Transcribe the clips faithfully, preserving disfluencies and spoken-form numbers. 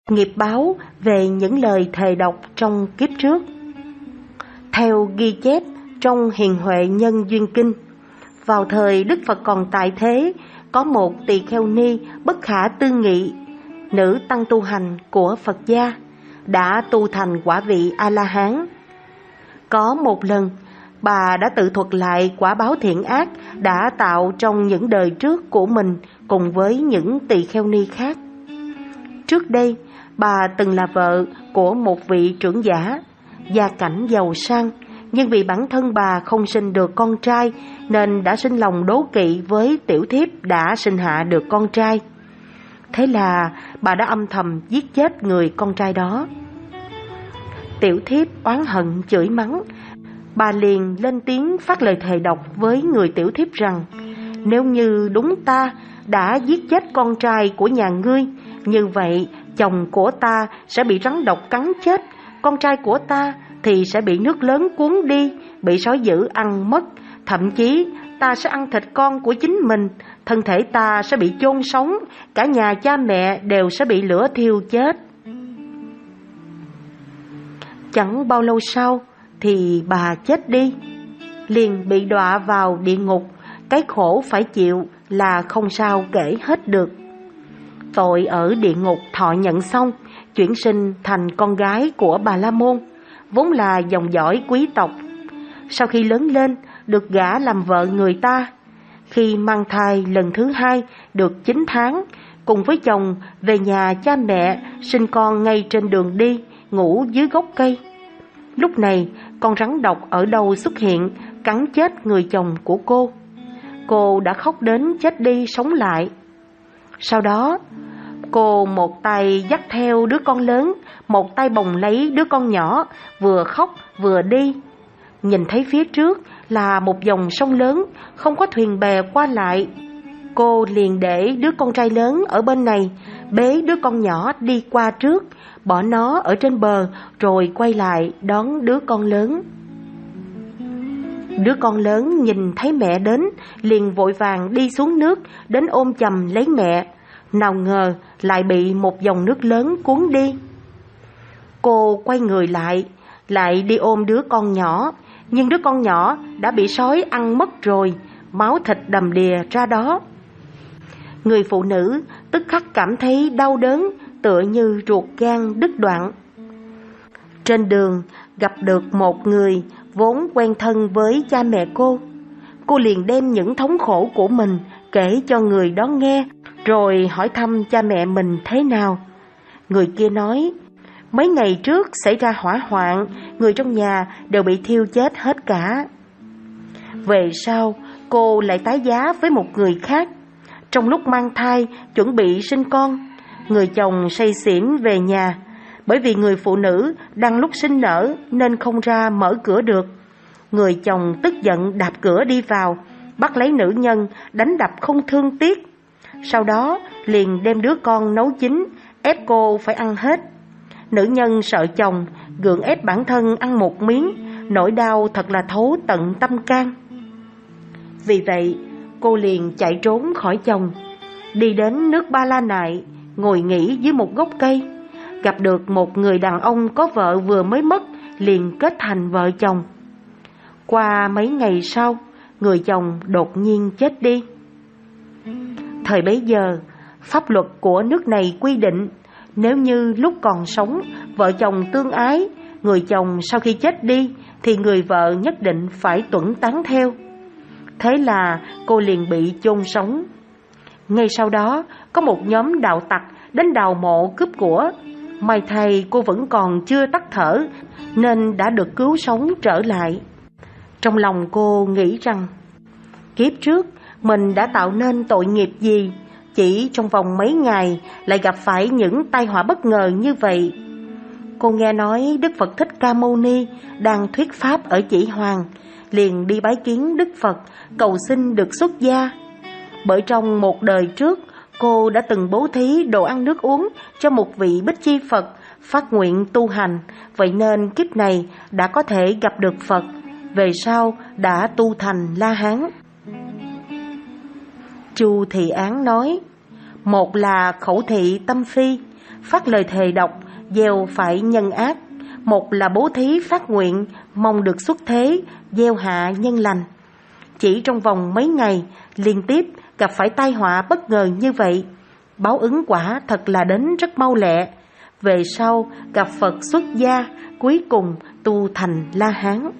nghiệp báo về những lời thề độc trong kiếp trước. Theo ghi chép trong Hiền Huệ Nhân Duyên Kinh, vào thời Đức Phật còn tại thế, có một tỳ kheo ni bất khả tư nghị, nữ tăng tu hành của Phật gia, đã tu thành quả vị A-la-hán. Có một lần, bà đã tự thuật lại quả báo thiện ác đã tạo trong những đời trước của mình cùng với những tỳ kheo ni khác. Trước đây, bà từng là vợ của một vị trưởng giả, gia cảnh giàu sang, nhưng vì bản thân bà không sinh được con trai nên đã sinh lòng đố kỵ với tiểu thiếp đã sinh hạ được con trai. Thế là bà đã âm thầm giết chết người con trai đó. Tiểu thiếp oán hận chửi mắng, bà liền lên tiếng phát lời thề độc với người tiểu thiếp rằng: nếu như đúng ta đã giết chết con trai của nhà ngươi, như vậy chồng của ta sẽ bị rắn độc cắn chết, con trai của ta thì sẽ bị nước lớn cuốn đi, bị sói dữ ăn mất, thậm chí ta sẽ ăn thịt con của chính mình, thân thể ta sẽ bị chôn sống, cả nhà cha mẹ đều sẽ bị lửa thiêu chết. Chẳng bao lâu sau thì bà chết đi, liền bị đọa vào địa ngục. Cái khổ phải chịu là không sao kể hết được. Tội ở địa ngục thọ nhận xong, chuyển sinh thành con gái của Bà La Môn, vốn là dòng dõi quý tộc. Sau khi lớn lên, được gả làm vợ người ta. Khi mang thai lần thứ hai được chín tháng, cùng với chồng về nhà cha mẹ, sinh con ngay trên đường đi, ngủ dưới gốc cây. Lúc này, con rắn độc ở đâu xuất hiện, cắn chết người chồng của cô. Cô đã khóc đến chết đi sống lại. Sau đó, cô một tay dắt theo đứa con lớn, một tay bồng lấy đứa con nhỏ, vừa khóc vừa đi. Nhìn thấy phía trước là một dòng sông lớn, không có thuyền bè qua lại. Cô liền để đứa con trai lớn ở bên này, bế đứa con nhỏ đi qua trước, bỏ nó ở trên bờ rồi quay lại đón đứa con lớn. Đứa con lớn nhìn thấy mẹ đến, liền vội vàng đi xuống nước, đến ôm chầm lấy mẹ. Nào ngờ lại bị một dòng nước lớn cuốn đi. Cô quay người lại, lại đi ôm đứa con nhỏ, nhưng đứa con nhỏ đã bị sói ăn mất rồi, máu thịt đầm đìa ra đó. Người phụ nữ tức khắc cảm thấy đau đớn, tựa như ruột gan đứt đoạn. Trên đường gặp được một người vốn quen thân với cha mẹ cô. Cô liền đem những thống khổ của mình kể cho người đó nghe, rồi hỏi thăm cha mẹ mình thế nào. Người kia nói, mấy ngày trước xảy ra hỏa hoạn, người trong nhà đều bị thiêu chết hết cả. Về sau, cô lại tái giá với một người khác. Trong lúc mang thai, chuẩn bị sinh con, người chồng say xỉn về nhà. Bởi vì người phụ nữ đang lúc sinh nở nên không ra mở cửa được. Người chồng tức giận đạp cửa đi vào, bắt lấy nữ nhân, đánh đập không thương tiếc. Sau đó liền đem đứa con nấu chín, ép cô phải ăn hết. Nữ nhân sợ chồng, gượng ép bản thân ăn một miếng, nỗi đau thật là thấu tận tâm can. Vì vậy, cô liền chạy trốn khỏi chồng, đi đến nước Ba La Nại, ngồi nghỉ dưới một gốc cây. Gặp được một người đàn ông có vợ vừa mới mất, liền kết thành vợ chồng. Qua mấy ngày sau, người chồng đột nhiên chết đi. Thời bấy giờ, pháp luật của nước này quy định, nếu như lúc còn sống, vợ chồng tương ái, người chồng sau khi chết đi, thì người vợ nhất định phải tuẫn tán theo. Thế là cô liền bị chôn sống. Ngay sau đó, có một nhóm đạo tặc đến đào mộ cướp của. May thay cô vẫn còn chưa tắt thở, nên đã được cứu sống trở lại. Trong lòng cô nghĩ rằng, kiếp trước mình đã tạo nên tội nghiệp gì, chỉ trong vòng mấy ngày lại gặp phải những tai họa bất ngờ như vậy. Cô nghe nói Đức Phật Thích Ca Mâu Ni đang thuyết pháp ở Chỉ Hoàng, liền đi bái kiến Đức Phật, cầu xin được xuất gia. Bởi trong một đời trước, cô đã từng bố thí đồ ăn nước uống cho một vị Bích Chi Phật, phát nguyện tu hành, vậy nên kiếp này đã có thể gặp được Phật, về sau đã tu thành La Hán. Chu Thị Án nói, một là khẩu thị tâm phi, phát lời thề độc, gieo phải nhân ác. Một là bố thí phát nguyện, mong được xuất thế, gieo hạ nhân lành. Chỉ trong vòng mấy ngày, liên tiếp gặp phải tai họa bất ngờ như vậy. Báo ứng quả thật là đến rất mau lẹ. Về sau gặp Phật xuất gia, cuối cùng tu thành La Hán.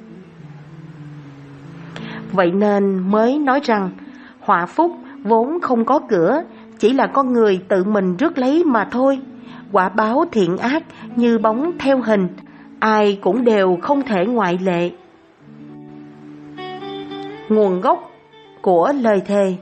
Vậy nên mới nói rằng họa phúc vốn không có cửa, chỉ là con người tự mình rước lấy mà thôi. Quả báo thiện ác như bóng theo hình, ai cũng đều không thể ngoại lệ. Nguồn gốc của lời thề.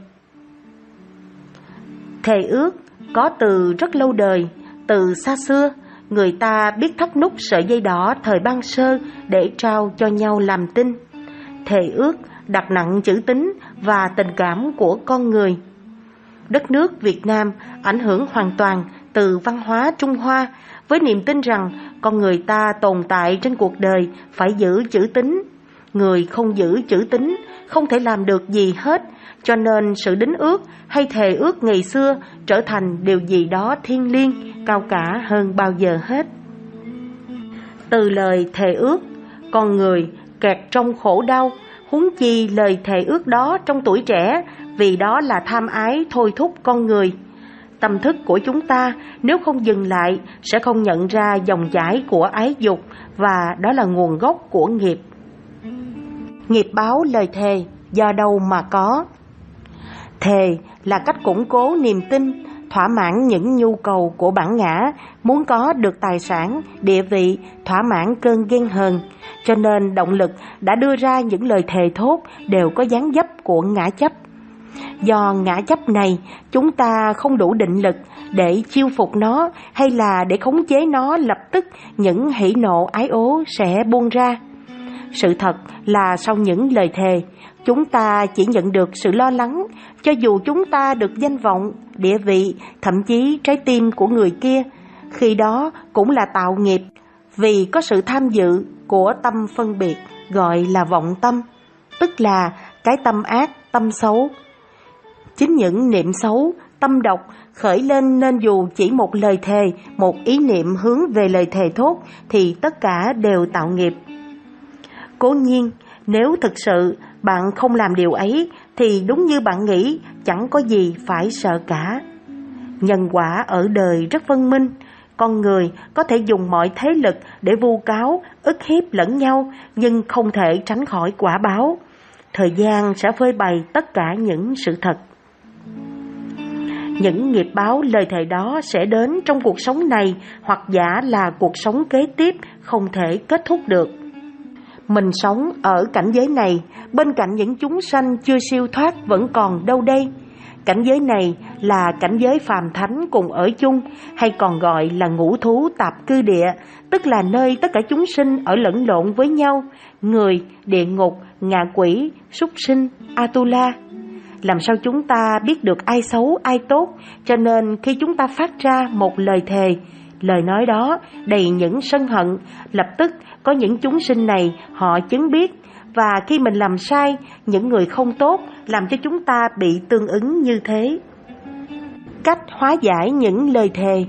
Thề ước có từ rất lâu đời. Từ xa xưa, người ta biết thắt nút sợi dây đỏ thời ban sơ để trao cho nhau làm tin. Thề ước đặt nặng chữ tín và tình cảm của con người. Đất nước Việt Nam ảnh hưởng hoàn toàn từ văn hóa Trung Hoa, với niềm tin rằng con người ta tồn tại trên cuộc đời phải giữ chữ tín. Người không giữ chữ tín không thể làm được gì hết, cho nên sự đính ước hay thề ước ngày xưa trở thành điều gì đó thiêng liêng, cao cả hơn bao giờ hết. Từ lời thề ước, con người kẹt trong khổ đau, huống chi lời thề ước đó trong tuổi trẻ, vì đó là tham ái thôi thúc con người. Tâm thức của chúng ta nếu không dừng lại sẽ không nhận ra dòng chảy của ái dục, và đó là nguồn gốc của nghiệp. Nghiệp báo lời thề do đâu mà có? Thề là cách củng cố niềm tin, thỏa mãn những nhu cầu của bản ngã, muốn có được tài sản, địa vị, thỏa mãn cơn ghen hờn. Cho nên động lực đã đưa ra những lời thề thốt đều có dáng dấp của ngã chấp. Do ngã chấp này, chúng ta không đủ định lực để chiêu phục nó, hay là để khống chế nó, lập tức những hỉ nộ ái ố sẽ buông ra. Sự thật là sau những lời thề, chúng ta chỉ nhận được sự lo lắng, cho dù chúng ta được danh vọng, địa vị, thậm chí trái tim của người kia. Khi đó cũng là tạo nghiệp, vì có sự tham dự của tâm phân biệt, gọi là vọng tâm, tức là cái tâm ác, tâm xấu. Chính những niệm xấu, tâm độc khởi lên, nên dù chỉ một lời thề, một ý niệm hướng về lời thề thốt thì tất cả đều tạo nghiệp. Cố nhiên, nếu thực sự bạn không làm điều ấy thì đúng như bạn nghĩ, chẳng có gì phải sợ cả. Nhân quả ở đời rất phân minh, con người có thể dùng mọi thế lực để vu cáo, ức hiếp lẫn nhau, nhưng không thể tránh khỏi quả báo. Thời gian sẽ phơi bày tất cả những sự thật. Những nghiệp báo lời thề đó sẽ đến trong cuộc sống này, hoặc giả là cuộc sống kế tiếp không thể kết thúc được. Mình sống ở cảnh giới này, bên cạnh những chúng sanh chưa siêu thoát vẫn còn đâu đây. Cảnh giới này là cảnh giới phàm thánh cùng ở chung, hay còn gọi là ngũ thú tạp cư địa, tức là nơi tất cả chúng sinh ở lẫn lộn với nhau, người, địa ngục, ngạ quỷ, súc sinh, Atula. Làm sao chúng ta biết được ai xấu, ai tốt? Cho nên khi chúng ta phát ra một lời thề, lời nói đó đầy những sân hận, lập tức có những chúng sinh này họ chứng biết, và khi mình làm sai, những người không tốt làm cho chúng ta bị tương ứng như thế. Cách hóa giải những lời thề.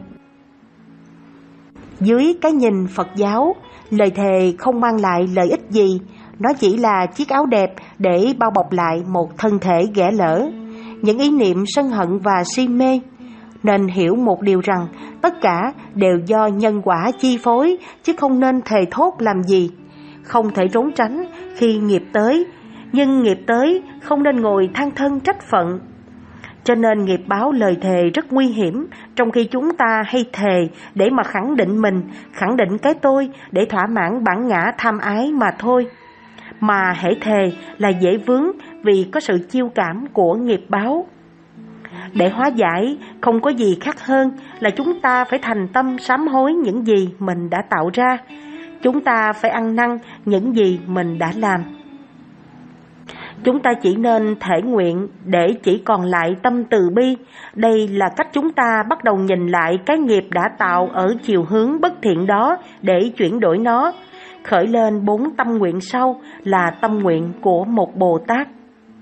Dưới cái nhìn Phật giáo, lời thề không mang lại lợi ích gì, nó chỉ là chiếc áo đẹp để bao bọc lại một thân thể ghẻ lỡ, những ý niệm sân hận và si mê. Nên hiểu một điều rằng tất cả đều do nhân quả chi phối, chứ không nên thề thốt làm gì. Không thể trốn tránh khi nghiệp tới, nhưng nghiệp tới không nên ngồi than thân trách phận. Cho nên nghiệp báo lời thề rất nguy hiểm, trong khi chúng ta hay thề để mà khẳng định mình, khẳng định cái tôi, để thỏa mãn bản ngã tham ái mà thôi. Mà hễ thề là dễ vướng, vì có sự chiêu cảm của nghiệp báo. Để hóa giải không có gì khác hơn là chúng ta phải thành tâm sám hối những gì mình đã tạo ra. Chúng ta phải ăn năn những gì mình đã làm. Chúng ta chỉ nên thể nguyện để chỉ còn lại tâm từ bi. Đây là cách chúng ta bắt đầu nhìn lại cái nghiệp đã tạo ở chiều hướng bất thiện đó để chuyển đổi nó. Khởi lên bốn tâm nguyện sau là tâm nguyện của một Bồ Tát.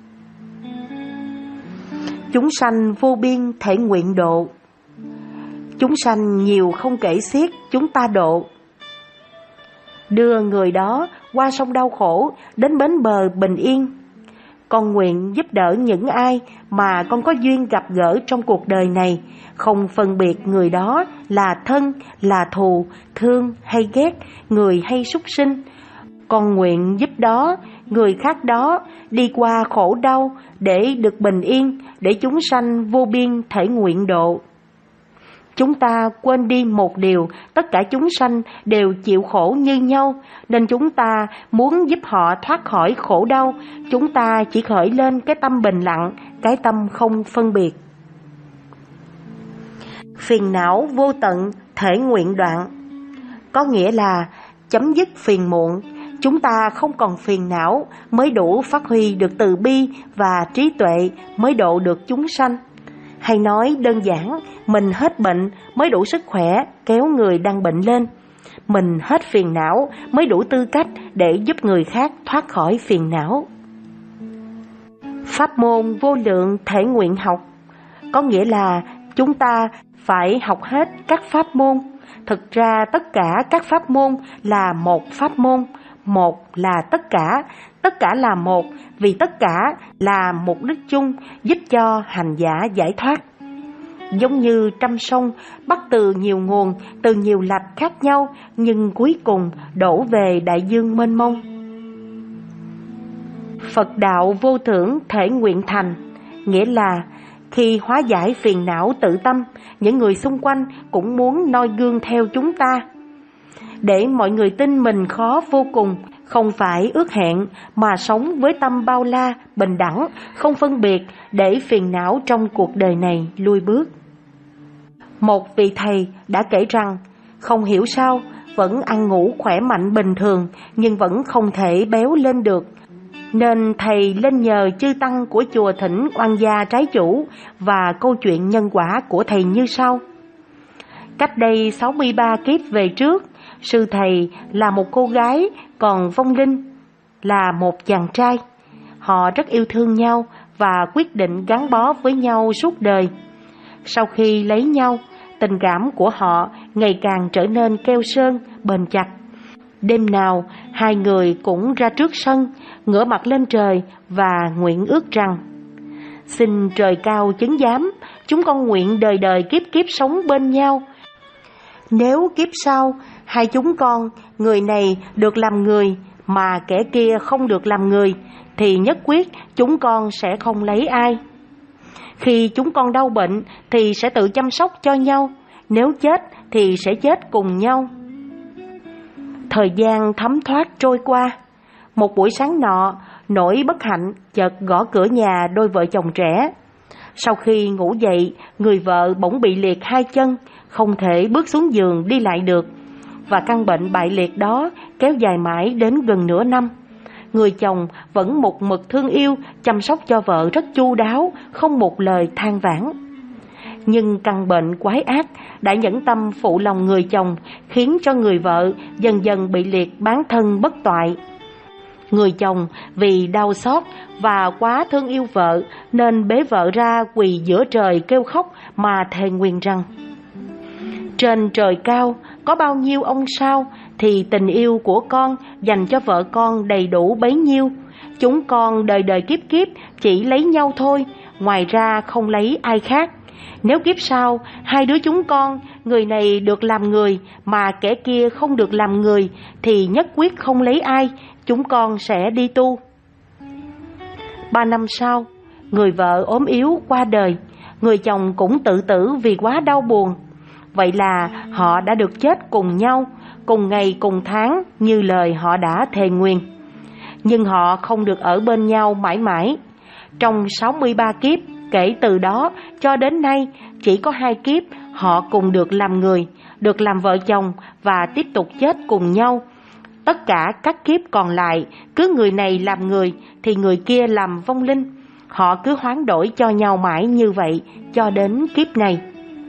Chúng sanh vô biên thể nguyện độ. chúng sanh nhiều không kể xiết, chúng ta độ. Đưa người đó qua sông đau khổ, đến bến bờ bình yên. Con nguyện giúp đỡ những ai mà con có duyên gặp gỡ trong cuộc đời này, không phân biệt người đó là thân, là thù, thương hay ghét, người hay súc sinh. Con nguyện giúp đó, người khác đó đi qua khổ đau để được bình yên, để chúng sanh vô biên thể nguyện độ. Chúng ta quên đi một điều, tất cả chúng sanh đều chịu khổ như nhau, nên chúng ta muốn giúp họ thoát khỏi khổ đau, chúng ta chỉ khởi lên cái tâm bình lặng, cái tâm không phân biệt. Phiền não vô tận, thể nguyện đoạn, có nghĩa là chấm dứt phiền muộn. Chúng ta không còn phiền não mới đủ phát huy được từ bi và trí tuệ, mới độ được chúng sanh. Hay nói đơn giản, mình hết bệnh mới đủ sức khỏe kéo người đang bệnh lên. Mình hết phiền não mới đủ tư cách để giúp người khác thoát khỏi phiền não. Pháp môn vô lượng thể nguyện học, có nghĩa là chúng ta phải học hết các pháp môn. Thực ra tất cả các pháp môn là một pháp môn, một là tất cả, tất cả là một, vì tất cả là mục đích chung giúp cho hành giả giải thoát. Giống như trăm sông bắt từ nhiều nguồn, từ nhiều lạch khác nhau, nhưng cuối cùng đổ về đại dương mênh mông. Phật đạo vô thưởng thể nguyện thành, nghĩa là khi hóa giải phiền não tự tâm, những người xung quanh cũng muốn noi gương theo chúng ta. Để mọi người tin mình khó vô cùng, không phải ước hẹn, mà sống với tâm bao la, bình đẳng, không phân biệt, để phiền não trong cuộc đời này lui bước. Một vị thầy đã kể rằng, không hiểu sao, vẫn ăn ngủ khỏe mạnh bình thường, nhưng vẫn không thể béo lên được. Nên thầy lên nhờ chư tăng của chùa thỉnh oan gia trái chủ, và câu chuyện nhân quả của thầy như sau. Cách đây sáu mươi ba kiếp về trước, sư thầy là một cô gái, còn vong linh là một chàng trai. Họ rất yêu thương nhau và quyết định gắn bó với nhau suốt đời. Sau khi lấy nhau, tình cảm của họ ngày càng trở nên keo sơn, bền chặt. Đêm nào, hai người cũng ra trước sân, ngửa mặt lên trời và nguyện ước rằng: xin trời cao chứng giám, chúng con nguyện đời đời kiếp kiếp sống bên nhau. Nếu kiếp sau, hai chúng con, người này được làm người, mà kẻ kia không được làm người, thì nhất quyết chúng con sẽ không lấy ai. Khi chúng con đau bệnh thì sẽ tự chăm sóc cho nhau, nếu chết thì sẽ chết cùng nhau. Thời gian thấm thoát trôi qua. Một buổi sáng nọ, nỗi bất hạnh chợt gõ cửa nhà đôi vợ chồng trẻ. Sau khi ngủ dậy, người vợ bỗng bị liệt hai chân, không thể bước xuống giường đi lại được. Và căn bệnh bại liệt đó kéo dài mãi đến gần nửa năm. Người chồng vẫn một mực thương yêu, chăm sóc cho vợ rất chu đáo, không một lời than vãn. Nhưng căn bệnh quái ác đã nhẫn tâm phụ lòng người chồng, khiến cho người vợ dần dần bị liệt bán thân bất toại. Người chồng vì đau xót và quá thương yêu vợ nên bế vợ ra quỳ giữa trời kêu khóc mà thề nguyền rằng: trên trời cao có bao nhiêu ông sao thì tình yêu của con dành cho vợ con đầy đủ bấy nhiêu. Chúng con đời đời kiếp kiếp chỉ lấy nhau thôi, ngoài ra không lấy ai khác. Nếu kiếp sau hai đứa chúng con, người này được làm người mà kẻ kia không được làm người, thì nhất quyết không lấy ai, chúng con sẽ đi tu. Ba năm sau, người vợ ốm yếu qua đời, người chồng cũng tự tử vì quá đau buồn. Vậy là họ đã được chết cùng nhau, cùng ngày cùng tháng như lời họ đã thề nguyền. Nhưng họ không được ở bên nhau mãi mãi. Trong sáu mươi ba kiếp kể từ đó cho đến nay, chỉ có hai kiếp họ cùng được làm người, được làm vợ chồng và tiếp tục chết cùng nhau. Tất cả các kiếp còn lại, cứ người này làm người thì người kia làm vong linh. Họ cứ hoán đổi cho nhau mãi như vậy cho đến kiếp này.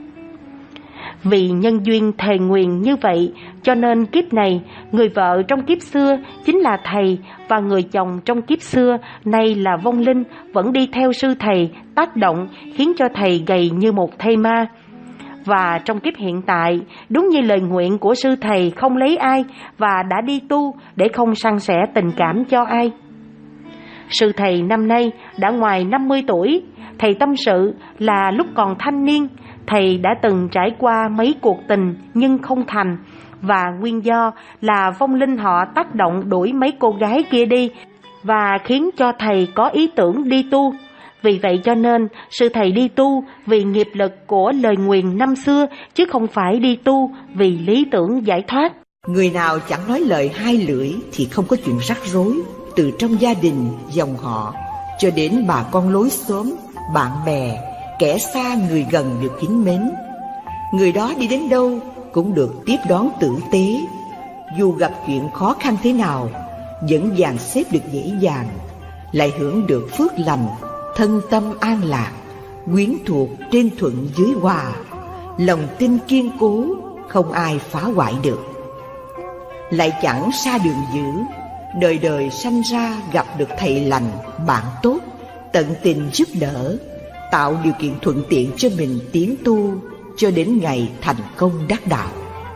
Vì nhân duyên thề nguyền như vậy, cho nên kiếp này, người vợ trong kiếp xưa chính là thầy, và người chồng trong kiếp xưa nay là vong linh, vẫn đi theo sư thầy, tác động khiến cho thầy gầy như một thây ma. Và trong kiếp hiện tại, đúng như lời nguyện của sư thầy không lấy ai và đã đi tu để không san sẻ tình cảm cho ai. Sư thầy năm nay đã ngoài năm mươi tuổi. Thầy tâm sự là lúc còn thanh niên, thầy đã từng trải qua mấy cuộc tình nhưng không thành, và nguyên do là vong linh họ tác động đuổi mấy cô gái kia đi và khiến cho thầy có ý tưởng đi tu. Vì vậy cho nên sư thầy đi tu vì nghiệp lực của lời nguyền năm xưa, chứ không phải đi tu vì lý tưởng giải thoát. Người nào chẳng nói lời hai lưỡi thì không có chuyện rắc rối, từ trong gia đình, dòng họ cho đến bà con lối xóm, bạn bè, kẻ xa người gần được kính mến. Người đó đi đến đâu cũng được tiếp đón tử tế, dù gặp chuyện khó khăn thế nào vẫn dàn xếp được dễ dàng, lại hưởng được phước lành, thân tâm an lạc, quyến thuộc trên thuận dưới hòa, lòng tin kiên cố, không ai phá hoại được. Lại chẳng xa đường dữ, đời đời sanh ra gặp được thầy lành, bạn tốt, tận tình giúp đỡ, tạo điều kiện thuận tiện cho mình tiến tu cho đến ngày thành công đắc đạo.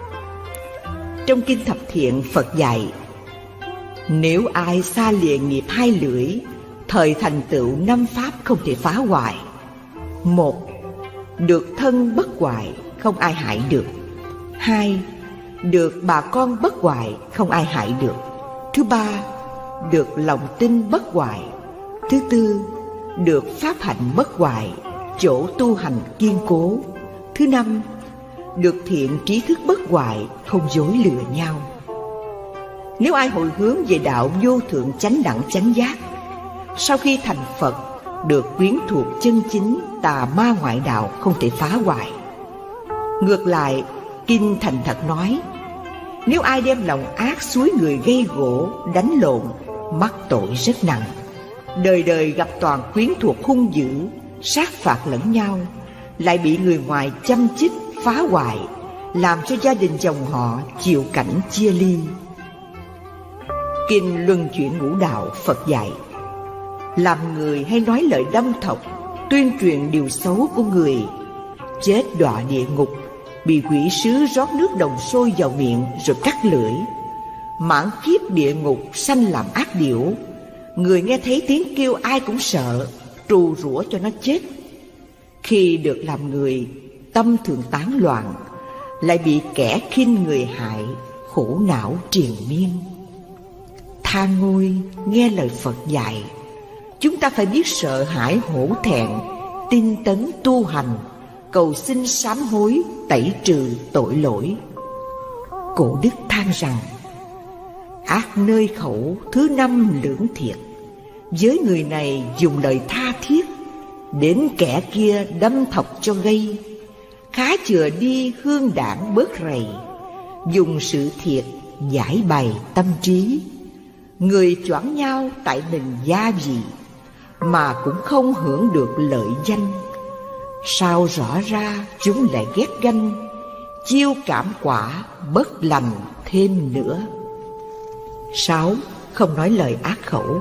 Trong Kinh Thập Thiện, Phật dạy, nếu ai xa lìa nghiệp hai lưỡi, thời thành tựu năm pháp không thể phá hoại. Một, được thân bất hoại, không ai hại được. Hai, được bà con bất hoại, không ai hại được. Thứ ba, được lòng tin bất hoại. Thứ tư, được pháp hạnh bất hoại, chỗ tu hành kiên cố. Thứ năm, được thiện trí thức bất hoại, không dối lừa nhau. Nếu ai hồi hướng về đạo vô thượng chánh đẳng chánh giác, sau khi thành Phật được quyến thuộc chân chính, tà ma ngoại đạo không thể phá hoại. Ngược lại, Kinh Thành Thật nói, nếu ai đem lòng ác xúi người gây gỗ, đánh lộn, mắc tội rất nặng, đời đời gặp toàn quyến thuộc hung dữ, sát phạt lẫn nhau, lại bị người ngoài châm chích phá hoại, làm cho gia đình dòng họ chịu cảnh chia ly. Kinh Luân Chuyển Ngũ Đạo, Phật dạy, làm người hay nói lời đâm thọc, tuyên truyền điều xấu của người, chết đọa địa ngục, bị quỷ sứ rót nước đồng sôi vào miệng rồi cắt lưỡi, mãn kiếp địa ngục sanh làm ác điểu. Người nghe thấy tiếng kêu ai cũng sợ, trù rủa cho nó chết. Khi được làm người, tâm thường tán loạn, lại bị kẻ khinh người hại, khổ não triền miên. Tha ngôi nghe lời Phật dạy, chúng ta phải biết sợ hãi hổ thẹn, tinh tấn tu hành, cầu xin sám hối, tẩy trừ tội lỗi. Cổ đức than rằng, ác nơi khẩu thứ năm lưỡng thiệt, với người này dùng lời tha thiết, đến kẻ kia đâm thọc cho gây. Khá chừa đi hương đảng bớt rầy, dùng sự thiệt giải bày tâm trí. Người choảng nhau tại mình gia vị, mà cũng không hưởng được lợi danh. Sao rõ ra chúng lại ghét ganh, chiêu cảm quả bất lành thêm nữa. Sáu, không nói lời ác khẩu.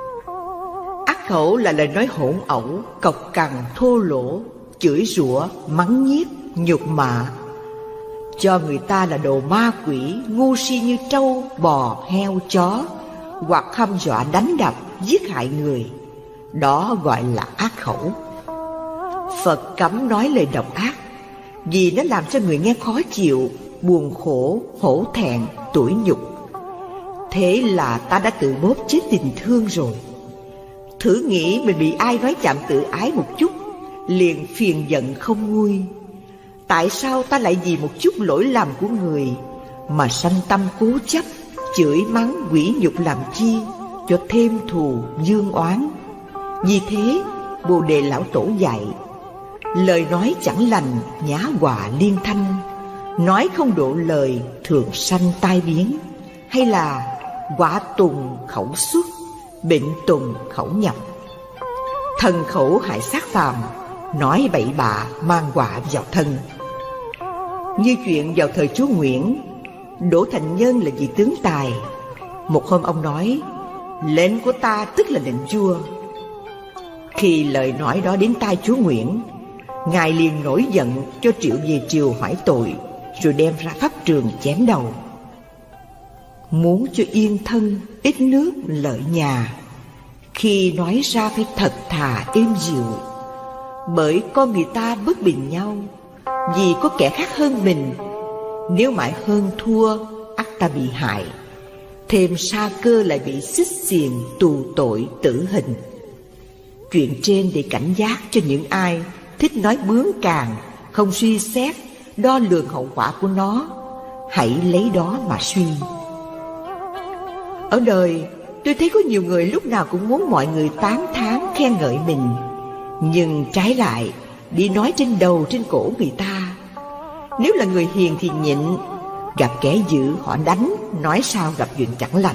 Ác khẩu là lời nói hỗn ẩu, cộc cằn, thô lỗ, chửi rủa, mắng nhiếc, nhục mạ, cho người ta là đồ ma quỷ, ngu si như trâu, bò, heo, chó, hoặc hăm dọa đánh đập, giết hại người. Đó gọi là ác khẩu. Phật cấm nói lời độc ác, vì nó làm cho người nghe khó chịu, buồn khổ, hổ thẹn, tủi nhục. Thế là ta đã tự bóp chết tình thương rồi. Thử nghĩ mình bị ai nói chạm tự ái một chút, liền phiền giận không nguôi. Tại sao ta lại vì một chút lỗi lầm của người mà sanh tâm cố chấp, chửi mắng quỷ nhục làm chi, cho thêm thù dương oán? Vì thế Bồ Đề Lão Tổ dạy, lời nói chẳng lành nhã hòa liên thanh, nói không độ lời thường sanh tai biến. Hay là quả tùng khẩu xuất, bệnh tùng khẩu nhập. Thần khẩu hại sát phàm, nói bậy bạ mang họa vào thân. Như chuyện vào thời chúa Nguyễn, Đỗ Thành Nhân là vị tướng tài. Một hôm ông nói, lệnh của ta tức là lệnh vua. Khi lời nói đó đến tai chúa Nguyễn, Ngài liền nổi giận cho triệu về triều hỏi tội, rồi đem ra pháp trường chém đầu. Muốn cho yên thân, ít nước lợi nhà, khi nói ra phải thật thà êm dịu. Bởi con người ta bất bình nhau, vì có kẻ khác hơn mình. Nếu mãi hơn thua, ắt ta bị hại. Thêm sa cơ lại bị xích xiềng tù tội tử hình. Chuyện trên để cảnh giác cho những ai thích nói bướng càng, không suy xét, đo lường hậu quả của nó. Hãy lấy đó mà suy. Ở đời, tôi thấy có nhiều người lúc nào cũng muốn mọi người tán thán khen ngợi mình, nhưng trái lại đi nói trên đầu trên cổ người ta. Nếu là người hiền thì nhịn, gặp kẻ dữ họ đánh, nói sao gặp chuyện chẳng lành.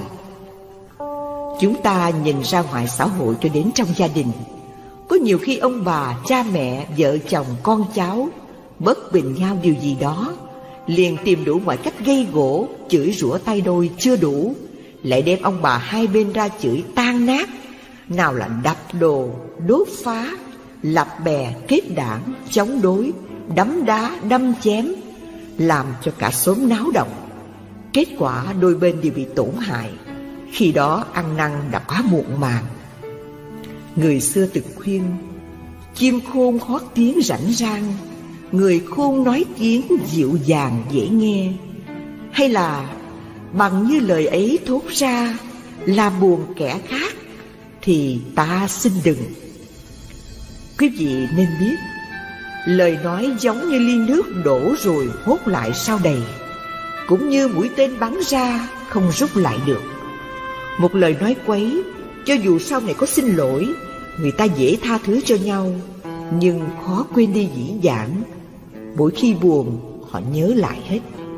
Chúng ta nhìn ra ngoài xã hội cho đến trong gia đình, có nhiều khi ông bà, cha mẹ, vợ chồng, con cháu bất bình nhau điều gì đó, liền tìm đủ mọi cách gây gổ, chửi rủa tay đôi chưa đủ, lại đem ông bà hai bên ra chửi tan nát. Nào là đập đồ, đốt phá, lập bè, kết đảng, chống đối, đấm đá, đâm chém, làm cho cả xóm náo động. Kết quả đôi bên đều bị tổn hại. Khi đó ăn năn đã quá muộn màng. Người xưa từng khuyên, chim khôn hót tiếng rảnh rang, người khôn nói tiếng dịu dàng dễ nghe. Hay là bằng như lời ấy thốt ra, là buồn kẻ khác thì ta xin đừng. Quý vị nên biết, lời nói giống như ly nước đổ rồi hốt lại sau đầy, cũng như mũi tên bắn ra không rút lại được. Một lời nói quấy, cho dù sau này có xin lỗi, người ta dễ tha thứ cho nhau, nhưng khó quên đi dĩ vãng. Mỗi khi buồn, họ nhớ lại hết.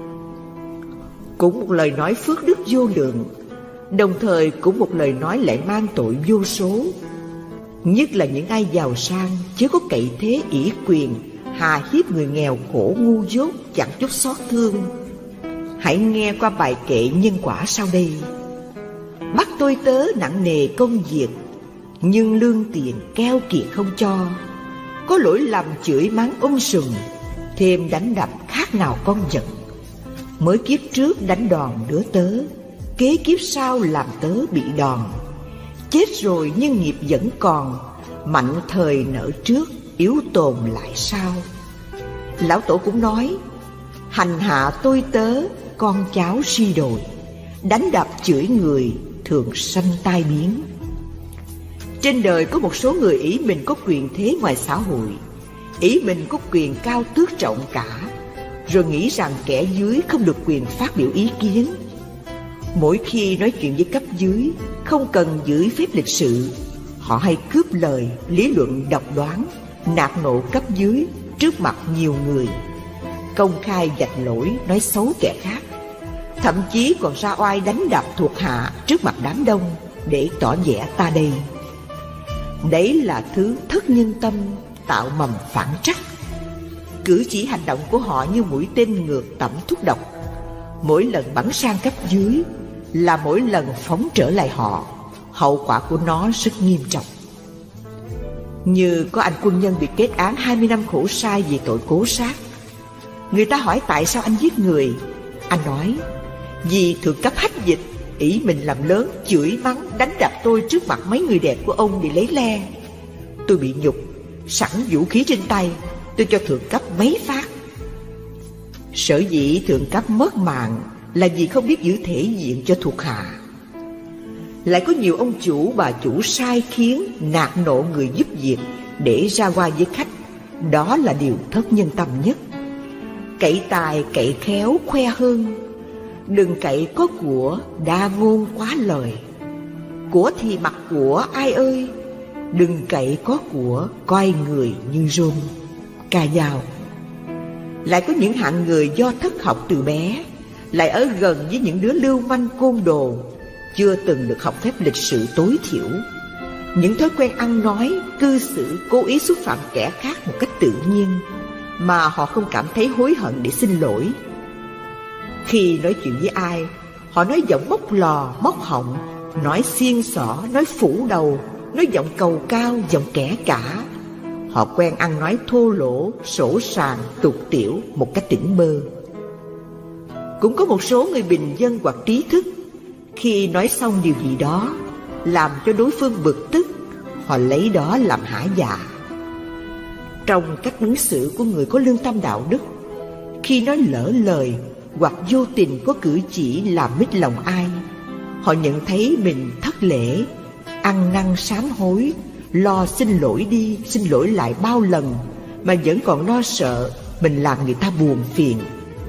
Cũng một lời nói phước đức vô lượng, đồng thời cũng một lời nói lại mang tội vô số. Nhất là những ai giàu sang, chứ có cậy thế ỷ quyền, hà hiếp người nghèo khổ ngu dốt, chẳng chút xót thương. Hãy nghe qua bài kệ nhân quả sau đây. Bắt tôi tớ nặng nề công việc, nhưng lương tiền keo kiệt không cho. Có lỗi lầm chửi mắng um sùm, thêm đánh đập khác nào con vật. Mới kiếp trước đánh đòn đứa tớ, kế kiếp sau làm tớ bị đòn. Chết rồi nhưng nghiệp vẫn còn, mạnh thời nợ trước, yếu tồn lại sau. Lão Tổ cũng nói, hành hạ tôi tớ, con cháu suy đồi, đánh đập chửi người, thường sanh tai biến. Trên đời có một số người ý mình có quyền thế ngoài xã hội, ý mình có quyền cao tước trọng cả, rồi nghĩ rằng kẻ dưới không được quyền phát biểu ý kiến. Mỗi khi nói chuyện với cấp dưới, không cần giữ phép lịch sự, họ hay cướp lời, lý luận độc đoán, nạt nộ cấp dưới trước mặt nhiều người, công khai vạch lỗi, nói xấu kẻ khác, thậm chí còn ra oai đánh đập thuộc hạ trước mặt đám đông để tỏ vẻ ta đây. Đấy là thứ thất nhân tâm, tạo mầm phản trắc. Cử chỉ hành động của họ như mũi tên ngược tẩm thuốc độc, mỗi lần bắn sang cấp dưới là mỗi lần phóng trở lại họ. Hậu quả của nó rất nghiêm trọng. Như có anh quân nhân bị kết án hai mươi năm khổ sai vì tội cố sát. Người ta hỏi tại sao anh giết người, anh nói vì thượng cấp hách dịch, ý mình làm lớn, chửi mắng đánh đập tôi trước mặt mấy người đẹp của ông để lấy le. Tôi bị nhục, sẵn vũ khí trên tay, tôi cho thượng cấp mấy phát. Sở dĩ thượng cấp mất mạng là vì không biết giữ thể diện cho thuộc hạ. Lại có nhiều ông chủ bà chủ sai khiến, nạt nộ người giúp việc để ra qua với khách. Đó là điều thất nhân tâm nhất. Cậy tài cậy khéo khoe hơn, đừng cậy có của đa ngôn quá lời. Của thì mặc của ai ơi, đừng cậy có của coi người như rôm. Ca Dao. Lại có những hạng người do thất học từ bé, lại ở gần với những đứa lưu manh côn đồ, chưa từng được học phép lịch sự tối thiểu. Những thói quen ăn nói, cư xử cố ý xúc phạm kẻ khác một cách tự nhiên, mà họ không cảm thấy hối hận để xin lỗi. Khi nói chuyện với ai, họ nói giọng móc lò, móc họng, nói xiên xỏ, nói phủ đầu, nói giọng cầu cao, giọng kẻ cả. họ quen ăn nói thô lỗ, sỗ sàng, tục tiểu một cách tỉnh bơ. Cũng có một số người bình dân hoặc trí thức, khi nói xong điều gì đó làm cho đối phương bực tức, họ lấy đó làm hả dạ. Trong cách ứng xử của người có lương tâm đạo đức, khi nói lỡ lời hoặc vô tình có cử chỉ làm mít lòng ai, họ nhận thấy mình thất lễ, ăn năn sám hối, lo xin lỗi đi xin lỗi lại bao lần, mà vẫn còn lo sợ mình làm người ta buồn phiền.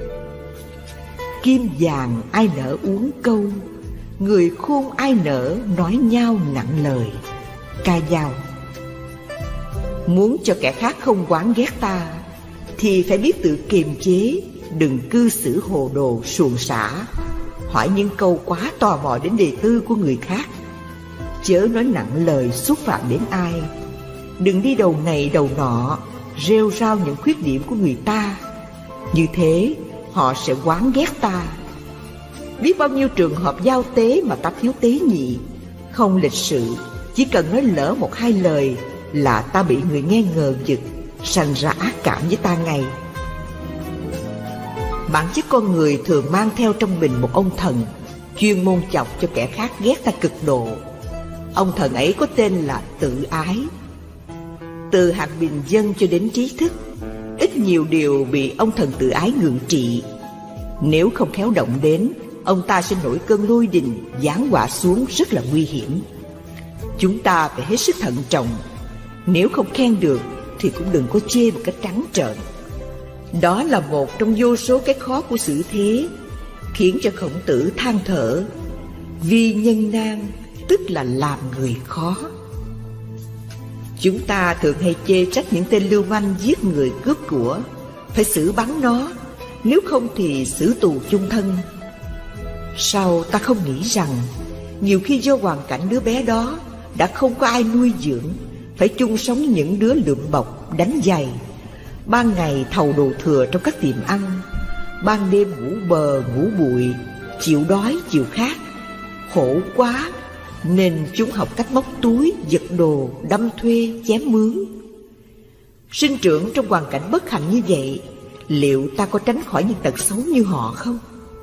Kim vàng ai nỡ uống câu, người khôn ai nỡ nói nhau nặng lời. Ca dao. Muốn cho kẻ khác không oán ghét ta thì phải biết tự kiềm chế, đừng cư xử hồ đồ suồng sã, hỏi những câu quá tò mò đến đề tư của người khác, chớ nói nặng lời xúc phạm đến ai. Đừng đi đầu này đầu nọ rêu rao những khuyết điểm của người ta, như thế họ sẽ oán ghét ta. Biết bao nhiêu trường hợp giao tế mà ta thiếu tế nhị, không lịch sự, chỉ cần nói lỡ một hai lời là ta bị người nghe ngờ vực, sanh ra ác cảm với ta ngay. Bản chất con người thường mang theo trong mình một ông thần, chuyên môn chọc cho kẻ khác ghét ta cực độ. Ông thần ấy có tên là tự ái. Từ hạng bình dân cho đến trí thức, ít nhiều điều bị ông thần tự ái ngự trị. Nếu không khéo động đến, ông ta sẽ nổi cơn lôi đình, giáng họa xuống rất là nguy hiểm. Chúng ta phải hết sức thận trọng. Nếu không khen được thì cũng đừng có chê một cách trắng trợn. Đó là một trong vô số cái khó của xử thế, khiến cho Khổng Tử than thở: vi nhân nan, tức là làm người khó. Chúng ta thường hay chê trách những tên lưu manh giết người cướp của, phải xử bắn nó, nếu không thì xử tù chung thân. Sao ta không nghĩ rằng nhiều khi do hoàn cảnh đứa bé đó đã không có ai nuôi dưỡng, phải chung sống những đứa lượm bọc đánh giày, ban ngày thầu đồ thừa trong các tiệm ăn, ban đêm ngủ bờ ngủ bụi, chịu đói chịu khát, khổ quá nên chúng học cách móc túi, giật đồ, đâm thuê, chém mướn. Sinh trưởng trong hoàn cảnh bất hạnh như vậy, liệu ta có tránh khỏi những tật xấu như họ không?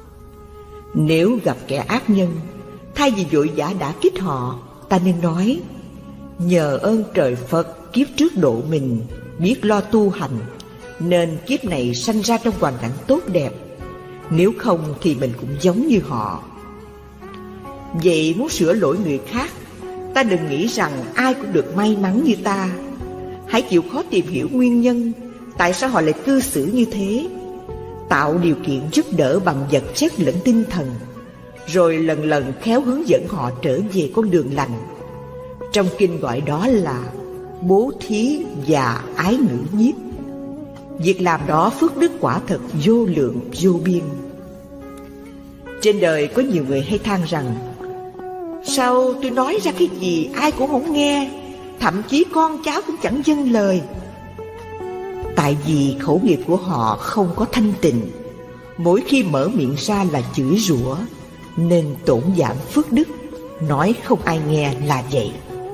Nếu gặp kẻ ác nhân, thay vì vội vã đả kích họ, ta nên nói: nhờ ơn trời Phật kiếp trước độ mình biết lo tu hành, nên kiếp này sanh ra trong hoàn cảnh tốt đẹp, nếu không thì mình cũng giống như họ. Vậy muốn sửa lỗi người khác, ta đừng nghĩ rằng ai cũng được may mắn như ta. Hãy chịu khó tìm hiểu nguyên nhân, tại sao họ lại cư xử như thế, tạo điều kiện giúp đỡ bằng vật chất lẫn tinh thần, rồi lần lần khéo hướng dẫn họ trở về con đường lành. Trong kinh gọi đó là bố thí và ái ngữ nhiếp. Việc làm đó phước đức quả thật vô lượng vô biên. Trên đời có nhiều người hay than rằng: sao tôi nói ra cái gì ai cũng không nghe, thậm chí con cháu cũng chẳng vâng lời. Tại vì khẩu nghiệp của họ không có thanh tịnh, mỗi khi mở miệng ra là chửi rủa, nên tổn giảm phước đức, nói không ai nghe là vậy.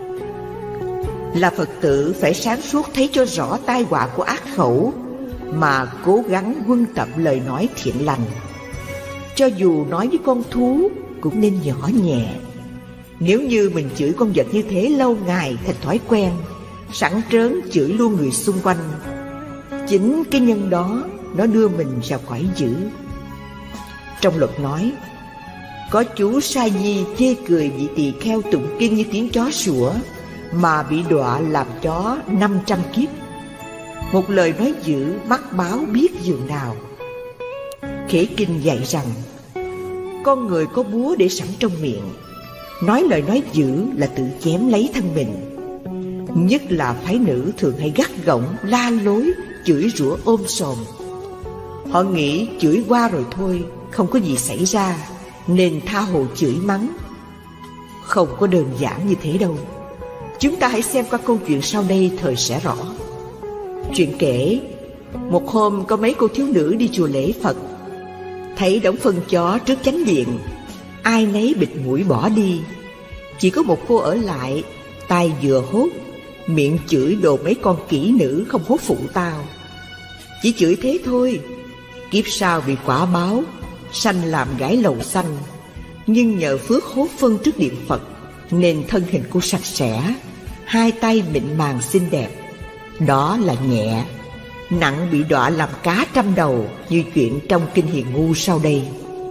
Là Phật tử phải sáng suốt thấy cho rõ tai họa của ác khẩu, mà cố gắng huân tập lời nói thiện lành. Cho dù nói với con thú cũng nên nhỏ nhẹ. Nếu như mình chửi con vật như thế lâu ngày thành thói quen, sẵn trớn chửi luôn người xung quanh, chính cái nhân đó nó đưa mình ra cõi dữ. Trong luật nói: có chú sa di chê cười vị tỳ kheo tụng kinh như tiếng chó sủa, mà bị đọa làm chó năm trăm kiếp. Một lời nói dữ mắc báo biết dường nào. Khế kinh dạy rằng con người có búa để sẵn trong miệng, nói lời nói dữ là tự chém lấy thân mình. Nhất là phái nữ thường hay gắt gỏng, la lối, chửi rủa ôm sòm. Họ nghĩ chửi qua rồi thôi, không có gì xảy ra, nên tha hồ chửi mắng. Không có đơn giản như thế đâu. Chúng ta hãy xem qua câu chuyện sau đây thời sẽ rõ. Chuyện kể: một hôm có mấy cô thiếu nữ đi chùa lễ Phật, thấy đống phân chó trước chánh điện, ai nấy bịt mũi bỏ đi. Chỉ có một cô ở lại, tay vừa hốt, miệng chửi đồ mấy con kỹ nữ không hốt phụ tao. Chỉ chửi thế thôi, kiếp sau bị quả báo sanh làm gái lầu xanh. Nhưng nhờ phước hốt phân trước điện Phật nên thân hình cô sạch sẽ, hai tay mịn màng xinh đẹp. Đó là nhẹ, nặng bị đọa làm cá trăm đầu, như chuyện trong Kinh Hiền Ngu sau đây.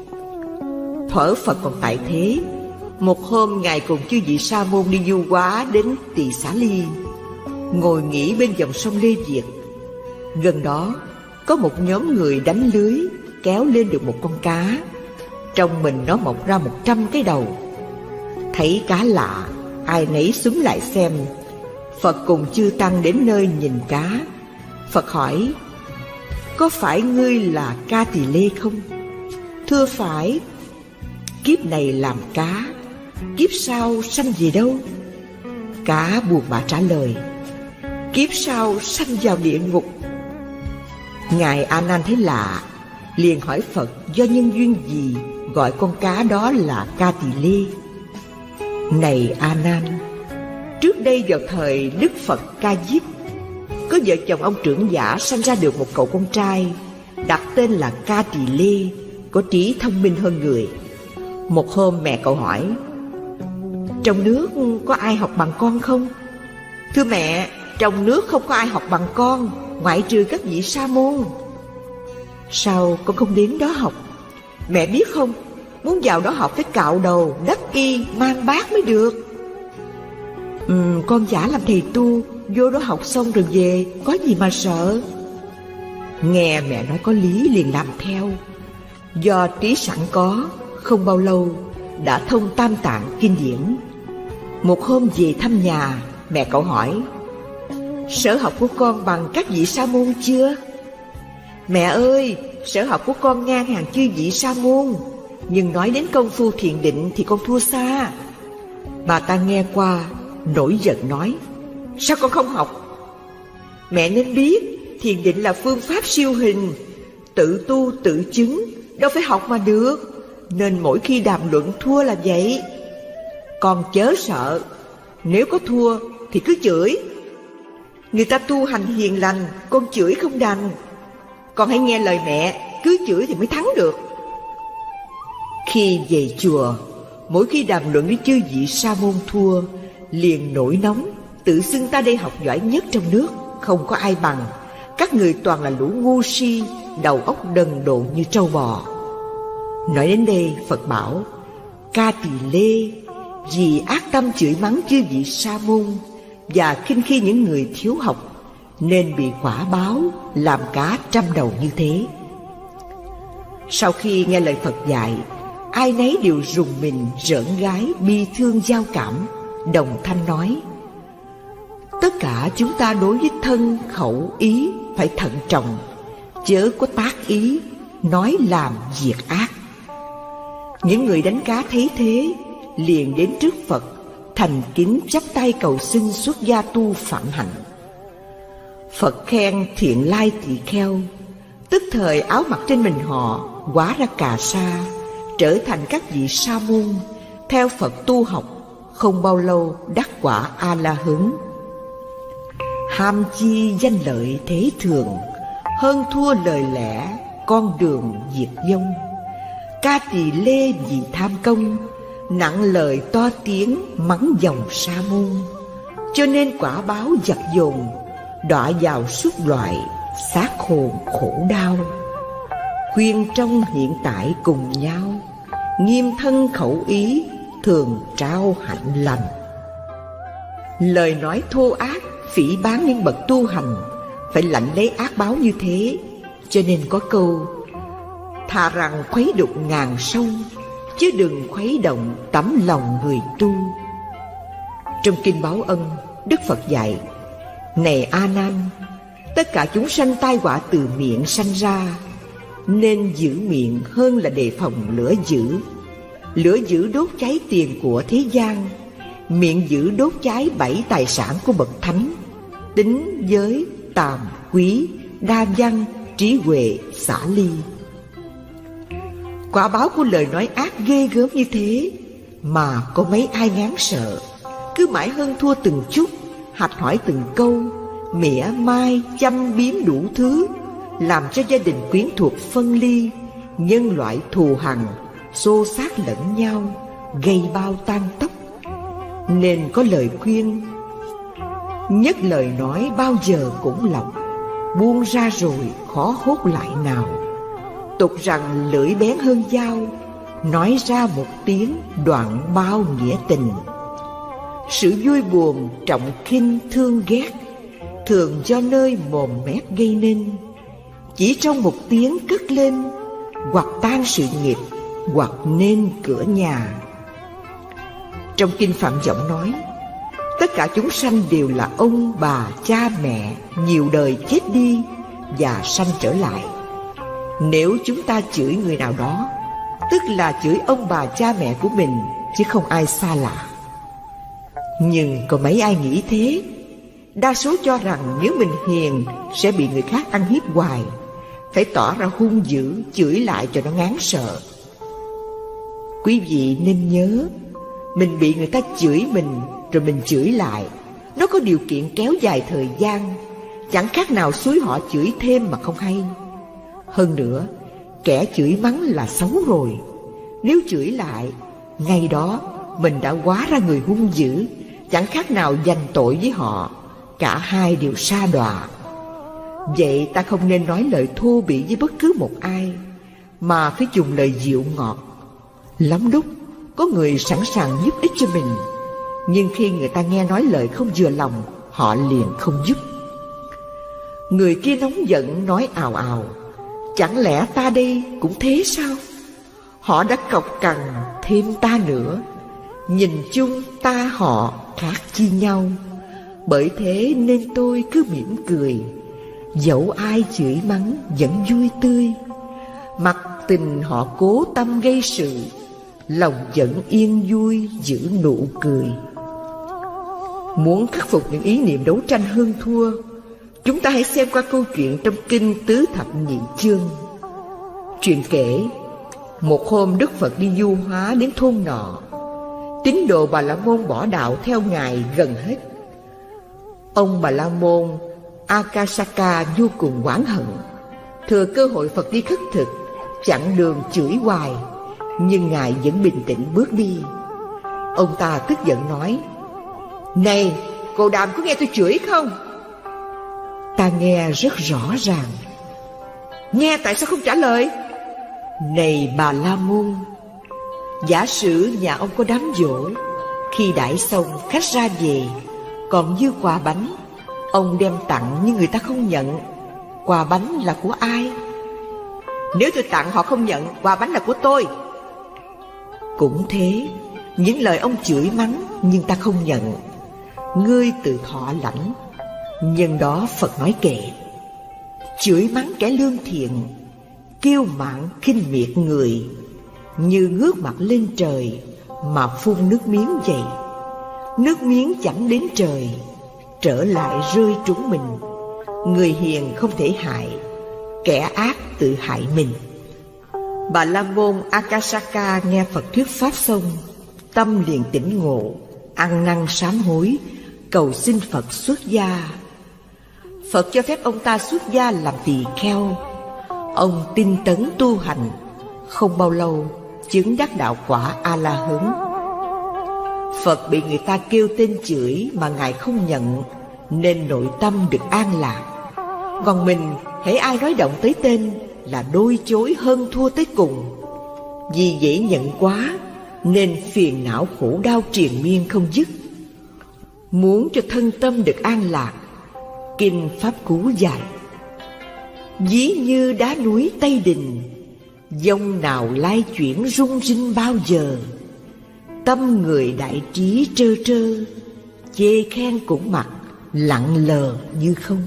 Thuở Phật còn tại thế, một hôm Ngài cùng chư vị sa môn đi du hóa đến Tỳ Xá Ly, ngồi nghỉ bên dòng sông Lê Việt. Gần đó có một nhóm người đánh lưới kéo lên được một con cá, trong mình nó mọc ra một trăm cái đầu. Thấy cá lạ, ai nấy xúm lại xem. Phật cùng chư tăng đến nơi nhìn cá. Phật hỏi: có phải ngươi là Ca Tỳ Lê không? Thưa phải. Kiếp này làm cá, kiếp sau sanh về đâu? Cá buồn bã trả lời: kiếp sau sanh vào địa ngục. Ngài A Nan thấy lạ, liền hỏi Phật do nhân duyên gì gọi con cá đó là Ca Tỳ Lê. Này A Nan, trước đây vào thời Đức Phật Ca Diếp, có vợ chồng ông trưởng giả sanh ra được một cậu con trai, đặt tên là Ca Tỳ Lê, có trí thông minh hơn người. Một hôm mẹ cậu hỏi: trong nước có ai học bằng con không? Thưa mẹ, trong nước không có ai học bằng con, ngoại trừ các vị sa môn. Sao con không đến đó học? Mẹ biết không, muốn vào đó học phải cạo đầu, đắp y, mang bát mới được. Ừ, con giả làm thầy tu, vô đó học xong rồi về, có gì mà sợ. Nghe mẹ nói có lý liền làm theo. Do trí sẵn có, không bao lâu đã thông tam tạng kinh điển. Một hôm về thăm nhà, mẹ cậu hỏi: sở học của con bằng các vị sa môn chưa? Mẹ ơi, sở học của con ngang hàng chư vị sa môn, nhưng nói đến công phu thiền định thì con thua xa. Bà ta nghe qua nổi giận nói: sao con không học? Mẹ nên biết thiền định là phương pháp siêu hình, tự tu tự chứng, đâu phải học mà được, nên mỗi khi đàm luận thua là vậy. Con chớ sợ, nếu có thua thì cứ chửi. Người ta tu hành hiền lành, con chửi không đành. Con hãy nghe lời mẹ, cứ chửi thì mới thắng được. Khi về chùa, mỗi khi đàm luận với chư vị sa môn thua, liền nổi nóng, tự xưng ta đây học giỏi nhất trong nước, không có ai bằng. Các người toàn là lũ ngu si, đầu óc đần độn như trâu bò. Nói đến đây, Phật bảo: Ca Tỳ Lê vì ác tâm chửi mắng chư vị sa môn và khinh khi những người thiếu học, nên bị quả báo làm cá trăm đầu như thế. Sau khi nghe lời Phật dạy, ai nấy đều rùng mình, rợn gái, bi thương giao cảm, đồng thanh nói: tất cả chúng ta đối với thân, khẩu, ý phải thận trọng, chớ có tác ý, nói làm việc ác. Những người đánh cá thấy thế, liền đến trước Phật, thành kính chắp tay cầu xin xuất gia tu phạm hạnh. Phật khen thiện lai tỳ kheo, tức thời áo mặc trên mình họ hóa ra cà sa, trở thành các vị sa môn, theo Phật tu học, không bao lâu đắc quả A La Hấn. Ham chi danh lợi thế thường, hơn thua lời lẽ con đường diệt vong. Ca Tỳ Lê vì tham công, nặng lời to tiếng mắng dòng sa môn, cho nên quả báo giặc dồn, đọa vào súc loại, xác hồn khổ đau. Khuyên trong hiện tại cùng nhau, nghiêm thân khẩu ý, thường trao hạnh lành. Lời nói thô ác, phỉ báng những bậc tu hành, phải lãnh lấy ác báo như thế. Cho nên có câu: thà rằng khuấy đục ngàn sông, chứ đừng khuấy động tấm lòng người tu. Trong Kinh Báo Ân, Đức Phật dạy: này A Nan, tất cả chúng sanh tai họa từ miệng sanh ra, nên giữ miệng hơn là đề phòng lửa dữ. Lửa dữ đốt cháy tiền của thế gian, miệng dữ đốt cháy bảy tài sản của bậc thánh: tính, giới, tàm, quý, đa văn, trí huệ, xả ly. Quả báo của lời nói ác ghê gớm như thế, mà có mấy ai ngán sợ, cứ mãi hơn thua từng chút, hạch hỏi từng câu, mỉa mai châm biếm đủ thứ, làm cho gia đình quyến thuộc phân ly, nhân loại thù hằn, xô xát lẫn nhau, gây bao tan tóc. Nên có lời khuyên: nhất lời nói bao giờ cũng lọc, buông ra rồi khó hốt lại nào. Tục rằng lưỡi bén hơn dao, nói ra một tiếng đoạn bao nghĩa tình. Sự vui buồn trọng khinh thương ghét, thường do nơi mồm mép gây nên. Chỉ trong một tiếng cất lên, hoặc tan sự nghiệp, hoặc nên cửa nhà. Trong kinh Phạm Võng nói, tất cả chúng sanh đều là ông bà cha mẹ, nhiều đời chết đi và sanh trở lại. Nếu chúng ta chửi người nào đó, tức là chửi ông bà cha mẹ của mình, chứ không ai xa lạ. Nhưng có mấy ai nghĩ thế? Đa số cho rằng nếu mình hiền sẽ bị người khác ăn hiếp hoài, phải tỏ ra hung dữ, chửi lại cho nó ngán sợ. Quý vị nên nhớ, mình bị người ta chửi mình rồi mình chửi lại, nó có điều kiện kéo dài thời gian, chẳng khác nào xúi họ chửi thêm mà không hay. Hơn nữa, kẻ chửi mắng là xấu rồi, nếu chửi lại, ngay đó mình đã hóa ra người hung dữ, chẳng khác nào giành tội với họ, cả hai đều sa đọa. Vậy ta không nên nói lời thô bỉ với bất cứ một ai, mà phải dùng lời dịu ngọt. Lắm lúc có người sẵn sàng giúp ích cho mình, nhưng khi người ta nghe nói lời không vừa lòng, họ liền không giúp. Người kia nóng giận nói ào ào, chẳng lẽ ta đây cũng thế sao? Họ đã cọc cằn thêm ta nữa, nhìn chung ta họ khác chi nhau. Bởi thế nên tôi cứ mỉm cười, dẫu ai chửi mắng vẫn vui tươi. Mặc tình họ cố tâm gây sự, lòng vẫn yên vui giữ nụ cười. Muốn khắc phục những ý niệm đấu tranh hơn thua, chúng ta hãy xem qua câu chuyện trong kinh Tứ Thập Nhị Chương. Chuyện kể, một hôm Đức Phật đi du hóa đến thôn nọ. Tín đồ Bà La Môn bỏ đạo theo Ngài gần hết. Ông Bà La Môn Akasaka vô cùng oán hận, thừa cơ hội Phật đi khất thực, chặn đường chửi hoài, nhưng Ngài vẫn bình tĩnh bước đi. Ông ta tức giận nói: này, cô Đàm có nghe tôi chửi không? Ta nghe rất rõ ràng. Nghe tại sao không trả lời? Này Bà La Môn, giả sử nhà ông có đám giỗ, khi đãi xong khách ra về, còn dư quà bánh, ông đem tặng nhưng người ta không nhận, quà bánh là của ai? Nếu tôi tặng họ không nhận, quà bánh là của tôi. Cũng thế, những lời ông chửi mắng nhưng ta không nhận, ngươi tự thọ lãnh. Nhân đó Phật nói kệ: chửi mắng kẻ lương thiện, kiêu mạn khinh miệt người, như ngước mặt lên trời mà phun nước miếng vậy. Nước miếng chẳng đến trời, trở lại rơi trúng mình. Người hiền không thể hại, kẻ ác tự hại mình. Bà La Môn Akasaka nghe Phật thuyết pháp xong, tâm liền tỉnh ngộ, ăn năn sám hối, cầu xin Phật xuất gia. Phật cho phép ông ta xuất gia làm tỳ kheo. Ông tinh tấn tu hành, không bao lâu chứng đắc đạo quả A-la-hán. Phật bị người ta kêu tên chửi mà Ngài không nhận, nên nội tâm được an lạc. Còn mình, hễ ai nói động tới tên là đôi chối hơn thua tới cùng. Vì dễ nhận quá nên phiền não khổ đau triền miên không dứt. Muốn cho thân tâm được an lạc, kinh Pháp Cú dạy: ví như đá núi Tây Đình, dông nào lai chuyển rung rinh bao giờ. Tâm người đại trí trơ trơ, chê khen cũng mặc, lặng lờ như không.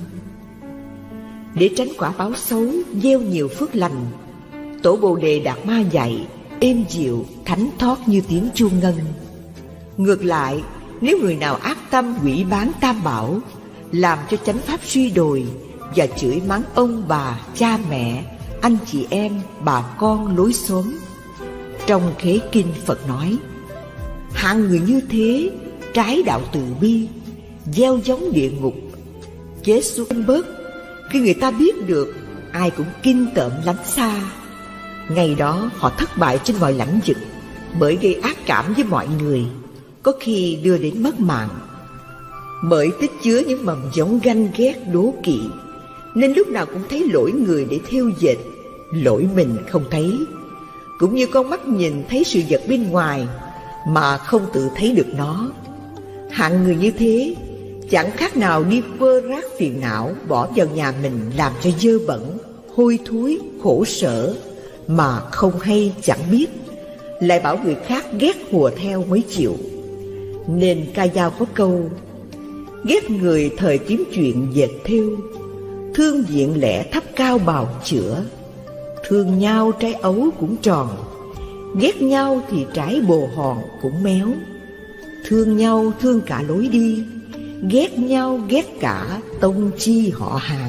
Để tránh quả báo xấu, gieo nhiều phước lành, Tổ Bồ Đề Đạt Ma dạy êm dịu, thánh thót như tiếng chuông ngân. Ngược lại, nếu người nào ác tâm hủy bán tam bảo, làm cho chánh pháp suy đồi, và chửi mắng ông bà, cha mẹ, anh chị em, bà con lối xóm, trong khế kinh Phật nói: hạng người như thế trái đạo từ bi, gieo giống địa ngục, chết xuống bớt. Khi người ta biết được, ai cũng kinh tởm lánh xa. Ngày đó họ thất bại trên mọi lãnh vực, bởi gây ác cảm với mọi người, có khi đưa đến mất mạng. Bởi tích chứa những mầm giống ganh ghét đố kỵ, nên lúc nào cũng thấy lỗi người để thêu dệt, lỗi mình không thấy. Cũng như con mắt nhìn thấy sự vật bên ngoài mà không tự thấy được nó. Hạng người như thế chẳng khác nào đi vơ rác phiền não bỏ vào nhà mình, làm cho dơ bẩn, hôi thối, khổ sở mà không hay chẳng biết, lại bảo người khác ghét hùa theo mới chịu. Nên ca dao có câu: ghét người thời kiếm chuyện dệt thêu, thương diện lẻ thấp cao bào chữa. Thương nhau trái ấu cũng tròn, ghét nhau thì trái bồ hòn cũng méo. Thương nhau thương cả lối đi, ghét nhau ghét cả tông chi họ hàng.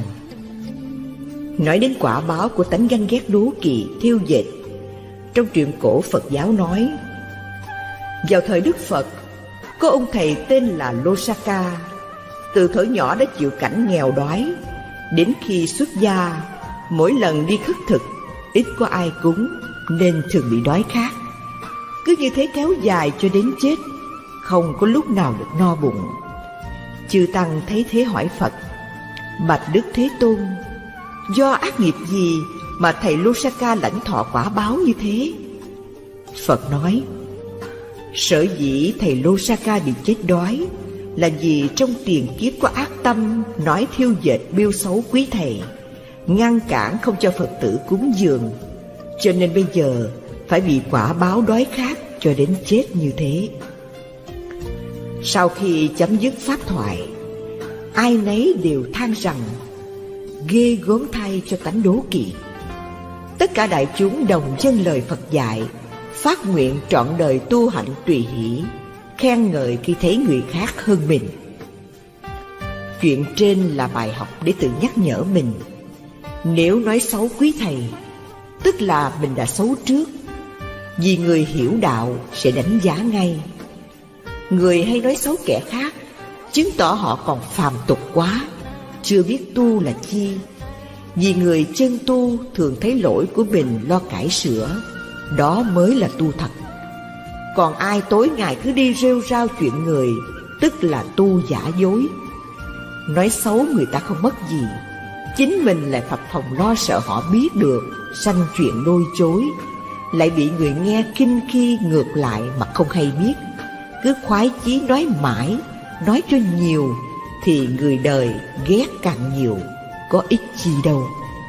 Nói đến quả báo của tánh ganh ghét đố kỵ, thêu dệt, trong truyện cổ Phật giáo nói, vào thời Đức Phật, có ông thầy tên là Losaka. Từ thuở nhỏ đã chịu cảnh nghèo đói, đến khi xuất gia, mỗi lần đi khất thực ít có ai cúng, nên thường bị đói khát. Cứ như thế kéo dài cho đến chết, không có lúc nào được no bụng. Chư tăng thấy thế hỏi Phật: bạch Đức Thế Tôn, do ác nghiệp gì mà thầy Losaka lãnh thọ quả báo như thế? Phật nói: sở dĩ thầy Losaka bị chết đói là vì trong tiền kiếp có ác tâm nói thiêu dệt bêu xấu quý thầy, ngăn cản không cho Phật tử cúng dường, cho nên bây giờ phải bị quả báo đói khát cho đến chết như thế. Sau khi chấm dứt pháp thoại, ai nấy đều than rằng ghê gớm thay cho tánh đố kỵ. Tất cả đại chúng đồng dâng lời Phật dạy, phát nguyện trọn đời tu hạnh tùy hỷ, khen ngợi khi thấy người khác hơn mình. Chuyện trên là bài học để tự nhắc nhở mình. Nếu nói xấu quý thầy, tức là mình đã xấu trước, vì người hiểu đạo sẽ đánh giá ngay. Người hay nói xấu kẻ khác, chứng tỏ họ còn phàm tục quá, chưa biết tu là chi. Vì người chân tu thường thấy lỗi của mình lo cải sửa, đó mới là tu thật. Còn ai tối ngày cứ đi rêu rao chuyện người, tức là tu giả dối. Nói xấu người ta không mất gì, chính mình lại phập phồng lo sợ họ biết được, sanh chuyện lôi chối, lại bị người nghe khinh khi ngược lại mà không hay biết. Cứ khoái chí nói mãi, nói cho nhiều, thì người đời ghét càng nhiều, có ích chi đâu.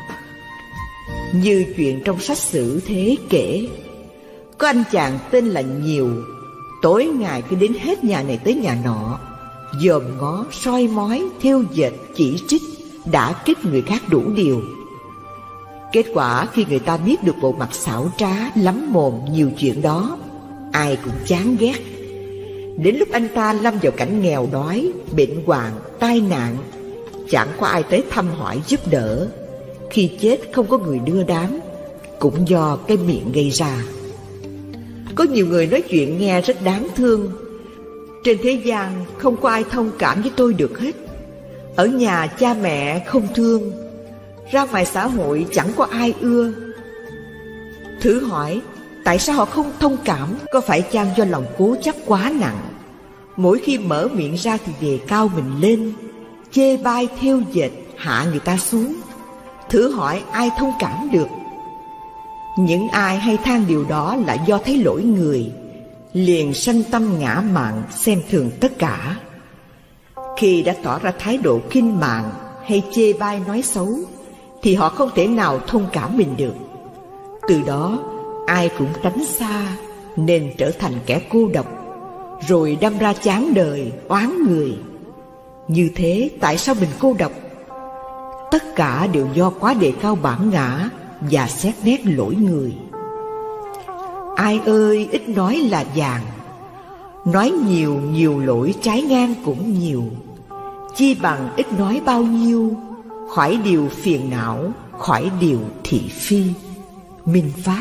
Như chuyện trong sách sử thế kể, có anh chàng tên là Nhiều, tối ngày cứ đến hết nhà này tới nhà nọ, dòm ngó, soi mói, thêu dệt, chỉ trích, đả kích người khác đủ điều. Kết quả khi người ta biết được bộ mặt xảo trá, lắm mồm nhiều chuyện đó, ai cũng chán ghét. Đến lúc anh ta lâm vào cảnh nghèo đói, bệnh hoạn, tai nạn, chẳng có ai tới thăm hỏi giúp đỡ. Khi chết không có người đưa đám, cũng do cái miệng gây ra. Có nhiều người nói chuyện nghe rất đáng thương. Trên thế gian không có ai thông cảm với tôi được hết. Ở nhà cha mẹ không thương, ra ngoài xã hội chẳng có ai ưa. Thử hỏi, tại sao họ không thông cảm? Có phải chăng do lòng cố chấp quá nặng? Mỗi khi mở miệng ra thì đề cao mình lên, chê bai thêu dệt, hạ người ta xuống. Thử hỏi ai thông cảm được? Những ai hay than điều đó là do thấy lỗi người, liền sanh tâm ngã mạn, xem thường tất cả. Khi đã tỏ ra thái độ khinh mạn hay chê bai nói xấu, thì họ không thể nào thông cảm mình được. Từ đó ai cũng tránh xa, nên trở thành kẻ cô độc, rồi đâm ra chán đời, oán người. Như thế tại sao mình cô độc? Tất cả đều do quá đề cao bản ngã và xét nét lỗi người. Ai ơi, ít nói là vàng, nói nhiều nhiều lỗi trái ngang cũng nhiều. Chi bằng ít nói bao nhiêu, khỏi điều phiền não, khỏi điều thị phi. Minh Phát.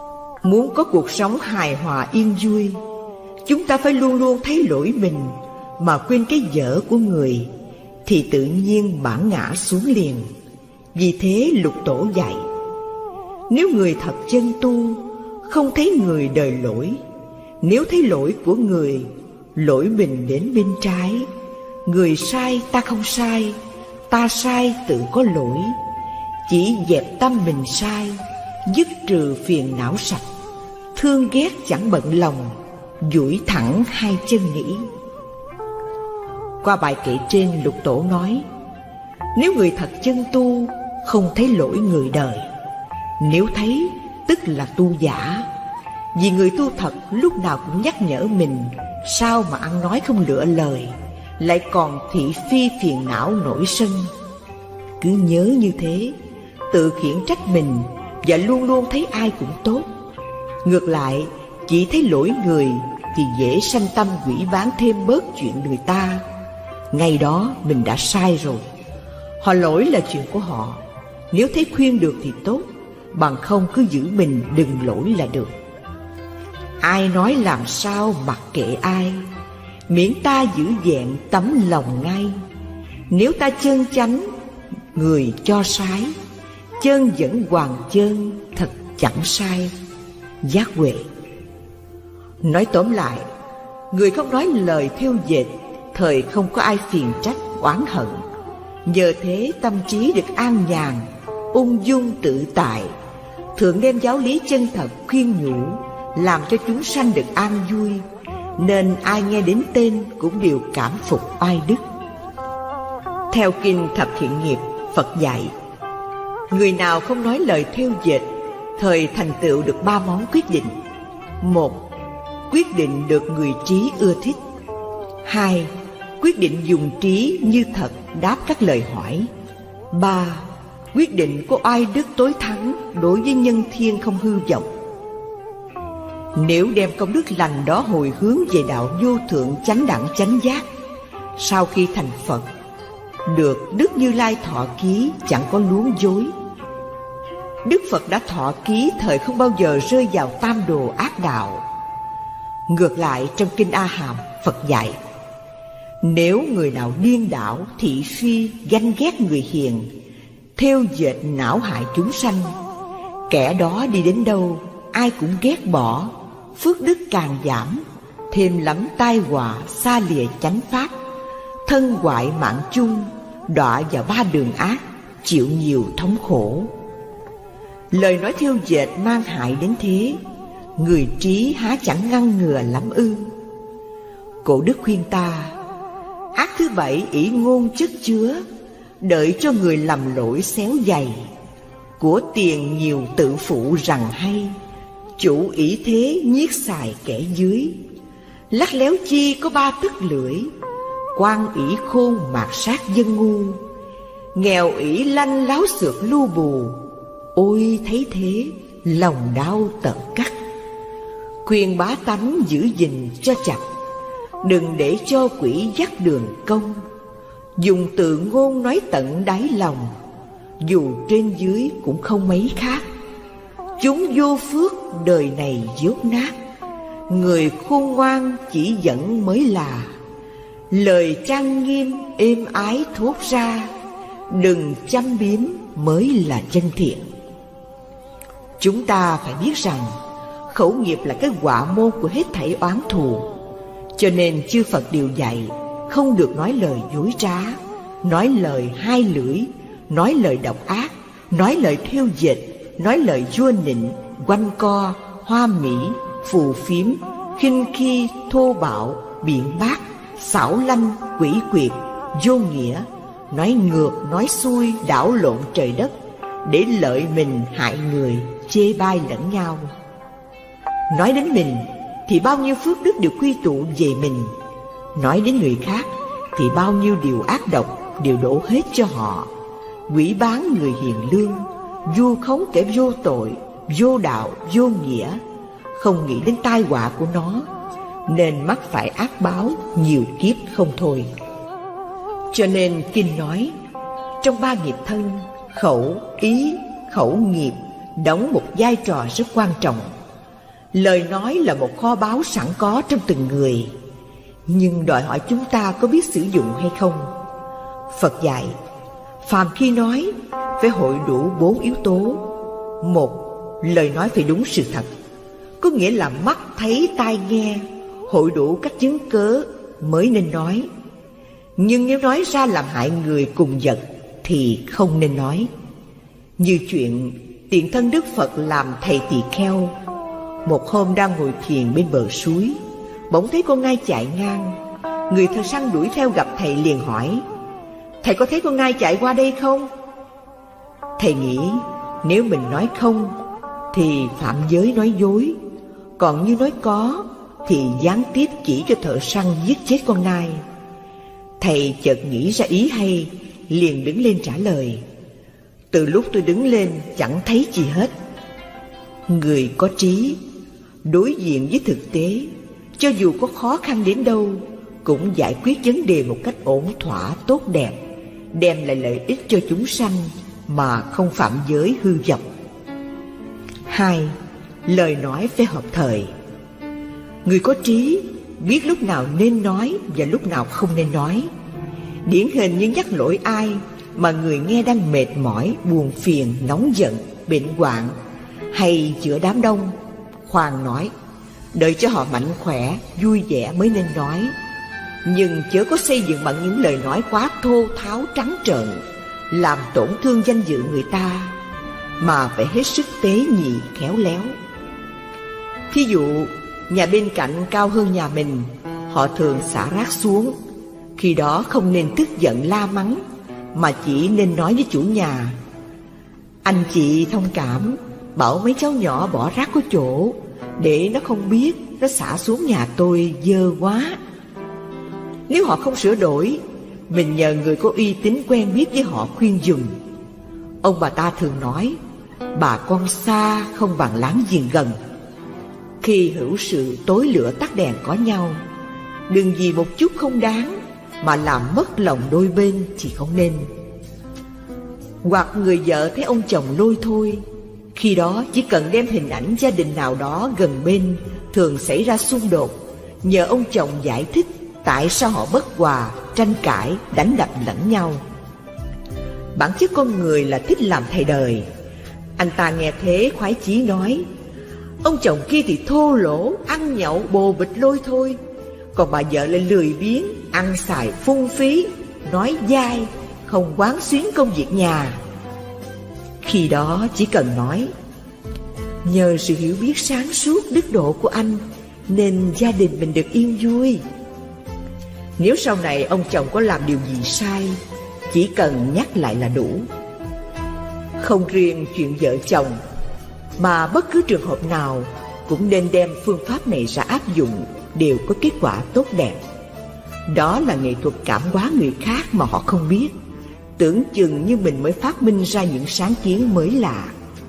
Muốn có cuộc sống hài hòa yên vui, chúng ta phải luôn luôn thấy lỗi mình, mà quên cái dở của người thì tự nhiên bản ngã xuống liền. Vì thế Lục Tổ dạy, nếu người thật chân tu, không thấy người đời lỗi. Nếu thấy lỗi của người, lỗi mình đến bên trái. Người sai ta không sai, ta sai tự có lỗi. Chỉ dẹp tâm mình sai, dứt trừ phiền não sạch. Thương ghét chẳng bận lòng, duỗi thẳng hai chân nghĩ. Qua bài kệ trên, Lục Tổ nói, nếu người thật chân tu, không thấy lỗi người đời. Nếu thấy, tức là tu giả. Vì người tu thật lúc nào cũng nhắc nhở mình, sao mà ăn nói không lựa lời, lại còn thị phi phiền não nổi sân. Cứ nhớ như thế, tự khiển trách mình, và luôn luôn thấy ai cũng tốt. Ngược lại, chỉ thấy lỗi người thì dễ sanh tâm quỷ bán thêm bớt chuyện người ta. Ngay đó mình đã sai rồi. Họ lỗi là chuyện của họ, nếu thấy khuyên được thì tốt, bằng không cứ giữ mình đừng lỗi là được. Ai nói làm sao mặc kệ ai, miễn ta giữ vẹn tấm lòng ngay. Nếu ta chân chánh, người cho sái, chân vẫn hoàng chân, thật chẳng sai. Giác Huệ. Nói tóm lại, người không nói lời thêu dệt, thời không có ai phiền trách oán hận. Nhờ thế tâm trí được an nhàn, ung dung tự tại. Thượng đem giáo lý chân thật khuyên nhủ, làm cho chúng sanh được an vui, nên ai nghe đến tên cũng đều cảm phục oai đức. Theo kinh Thập Thiện Nghiệp, Phật dạy, người nào không nói lời thêu dệt, thời thành tựu được ba món quyết định. Một, quyết định được người trí ưa thích. Hai, quyết định dùng trí như thật đáp các lời hỏi. Ba, quyết định có oai đức tối thắng đối với nhân thiên không hư vọng. Nếu đem công đức lành đó hồi hướng về đạo vô thượng chánh đẳng chánh giác, sau khi thành Phật, được Đức Như Lai thọ ký chẳng có luống dối. Đức Phật đã thọ ký thời không bao giờ rơi vào tam đồ ác đạo. Ngược lại, trong kinh A Hàm, Phật dạy, nếu người nào điên đảo, thị phi, ganh ghét người hiền, thêu dệt não hại chúng sanh, kẻ đó đi đến đâu ai cũng ghét bỏ, phước đức càng giảm, thêm lắm tai họa, xa lìa chánh pháp, thân hoại mạng chung, đọa vào ba đường ác, chịu nhiều thống khổ. Lời nói thêu dệt mang hại đến thế, người trí há chẳng ngăn ngừa lắm ư? Cổ đức khuyên ta, ác thứ bảy ỷ ngôn chất chứa, đợi cho người lầm lỗi xéo dày. Của tiền nhiều tự phụ rằng hay, chủ ỷ thế nhiếc xài kẻ dưới. Lắc léo chi có ba tấc lưỡi, quan ỷ khôn mạt sát dân ngu. Nghèo ỷ lanh láo xược lu bù, ôi thấy thế lòng đau tận cắt. Khuyên bá tánh giữ gìn cho chặt, đừng để cho quỷ dắt đường công. Dùng từ ngôn nói tận đáy lòng, dù trên dưới cũng không mấy khác. Chúng vô phước đời này dốt nát, người khôn ngoan chỉ dẫn mới là. Lời trang nghiêm êm ái thốt ra, đừng châm biếm mới là chân thiện. Chúng ta phải biết rằng khẩu nghiệp là cái họa môn của hết thảy oán thù. Cho nên chư Phật đều dạy không được nói lời dối trá, nói lời hai lưỡi, nói lời độc ác, nói lời thêu dệt, nói lời vua nịnh, quanh co, hoa mỹ, phù phiếm, khinh khi, thô bạo, biện bác, xảo lanh, quỷ quyệt, vô nghĩa, nói ngược, nói xuôi, đảo lộn trời đất, để lợi mình hại người, chê bai lẫn nhau. Nói đến mình thì bao nhiêu phước đức đều quy tụ về mình, nói đến người khác thì bao nhiêu điều ác độc đều đổ hết cho họ. Quỷ bán người hiền lương, vu khống kẻ vô tội, vô đạo, vô nghĩa, không nghĩ đến tai họa của nó, nên mắc phải ác báo nhiều kiếp không thôi. Cho nên kinh nói, trong ba nghiệp thân, khẩu, ý, khẩu nghiệp đóng một vai trò rất quan trọng. Lời nói là một kho báu sẵn có trong từng người. nhưng đòi hỏi chúng ta có biết sử dụng hay không. Phật dạy, phàm khi nói phải hội đủ bốn yếu tố. Một, lời nói phải đúng sự thật, có nghĩa là mắt thấy tai nghe, hội đủ các chứng cớ mới nên nói. Nhưng nếu nói ra làm hại người cùng vật thì không nên nói. Như chuyện tiền thân Đức Phật làm thầy tỳ kheo. Một hôm đang ngồi thiền bên bờ suối, bỗng thấy con ngai chạy ngang. Người thợ săn đuổi theo gặp thầy liền hỏi: thầy có thấy con ngai chạy qua đây không? Thầy nghĩ nếu mình nói không thì phạm giới nói dối, còn như nói có thì gián tiếp chỉ cho thợ săn giết chết con nai. Thầy chợt nghĩ ra ý hay, liền đứng lên trả lời: từ lúc tôi đứng lên chẳng thấy gì hết. Người có trí đối diện với thực tế, cho dù có khó khăn đến đâu cũng giải quyết vấn đề một cách ổn thỏa tốt đẹp, đem lại lợi ích cho chúng sanh mà không phạm giới hư vọng. Hai, lời nói phải hợp thời. Người có trí biết lúc nào nên nói và lúc nào không nên nói. Điển hình như nhắc lỗi ai mà người nghe đang mệt mỏi, buồn phiền, nóng giận, bệnh hoạn, hay giữa đám đông, khoan nói, đợi cho họ mạnh khỏe, vui vẻ mới nên nói. Nhưng chớ có xây dựng bằng những lời nói quá thô tháo trắng trợn, làm tổn thương danh dự người ta, mà phải hết sức tế nhị khéo léo. Thí dụ, nhà bên cạnh cao hơn nhà mình, họ thường xả rác xuống. Khi đó không nên tức giận la mắng, mà chỉ nên nói với chủ nhà: anh chị thông cảm, bảo mấy cháu nhỏ bỏ rác có chỗ, để nó không biết nó xả xuống nhà tôi dơ quá. Nếu họ không sửa đổi, mình nhờ người có uy tín quen biết với họ khuyên dùm. Ông bà ta thường nói, bà con xa không bằng láng giềng gần. Khi hữu sự tối lửa tắt đèn có nhau, đừng vì một chút không đáng mà làm mất lòng đôi bên thì không nên. Hoặc người vợ thấy ông chồng lôi thôi, khi đó chỉ cần đem hình ảnh gia đình nào đó gần bên thường xảy ra xung đột, nhờ ông chồng giải thích tại sao họ bất hòa, tranh cãi, đánh đập lẫn nhau. Bản chất con người là thích làm thầy đời. Anh ta nghe thế khoái chí nói, ông chồng kia thì thô lỗ, ăn nhậu bồ bịch lôi thôi, còn bà vợ lại lười biếng, ăn xài phung phí, nói dai, không quán xuyến công việc nhà. Khi đó chỉ cần nói, nhờ sự hiểu biết sáng suốt đức độ của anh nên gia đình mình được yên vui. Nếu sau này ông chồng có làm điều gì sai, chỉ cần nhắc lại là đủ. Không riêng chuyện vợ chồng, mà bất cứ trường hợp nào cũng nên đem phương pháp này ra áp dụng, đều có kết quả tốt đẹp. Đó là nghệ thuật cảm hóa người khác mà họ không biết, tưởng chừng như mình mới phát minh ra những sáng kiến mới lạ.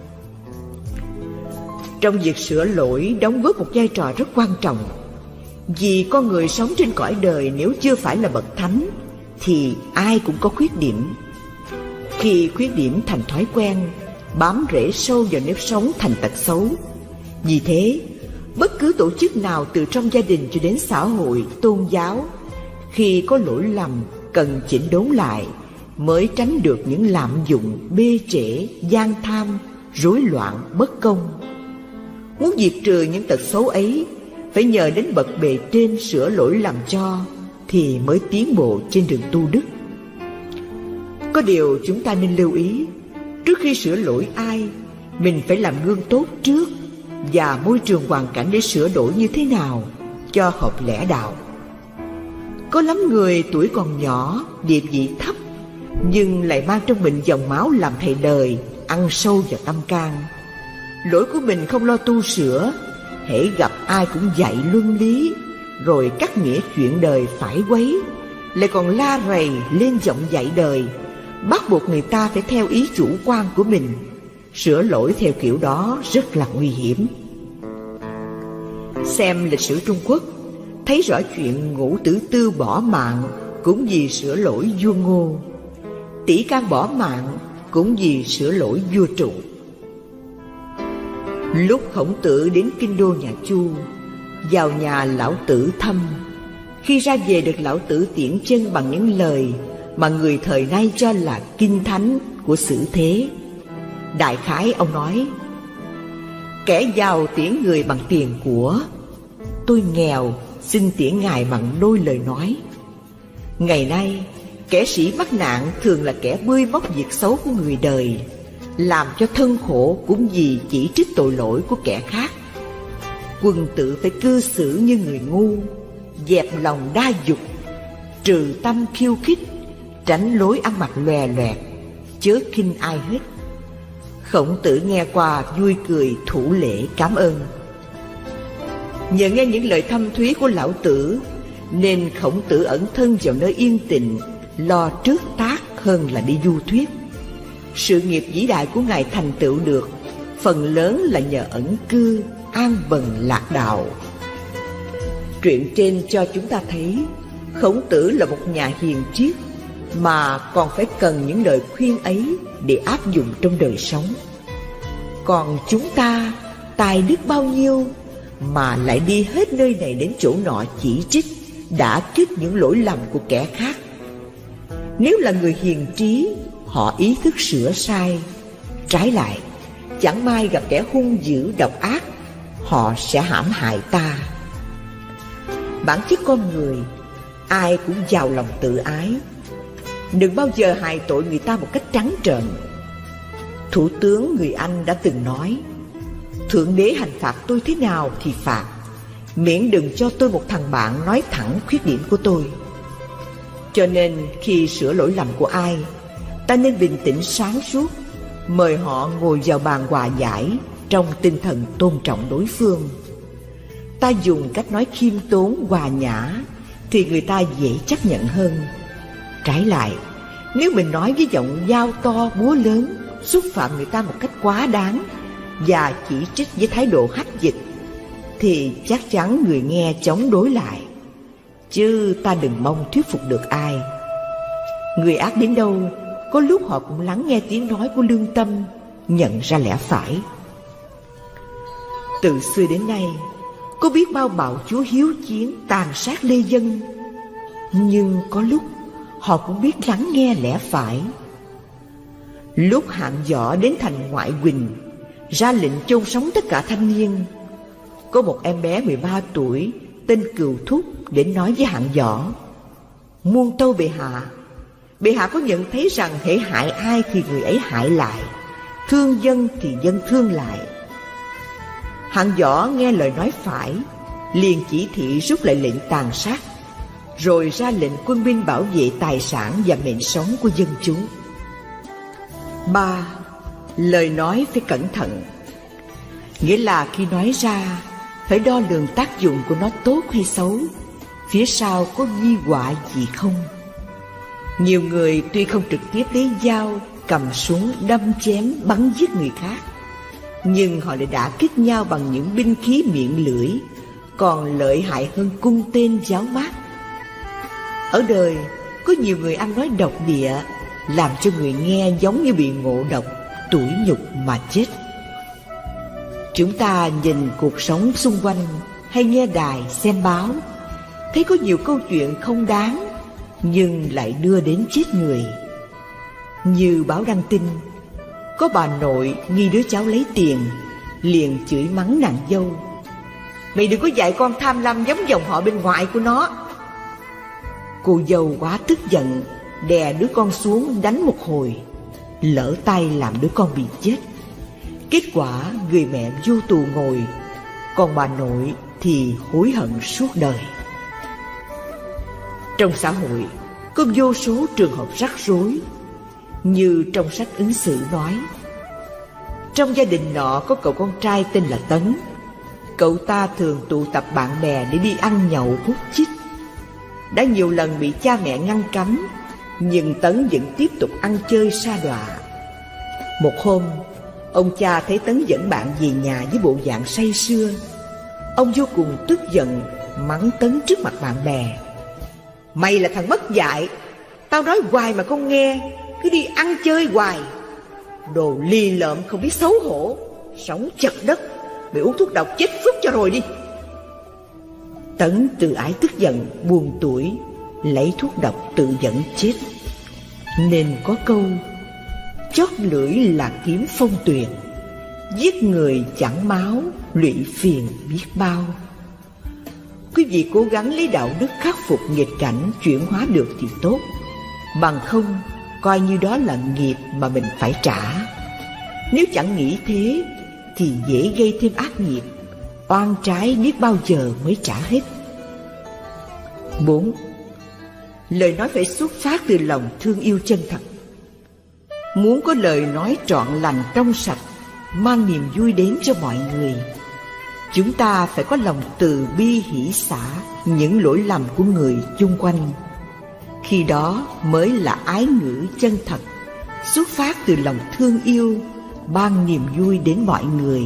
Trong việc sửa lỗi đóng góp một vai trò rất quan trọng. Vì con người sống trên cõi đời nếu chưa phải là bậc thánh thì ai cũng có khuyết điểm. Khi khuyết điểm thành thói quen, bám rễ sâu vào nếp sống thành tật xấu. Vì thế, bất cứ tổ chức nào từ trong gia đình cho đến xã hội, tôn giáo, khi có lỗi lầm cần chỉnh đốn lại mới tránh được những lạm dụng, bê trễ, gian tham, rối loạn, bất công. Muốn diệt trừ những tật xấu ấy, phải nhờ đến bậc bề trên sửa lỗi làm cho, thì mới tiến bộ trên đường tu đức. Có điều chúng ta nên lưu ý, trước khi sửa lỗi ai, mình phải làm gương tốt trước, và môi trường hoàn cảnh để sửa đổi như thế nào cho hợp lẽ đạo. Có lắm người tuổi còn nhỏ, địa vị thấp, nhưng lại mang trong mình dòng máu làm thầy đời, ăn sâu vào tâm can. Lỗi của mình không lo tu sửa, hễ gặp ai cũng dạy luân lý, rồi cắt nghĩa chuyện đời phải quấy, lại còn la rầy lên giọng dạy đời, bắt buộc người ta phải theo ý chủ quan của mình. Sửa lỗi theo kiểu đó rất là nguy hiểm. Xem lịch sử Trung Quốc, thấy rõ chuyện Ngũ Tử Tư bỏ mạng cũng vì sửa lỗi vua Ngô, Tỷ Can bỏ mạng cũng vì sửa lỗi vua Trụ. Lúc Khổng Tử đến kinh đô nhà Chu, vào nhà lão tử thăm, Khi ra về được lão tử tiễn chân bằng những lời mà người thời nay cho là kinh thánh của xử thế. Đại khái ông nói: kẻ giàu tiễn người bằng tiền của, tôi nghèo xin tiễn ngài bằng đôi lời nói. Ngày nay, kẻ sĩ mắc nạn thường là kẻ bươi móc việc xấu của người đời, làm cho thân khổ cũng vì chỉ trích tội lỗi của kẻ khác. Quân tử phải cư xử như người ngu, dẹp lòng đa dục, trừ tâm khiêu khích, tránh lối ăn mặc lòe loẹt, chớ khinh ai hết. Khổng Tử nghe qua vui cười thủ lễ cảm ơn. Nhờ nghe những lời thâm thúy của lão tử nên Khổng Tử ẩn thân vào nơi yên tĩnh, lo trước tác hơn là đi du thuyết. Sự nghiệp vĩ đại của ngài thành tựu được phần lớn là nhờ ẩn cư, an bần lạc đạo. Truyện trên cho chúng ta thấy Khổng Tử là một nhà hiền triết mà còn phải cần những lời khuyên ấy để áp dụng trong đời sống. Còn chúng ta tài đức bao nhiêu mà lại đi hết nơi này đến chỗ nọ chỉ trích, đả kích những lỗi lầm của kẻ khác. Nếu là người hiền trí, họ ý thức sửa sai. Trái lại, chẳng may gặp kẻ hung dữ độc ác, họ sẽ hãm hại ta. Bản chất con người, ai cũng giàu lòng tự ái. Đừng bao giờ hại tội người ta một cách trắng trợn. Thủ tướng người Anh đã từng nói: Thượng đế hành phạt tôi thế nào thì phạt, miễn đừng cho tôi một thằng bạn nói thẳng khuyết điểm của tôi. Cho nên khi sửa lỗi lầm của ai, ta nên bình tĩnh sáng suốt, mời họ ngồi vào bàn hòa giải trong tinh thần tôn trọng đối phương. Ta dùng cách nói khiêm tốn hòa nhã thì người ta dễ chấp nhận hơn. Trái lại, nếu mình nói với giọng dao to búa lớn, xúc phạm người ta một cách quá đáng và chỉ trích với thái độ hách dịch, thì chắc chắn người nghe chống đối lại, chứ ta đừng mong thuyết phục được ai. Người ác đến đâu, có lúc họ cũng lắng nghe tiếng nói của lương tâm, nhận ra lẽ phải. Từ xưa đến nay, có biết bao bạo chúa hiếu chiến tàn sát lê dân, nhưng có lúc họ cũng biết lắng nghe lẽ phải. Lúc Hạng Võ đến thành Ngoại Quỳnh, ra lệnh chôn sống tất cả thanh niên, có một em bé mười ba tuổi tên Cừu Thúc đến nói với Hạng Võ: muôn tâu bệ hạ, bệ hạ có nhận thấy rằng hễ hại ai thì người ấy hại lại, thương dân thì dân thương lại. Hạng Võ nghe lời nói phải, liền chỉ thị rút lại lệnh tàn sát, rồi ra lệnh quân binh bảo vệ tài sản và mệnh sống của dân chúng. Ba, lời nói phải cẩn thận. Nghĩa là khi nói ra, phải đo lường tác dụng của nó tốt hay xấu, phía sau có nghi họa gì không. Nhiều người tuy không trực tiếp lấy dao, cầm súng, đâm chém, bắn giết người khác, nhưng họ lại đả kích nhau bằng những binh khí miệng lưỡi, còn lợi hại hơn cung tên giáo mát. Ở đời, có nhiều người ăn nói độc địa, làm cho người nghe giống như bị ngộ độc, tủi nhục mà chết. Chúng ta nhìn cuộc sống xung quanh hay nghe đài, xem báo, thấy có nhiều câu chuyện không đáng, nhưng lại đưa đến chết người. Như báo đăng tin, có bà nội nghi đứa cháu lấy tiền, liền chửi mắng nàng dâu: mày đừng có dạy con tham lam giống dòng họ bên ngoại của nó. Cô dâu quá tức giận, đè đứa con xuống đánh một hồi, lỡ tay làm đứa con bị chết. Kết quả người mẹ vô tù ngồi, còn bà nội thì hối hận suốt đời. Trong xã hội có vô số trường hợp rắc rối, như trong sách ứng xử nói: trong gia đình nọ có cậu con trai tên là Tấn. Cậu ta thường tụ tập bạn bè để đi ăn nhậu hút chích. Đã nhiều lần bị cha mẹ ngăn cấm, nhưng Tấn vẫn tiếp tục ăn chơi sa đọa. Một hôm, ông cha thấy Tấn dẫn bạn về nhà với bộ dạng say sưa. Ông vô cùng tức giận, mắng Tấn trước mặt bạn bè: mày là thằng mất dạy, tao nói hoài mà không nghe, cứ đi ăn chơi hoài. Đồ lì lợm không biết xấu hổ, sống chật đất, mày uống thuốc độc chết phức cho rồi đi. Tấn Từ Ái tức giận, buồn tủi, lấy thuốc độc tự dẫn chết. Nên có câu chót lưỡi là kiếm phong tuyền, giết người chẳng máu, lụy phiền biết bao. Quý vị cố gắng lấy đạo đức khắc phục nghịch cảnh, chuyển hóa được thì tốt, bằng không coi như đó là nghiệp mà mình phải trả. Nếu chẳng nghĩ thế thì dễ gây thêm ác nghiệp, oan trái biết bao giờ mới trả hết. Bốn. Lời nói phải xuất phát từ lòng thương yêu chân thật. Muốn có lời nói trọn lành trong sạch, mang niềm vui đến cho mọi người, chúng ta phải có lòng từ bi hỷ xả những lỗi lầm của người chung quanh. Khi đó mới là ái ngữ chân thật, xuất phát từ lòng thương yêu, ban niềm vui đến mọi người.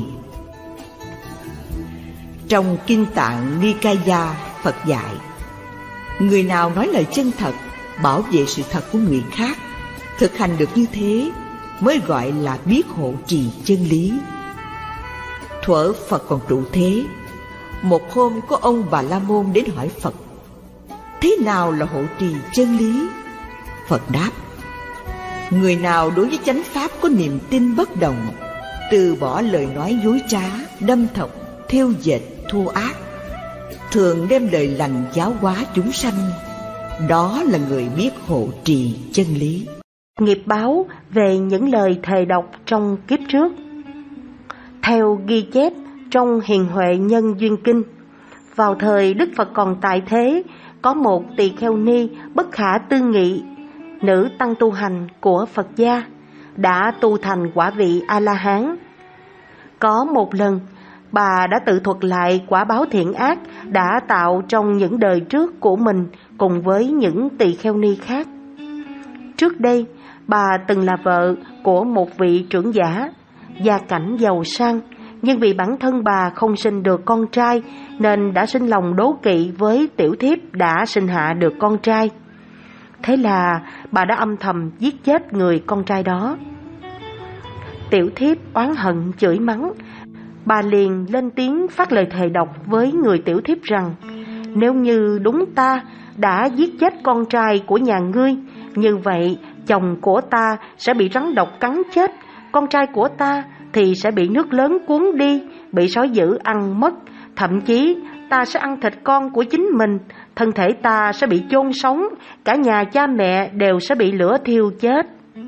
Trong Kinh Tạng Nikaya, Phật dạy, người nào nói lời chân thật, bảo vệ sự thật của người khác, thực hành được như thế mới gọi là biết hộ trì chân lý. Thuở Phật còn trụ thế, một hôm có ông Bà La Môn đến hỏi Phật: thế nào là hộ trì chân lý? Phật đáp: người nào đối với chánh pháp có niềm tin bất động, từ bỏ lời nói dối trá, đâm thọc, thêu dệt, thô ác, thường đem lời lành giáo hóa chúng sanh, đó là người biết hộ trì chân lý. Nghiệp báo về những lời thề độc trong kiếp trước. Theo ghi chép trong Hiền Huệ Nhân Duyên Kinh, vào thời Đức Phật còn tại thế, có một tỳ kheo ni bất khả tư nghị, nữ tăng tu hành của Phật gia, đã tu thành quả vị A-la-hán. Có một lần, bà đã tự thuật lại quả báo thiện ác đã tạo trong những đời trước của mình cùng với những tỳ kheo ni khác. Trước đây, bà từng là vợ của một vị trưởng giả, gia cảnh giàu sang, nhưng vì bản thân bà không sinh được con trai nên đã sinh lòng đố kỵ với tiểu thiếp đã sinh hạ được con trai. Thế là bà đã âm thầm giết chết người con trai đó. Tiểu thiếp oán hận chửi mắng, bà liền lên tiếng phát lời thề độc với người tiểu thiếp rằng: nếu như đúng ta đã giết chết con trai của nhà ngươi, như vậy chồng của ta sẽ bị rắn độc cắn chết, con trai của ta thì sẽ bị nước lớn cuốn đi, bị sói dữ ăn mất, thậm chí ta sẽ ăn thịt con của chính mình, thân thể ta sẽ bị chôn sống, cả nhà cha mẹ đều sẽ bị lửa thiêu chết.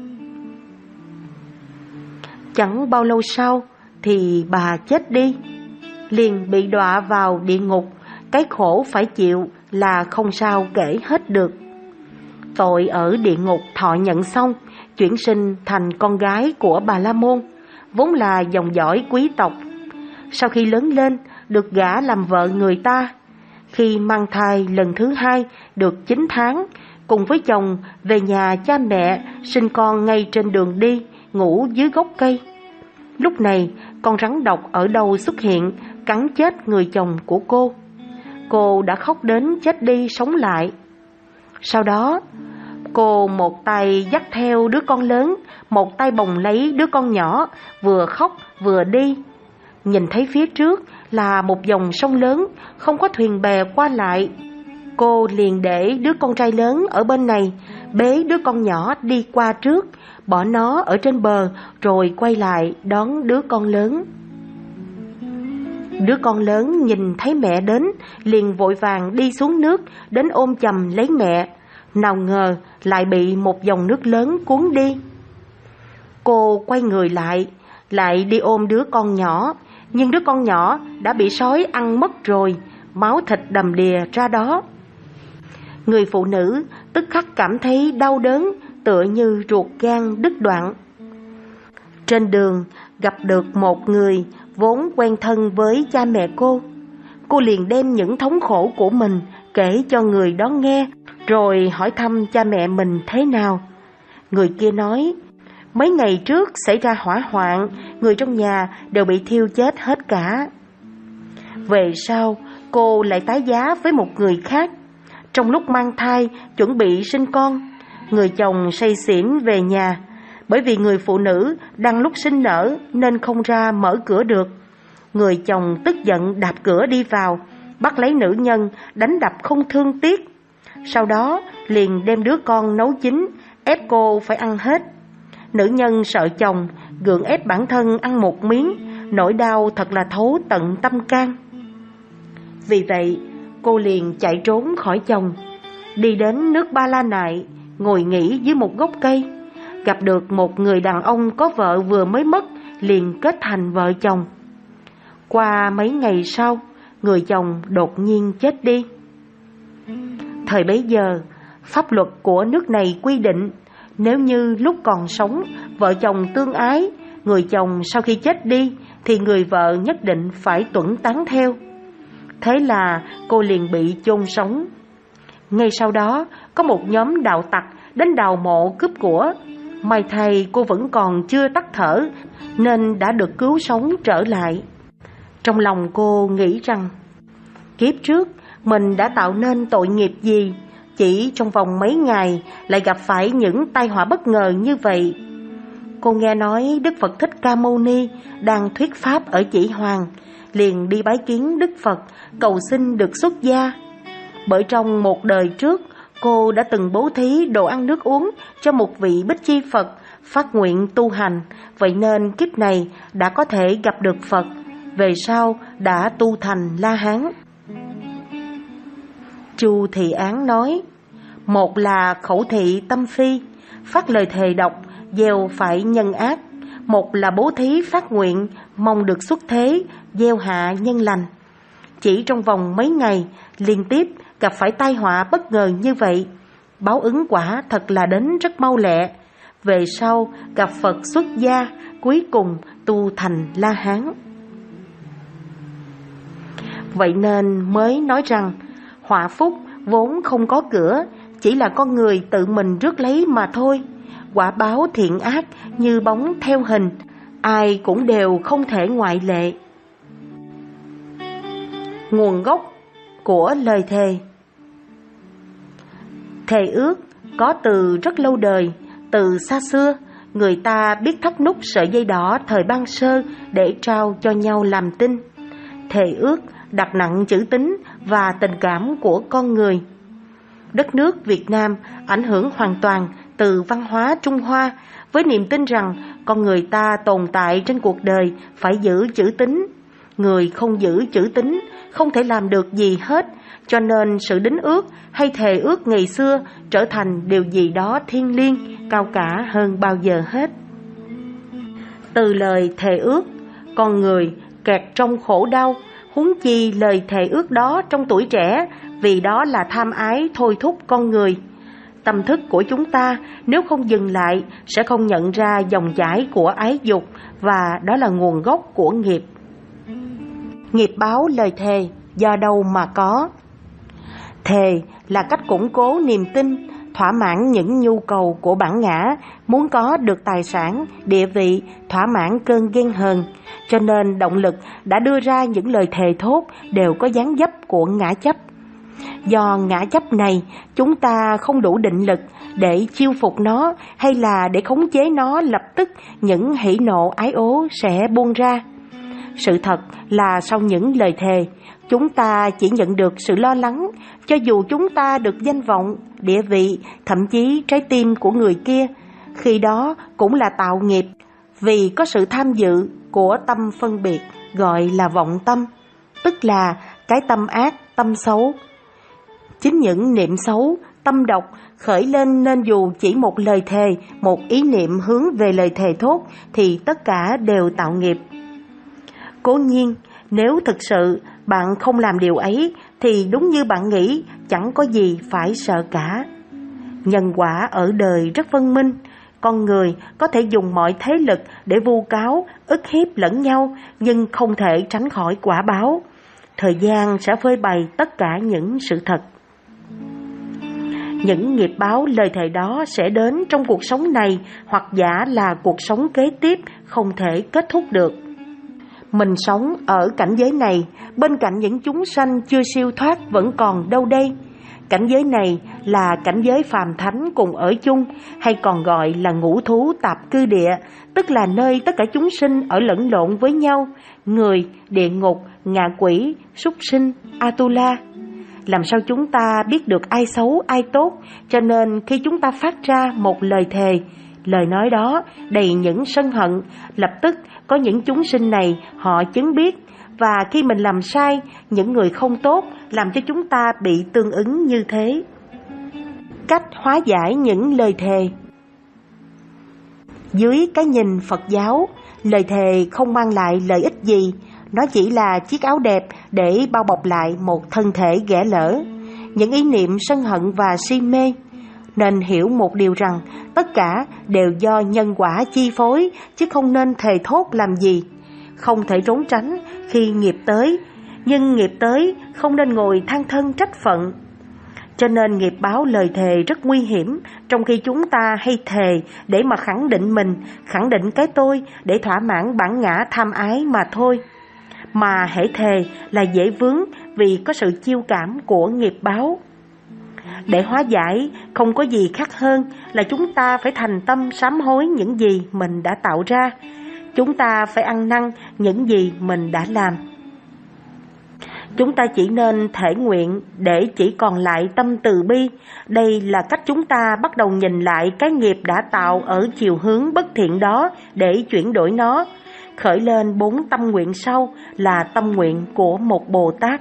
Chẳng bao lâu sau thì bà chết đi, liền bị đọa vào địa ngục, cái khổ phải chịu là không sao kể hết được. Tội ở địa ngục thọ nhận xong, chuyển sinh thành con gái của Bà La Môn, vốn là dòng dõi quý tộc. Sau khi lớn lên, được gả làm vợ người ta. Khi mang thai lần thứ hai được chín tháng, cùng với chồng về nhà cha mẹ, sinh con ngay trên đường đi, ngủ dưới gốc cây. Lúc này, con rắn độc ở đâu xuất hiện, cắn chết người chồng của cô. Cô đã khóc đến chết đi sống lại. Sau đó, cô một tay dắt theo đứa con lớn, một tay bồng lấy đứa con nhỏ, vừa khóc vừa đi. Nhìn thấy phía trước là một dòng sông lớn, không có thuyền bè qua lại. Cô liền để đứa con trai lớn ở bên này, bế đứa con nhỏ đi qua trước, bỏ nó ở trên bờ, rồi quay lại đón đứa con lớn. Đứa con lớn nhìn thấy mẹ đến, liền vội vàng đi xuống nước, đến ôm chầm lấy mẹ. Nào ngờ lại bị một dòng nước lớn cuốn đi. Cô quay người lại, lại đi ôm đứa con nhỏ, nhưng đứa con nhỏ đã bị sói ăn mất rồi, máu thịt đầm đìa ra đó. Người phụ nữ tức khắc cảm thấy đau đớn, tựa như ruột gan đứt đoạn. Trên đường gặp được một người vốn quen thân với cha mẹ cô. Cô liền đem những thống khổ của mình kể cho người đó nghe, rồi hỏi thăm cha mẹ mình thế nào. Người kia nói, mấy ngày trước xảy ra hỏa hoạn, người trong nhà đều bị thiêu chết hết cả. Về sau, cô lại tái giá với một người khác. Trong lúc mang thai, chuẩn bị sinh con, người chồng say xỉn về nhà. Bởi vì người phụ nữ đang lúc sinh nở nên không ra mở cửa được. Người chồng tức giận đạp cửa đi vào, bắt lấy nữ nhân, đánh đập không thương tiếc. Sau đó liền đem đứa con nấu chín, ép cô phải ăn hết. Nữ nhân sợ chồng, gượng ép bản thân ăn một miếng, nỗi đau thật là thấu tận tâm can. Vì vậy, cô liền chạy trốn khỏi chồng, đi đến nước Ba La Nại, ngồi nghỉ dưới một gốc cây. Gặp được một người đàn ông có vợ vừa mới mất, liền kết thành vợ chồng. Qua mấy ngày sau, người chồng đột nhiên chết đi. Thời bấy giờ, pháp luật của nước này quy định, nếu như lúc còn sống, vợ chồng tương ái, người chồng sau khi chết đi, thì người vợ nhất định phải tuẫn táng theo. Thế là cô liền bị chôn sống. Ngay sau đó, có một nhóm đạo tặc đến đào mộ cướp của. May thay cô vẫn còn chưa tắt thở, nên đã được cứu sống trở lại. Trong lòng cô nghĩ rằng, kiếp trước mình đã tạo nên tội nghiệp gì, chỉ trong vòng mấy ngày lại gặp phải những tai họa bất ngờ như vậy. Cô nghe nói Đức Phật Thích Ca Mâu Ni đang thuyết pháp ở Chỉ Hoàng, liền đi bái kiến Đức Phật, cầu xin được xuất gia. Bởi trong một đời trước, cô đã từng bố thí đồ ăn nước uống cho một vị Bích Chi Phật, phát nguyện tu hành, vậy nên kiếp này đã có thể gặp được Phật, về sau đã tu thành La Hán. Chu Thị Án nói, một là khẩu thị tâm phi, phát lời thề độc, gieo phải nhân ác. Một là bố thí phát nguyện, mong được xuất thế, gieo hạ nhân lành. Chỉ trong vòng mấy ngày, liên tiếp gặp phải tai họa bất ngờ như vậy, báo ứng quả thật là đến rất mau lẹ. Về sau gặp Phật xuất gia, cuối cùng tu thành La Hán. Vậy nên mới nói rằng, họa phúc vốn không có cửa, chỉ là con người tự mình rước lấy mà thôi. Quả báo thiện ác như bóng theo hình, ai cũng đều không thể ngoại lệ. Nguồn gốc của lời thề. Thề ước có từ rất lâu đời, từ xa xưa, người ta biết thắt nút sợi dây đỏ thời ban sơ để trao cho nhau làm tin. Thề ước đặt nặng chữ tín và tình cảm của con người. Đất nước Việt Nam ảnh hưởng hoàn toàn từ văn hóa Trung Hoa, với niềm tin rằng con người ta tồn tại trên cuộc đời phải giữ chữ tín. Người không giữ chữ tín không thể làm được gì hết, cho nên sự đính ước hay thề ước ngày xưa trở thành điều gì đó thiêng liêng, cao cả hơn bao giờ hết. Từ lời thề ước, con người kẹt trong khổ đau, huống chi lời thề ước đó trong tuổi trẻ, vì đó là tham ái thôi thúc con người. Tâm thức của chúng ta nếu không dừng lại sẽ không nhận ra dòng chảy của ái dục, và đó là nguồn gốc của nghiệp. Nghiệp báo lời thề do đâu mà có? Thề là cách củng cố niềm tin, thỏa mãn những nhu cầu của bản ngã, muốn có được tài sản, địa vị, thỏa mãn cơn ghen hờn. Cho nên động lực đã đưa ra những lời thề thốt đều có dáng dấp của ngã chấp. Do ngã chấp này, chúng ta không đủ định lực để chiêu phục nó, hay là để khống chế nó, lập tức những hỉ nộ ái ố sẽ buông ra. Sự thật là sau những lời thề, chúng ta chỉ nhận được sự lo lắng, cho dù chúng ta được danh vọng, địa vị, thậm chí trái tim của người kia, khi đó cũng là tạo nghiệp, vì có sự tham dự của tâm phân biệt, gọi là vọng tâm, tức là cái tâm ác, tâm xấu. Chính những niệm xấu, tâm độc khởi lên, nên dù chỉ một lời thề, một ý niệm hướng về lời thề thốt thì tất cả đều tạo nghiệp. Cố nhiên, nếu thực sự bạn không làm điều ấy thì đúng như bạn nghĩ, chẳng có gì phải sợ cả. Nhân quả ở đời rất phân minh, con người có thể dùng mọi thế lực để vu cáo, ức hiếp lẫn nhau, nhưng không thể tránh khỏi quả báo. Thời gian sẽ phơi bày tất cả những sự thật. Những nghiệp báo lời thề đó sẽ đến trong cuộc sống này, hoặc giả là cuộc sống kế tiếp không thể kết thúc được. Mình sống ở cảnh giới này, bên cạnh những chúng sanh chưa siêu thoát vẫn còn đâu đây. Cảnh giới này là cảnh giới phàm thánh cùng ở chung, hay còn gọi là ngũ thú tạp cư địa, tức là nơi tất cả chúng sinh ở lẫn lộn với nhau, người, địa ngục, ngạ quỷ, súc sinh, Atula. Làm sao chúng ta biết được ai xấu, ai tốt? Cho nên khi chúng ta phát ra một lời thề, lời nói đó đầy những sân hận, lập tức có những chúng sinh này họ chứng biết, và khi mình làm sai, những người không tốt làm cho chúng ta bị tương ứng như thế. Cách hóa giải những lời thề. Dưới cái nhìn Phật giáo, lời thề không mang lại lợi ích gì, nó chỉ là chiếc áo đẹp để bao bọc lại một thân thể ghẻ lỡ, những ý niệm sân hận và si mê. Nên hiểu một điều rằng tất cả đều do nhân quả chi phối, chứ không nên thề thốt làm gì. Không thể trốn tránh khi nghiệp tới, nhưng nghiệp tới không nên ngồi than thân trách phận. Cho nên nghiệp báo lời thề rất nguy hiểm, trong khi chúng ta hay thề để mà khẳng định mình, khẳng định cái tôi, để thỏa mãn bản ngã tham ái mà thôi. Mà hễ thề là dễ vướng vì có sự chiêu cảm của nghiệp báo. Để hóa giải không có gì khác hơn là chúng ta phải thành tâm sám hối những gì mình đã tạo ra. Chúng ta phải ăn năn những gì mình đã làm. Chúng ta chỉ nên thể nguyện để chỉ còn lại tâm từ bi. Đây là cách chúng ta bắt đầu nhìn lại cái nghiệp đã tạo ở chiều hướng bất thiện đó để chuyển đổi nó. Khởi lên bốn tâm nguyện sau là tâm nguyện của một Bồ Tát.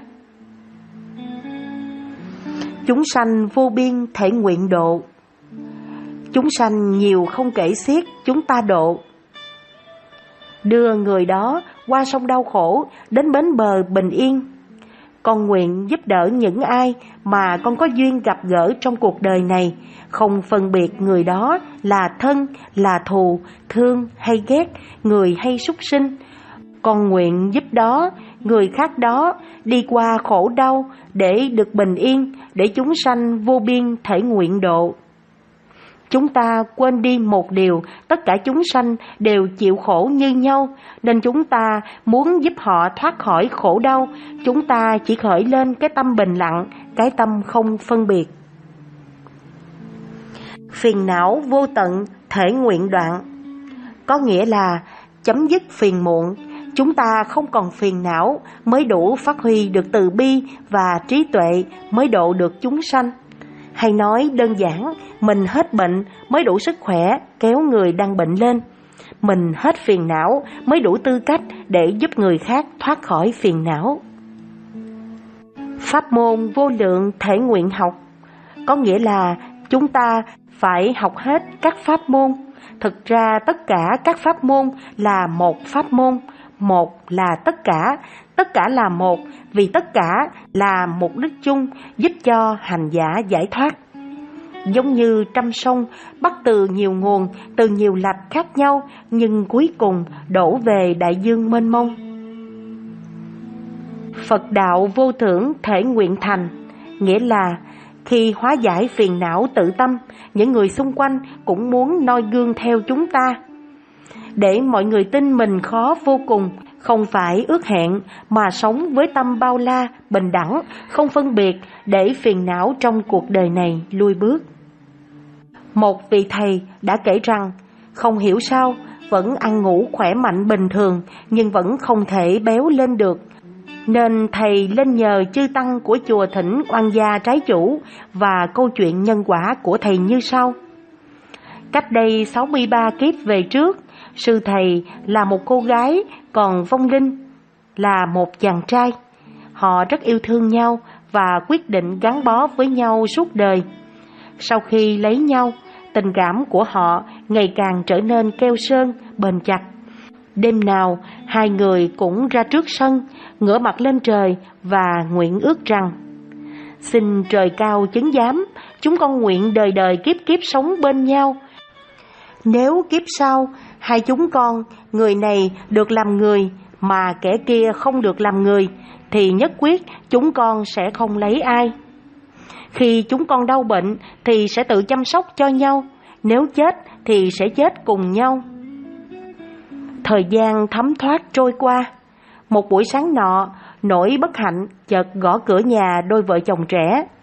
Chúng sanh vô biên thể nguyện độ. Chúng sanh nhiều không kể xiết, chúng ta độ. Đưa người đó qua sông đau khổ đến bến bờ bình yên. Con nguyện giúp đỡ những ai mà con có duyên gặp gỡ trong cuộc đời này, không phân biệt người đó là thân, là thù, thương hay ghét, người hay súc sinh. Con nguyện giúp đó, người khác đó đi qua khổ đau để được bình yên, để chúng sanh vô biên thể nguyện độ. Chúng ta quên đi một điều, tất cả chúng sanh đều chịu khổ như nhau, nên chúng ta muốn giúp họ thoát khỏi khổ đau, chúng ta chỉ khởi lên cái tâm bình lặng, cái tâm không phân biệt. Phiền não vô tận, thể nguyện đoạn, có nghĩa là chấm dứt phiền muộn. Chúng ta không còn phiền não mới đủ phát huy được từ bi và trí tuệ, mới độ được chúng sanh. Hay nói đơn giản, mình hết bệnh mới đủ sức khỏe kéo người đang bệnh lên. Mình hết phiền não mới đủ tư cách để giúp người khác thoát khỏi phiền não. Pháp môn vô lượng thể nguyện học, có nghĩa là chúng ta phải học hết các pháp môn. Thực ra tất cả các pháp môn là một pháp môn, một là tất cả, tất cả là một, vì tất cả là mục đích chung giúp cho hành giả giải thoát. Giống như trăm sông bắt từ nhiều nguồn, từ nhiều lạch khác nhau, nhưng cuối cùng đổ về đại dương mênh mông. Phật đạo vô thưởng thể nguyện thành, nghĩa là khi hóa giải phiền não tự tâm, những người xung quanh cũng muốn noi gương theo chúng ta. Để mọi người tin mình khó vô cùng, không phải ước hẹn, mà sống với tâm bao la, bình đẳng, không phân biệt, để phiền não trong cuộc đời này lui bước. Một vị thầy đã kể rằng, không hiểu sao, vẫn ăn ngủ khỏe mạnh bình thường, nhưng vẫn không thể béo lên được. Nên thầy lên nhờ chư tăng của chùa thỉnh oan gia trái chủ, và câu chuyện nhân quả của thầy như sau. Cách đây sáu mươi ba kiếp về trước, sư thầy là một cô gái, còn vong linh là một chàng trai. Họ rất yêu thương nhau và quyết định gắn bó với nhau suốt đời. Sau khi lấy nhau, tình cảm của họ ngày càng trở nên keo sơn, bền chặt. Đêm nào, hai người cũng ra trước sân, ngửa mặt lên trời và nguyện ước rằng: xin trời cao chứng giám, chúng con nguyện đời đời kiếp kiếp sống bên nhau. Nếu kiếp sau, hai chúng con, người này được làm người, mà kẻ kia không được làm người, thì nhất quyết chúng con sẽ không lấy ai. Khi chúng con đau bệnh thì sẽ tự chăm sóc cho nhau, nếu chết thì sẽ chết cùng nhau. Thời gian thấm thoát trôi qua. Một buổi sáng nọ, nỗi bất hạnh chợt gõ cửa nhà đôi vợ chồng trẻ.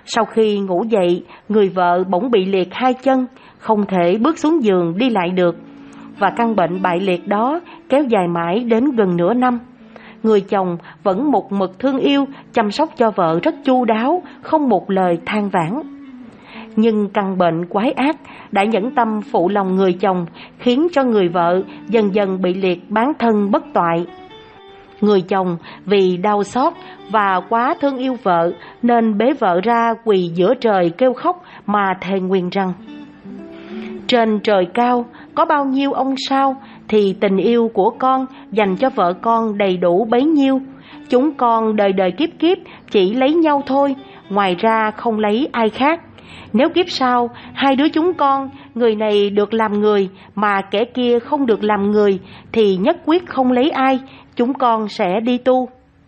Sau khi ngủ dậy, người vợ bỗng bị liệt hai chân, không thể bước xuống giường đi lại được. Và căn bệnh bại liệt đó kéo dài mãi đến gần nửa năm. Người chồng vẫn một mực thương yêu, chăm sóc cho vợ rất chu đáo, không một lời than vãn. Nhưng căn bệnh quái ác đã nhẫn tâm phụ lòng người chồng, khiến cho người vợ dần dần bị liệt bán thân bất toại. Người chồng vì đau xót và quá thương yêu vợ nên bế vợ ra quỳ giữa trời kêu khóc mà thề nguyền rằng: trên trời cao có bao nhiêu ông sao thì tình yêu của con dành cho vợ con đầy đủ bấy nhiêu. Chúng con đời đời kiếp kiếp chỉ lấy nhau thôi, ngoài ra không lấy ai khác. Nếu kiếp sau hai đứa chúng con, người này được làm người mà kẻ kia không được làm người, thì nhất quyết không lấy ai, chúng con sẽ đi tu.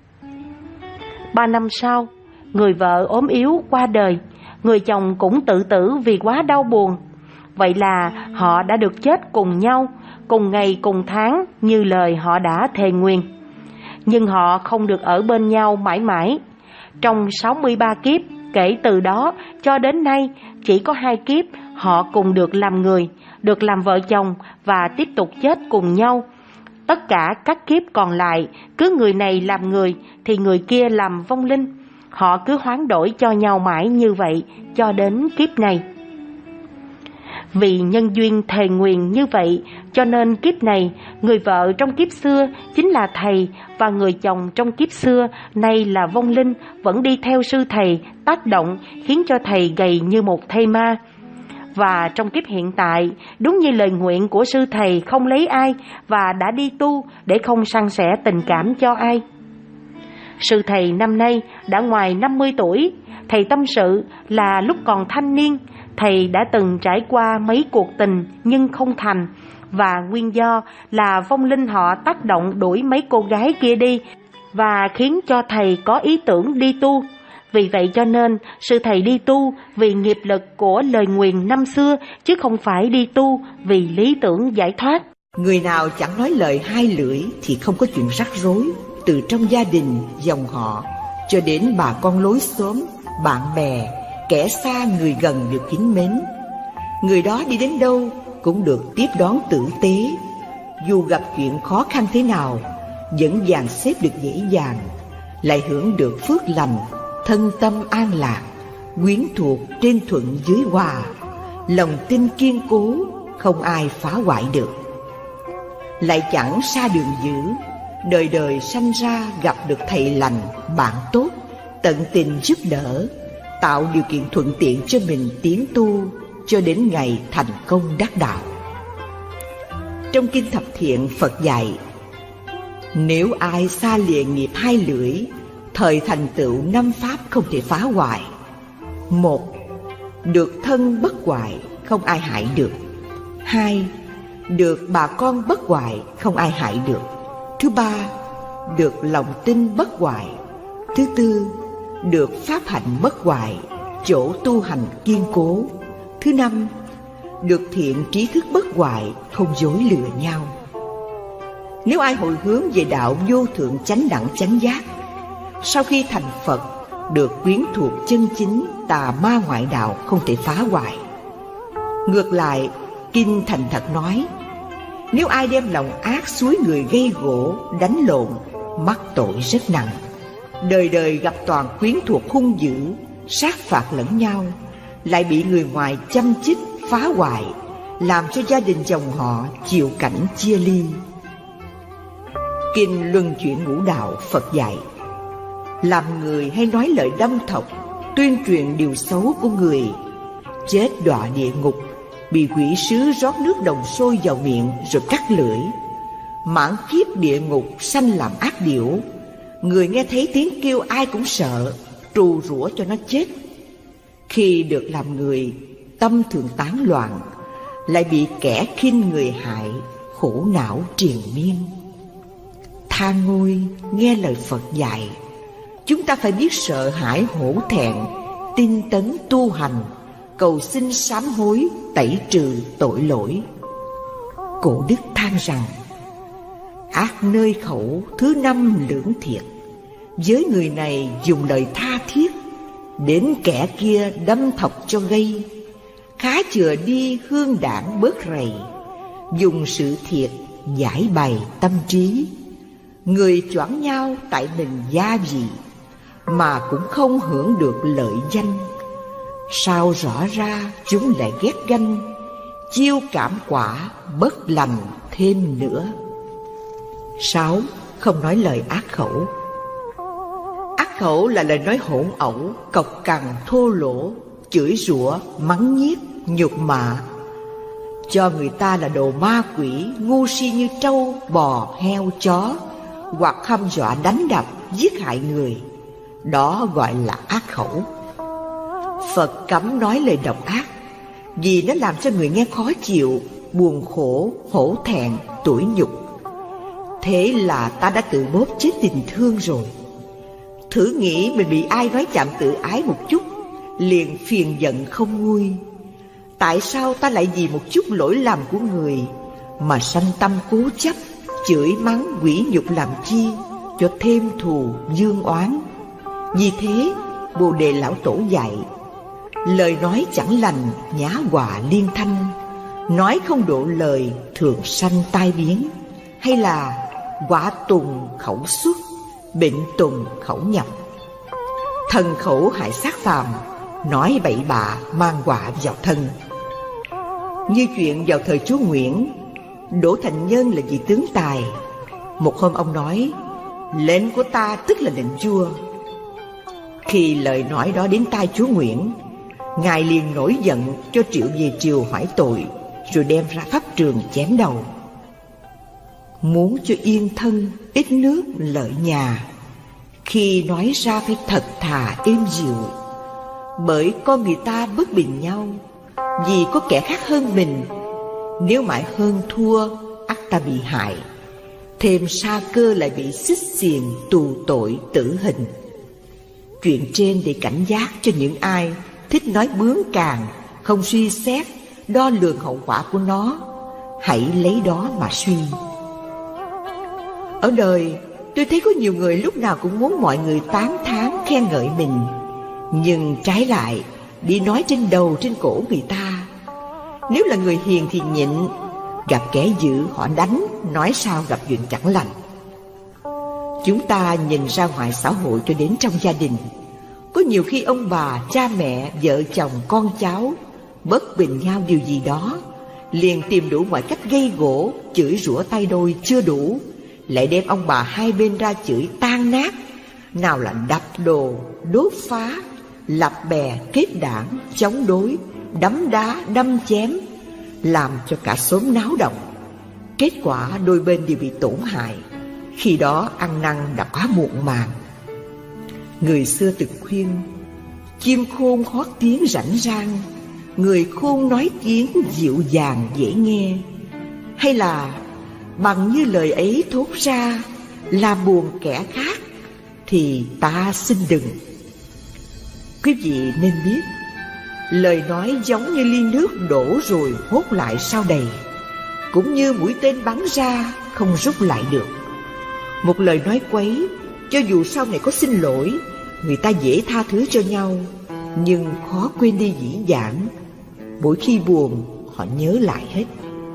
Ba năm sau, người vợ ốm yếu qua đời, người chồng cũng tự tử vì quá đau buồn. Vậy là họ đã được chết cùng nhau, cùng ngày cùng tháng như lời họ đã thề nguyền. Nhưng họ không được ở bên nhau mãi mãi. Trong sáu mươi ba kiếp kể từ đó cho đến nay, chỉ có hai kiếp họ cùng được làm người, được làm vợ chồng và tiếp tục chết cùng nhau. Tất cả các kiếp còn lại, cứ người này làm người thì người kia làm vong linh. Họ cứ hoán đổi cho nhau mãi như vậy cho đến kiếp này. Vì nhân duyên thề nguyền như vậy, cho nên kiếp này, người vợ trong kiếp xưa chính là thầy, và người chồng trong kiếp xưa nay là vong linh, vẫn đi theo sư thầy tác động, khiến cho thầy gầy như một thây ma. Và trong kiếp hiện tại, đúng như lời nguyện của sư thầy không lấy ai, và đã đi tu để không san sẻ tình cảm cho ai. Sư thầy năm nay đã ngoài năm mươi tuổi. Thầy tâm sự là lúc còn thanh niên, thầy đã từng trải qua mấy cuộc tình nhưng không thành, và nguyên do là vong linh họ tác động đuổi mấy cô gái kia đi, và khiến cho thầy có ý tưởng đi tu. Vì vậy cho nên sư thầy đi tu vì nghiệp lực của lời nguyền năm xưa, chứ không phải đi tu vì lý tưởng giải thoát. Người nào chẳng nói lời hai lưỡi thì không có chuyện rắc rối, từ trong gia đình, dòng họ cho đến bà con lối xóm, bạn bè, kẻ xa người gần được kính mến. Người đó đi đến đâu cũng được tiếp đón tử tế, dù gặp chuyện khó khăn thế nào vẫn dàn xếp được dễ dàng, lại hưởng được phước lành, thân tâm an lạc, quyến thuộc trên thuận dưới hòa, lòng tin kiên cố, không ai phá hoại được. Lại chẳng xa đường dữ, đời đời sanh ra gặp được thầy lành, bạn tốt, tận tình giúp đỡ, tạo điều kiện thuận tiện cho mình tiến tu cho đến ngày thành công đắc đạo. Trong Kinh Thập Thiện, Phật dạy: nếu ai xa lìa nghiệp hai lưỡi, thời thành tựu năm pháp không thể phá hoại. Một, được thân bất hoại, không ai hại được. Hai, được bà con bất hoại, không ai hại được. Thứ ba, được lòng tin bất hoại. Thứ tư, được pháp hạnh bất hoại, chỗ tu hành kiên cố. Thứ năm, được thiện trí thức bất hoại, không dối lừa nhau. Nếu ai hồi hướng về đạo vô thượng chánh đẳng chánh giác, sau khi thành Phật được quyến thuộc chân chính, tà ma ngoại đạo không thể phá hoại. Ngược lại, Kinh thành thật nói: nếu ai đem lòng ác xúi người gây gỗ, đánh lộn, mắc tội rất nặng, đời đời gặp toàn quyến thuộc hung dữ, sát phạt lẫn nhau, lại bị người ngoài châm chích phá hoại, làm cho gia đình dòng họ chịu cảnh chia ly. Kinh Luân Chuyển Ngũ Đạo Phật dạy: làm người hay nói lời đâm thọc, tuyên truyền điều xấu của người, chết đọa địa ngục, bị quỷ sứ rót nước đồng sôi vào miệng rồi cắt lưỡi, mãn kiếp địa ngục sanh làm ác điểu. Người nghe thấy tiếng kêu ai cũng sợ, trù rủa cho nó chết. Khi được làm người, tâm thường tán loạn, lại bị kẻ khinh người hại, khổ não triền miên. Tha ngôi nghe lời Phật dạy, chúng ta phải biết sợ hãi hổ thẹn, tinh tấn tu hành, cầu xin sám hối, tẩy trừ tội lỗi. Cổ đức than rằng: ác nơi khẩu thứ năm lưỡng thiệt, với người này dùng lời tha thiết, đến kẻ kia đâm thọc cho gây. Khá chừa đi hương đảng bớt rầy, dùng sự thiệt giải bày tâm trí. Người choảng nhau tại mình gia vị, mà cũng không hưởng được lợi danh. Sao rõ ra chúng lại ghét ganh, chiêu cảm quả bất lành thêm nữa. Sáu, không nói lời ác khẩu. Ác khẩu là lời nói hỗn ẩu, cộc cằn, thô lỗ, chửi rủa, mắng nhiếc, nhục mạ, cho người ta là đồ ma quỷ, ngu si như trâu, bò, heo, chó, hoặc hăm dọa đánh đập, giết hại người. Đó gọi là ác khẩu. Phật cấm nói lời độc ác, vì nó làm cho người nghe khó chịu, buồn khổ, hổ thẹn, tủi nhục. Thế là ta đã tự bóp chết tình thương rồi. Thử nghĩ mình bị ai nói chạm tự ái một chút, liền phiền giận không nguôi. Tại sao ta lại vì một chút lỗi lầm của người mà sanh tâm cố chấp, chửi mắng quỷ nhục làm chi, cho thêm thù dương oán? Vì thế Bồ Đề Lão Tổ dạy, lời nói chẳng lành nhá họa liên thanh, nói không độ lời thường sanh tai biến. Hay là quả tùng khẩu xuất, bệnh tùng khẩu nhập. Thần khẩu hại sát phàm, nói bậy bạ mang họa vào thân. Như chuyện vào thời chúa Nguyễn, Đỗ Thành Nhân là vị tướng tài. Một hôm ông nói, lệnh của ta tức là lệnh vua. Khi lời nói đó đến tai chúa Nguyễn, ngài liền nổi giận cho triệu về triều hỏi tội, rồi đem ra pháp trường chém đầu. Muốn cho yên thân, ít nước lợi nhà, khi nói ra phải thật thà êm dịu. Bởi con người ta bất bình nhau, vì có kẻ khác hơn mình. Nếu mãi hơn thua, ắt ta bị hại. Thêm sa cơ lại bị xích xiềng tù tội tử hình. Chuyện trên để cảnh giác cho những ai thích nói bướng càng, không suy xét, đo lường hậu quả của nó. Hãy lấy đó mà suy. Ở đời, tôi thấy có nhiều người lúc nào cũng muốn mọi người tán thán khen ngợi mình, nhưng trái lại đi nói trên đầu trên cổ người ta. Nếu là người hiền thì nhịn, gặp kẻ dữ họ đánh, nói sao gặp chuyện chẳng lành. Chúng ta nhìn ra ngoài xã hội cho đến trong gia đình, có nhiều khi ông bà, cha mẹ, vợ chồng, con cháu bất bình nhau điều gì đó, liền tìm đủ mọi cách gây gổ, chửi rủa tay đôi chưa đủ, lại đem ông bà hai bên ra chửi tan nát. Nào là đập đồ, đốt phá, lập bè, kết đảng, chống đối, đấm đá, đâm chém, làm cho cả xóm náo động. Kết quả đôi bên đều bị tổn hại. Khi đó ăn năn đã quá muộn màng. Người xưa từng khuyên, chim khôn hót tiếng rảnh rang, người khôn nói tiếng dịu dàng dễ nghe. Hay là bằng như lời ấy thốt ra, làm buồn kẻ khác, thì ta xin đừng. Quý vị nên biết, lời nói giống như ly nước đổ rồi hốt lại sau đầy, cũng như mũi tên bắn ra không rút lại được. Một lời nói quấy, cho dù sau này có xin lỗi, người ta dễ tha thứ cho nhau, nhưng khó quên đi dĩ vãng. Mỗi khi buồn, họ nhớ lại hết.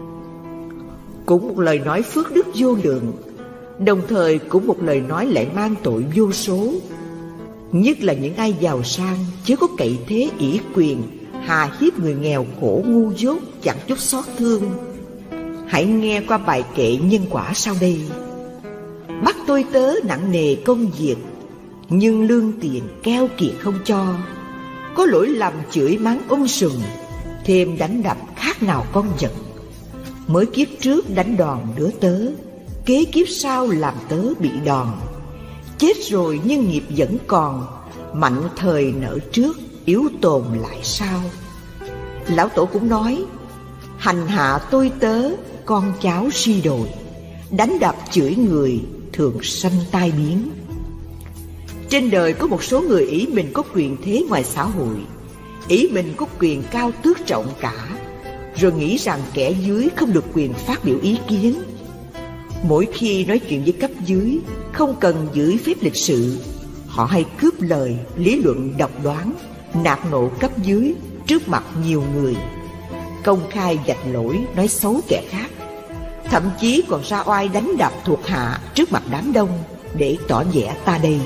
Cũng một lời nói phước đức vô lượng, đồng thời cũng một lời nói lại mang tội vô số. Nhất là những ai giàu sang, chứ có cậy thế ỷ quyền, hà hiếp người nghèo khổ ngu dốt, chẳng chút xót thương. Hãy nghe qua bài kệ nhân quả sau đây. Bắt tôi tớ nặng nề công việc, nhưng lương tiền keo kiệt không cho. Có lỗi lầm chửi mắng um sùm, thêm đánh đập khác nào con giận. Mới kiếp trước đánh đòn đứa tớ, kế kiếp sau làm tớ bị đòn. Chết rồi nhưng nghiệp vẫn còn, mạnh thời nợ trước, yếu tồn lại sau. Lão Tổ cũng nói, hành hạ tôi tớ, con cháu suy đồi, đánh đập chửi người, thường sanh tai biến. Trên đời có một số người ý mình có quyền thế ngoài xã hội, ý mình có quyền cao tước trọng cả, rồi nghĩ rằng kẻ dưới không được quyền phát biểu ý kiến. Mỗi khi nói chuyện với cấp dưới, không cần giữ phép lịch sự, họ hay cướp lời, lý luận độc đoán, nạt nộ cấp dưới trước mặt nhiều người, công khai vạch lỗi nói xấu kẻ khác, thậm chí còn ra oai đánh đập thuộc hạ trước mặt đám đông để tỏ vẻ ta đây.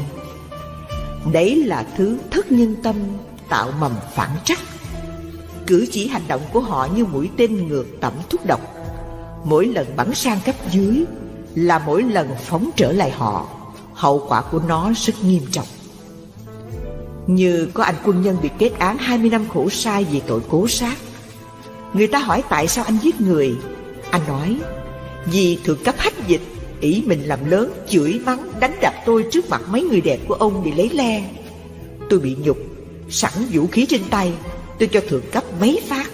Đấy là thứ thất nhân tâm, tạo mầm phản trắc. Cử chỉ hành động của họ như mũi tên ngược tẩm thuốc độc, mỗi lần bắn sang cấp dưới là mỗi lần phóng trở lại họ. Hậu quả của nó rất nghiêm trọng. Như có anh quân nhân bị kết án hai mươi năm khổ sai vì tội cố sát. Người ta hỏi tại sao anh giết người, anh nói vì thượng cấp hách dịch, ý mình làm lớn, chửi mắng đánh đập tôi trước mặt mấy người đẹp của ông để lấy le. Tôi bị nhục, sẵn vũ khí trên tay, tôi cho thượng cấp mấy phát.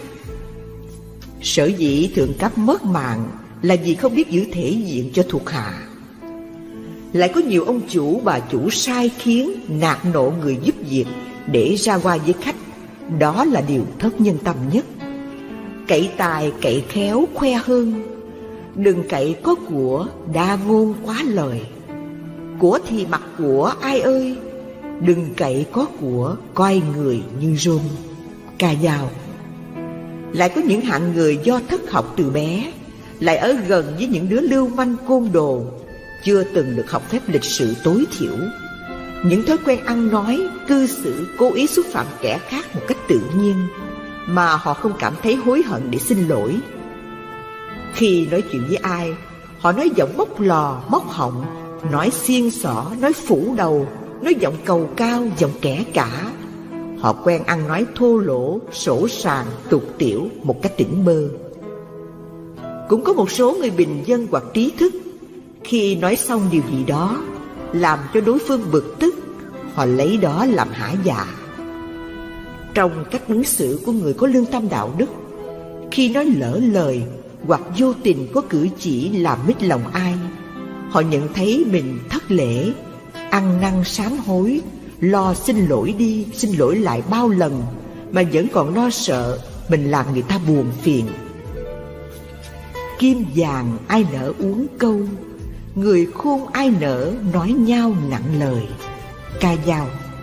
Sở dĩ thượng cấp mất mạng là vì không biết giữ thể diện cho thuộc hạ. Lại có nhiều ông chủ bà chủ sai khiến, nạt nộ người giúp việc để ra qua với khách. Đó là điều thất nhân tâm nhất. Cậy tài cậy khéo khoe hơn, đừng cậy có của đa ngôn quá lời. Của thì mặc của ai ơi, đừng cậy có của coi người như rôm. Ca Dao. Lại có những hạng người do thất học từ bé, lại ở gần với những đứa lưu manh côn đồ, chưa từng được học phép lịch sự tối thiểu. Những thói quen ăn nói, cư xử cố ý xúc phạm kẻ khác một cách tự nhiên, mà họ không cảm thấy hối hận để xin lỗi. Khi nói chuyện với ai, họ nói giọng móc lò, móc họng, nói xiên xỏ, nói phủ đầu, nói giọng cầu cao, giọng kẻ cả. Họ quen ăn nói thô lỗ, sổ sàng, tục tiểu một cách tỉnh bơ. Cũng có một số người bình dân hoặc trí thức, khi nói xong điều gì đó làm cho đối phương bực tức, họ lấy đó làm hả dạ. Trong cách ứng xử của người có lương tâm đạo đức, khi nói lỡ lời hoặc vô tình có cử chỉ làm mít lòng ai, họ nhận thấy mình thất lễ, ăn năn sám hối, lo xin lỗi đi xin lỗi lại bao lần, mà vẫn còn lo sợ mình làm người ta buồn phiền. Kim vàng ai nỡ uống câu, người khôn ai nỡ nói nhau nặng lời. Ca Dao.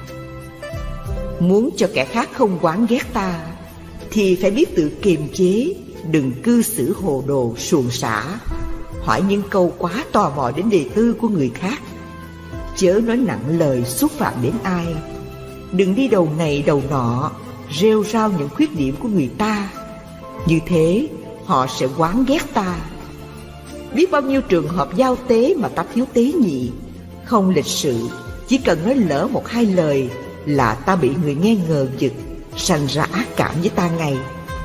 Muốn cho kẻ khác không oán ghét ta thì phải biết tự kiềm chế, đừng cư xử hồ đồ suồng sã, hỏi những câu quá tò mò đến đề tư của người khác. Chớ nói nặng lời xúc phạm đến ai, đừng đi đầu này đầu nọ rêu rao những khuyết điểm của người ta. Như thế họ sẽ oán ghét ta. Biết bao nhiêu trường hợp giao tế mà ta thiếu tế nhị, không lịch sự, chỉ cần nói lỡ một hai lời là ta bị người nghe ngờ vực, sanh ra ác cảm với ta ngay.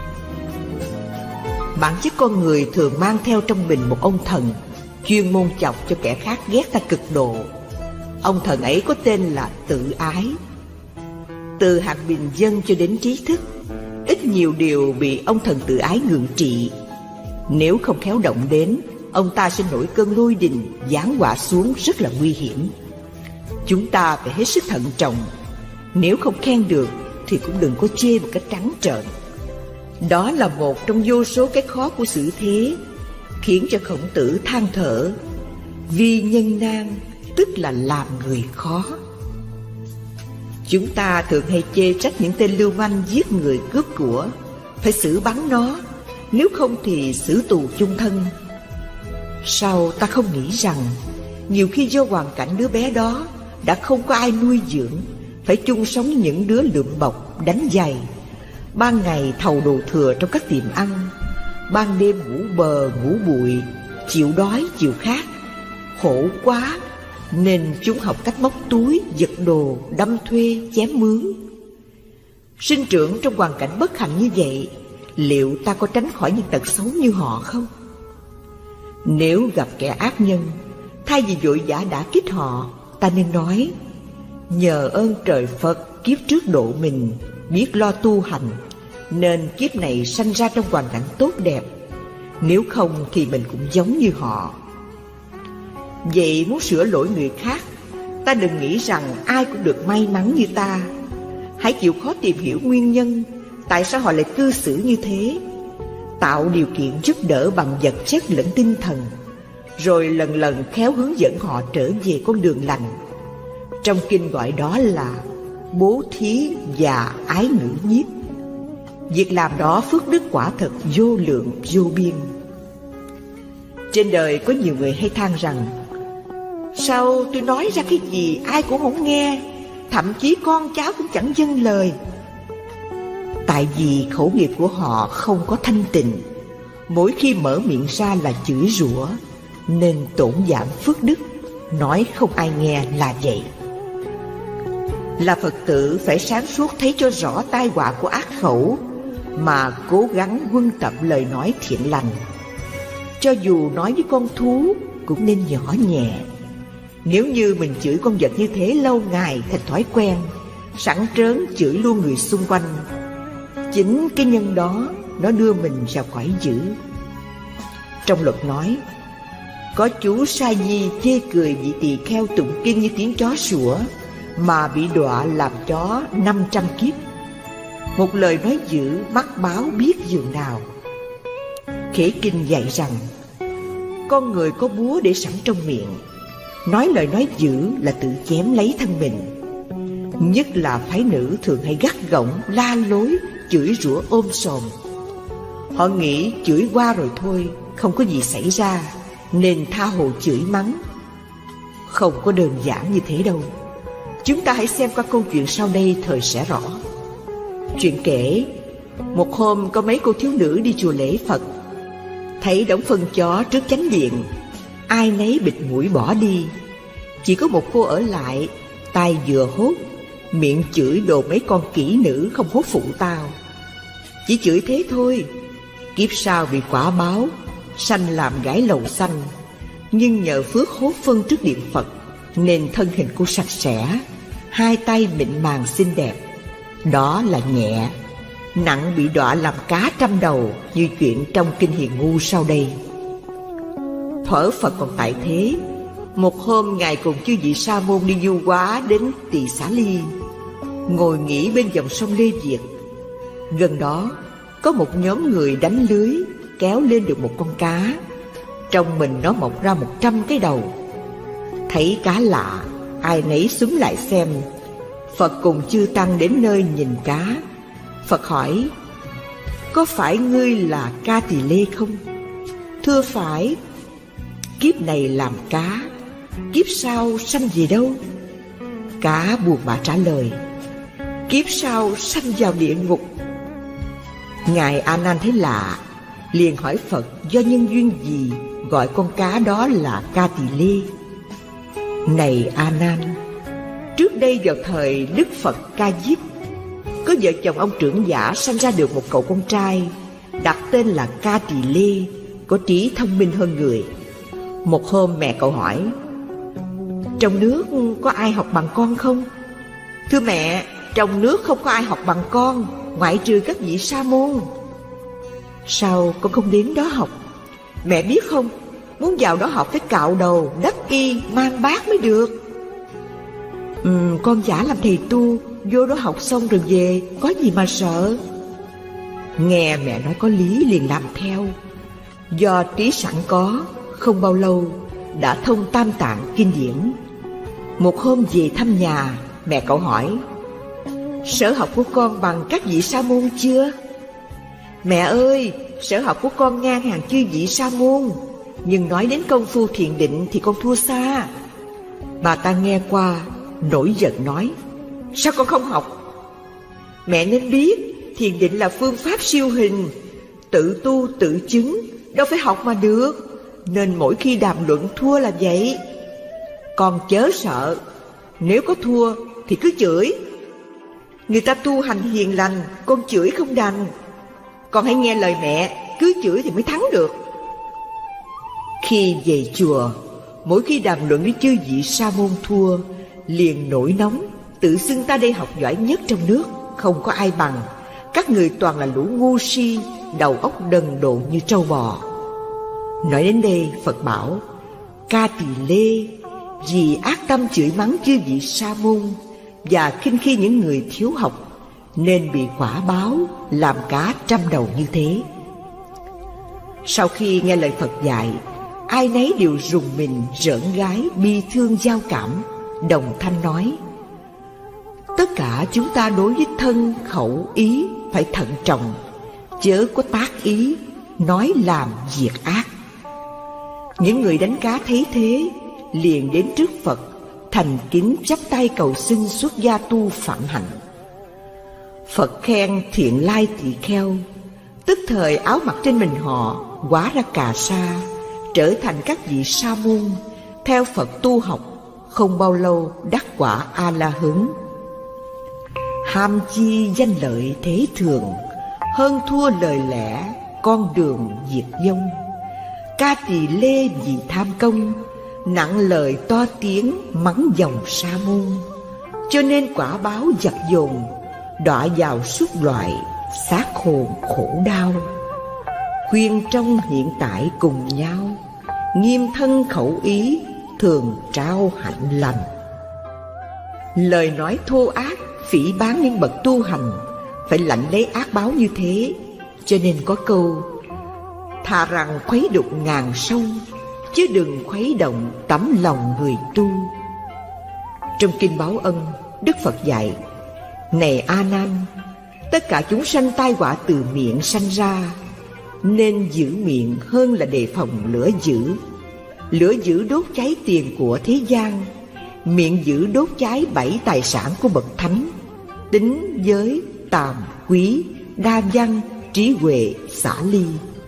Bản chất con người thường mang theo trong mình một ông thần, chuyên môn chọc cho kẻ khác ghét ta cực độ. Ông thần ấy có tên là tự ái. Từ hạng bình dân cho đến trí thức, ít nhiều điều bị ông thần tự ái ngự trị. Nếu không khéo động đến, ông ta sẽ nổi cơn lôi đình, giáng họa xuống rất là nguy hiểm. Chúng ta phải hết sức thận trọng. Nếu không khen được thì cũng đừng có chê một cách trắng trợn. Đó là một trong vô số cái khó của xử thế, khiến cho Khổng Tử than thở: vi nhân nan, tức là làm người khó. Chúng ta thường hay chê trách những tên lưu manh giết người cướp của, phải xử bắn nó, nếu không thì xử tù chung thân. Sao ta không nghĩ rằng nhiều khi do hoàn cảnh đứa bé đó đã không có ai nuôi dưỡng, phải chung sống với những đứa lượm bọc, đánh giày, ban ngày thầu đồ thừa trong các tiệm ăn, ban đêm ngủ bờ ngủ bụi, chịu đói chịu khát, khổ quá nên chúng học cách móc túi, giật đồ, đâm thuê, chém mướn. Sinh trưởng trong hoàn cảnh bất hạnh như vậy, liệu ta có tránh khỏi những tật xấu như họ không? Nếu gặp kẻ ác nhân, thay vì vội vã đả kích họ, ta nên nói: nhờ ơn trời Phật kiếp trước độ mình, biết lo tu hành, nên kiếp này sanh ra trong hoàn cảnh tốt đẹp. Nếu không thì mình cũng giống như họ. Vậy muốn sửa lỗi người khác, ta đừng nghĩ rằng ai cũng được may mắn như ta. Hãy chịu khó tìm hiểu nguyên nhân, tại sao họ lại cư xử như thế, tạo điều kiện giúp đỡ bằng vật chất lẫn tinh thần, rồi lần lần khéo hướng dẫn họ trở về con đường lành. Trong kinh gọi đó là bố thí và ái ngữ nhiếp. Việc làm đó phước đức quả thật vô lượng vô biên. Trên đời có nhiều người hay than rằng: sao tôi nói ra cái gì ai cũng không nghe, thậm chí con cháu cũng chẳng vâng lời. Tại vì khẩu nghiệp của họ không có thanh tịnh, mỗi khi mở miệng ra là chửi rủa, nên tổn giảm phước đức, nói không ai nghe là vậy. Là Phật tử phải sáng suốt thấy cho rõ tai họa của ác khẩu, mà cố gắng huân tập lời nói thiện lành. Cho dù nói với con thú cũng nên nhỏ nhẹ. Nếu như mình chửi con vật như thế lâu ngày thành thói quen, sẵn trớn chửi luôn người xung quanh, chính cái nhân đó nó đưa mình vào cõi dữ. Trong luật nói: có chú sa di chê cười vị tỳ kheo tụng kinh như tiếng chó sủa, mà bị đọa làm chó năm trăm kiếp. Một lời nói dữ mắc báo biết dường nào. Khế kinh dạy rằng con người có búa để sẵn trong miệng, nói lời nói dữ là tự chém lấy thân mình. Nhất là phái nữ thường hay gắt gỏng, la lối, chửi rủa ôm sòm. Họ nghĩ chửi qua rồi thôi, không có gì xảy ra, nên tha hồ chửi mắng. Không có đơn giản như thế đâu. Chúng ta hãy xem qua câu chuyện sau đây thời sẽ rõ. Chuyện kể, một hôm có mấy cô thiếu nữ đi chùa lễ Phật, thấy đống phân chó trước chánh điện, ai nấy bịt mũi bỏ đi. Chỉ có một cô ở lại, tai vừa hốt, miệng chửi đồ mấy con kỹ nữ không hốt phụ tao. Chỉ chửi thế thôi, kiếp sau bị quả báo, sanh làm gái lầu xanh. Nhưng nhờ phước hốt phân trước điện Phật, nên thân hình cô sạch sẽ, hai tay mịn màng xinh đẹp. Đó là nhẹ. Nặng bị đọa làm cá trăm đầu, như chuyện trong kinh Hiền Ngu sau đây. Thuở Phật còn tại thế, một hôm Ngài cùng chư vị sa môn đi du hóa đến Tỳ Xá Ly, ngồi nghỉ bên dòng sông Lê Việt. Gần đó có một nhóm người đánh lưới, kéo lên được một con cá. Trong mình nó mọc ra một trăm cái đầu. Thấy cá lạ, ai nấy xúm lại xem. Phật cùng chư tăng đến nơi nhìn cá. Phật hỏi: có phải ngươi là Ca Tỳ Lê không? Thưa phải. Kiếp này làm cá, kiếp sau sanh về đâu? Cá buồn bã trả lời: kiếp sau sanh vào địa ngục. Ngài A Nan thấy lạ, liền hỏi Phật do nhân duyên gì gọi con cá đó là Ca Tỳ Lê. Này A Nan, trước đây vào thời Đức Phật Ca Diếp, có vợ chồng ông trưởng giả sanh ra được một cậu con trai, đặt tên là Ca Tỳ Lê, có trí thông minh hơn người. Một hôm mẹ cậu hỏi: trong nước có ai học bằng con không? Thưa mẹ, trong nước không có ai học bằng con, ngoại trừ các vị sa môn. Sao con không đến đó học? Mẹ biết không, muốn vào đó học phải cạo đầu, đắp y, mang bát mới được. Ừ, con giả làm thầy tu, vô đó học xong rồi về, có gì mà sợ. Nghe mẹ nói có lý liền làm theo. Do trí sẵn có, không bao lâu đã thông tam tạng kinh điển. Một hôm về thăm nhà, mẹ cậu hỏi: sở học của con bằng các vị sa môn chưa? Mẹ ơi, sở học của con ngang hàng chư vị sa môn, nhưng nói đến công phu thiền định thì con thua xa. Bà ta nghe qua, nổi giận nói: sao con không học? Mẹ nên biết, thiền định là phương pháp siêu hình, tự tu tự chứng, đâu phải học mà được. Nên mỗi khi đàm luận thua là vậy. Con chớ sợ, nếu có thua thì cứ chửi. Người ta tu hành hiền lành, con chửi không đành. Con hãy nghe lời mẹ, cứ chửi thì mới thắng được. Khi về chùa, mỗi khi đàm luận với chư vị sa môn thua, liền nổi nóng, tự xưng ta đây học giỏi nhất trong nước, không có ai bằng. Các người toàn là lũ ngu si, đầu óc đần độn như trâu bò. Nói đến đây, Phật bảo: Ca Tỳ Lê vì ác tâm chửi mắng chư vị sa môn và khinh khi những người thiếu học, nên bị quả báo làm cá trăm đầu như thế. Sau khi nghe lời Phật dạy, ai nấy đều rùng mình, rợn gái, bi thương giao cảm. đồng thanh nói: tất cả chúng ta đối với thân khẩu ý phải thận trọng, chớ có tác ý nói làm việc ác. Những người đánh cá thấy thế liền đến trước Phật, thành kính chắp tay cầu xin xuất gia tu phạm hạnh. Phật khen thiện lai tỳ kheo, tức thời áo mặc trên mình họ hóa ra cà sa, trở thành các vị sa môn, theo Phật tu học, không bao lâu đắc quả A La Hán. Ham chi danh lợi thế thường, hơn thua lời lẽ con đường diệt vong. Ca tỳ lê vì tham công, nặng lời to tiếng mắng dòng sa môn. Cho nên quả báo dập dồn, đọa vào súc loại, xác hồn khổ đau. Khuyên trong hiện tại cùng nhau, nghiêm thân khẩu ý, thường trao hạnh lành. Lời nói thô ác, phỉ báng những bậc tu hành, phải lãnh lấy ác báo như thế. Cho nên có câu: thà rằng khuấy đục ngàn sông, chứ đừng khuấy động tấm lòng người tu. Trong Kinh Báo Ân, Đức Phật dạy: này A Nan, tất cả chúng sanh tai họa từ miệng sanh ra, nên giữ miệng hơn là đề phòng lửa dữ. Lửa dữ đốt cháy tiền của thế gian, miệng dữ đốt cháy bảy tài sản của bậc thánh: tính, giới, tàm, quý, đa văn, trí huệ, xả ly.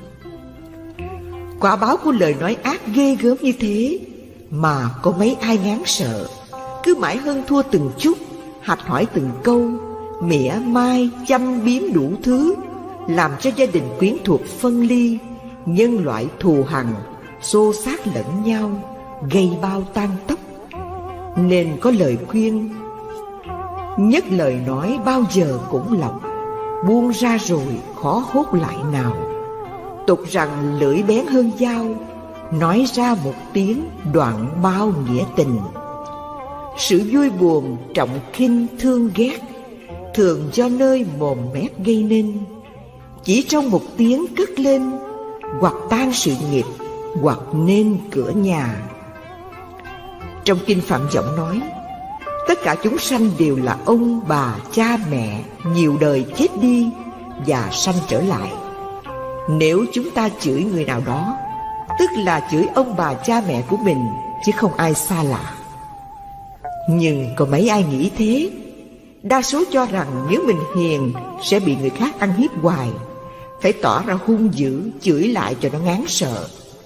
Quả báo của lời nói ác ghê gớm như thế mà có mấy ai ngán sợ, cứ mãi hơn thua từng chút, hạch hỏi từng câu, mỉa mai châm biếm đủ thứ, làm cho gia đình quyến thuộc phân ly, nhân loại thù hằn, xô xát lẫn nhau, gây bao tan tóc. Nên có lời khuyên: nhất lời nói bao giờ cũng lọc, buông ra rồi khó hốt lại nào. Tục rằng lưỡi bén hơn dao, nói ra một tiếng đoạn bao nghĩa tình. Sự vui buồn trọng khinh thương ghét, thường do nơi mồm mép gây nên. Chỉ trong một tiếng cất lên, hoặc tan sự nghiệp, hoặc nên cửa nhà. Trong Kinh Phạm Võng nói: tất cả chúng sanh đều là ông bà cha mẹ, nhiều đời chết đi và sanh trở lại. Nếu chúng ta chửi người nào đó, tức là chửi ông bà cha mẹ của mình, chứ không ai xa lạ. Nhưng có mấy ai nghĩ thế? Đa số cho rằng nếu mình hiền sẽ bị người khác ăn hiếp hoài, phải tỏ ra hung dữ, chửi lại cho nó ngán sợ.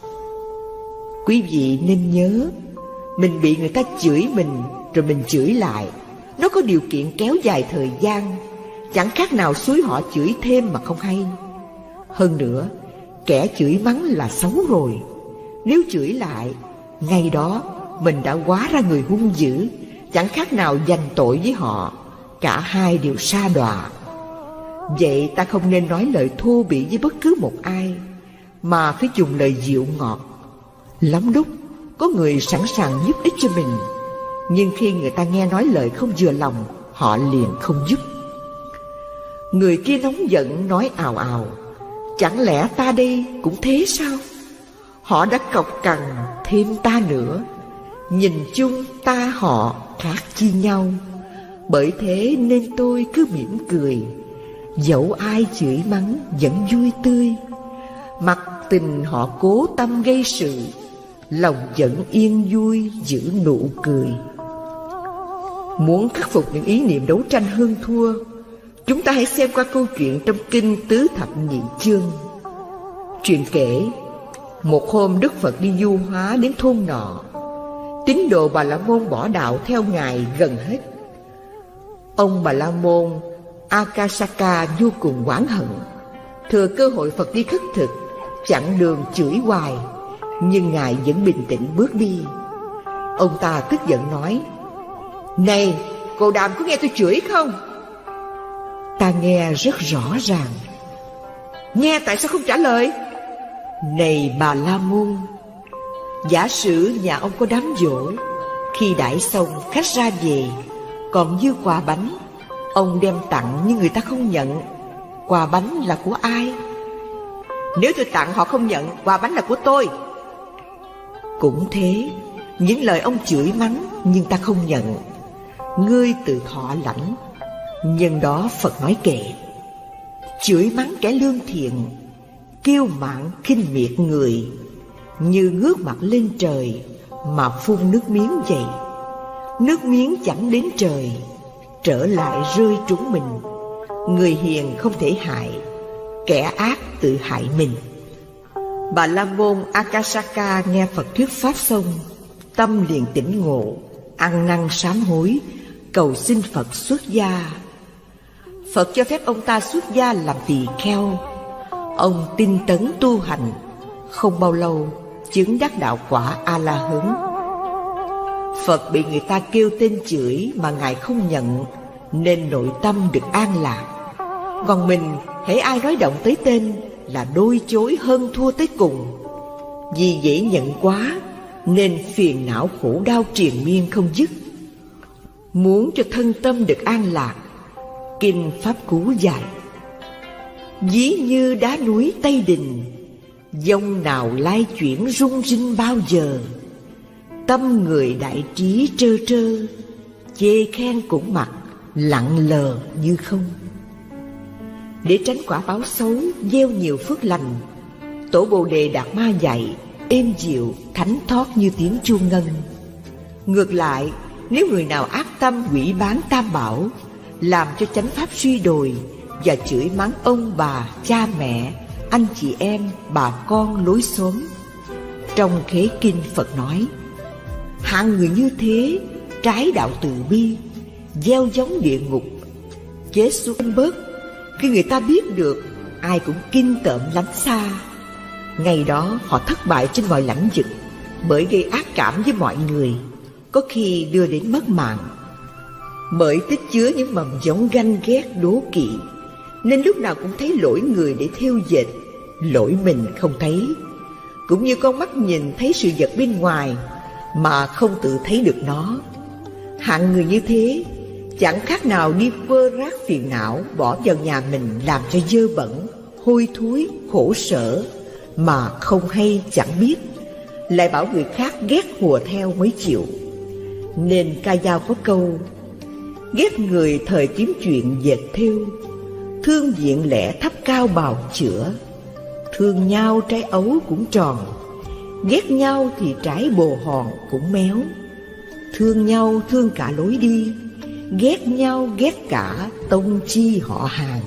Quý vị nên nhớ, mình bị người ta chửi mình rồi mình chửi lại, nó có điều kiện kéo dài thời gian, chẳng khác nào xúi họ chửi thêm mà không hay. Hơn nữa, kẻ chửi mắng là xấu rồi, nếu chửi lại, ngay đó mình đã hóa ra người hung dữ, chẳng khác nào giành tội với họ, cả hai đều sa đọa. Vậy ta không nên nói lời thô bỉ với bất cứ một ai, mà phải dùng lời dịu ngọt. Lắm lúc có người sẵn sàng giúp ích cho mình, nhưng khi người ta nghe nói lời không vừa lòng, họ liền không giúp. Người kia nóng giận nói ào ào: chẳng lẽ ta đây cũng thế sao? Họ đã cọc cằn thêm ta nữa, nhìn chung ta họ khác chi nhau. Bởi thế nên tôi cứ mỉm cười, dẫu ai chửi mắng vẫn vui tươi. Mặc tình họ cố tâm gây sự, lòng vẫn yên vui giữ nụ cười. Muốn khắc phục những ý niệm đấu tranh hơn thua, chúng ta hãy xem qua câu chuyện trong Kinh Tứ Thập Nhị Chương. Chuyện kể, một hôm Đức Phật đi du hóa đến thôn nọ. Tín đồ Bà La Môn bỏ đạo theo Ngài gần hết. Ông Bà La Môn Akasaka vô cùng oán hận, thừa cơ hội Phật đi khất thực, chặn đường chửi hoài, nhưng Ngài vẫn bình tĩnh bước đi. Ông ta tức giận nói: này, cô Đàm có nghe tôi chửi không? Ta nghe rất rõ ràng. Nghe tại sao không trả lời? Này Bà La Môn, giả sử nhà ông có đám giỗ, khi đãi xong khách ra về, còn dư quà bánh, ông đem tặng nhưng người ta không nhận, quà bánh là của ai? Nếu tôi tặng họ không nhận, quà bánh là của tôi. Cũng thế, Những lời ông chửi mắng nhưng ta không nhận. Ngươi tự thọ lãnh. Nhân đó Phật nói kệ: chửi mắng kẻ lương thiện, kiêu mạn khinh miệt người, như ngước mặt lên trời mà phun nước miếng vậy. Nước miếng chẳng đến trời, trở lại rơi trúng mình. Người hiền không thể hại, kẻ ác tự hại mình. Bà La Môn Akasaka nghe Phật thuyết pháp xong, tâm liền tỉnh ngộ, ăn năn sám hối, cầu xin Phật xuất gia. Phật cho phép ông ta xuất gia làm tỳ kheo. Ông tinh tấn tu hành, không bao lâu chứng đắc đạo quả A-la-hán. Phật bị người ta kêu tên chửi mà Ngài không nhận, nên nội tâm được an lạc. Còn mình, hễ ai nói động tới tên là đôi chối hơn thua tới cùng. Vì dễ nhận quá nên phiền não khổ đau triền miên không dứt. Muốn cho thân tâm được an lạc, Kinh Pháp Cú dạy: ví như đá núi Tây Đình, dông nào lai chuyển rung rinh bao giờ. Tâm người đại trí trơ trơ, chê khen cũng mặc, lặng lờ như không. Để tránh quả báo xấu, gieo nhiều phước lành, Tổ Bồ Đề Đạt Ma dạy êm dịu, thánh thót như tiếng chuông ngân. Ngược lại, nếu người nào ác tâm hủy bán tam bảo, làm cho chánh pháp suy đồi, và chửi mắng ông bà, cha mẹ, anh chị em, bà con lối xóm, trong Khế Kinh Phật nói: hạng người như thế trái đạo từ bi, gieo giống địa ngục, chết xuống bớt. Khi người ta biết được, ai cũng kinh tởm lánh xa. Ngày đó họ thất bại trên mọi lãnh vực, bởi gây ác cảm với mọi người, có khi đưa đến mất mạng. Bởi tích chứa những mầm giống ganh ghét đố kỵ, nên lúc nào cũng thấy lỗi người để thêu dệt, lỗi mình không thấy. Cũng như con mắt nhìn thấy sự vật bên ngoài mà không tự thấy được nó. Hạng người như thế chẳng khác nào đi vơ rác phiền não bỏ vào nhà mình, làm cho dơ bẩn, hôi thối, khổ sở mà không hay chẳng biết, lại bảo người khác ghét hùa theo mới chịu. Nên ca dao có câu: ghét người thời kiếm chuyện dệt thêu, thương diện lẻ thấp cao bào chữa. Thương nhau trái ấu cũng tròn, ghét nhau thì trái bồ hòn cũng méo. Thương nhau thương cả lối đi, ghét nhau ghét cả tông chi họ hàng.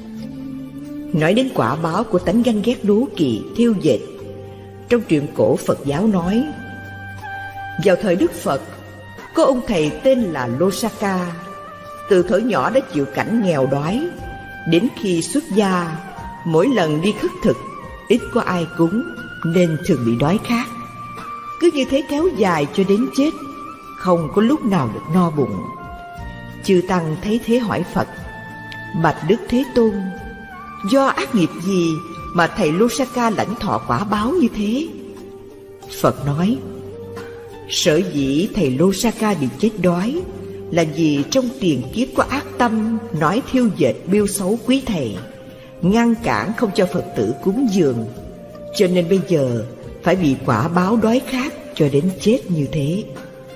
Nói đến quả báo của tánh ganh ghét đố kỵ, thêu dệt, trong truyện cổ Phật giáo nói: vào thời Đức Phật, có ông thầy tên là Losaka, từ thuở nhỏ đã chịu cảnh nghèo đói. Đến khi xuất gia, mỗi lần đi khất thực ít có ai cúng, nên thường bị đói khát. Cứ như thế kéo dài cho đến chết, không có lúc nào được no bụng. Chư Tăng thấy thế hỏi Phật: bạch Đức Thế Tôn, do ác nghiệp gì mà thầy Losaka lãnh thọ quả báo như thế? Phật nói: sở dĩ thầy Losaka bị chết đói là vì trong tiền kiếp có ác tâm nói thiêu dệt bêu xấu quý thầy, ngăn cản không cho Phật tử cúng dường, cho nên bây giờ phải bị quả báo đói khát cho đến chết như thế.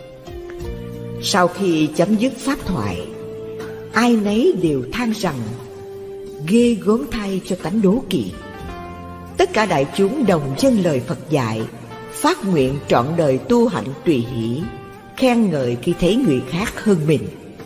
Sau khi chấm dứt pháp thoại, ai nấy đều than rằng ghê gớm thay cho tánh đố kỵ. Tất cả đại chúng đồng dâng lời Phật dạy, phát nguyện trọn đời tu hạnh tùy hỷ, khen ngợi khi thấy người khác hơn mình.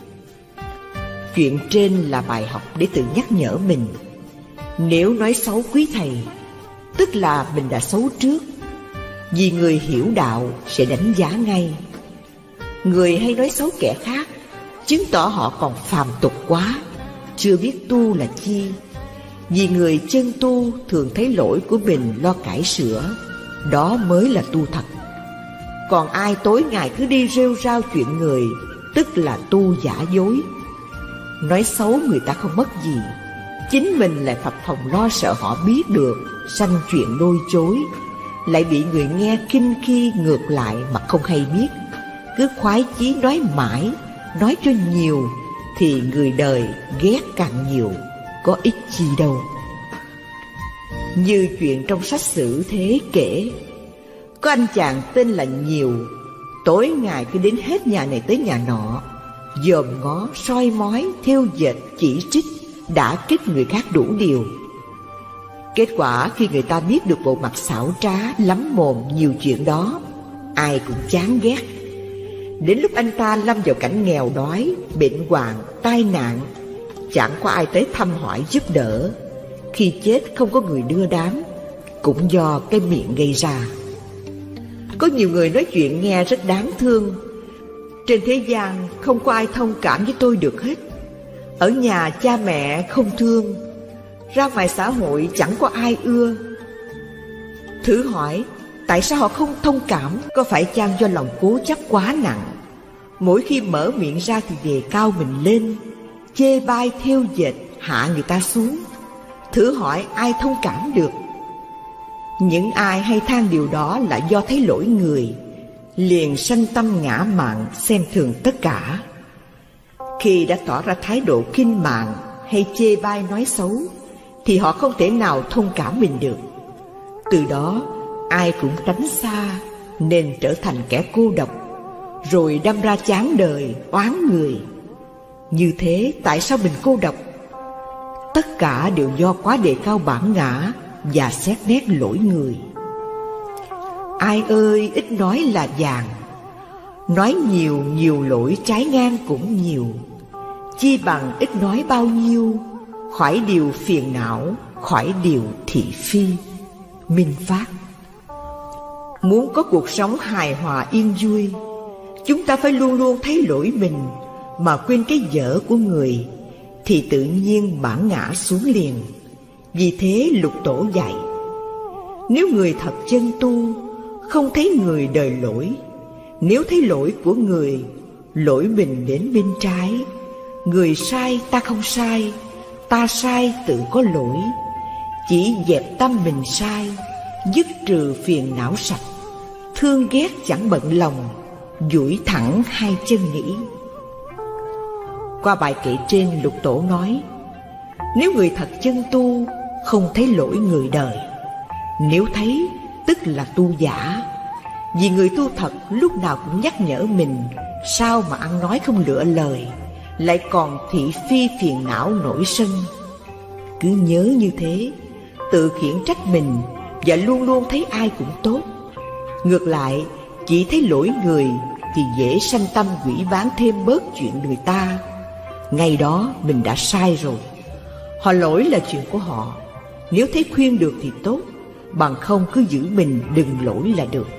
Chuyện trên là bài học để tự nhắc nhở mình. Nếu nói xấu quý thầy, tức là mình đã xấu trước, vì người hiểu đạo sẽ đánh giá ngay. Người hay nói xấu kẻ khác, chứng tỏ họ còn phàm tục quá, chưa biết tu là chi. Vì người chân tu thường thấy lỗi của mình lo cải sửa, đó mới là tu thật. Còn ai tối ngày cứ đi rêu rao chuyện người, tức là tu giả dối. Nói xấu người ta không mất gì, chính mình lại phập phồng lo sợ họ biết được, sanh chuyện đôi chối, lại bị người nghe khinh khi ngược lại mà không hay biết. Cứ khoái chí nói mãi, nói cho nhiều, thì người đời ghét càng nhiều, có ích chi đâu. Như chuyện trong sách Sử Thế kể, có anh chàng tên là Nhiều, tối ngày cứ đến hết nhà này tới nhà nọ, dòm ngó, soi mói, thêu dệt, chỉ trích, đã kích người khác đủ điều. Kết quả khi người ta biết được bộ mặt xảo trá, lắm mồm nhiều chuyện đó, ai cũng chán ghét. Đến lúc anh ta lâm vào cảnh nghèo đói, bệnh hoạn, tai nạn, chẳng có ai tới thăm hỏi giúp đỡ. Khi chết không có người đưa đám, cũng do cái miệng gây ra. Có nhiều người nói chuyện nghe rất đáng thương. Trên thế gian không có ai thông cảm với tôi được hết. Ở nhà cha mẹ không thương, ra ngoài xã hội chẳng có ai ưa. Thử hỏi, tại sao họ không thông cảm? Có phải chăng do lòng cố chấp quá nặng? Mỗi khi mở miệng ra thì đề cao mình lên, chê bai thêu dệt, hạ người ta xuống. Thử hỏi ai thông cảm được? Những ai hay than điều đó là do thấy lỗi người, liền sanh tâm ngã mạn, xem thường tất cả. Khi đã tỏ ra thái độ khinh mạn hay chê bai nói xấu, thì họ không thể nào thông cảm mình được. Từ đó ai cũng tránh xa, nên trở thành kẻ cô độc, rồi đâm ra chán đời, oán người. Như thế tại sao mình cô độc? Tất cả đều do quá đề cao bản ngã và xét nét lỗi người. Ai ơi, ít nói là vàng, nói nhiều nhiều lỗi trái ngang cũng nhiều. Chi bằng ít nói bao nhiêu, khỏi điều phiền não, khỏi điều thị phi. Minh Phát. Muốn có cuộc sống hài hòa yên vui, chúng ta phải luôn luôn thấy lỗi mình mà quên cái dở của người, thì tự nhiên bản ngã xuống liền. Vì thế Lục Tổ dạy, nếu người thật chân tu, không thấy người đời lỗi. Nếu thấy lỗi của người, lỗi mình đến bên trái. Người sai ta không sai, ta sai tự có lỗi. Chỉ dẹp tâm mình sai, dứt trừ phiền não sạch. Thương ghét chẳng bận lòng, duỗi thẳng hai chân nghĩ. Qua bài kệ trên, Lục Tổ nói, nếu người thật chân tu, không thấy lỗi người đời. Nếu thấy, tức là tu giả. Vì người tu thật lúc nào cũng nhắc nhở mình, sao mà ăn nói không lựa lời, lại còn thị phi phiền não nổi sân. Cứ nhớ như thế, tự khiển trách mình, và luôn luôn thấy ai cũng tốt. Ngược lại, chỉ thấy lỗi người thì dễ sanh tâm quỷ bán thêm bớt chuyện người ta. Ngay đó mình đã sai rồi. Họ lỗi là chuyện của họ, nếu thấy khuyên được thì tốt, bằng không cứ giữ mình đừng lỗi là được.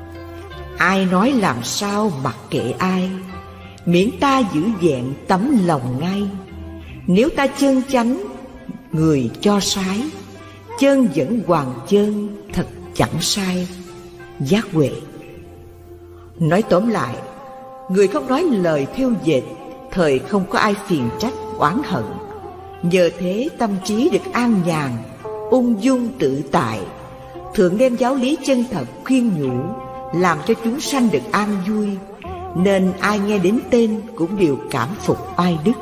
Ai nói làm sao mặc kệ ai, miễn ta giữ vẹn tấm lòng ngay. Nếu ta chân chánh, người cho sai, chân vẫn hoàng chân, thật chẳng sai. Giác Huệ. Nói tóm lại, người không nói lời thêu dệt, thời không có ai phiền trách, oán hận. Nhờ thế tâm trí được an nhàn, ung dung tự tại. Thượng đem giáo lý chân thật khuyên nhủ, làm cho chúng sanh được an vui, nên ai nghe đến tên cũng đều cảm phục oai đức.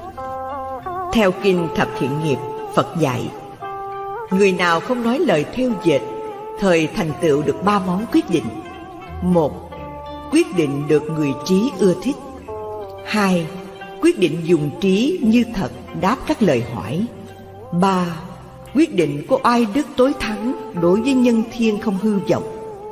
Theo kinh Thập Thiện Nghiệp, Phật dạy, người nào không nói lời thêu dệt, thời thành tựu được ba món quyết định. Một, quyết định được người trí ưa thích. Hai, quyết định dùng trí như thật đáp các lời hỏi. Ba, quyết định có oai đức tối thắng đối với nhân thiên không hư vọng.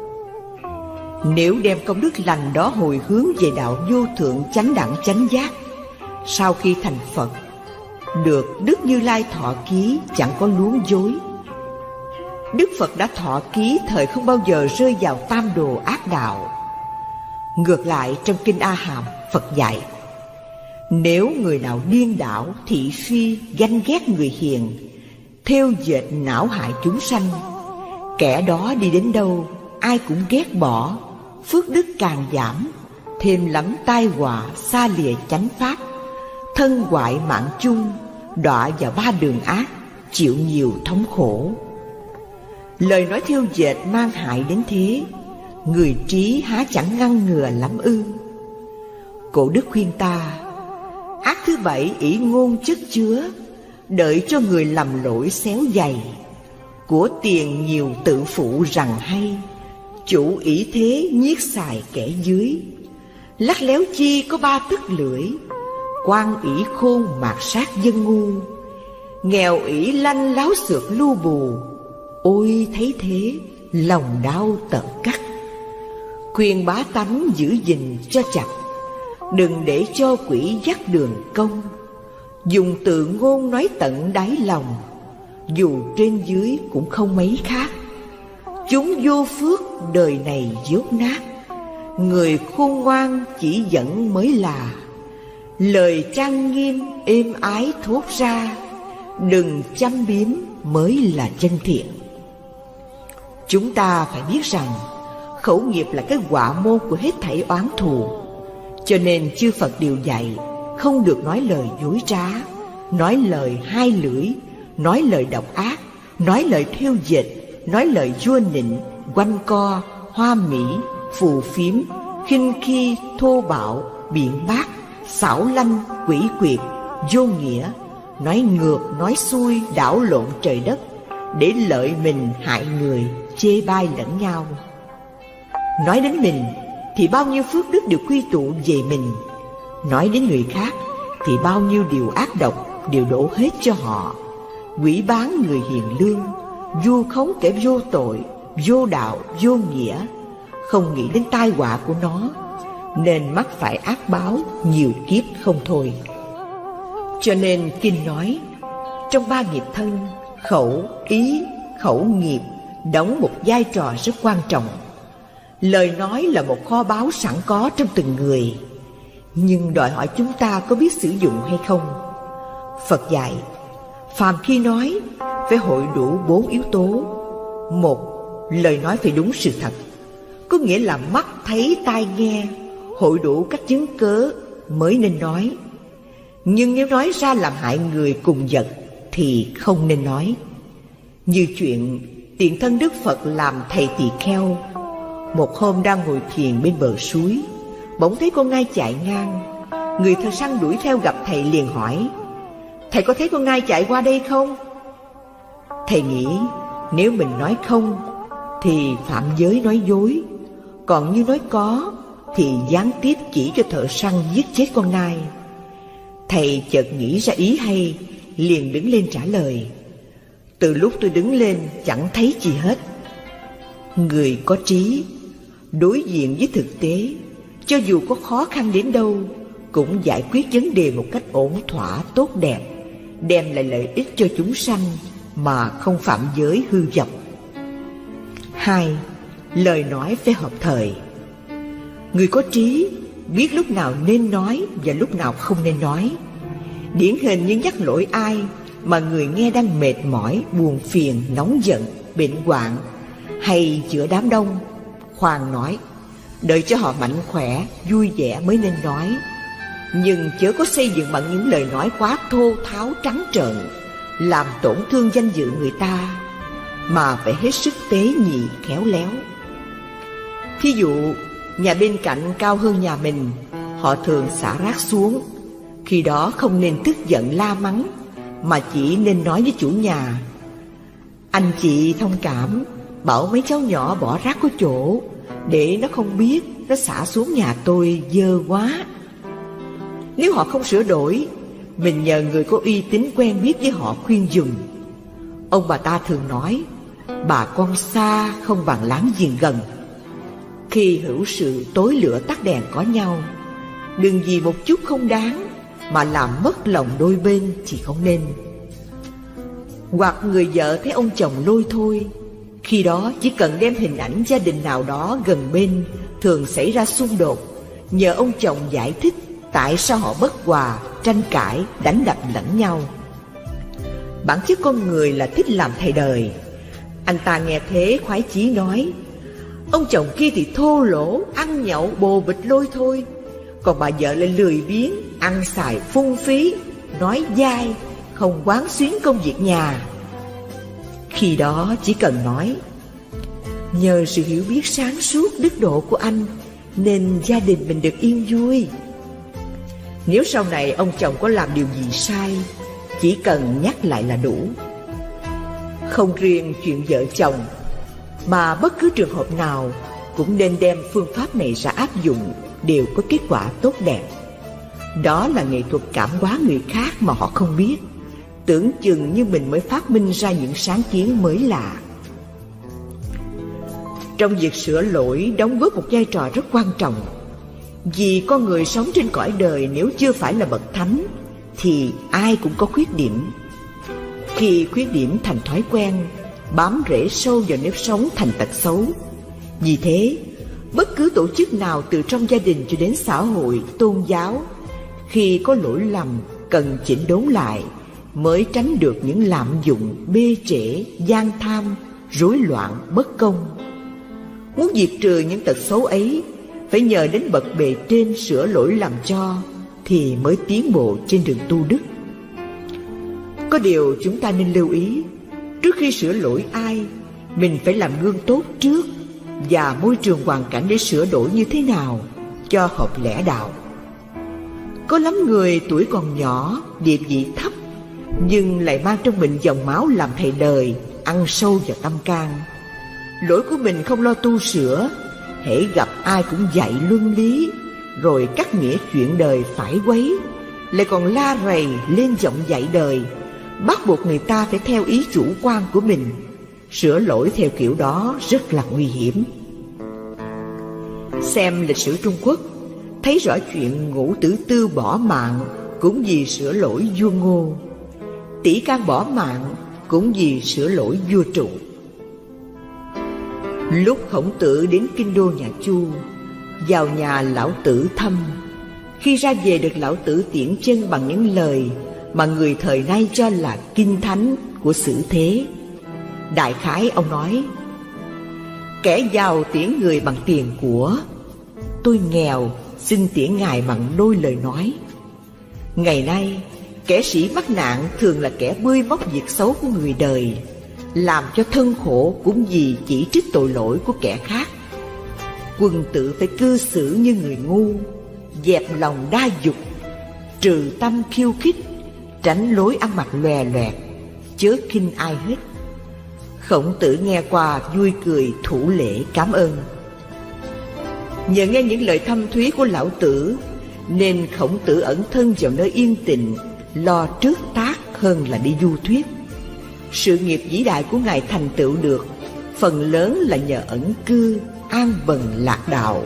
Nếu đem công đức lành đó hồi hướng về đạo vô thượng chánh đẳng chánh giác, sau khi thành Phật, được Đức Như Lai thọ ký chẳng có luống dối. Đức Phật đã thọ ký thời không bao giờ rơi vào tam đồ ác đạo. Ngược lại trong kinh A Hàm, Phật dạy, nếu người nào điên đảo, thị phi, ganh ghét người hiền, thêu dệt não hại chúng sanh, kẻ đó đi đến đâu ai cũng ghét bỏ, phước đức càng giảm, thêm lắm tai họa, xa lìa chánh pháp, thân hoại mạng chung, đọa vào ba đường ác, chịu nhiều thống khổ. Lời nói thêu dệt mang hại đến thế, người trí há chẳng ngăn ngừa lắm ư? Cổ đức khuyên ta, ác thứ bảy ỷ ngôn chất chứa, đợi cho người lầm lỗi xéo dày. Của tiền nhiều tự phụ rằng hay, chủ ý thế nhiếc xài kẻ dưới. Lắc léo chi có ba tấc lưỡi, quan ỷ khôn mạt sát dân ngu. Nghèo ỷ lanh láo xược lu bù, ôi thấy thế lòng đau tận cắt. Khuyên bá tánh giữ gìn cho chặt, đừng để cho quỷ dắt đường công. Dùng từ ngôn nói tận đáy lòng, dù trên dưới cũng không mấy khác. Chúng vô phước đời này dốt nát, người khôn ngoan chỉ dẫn mới là. Lời trang nghiêm êm ái thốt ra, đừng châm biếm mới là chân thiện. Chúng ta phải biết rằng khẩu nghiệp là cái quả môn của hết thảy oán thù. Cho nên chư Phật điều dạy không được nói lời dối trá, nói lời hai lưỡi, nói lời độc ác, nói lời thêu dệt, nói lời vua nịnh, quanh co, hoa mỹ, phù phiếm, khinh khi, thô bạo, biện bác, xảo lanh, quỷ quyệt, vô nghĩa, nói ngược, nói xuôi, đảo lộn trời đất, để lợi mình hại người, chê bai lẫn nhau. Nói đến mình thì bao nhiêu phước đức đều quy tụ về mình, nói đến người khác thì bao nhiêu điều ác độc đều đổ hết cho họ. Quỷ bán người hiền lương, vu khống kẻ vô tội, vô đạo, vô nghĩa, không nghĩ đến tai họa của nó, nên mắc phải ác báo nhiều kiếp không thôi. Cho nên kinh nói, trong ba nghiệp thân, khẩu, ý, khẩu nghiệp đóng một vai trò rất quan trọng. Lời nói là một kho báu sẵn có trong từng người, nhưng đòi hỏi chúng ta có biết sử dụng hay không. Phật dạy, phàm khi nói phải hội đủ bốn yếu tố. Một, lời nói phải đúng sự thật, có nghĩa là mắt thấy tai nghe, hội đủ các chứng cớ mới nên nói. Nhưng nếu nói ra làm hại người cùng vật thì không nên nói. Như chuyện tiền thân Đức Phật làm thầy tỳ kheo. Một hôm đang ngồi thiền bên bờ suối, bỗng thấy con ngai chạy ngang. Người thợ săn đuổi theo gặp thầy liền hỏi: "Thầy có thấy con ngai chạy qua đây không?" Thầy nghĩ nếu mình nói không thì phạm giới nói dối, còn như nói có thì gián tiếp chỉ cho thợ săn giết chết con nai. Thầy chợt nghĩ ra ý hay, liền đứng lên trả lời: "Từ lúc tôi đứng lên chẳng thấy gì hết." Người có trí đối diện với thực tế, cho dù có khó khăn đến đâu cũng giải quyết vấn đề một cách ổn thỏa tốt đẹp, đem lại lợi ích cho chúng sanh mà không phạm giới hư vọng. Hai, lời nói phải hợp thời. Người có trí biết lúc nào nên nói và lúc nào không nên nói. Điển hình như nhắc lỗi ai mà người nghe đang mệt mỏi, buồn phiền, nóng giận, bệnh hoạn, hay giữa đám đông, khoan nói, đợi cho họ mạnh khỏe, vui vẻ mới nên nói. Nhưng chớ có xây dựng bằng những lời nói quá thô tháo trắng trợn, làm tổn thương danh dự người ta, mà phải hết sức tế nhị khéo léo. Thí dụ, nhà bên cạnh cao hơn nhà mình, họ thường xả rác xuống. Khi đó không nên tức giận la mắng, mà chỉ nên nói với chủ nhà: "Anh chị thông cảm, bảo mấy cháu nhỏ bỏ rác có chỗ, để nó không biết nó xả xuống nhà tôi dơ quá." Nếu họ không sửa đổi, mình nhờ người có uy tín quen biết với họ khuyên dùm. Ông bà ta thường nói, bà con xa không bằng láng giềng gần. Khi hữu sự tối lửa tắt đèn có nhau, đừng vì một chút không đáng mà làm mất lòng đôi bên thì không nên. Hoặc người vợ thấy ông chồng lôi thôi, khi đó chỉ cần đem hình ảnh gia đình nào đó gần bên thường xảy ra xung đột, nhờ ông chồng giải thích tại sao họ bất hòa, tranh cãi, đánh đập lẫn nhau. Bản chất con người là thích làm thầy đời. Anh ta nghe thế khoái chí nói, ông chồng kia thì thô lỗ, ăn nhậu bồ bịch lôi thôi, còn bà vợ lại lười biếng, ăn xài phung phí, nói dai, không quán xuyến công việc nhà. Khi đó chỉ cần nói, nhờ sự hiểu biết sáng suốt đức độ của anh nên gia đình mình được yên vui. Nếu sau này ông chồng có làm điều gì sai, chỉ cần nhắc lại là đủ. Không riêng chuyện vợ chồng, mà bất cứ trường hợp nào cũng nên đem phương pháp này ra áp dụng, đều có kết quả tốt đẹp. Đó là nghệ thuật cảm hóa người khác mà họ không biết, tưởng chừng như mình mới phát minh ra những sáng kiến mới lạ. Trong việc sửa lỗi đóng góp một vai trò rất quan trọng. Vì con người sống trên cõi đời nếu chưa phải là bậc thánh thì ai cũng có khuyết điểm. Khi khuyết điểm thành thói quen, bám rễ sâu vào nếp sống thành tật xấu. Vì thế, bất cứ tổ chức nào từ trong gia đình cho đến xã hội, tôn giáo, khi có lỗi lầm cần chỉnh đốn lại mới tránh được những lạm dụng, bê trễ, gian tham, rối loạn, bất công. Muốn diệt trừ những tật xấu ấy, phải nhờ đến bậc bề trên sửa lỗi làm cho thì mới tiến bộ trên đường tu đức. Có điều chúng ta nên lưu ý, trước khi sửa lỗi ai, mình phải làm gương tốt trước, và môi trường hoàn cảnh để sửa đổi như thế nào cho hợp lẽ đạo. Có lắm người tuổi còn nhỏ, địa vị thấp, nhưng lại mang trong mình dòng máu làm thầy đời, ăn sâu vào tâm can. Lỗi của mình không lo tu sửa, hễ gặp ai cũng dạy luân lý, rồi cắt nghĩa chuyện đời phải quấy, lại còn la rầy lên giọng dạy đời, bắt buộc người ta phải theo ý chủ quan của mình. Sửa lỗi theo kiểu đó rất là nguy hiểm. Xem lịch sử Trung Quốc, thấy rõ chuyện Ngũ Tử Tư bỏ mạng cũng vì sửa lỗi vua Ngô, Tỷ Can bỏ mạng cũng vì sửa lỗi vua Trụ. Lúc Khổng Tử đến kinh đô nhà Chu, vào nhà Lão Tử thăm, khi ra về được Lão Tử tiễn chân bằng những lời mà người thời nay cho là kinh thánh của sử thế. Đại khái ông nói: kẻ giàu tiễn người bằng tiền của, tôi nghèo xin tiễn ngài bằng đôi lời nói. Ngày nay kẻ sĩ mắc nạn thường là kẻ bươi móc việc xấu của người đời, làm cho thân khổ cũng vì chỉ trích tội lỗi của kẻ khác. Quân tử phải cư xử như người ngu, dẹp lòng đa dục, trừ tâm khiêu khích, tránh lối ăn mặc lòe loẹt, chớ khinh ai hết. Khổng Tử nghe qua vui cười thủ lễ cảm ơn. Nhờ nghe những lời thâm thúy của Lão Tử, nên Khổng Tử ẩn thân vào nơi yên tĩnh, lo trước tác hơn là đi du thuyết. Sự nghiệp vĩ đại của ngài thành tựu được phần lớn là nhờ ẩn cư, an bần lạc đạo.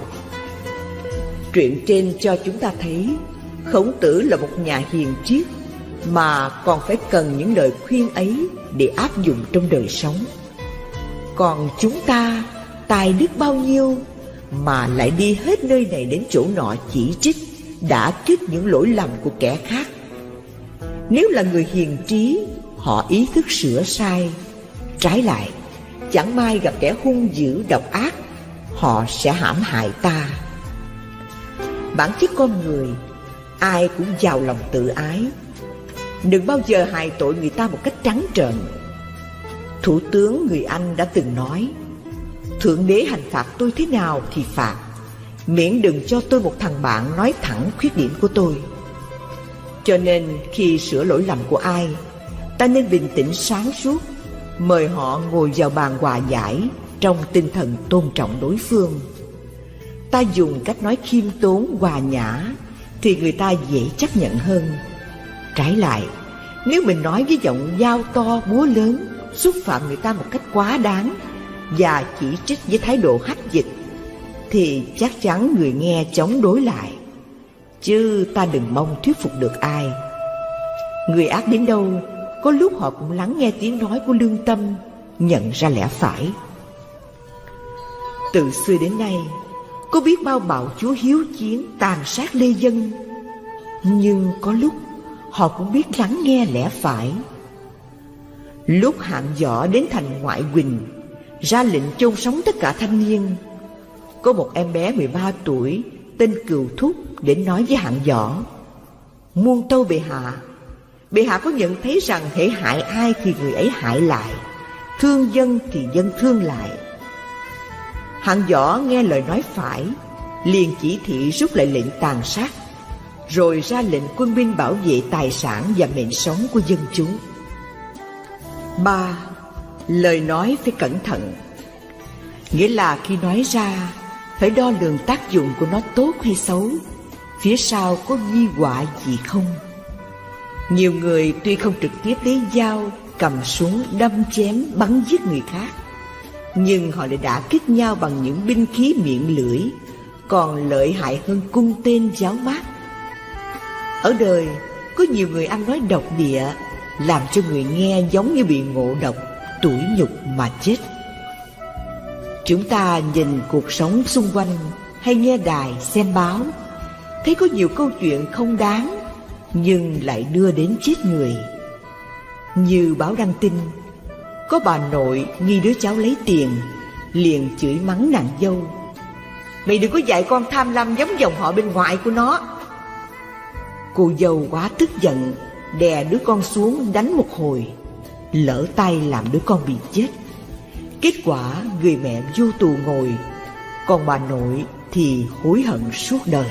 Truyện trên cho chúng ta thấy Khổng Tử là một nhà hiền triết, mà còn phải cần những lời khuyên ấy để áp dụng trong đời sống. Còn chúng ta tài đức bao nhiêu mà lại đi hết nơi này đến chỗ nọ chỉ trích, đả kích những lỗi lầm của kẻ khác. Nếu là người hiền trí, họ ý thức sửa sai. Trái lại, chẳng may gặp kẻ hung dữ độc ác, họ sẽ hãm hại ta. Bản chất con người, ai cũng giàu lòng tự ái, đừng bao giờ hại tội người ta một cách trắng trợn. Thủ tướng người Anh đã từng nói: Thượng đế hành phạt tôi thế nào thì phạt, miễn đừng cho tôi một thằng bạn nói thẳng khuyết điểm của tôi. Cho nên khi sửa lỗi lầm của ai, ta nên bình tĩnh sáng suốt, mời họ ngồi vào bàn hòa giải trong tinh thần tôn trọng đối phương. Ta dùng cách nói khiêm tốn, hòa nhã thì người ta dễ chấp nhận hơn. Trái lại, nếu mình nói với giọng dao to búa lớn, xúc phạm người ta một cách quá đáng và chỉ trích với thái độ hách dịch, thì chắc chắn người nghe chống đối lại. Chứ ta đừng mong thuyết phục được ai. Người ác đến đâu, có lúc họ cũng lắng nghe tiếng nói của lương tâm, nhận ra lẽ phải. Từ xưa đến nay, có biết bao bạo chúa hiếu chiến tàn sát lê dân, nhưng có lúc họ cũng biết lắng nghe lẽ phải. Lúc Hạng Võ đến thành Ngoại Huỳnh, ra lệnh chôn sống tất cả thanh niên, có một em bé mười ba tuổi tên Cừu Thúc đến nói với Hạng Võ: muôn tâu bệ hạ, bệ hạ có nhận thấy rằng hễ hại ai thì người ấy hại lại, thương dân thì dân thương lại. Hạng Võ nghe lời nói phải, liền chỉ thị rút lại lệnh tàn sát, rồi ra lệnh quân binh bảo vệ tài sản và mệnh sống của dân chúng. Ba, lời nói phải cẩn thận. Nghĩa là khi nói ra, phải đo lường tác dụng của nó tốt hay xấu, phía sau có ghi họa gì không. Nhiều người tuy không trực tiếp lấy dao, cầm súng, đâm chém, bắn giết người khác, nhưng họ lại đả kích nhau bằng những binh khí miệng lưỡi, còn lợi hại hơn cung tên giáo mát. Ở đời, có nhiều người ăn nói độc địa, làm cho người nghe giống như bị ngộ độc, tủi nhục mà chết. Chúng ta nhìn cuộc sống xung quanh hay nghe đài, xem báo, thấy có nhiều câu chuyện không đáng, nhưng lại đưa đến chết người. Như báo đăng tin, có bà nội nghi đứa cháu lấy tiền, liền chửi mắng nàng dâu: "Mày đừng có dạy con tham lam giống dòng họ bên ngoại của nó." Cô dâu quá tức giận, đè đứa con xuống đánh một hồi, lỡ tay làm đứa con bị chết. Kết quả người mẹ vô tù ngồi, còn bà nội thì hối hận suốt đời.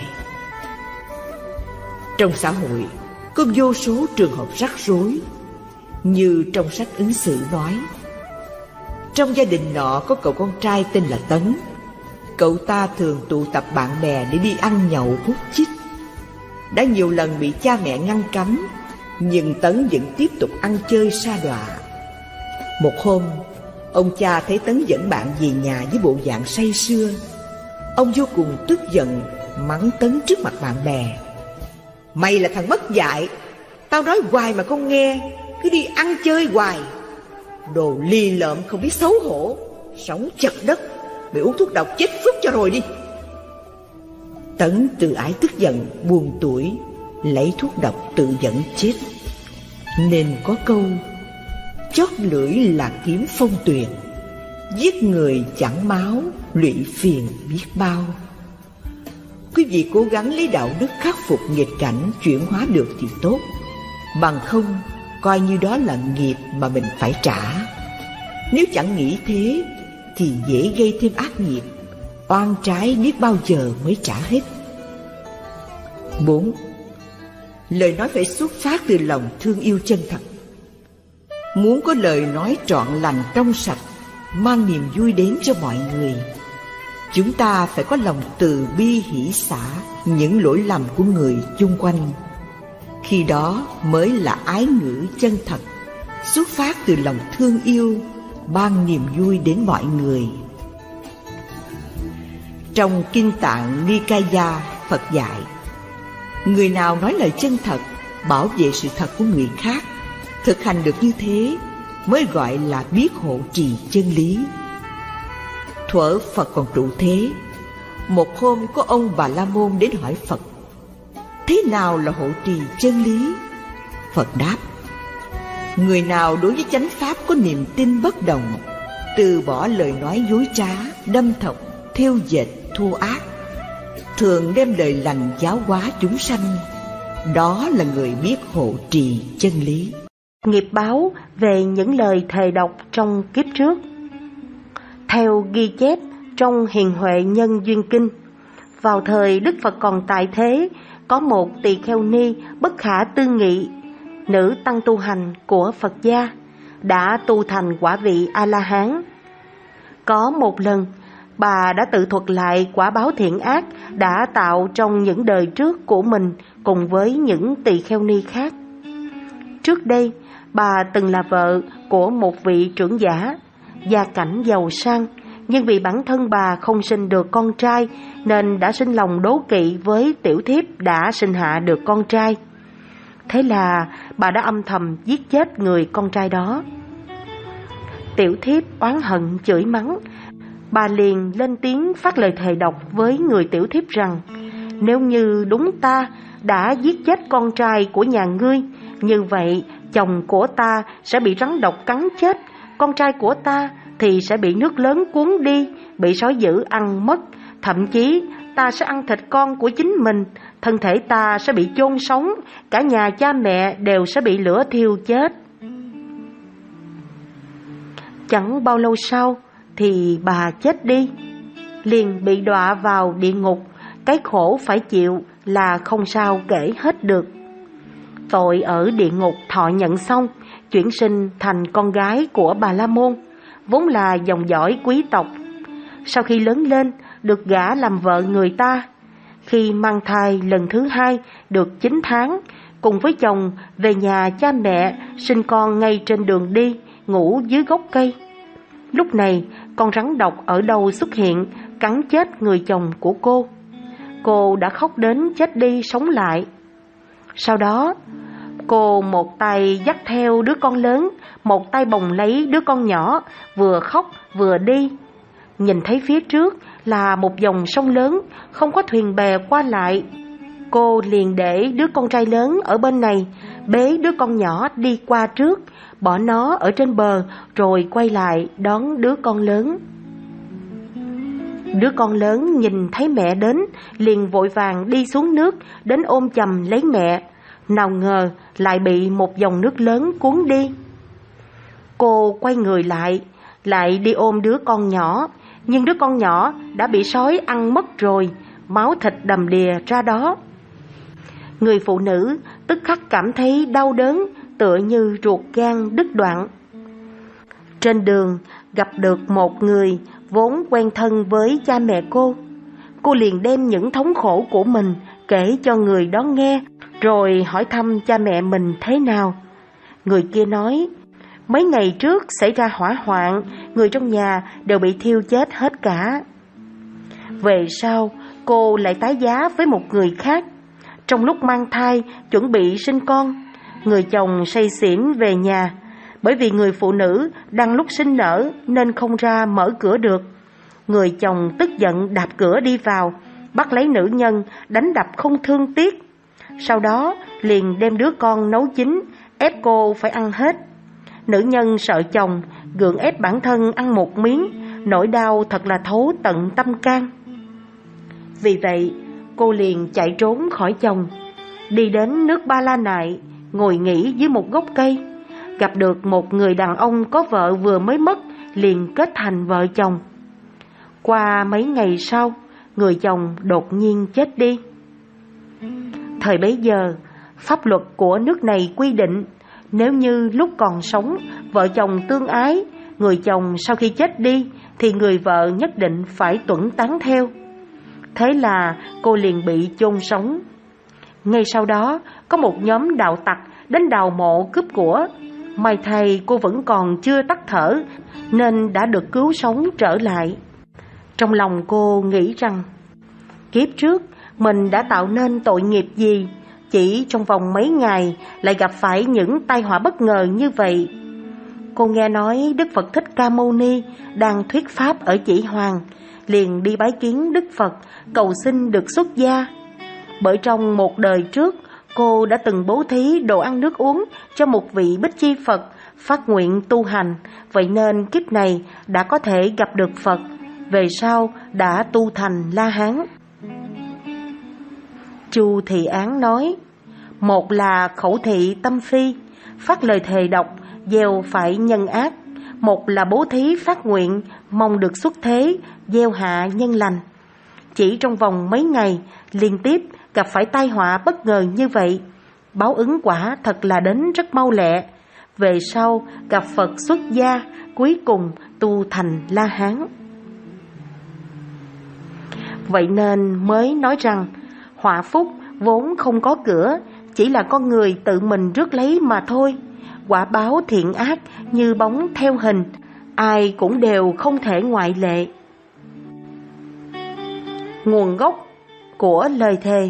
Trong xã hội có vô số trường hợp rắc rối. Như trong sách ứng xử nói, trong gia đình nọ có cậu con trai tên là Tấn. Cậu ta thường tụ tập bạn bè để đi ăn nhậu hút chích. Đã nhiều lần bị cha mẹ ngăn cấm, nhưng Tấn vẫn tiếp tục ăn chơi sa đọa. Một hôm, ông cha thấy Tấn dẫn bạn về nhà với bộ dạng say sưa. Ông vô cùng tức giận, mắng Tấn trước mặt bạn bè: "Mày là thằng mất dạy, tao nói hoài mà không nghe, cứ đi ăn chơi hoài. Đồ lì lợm không biết xấu hổ, sống chật đất, mày uống thuốc độc chết phúc cho rồi đi." Tấn từ ái tức giận, buồn tuổi, lấy thuốc độc tự dẫn chết. Nên có câu: chót lưỡi là kiếm phong tuyền, giết người chẳng máu, lụy phiền biết bao. Quý vị cố gắng lấy đạo đức khắc phục nghịch cảnh, chuyển hóa được thì tốt, bằng không coi như đó là nghiệp mà mình phải trả. Nếu chẳng nghĩ thế thì dễ gây thêm ác nghiệp, oan trái biết bao giờ mới trả hết. Bốn. Lời nói phải xuất phát từ lòng thương yêu chân thật. Muốn có lời nói trọn lành trong sạch, mang niềm vui đến cho mọi người, chúng ta phải có lòng từ bi hỷ xả những lỗi lầm của người chung quanh. Khi đó mới là ái ngữ chân thật, xuất phát từ lòng thương yêu, ban niềm vui đến mọi người. Trong Kinh Tạng Nikaya, Phật dạy, người nào nói lời chân thật, bảo vệ sự thật của người khác, thực hành được như thế mới gọi là biết hộ trì chân lý. Thuở Phật còn trụ thế, một hôm có ông Bà La Môn đến hỏi Phật: thế nào là hộ trì chân lý? Phật đáp: người nào đối với chánh pháp có niềm tin bất động, từ bỏ lời nói dối trá, đâm thọc, thêu dệt, thô ác, thường đem lời lành giáo hóa chúng sanh, đó là người biết hộ trì chân lý. Nghiệp báo về những lời thề độc trong kiếp trước. Theo ghi chép trong Hiền Huệ Nhân Duyên Kinh, vào thời Đức Phật còn tại thế, có một tỳ kheo ni bất khả tư nghị, nữ tăng tu hành của Phật gia, đã tu thành quả vị A-la-hán. Có một lần, bà đã tự thuật lại quả báo thiện ác đã tạo trong những đời trước của mình cùng với những tỳ kheo ni khác. Trước đây, bà từng là vợ của một vị trưởng giả, gia cảnh giàu sang, nhưng vì bản thân bà không sinh được con trai nên đã sinh lòng đố kỵ với tiểu thiếp đã sinh hạ được con trai. Thế là bà đã âm thầm giết chết người con trai đó. Tiểu thiếp oán hận chửi mắng, bà liền lên tiếng phát lời thề độc với người tiểu thiếp rằng: nếu như đúng ta đã giết chết con trai của nhà ngươi, như vậy chồng của ta sẽ bị rắn độc cắn chết, con trai của ta thì sẽ bị nước lớn cuốn đi, bị sói dữ ăn mất, thậm chí ta sẽ ăn thịt con của chính mình, thân thể ta sẽ bị chôn sống, cả nhà cha mẹ đều sẽ bị lửa thiêu chết. Chẳng bao lâu sau thì bà chết đi, liền bị đọa vào địa ngục. Cái khổ phải chịu là không sao kể hết được. Tội ở địa ngục thọ nhận xong, chuyển sinh thành con gái của Bà La Môn, vốn là dòng dõi quý tộc. Sau khi lớn lên, được gả làm vợ người ta. Khi mang thai lần thứ hai được chín tháng, cùng với chồng về nhà cha mẹ, sinh con ngay trên đường đi, ngủ dưới gốc cây. Lúc này, con rắn độc ở đâu xuất hiện, cắn chết người chồng của cô. Cô đã khóc đến chết đi sống lại. Sau đó, cô một tay dắt theo đứa con lớn, một tay bồng lấy đứa con nhỏ, vừa khóc vừa đi. Nhìn thấy phía trước là một dòng sông lớn, không có thuyền bè qua lại. Cô liền để đứa con trai lớn ở bên này, bế đứa con nhỏ đi qua trước, bỏ nó ở trên bờ, rồi quay lại đón đứa con lớn. Đứa con lớn nhìn thấy mẹ đến, liền vội vàng đi xuống nước, đến ôm chầm lấy mẹ. Nào ngờ lại bị một dòng nước lớn cuốn đi. Cô quay người lại, lại đi ôm đứa con nhỏ, nhưng đứa con nhỏ đã bị sói ăn mất rồi, máu thịt đầm đìa ra đó. Người phụ nữ tức khắc cảm thấy đau đớn, tựa như ruột gan đứt đoạn. Trên đường gặp được một người vốn quen thân với cha mẹ cô. Cô liền đem những thống khổ của mình kể cho người đó nghe, rồi hỏi thăm cha mẹ mình thế nào. Người kia nói, mấy ngày trước xảy ra hỏa hoạn, người trong nhà đều bị thiêu chết hết cả. Về sau, cô lại tái giá với một người khác. Trong lúc mang thai, chuẩn bị sinh con, người chồng say xỉn về nhà. Bởi vì người phụ nữ đang lúc sinh nở nên không ra mở cửa được. Người chồng tức giận đạp cửa đi vào, bắt lấy nữ nhân, đánh đập không thương tiếc. Sau đó liền đem đứa con nấu chín, ép cô phải ăn hết. Nữ nhân sợ chồng, gượng ép bản thân ăn một miếng, nỗi đau thật là thấu tận tâm can. Vì vậy, cô liền chạy trốn khỏi chồng, đi đến nước Ba La Nại, ngồi nghỉ dưới một gốc cây. Gặp được một người đàn ông có vợ vừa mới mất, liền kết thành vợ chồng. Qua mấy ngày sau, người chồng đột nhiên chết đi. Thời bấy giờ, pháp luật của nước này quy định, nếu như lúc còn sống, vợ chồng tương ái, người chồng sau khi chết đi, thì người vợ nhất định phải tuẫn táng theo. Thế là cô liền bị chôn sống. Ngay sau đó, có một nhóm đạo tặc đến đào mộ cướp của. May thay cô vẫn còn chưa tắt thở, nên đã được cứu sống trở lại. Trong lòng cô nghĩ rằng, kiếp trước mình đã tạo nên tội nghiệp gì, chỉ trong vòng mấy ngày lại gặp phải những tai họa bất ngờ như vậy. Cô nghe nói Đức Phật Thích Ca Mâu Ni đang thuyết pháp ở Chỉ Hoàng, liền đi bái kiến Đức Phật, cầu xin được xuất gia. Bởi trong một đời trước, cô đã từng bố thí đồ ăn nước uống cho một vị Bích Chi Phật, phát nguyện tu hành, vậy nên kiếp này đã có thể gặp được Phật, về sau đã tu thành La Hán. Chu Thị Án nói, một là khẩu thị tâm phi, phát lời thề độc, gieo phải nhân ác. Một là bố thí phát nguyện, mong được xuất thế, gieo hạ nhân lành. Chỉ trong vòng mấy ngày, liên tiếp gặp phải tai họa bất ngờ như vậy, báo ứng quả thật là đến rất mau lẹ. Về sau gặp Phật xuất gia, cuối cùng tu thành La Hán. Vậy nên mới nói rằng, họa phúc vốn không có cửa, chỉ là con người tự mình rước lấy mà thôi. Quả báo thiện ác như bóng theo hình, ai cũng đều không thể ngoại lệ. Nguồn gốc của lời thề.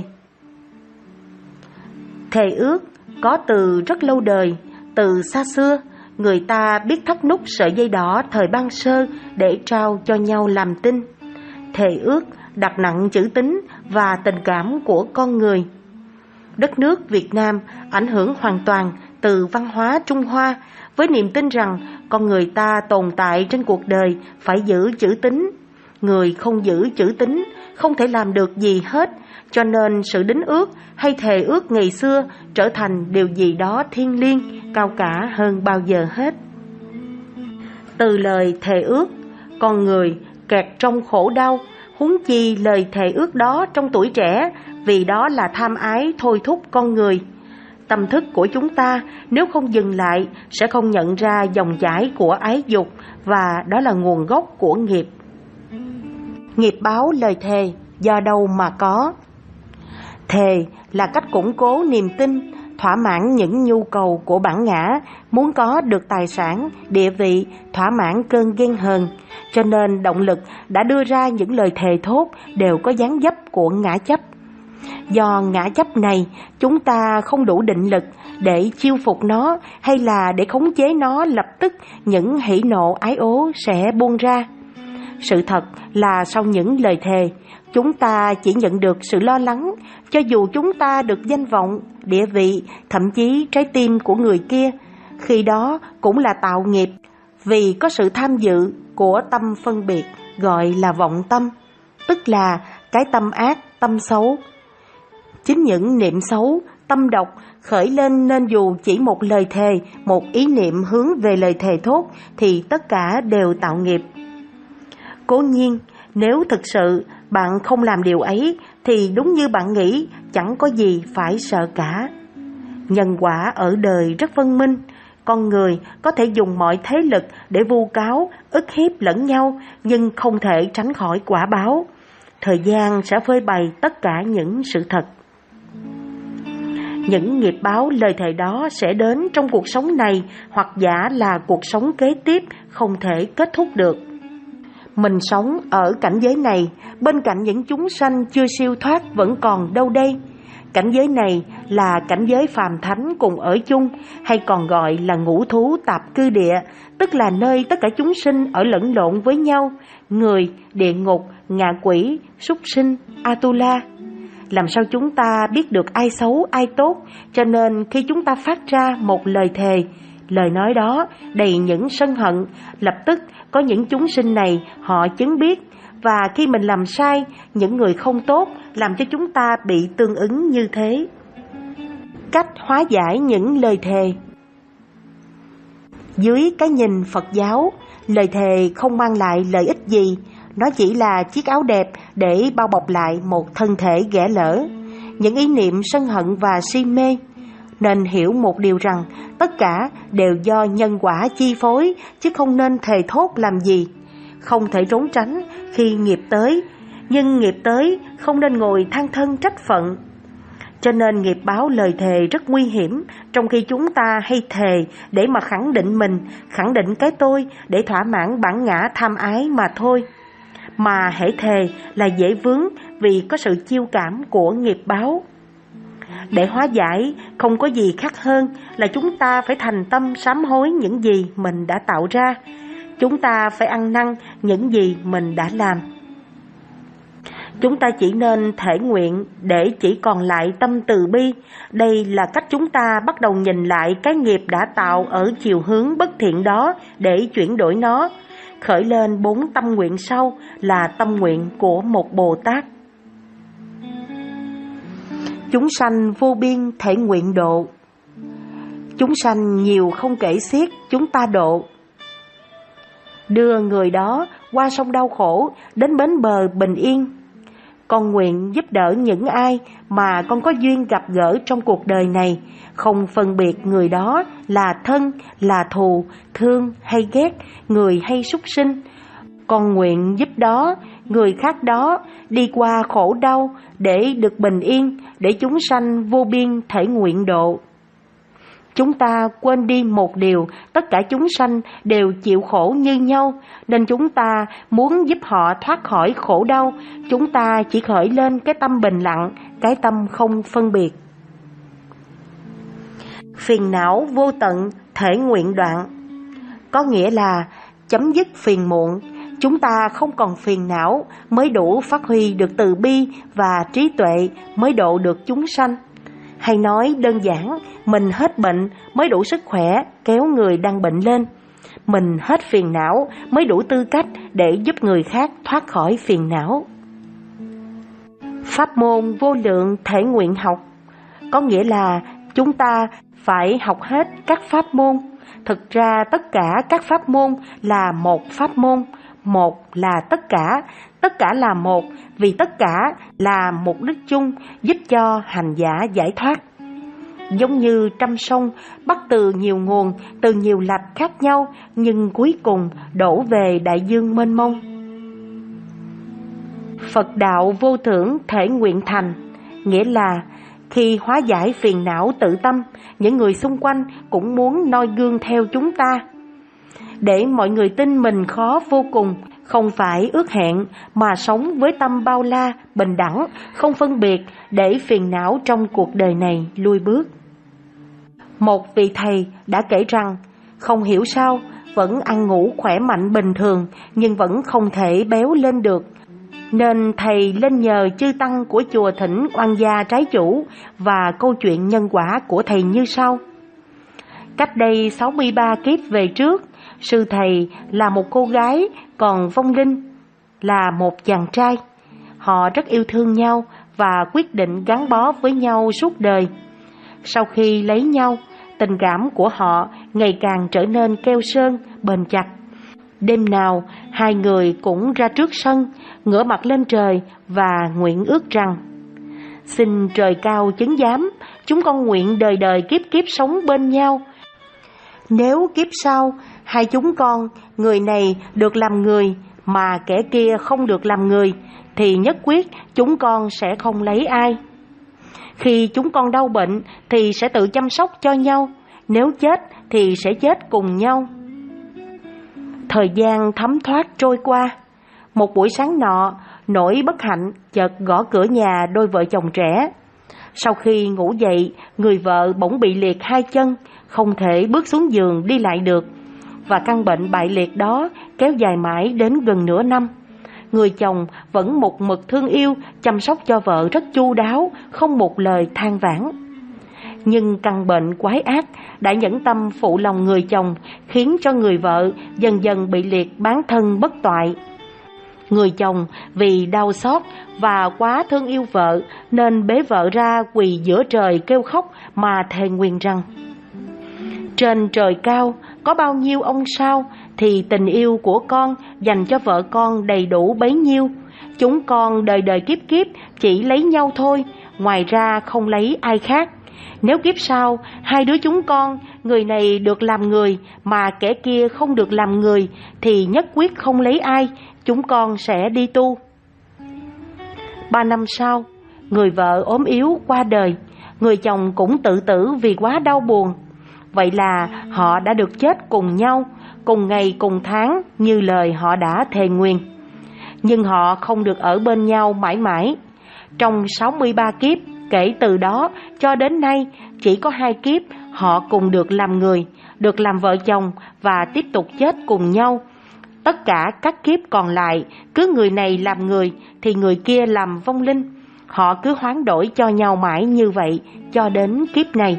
Thề ước có từ rất lâu đời, từ xa xưa, người ta biết thắt nút sợi dây đỏ thời ban sơ để trao cho nhau làm tin. Thề ước đặt nặng chữ tín và tình cảm của con người. Đất nước Việt Nam ảnh hưởng hoàn toàn từ văn hóa Trung Hoa, với niềm tin rằng con người ta tồn tại trên cuộc đời phải giữ chữ tín. Người không giữ chữ tín không thể làm được gì hết, cho nên sự đính ước hay thề ước ngày xưa trở thành điều gì đó thiêng liêng, cao cả hơn bao giờ hết. Từ lời thề ước, con người kẹt trong khổ đau, huống chi lời thề ước đó trong tuổi trẻ, vì đó là tham ái thôi thúc con người. Tâm thức của chúng ta nếu không dừng lại sẽ không nhận ra dòng chảy của ái dục, và đó là nguồn gốc của nghiệp. Nghiệp báo lời thề do đâu mà có? Thề là cách củng cố niềm tin, thỏa mãn những nhu cầu của bản ngã, muốn có được tài sản, địa vị, thỏa mãn cơn ghen hờn. Cho nên động lực đã đưa ra những lời thề thốt đều có dáng dấp của ngã chấp. Do ngã chấp này, chúng ta không đủ định lực để chiêu phục nó hay là để khống chế nó, lập tức những hỉ nộ ái ố sẽ buông ra. Sự thật là sau những lời thề, chúng ta chỉ nhận được sự lo lắng, cho dù chúng ta được danh vọng, địa vị, thậm chí trái tim của người kia, khi đó cũng là tạo nghiệp, vì có sự tham dự của tâm phân biệt gọi là vọng tâm, tức là cái tâm ác, tâm xấu. Chính những niệm xấu, tâm độc khởi lên nên dù chỉ một lời thề, một ý niệm hướng về lời thề thốt thì tất cả đều tạo nghiệp. Cố nhiên, nếu thực sự bạn không làm điều ấy thì đúng như bạn nghĩ, chẳng có gì phải sợ cả. Nhân quả ở đời rất phân minh, con người có thể dùng mọi thế lực để vu cáo, ức hiếp lẫn nhau, nhưng không thể tránh khỏi quả báo. Thời gian sẽ phơi bày tất cả những sự thật. Những nghiệp báo lời thề đó sẽ đến trong cuộc sống này, hoặc giả là cuộc sống kế tiếp không thể kết thúc được. Mình sống ở cảnh giới này, bên cạnh những chúng sanh chưa siêu thoát vẫn còn đâu đây. Cảnh giới này là cảnh giới phàm thánh cùng ở chung, hay còn gọi là ngũ thú tạp cư địa, tức là nơi tất cả chúng sinh ở lẫn lộn với nhau, người, địa ngục, ngạ quỷ, súc sinh, Atula. Làm sao chúng ta biết được ai xấu, ai tốt? Cho nên khi chúng ta phát ra một lời thề, lời nói đó đầy những sân hận, lập tức có những chúng sinh này họ chứng biết, và khi mình làm sai, những người không tốt làm cho chúng ta bị tương ứng như thế. Cách hóa giải những lời thề. Dưới cái nhìn Phật giáo, lời thề không mang lại lợi ích gì, nó chỉ là chiếc áo đẹp để bao bọc lại một thân thể ghẻ lỡ, những ý niệm sân hận và si mê. Nên hiểu một điều rằng tất cả đều do nhân quả chi phối, chứ không nên thề thốt làm gì. Không thể trốn tránh khi nghiệp tới, nhưng nghiệp tới không nên ngồi than thân trách phận. Cho nên nghiệp báo lời thề rất nguy hiểm, trong khi chúng ta hay thề để mà khẳng định mình, khẳng định cái tôi, để thỏa mãn bản ngã tham ái mà thôi. Mà hễ thề là dễ vướng vì có sự chiêu cảm của nghiệp báo. Để hóa giải không có gì khác hơn là chúng ta phải thành tâm sám hối những gì mình đã tạo ra. Chúng ta phải ăn năn những gì mình đã làm. Chúng ta chỉ nên thể nguyện để chỉ còn lại tâm từ bi. Đây là cách chúng ta bắt đầu nhìn lại cái nghiệp đã tạo ở chiều hướng bất thiện đó để chuyển đổi nó. Khởi lên bốn tâm nguyện sau là tâm nguyện của một Bồ Tát. Chúng sanh vô biên thể nguyện độ. Chúng sanh nhiều không kể xiết, chúng ta độ. Đưa người đó qua sông đau khổ, đến bến bờ bình yên. Con nguyện giúp đỡ những ai mà con có duyên gặp gỡ trong cuộc đời này, không phân biệt người đó là thân, là thù, thương hay ghét, người hay súc sinh. Con nguyện giúp đó, người khác đó đi qua khổ đau để được bình yên, để chúng sanh vô biên thể nguyện độ. Chúng ta quên đi một điều, tất cả chúng sanh đều chịu khổ như nhau, nên chúng ta muốn giúp họ thoát khỏi khổ đau, chúng ta chỉ khởi lên cái tâm bình lặng, cái tâm không phân biệt. Phiền não vô tận, thể nguyện đoạn, có nghĩa là chấm dứt phiền muộn. Chúng ta không còn phiền não mới đủ phát huy được từ bi và trí tuệ, mới độ được chúng sanh. Hay nói đơn giản, mình hết bệnh mới đủ sức khỏe kéo người đang bệnh lên. Mình hết phiền não mới đủ tư cách để giúp người khác thoát khỏi phiền não. Pháp môn vô lượng thể nguyện học, có nghĩa là chúng ta phải học hết các pháp môn. Thực ra tất cả các pháp môn là một pháp môn, một là tất cả, tất cả là một, vì tất cả là mục đích chung giúp cho hành giả giải thoát. Giống như trăm sông bắt từ nhiều nguồn, từ nhiều lạch khác nhau, nhưng cuối cùng đổ về đại dương mênh mông. Phật đạo vô thưởng thể nguyện thành, nghĩa là khi hóa giải phiền não tự tâm, những người xung quanh cũng muốn noi gương theo chúng ta. Để mọi người tin mình khó vô cùng, không phải ước hẹn, mà sống với tâm bao la, bình đẳng, không phân biệt, để phiền não trong cuộc đời này lui bước. Một vị thầy đã kể rằng, không hiểu sao, vẫn ăn ngủ khỏe mạnh bình thường, nhưng vẫn không thể béo lên được. Nên thầy lên nhờ chư tăng của chùa thỉnh oan gia trái chủ, và câu chuyện nhân quả của thầy như sau. Cách đây sáu mươi ba kiếp về trước, sư thầy là một cô gái, còn vong linh là một chàng trai. Họ rất yêu thương nhau và quyết định gắn bó với nhau suốt đời. Sau khi lấy nhau, tình cảm của họ ngày càng trở nên keo sơn, bền chặt. Đêm nào, hai người cũng ra trước sân, ngửa mặt lên trời và nguyện ước rằng: xin trời cao chứng giám, chúng con nguyện đời đời kiếp kiếp sống bên nhau. Nếu kiếp sau, hai chúng con, người này được làm người, mà kẻ kia không được làm người, thì nhất quyết chúng con sẽ không lấy ai. Khi chúng con đau bệnh thì sẽ tự chăm sóc cho nhau, nếu chết thì sẽ chết cùng nhau. Thời gian thấm thoát trôi qua. Một buổi sáng nọ, nỗi bất hạnh chợt gõ cửa nhà đôi vợ chồng trẻ. Sau khi ngủ dậy, người vợ bỗng bị liệt hai chân, không thể bước xuống giường đi lại được. Và căn bệnh bại liệt đó kéo dài mãi đến gần nửa năm. Người chồng vẫn một mực thương yêu, chăm sóc cho vợ rất chu đáo, không một lời than vãn. Nhưng căn bệnh quái ác đã nhẫn tâm phụ lòng người chồng, khiến cho người vợ dần dần bị liệt bán thân bất toại. Người chồng vì đau xót và quá thương yêu vợ nên bế vợ ra quỳ giữa trời kêu khóc mà thề nguyền rằng: trên trời cao có bao nhiêu ông sao thì tình yêu của con dành cho vợ con đầy đủ bấy nhiêu. Chúng con đời đời kiếp kiếp chỉ lấy nhau thôi, ngoài ra không lấy ai khác. Nếu kiếp sau hai đứa chúng con, người này được làm người mà kẻ kia không được làm người, thì nhất quyết không lấy ai, chúng con sẽ đi tu. Ba năm sau, người vợ ốm yếu qua đời, người chồng cũng tự tử vì quá đau buồn. Vậy là họ đã được chết cùng nhau, cùng ngày cùng tháng như lời họ đã thề nguyền. Nhưng họ không được ở bên nhau mãi mãi. Trong sáu mươi ba kiếp kể từ đó cho đến nay, chỉ có hai kiếp họ cùng được làm người, được làm vợ chồng và tiếp tục chết cùng nhau. Tất cả các kiếp còn lại, cứ người này làm người thì người kia làm vong linh. Họ cứ hoán đổi cho nhau mãi như vậy cho đến kiếp này.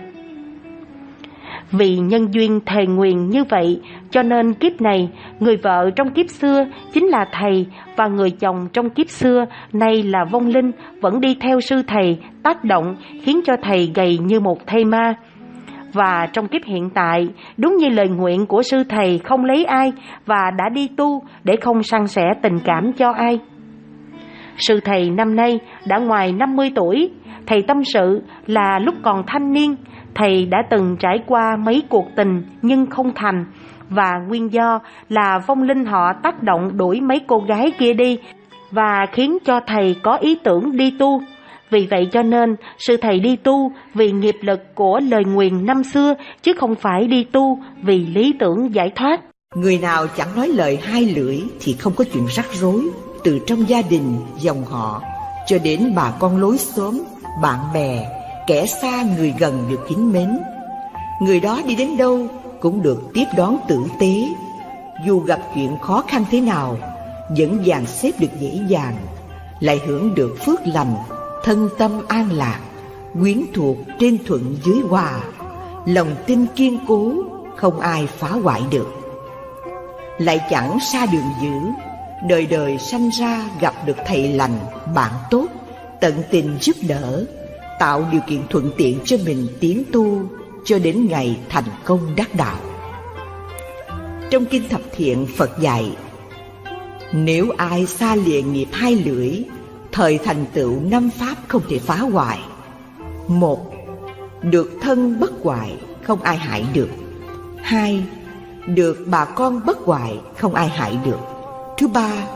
Vì nhân duyên thề nguyền như vậy, cho nên kiếp này, người vợ trong kiếp xưa chính là thầy, và người chồng trong kiếp xưa nay là vong linh, vẫn đi theo sư thầy, tác động khiến cho thầy gầy như một thây ma. Và trong kiếp hiện tại, đúng như lời nguyện của sư thầy không lấy ai, và đã đi tu để không san sẻ tình cảm cho ai. Sư thầy năm nay đã ngoài năm mươi tuổi. Thầy tâm sự là lúc còn thanh niên, thầy đã từng trải qua mấy cuộc tình nhưng không thành, và nguyên do là vong linh họ tác động đuổi mấy cô gái kia đi và khiến cho thầy có ý tưởng đi tu. Vì vậy cho nên sư thầy đi tu vì nghiệp lực của lời nguyền năm xưa, chứ không phải đi tu vì lý tưởng giải thoát. Người nào chẳng nói lời hai lưỡi thì không có chuyện rắc rối, từ trong gia đình, dòng họ cho đến bà con lối xóm, bạn bè, kẻ xa người gần được kính mến. Người đó đi đến đâu cũng được tiếp đón tử tế, dù gặp chuyện khó khăn thế nào vẫn dàn xếp được dễ dàng, lại hưởng được phước lành, thân tâm an lạc, quyến thuộc trên thuận dưới hòa, lòng tin kiên cố, không ai phá hoại được. Lại chẳng xa đường dữ, đời đời sanh ra gặp được thầy lành, bạn tốt, tận tình giúp đỡ, tạo điều kiện thuận tiện cho mình tiến tu cho đến ngày thành công đắc đạo. Trong Kinh Thập Thiện, Phật dạy: nếu ai xa lìa nghiệp hai lưỡi, thời thành tựu năm pháp không thể phá hoại. Một, được thân bất hoại, không ai hại được. Hai, được bà con bất hoại, không ai hại được. Thứ ba,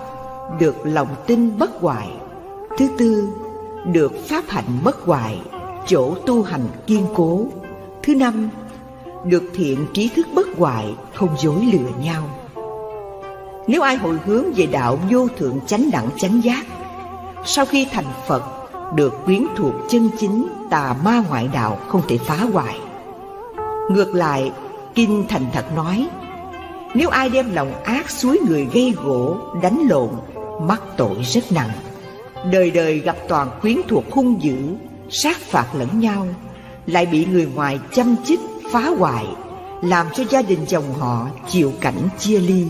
được lòng tin bất hoại. Thứ tư, được pháp hạnh bất hoại, chỗ tu hành kiên cố. Thứ năm, được thiện trí thức bất hoại, không dối lừa nhau. Nếu ai hồi hướng về đạo vô thượng chánh đẳng chánh giác, sau khi thành Phật được quyến thuộc chân chính, tà ma ngoại đạo không thể phá hoại. Ngược lại, Kinh thành thật nói, nếu ai đem lòng ác suối người gây gỗ, đánh lộn, mắc tội rất nặng, đời đời gặp toàn quyến thuộc hung dữ, sát phạt lẫn nhau, lại bị người ngoài châm chích phá hoại, làm cho gia đình dòng họ chịu cảnh chia ly.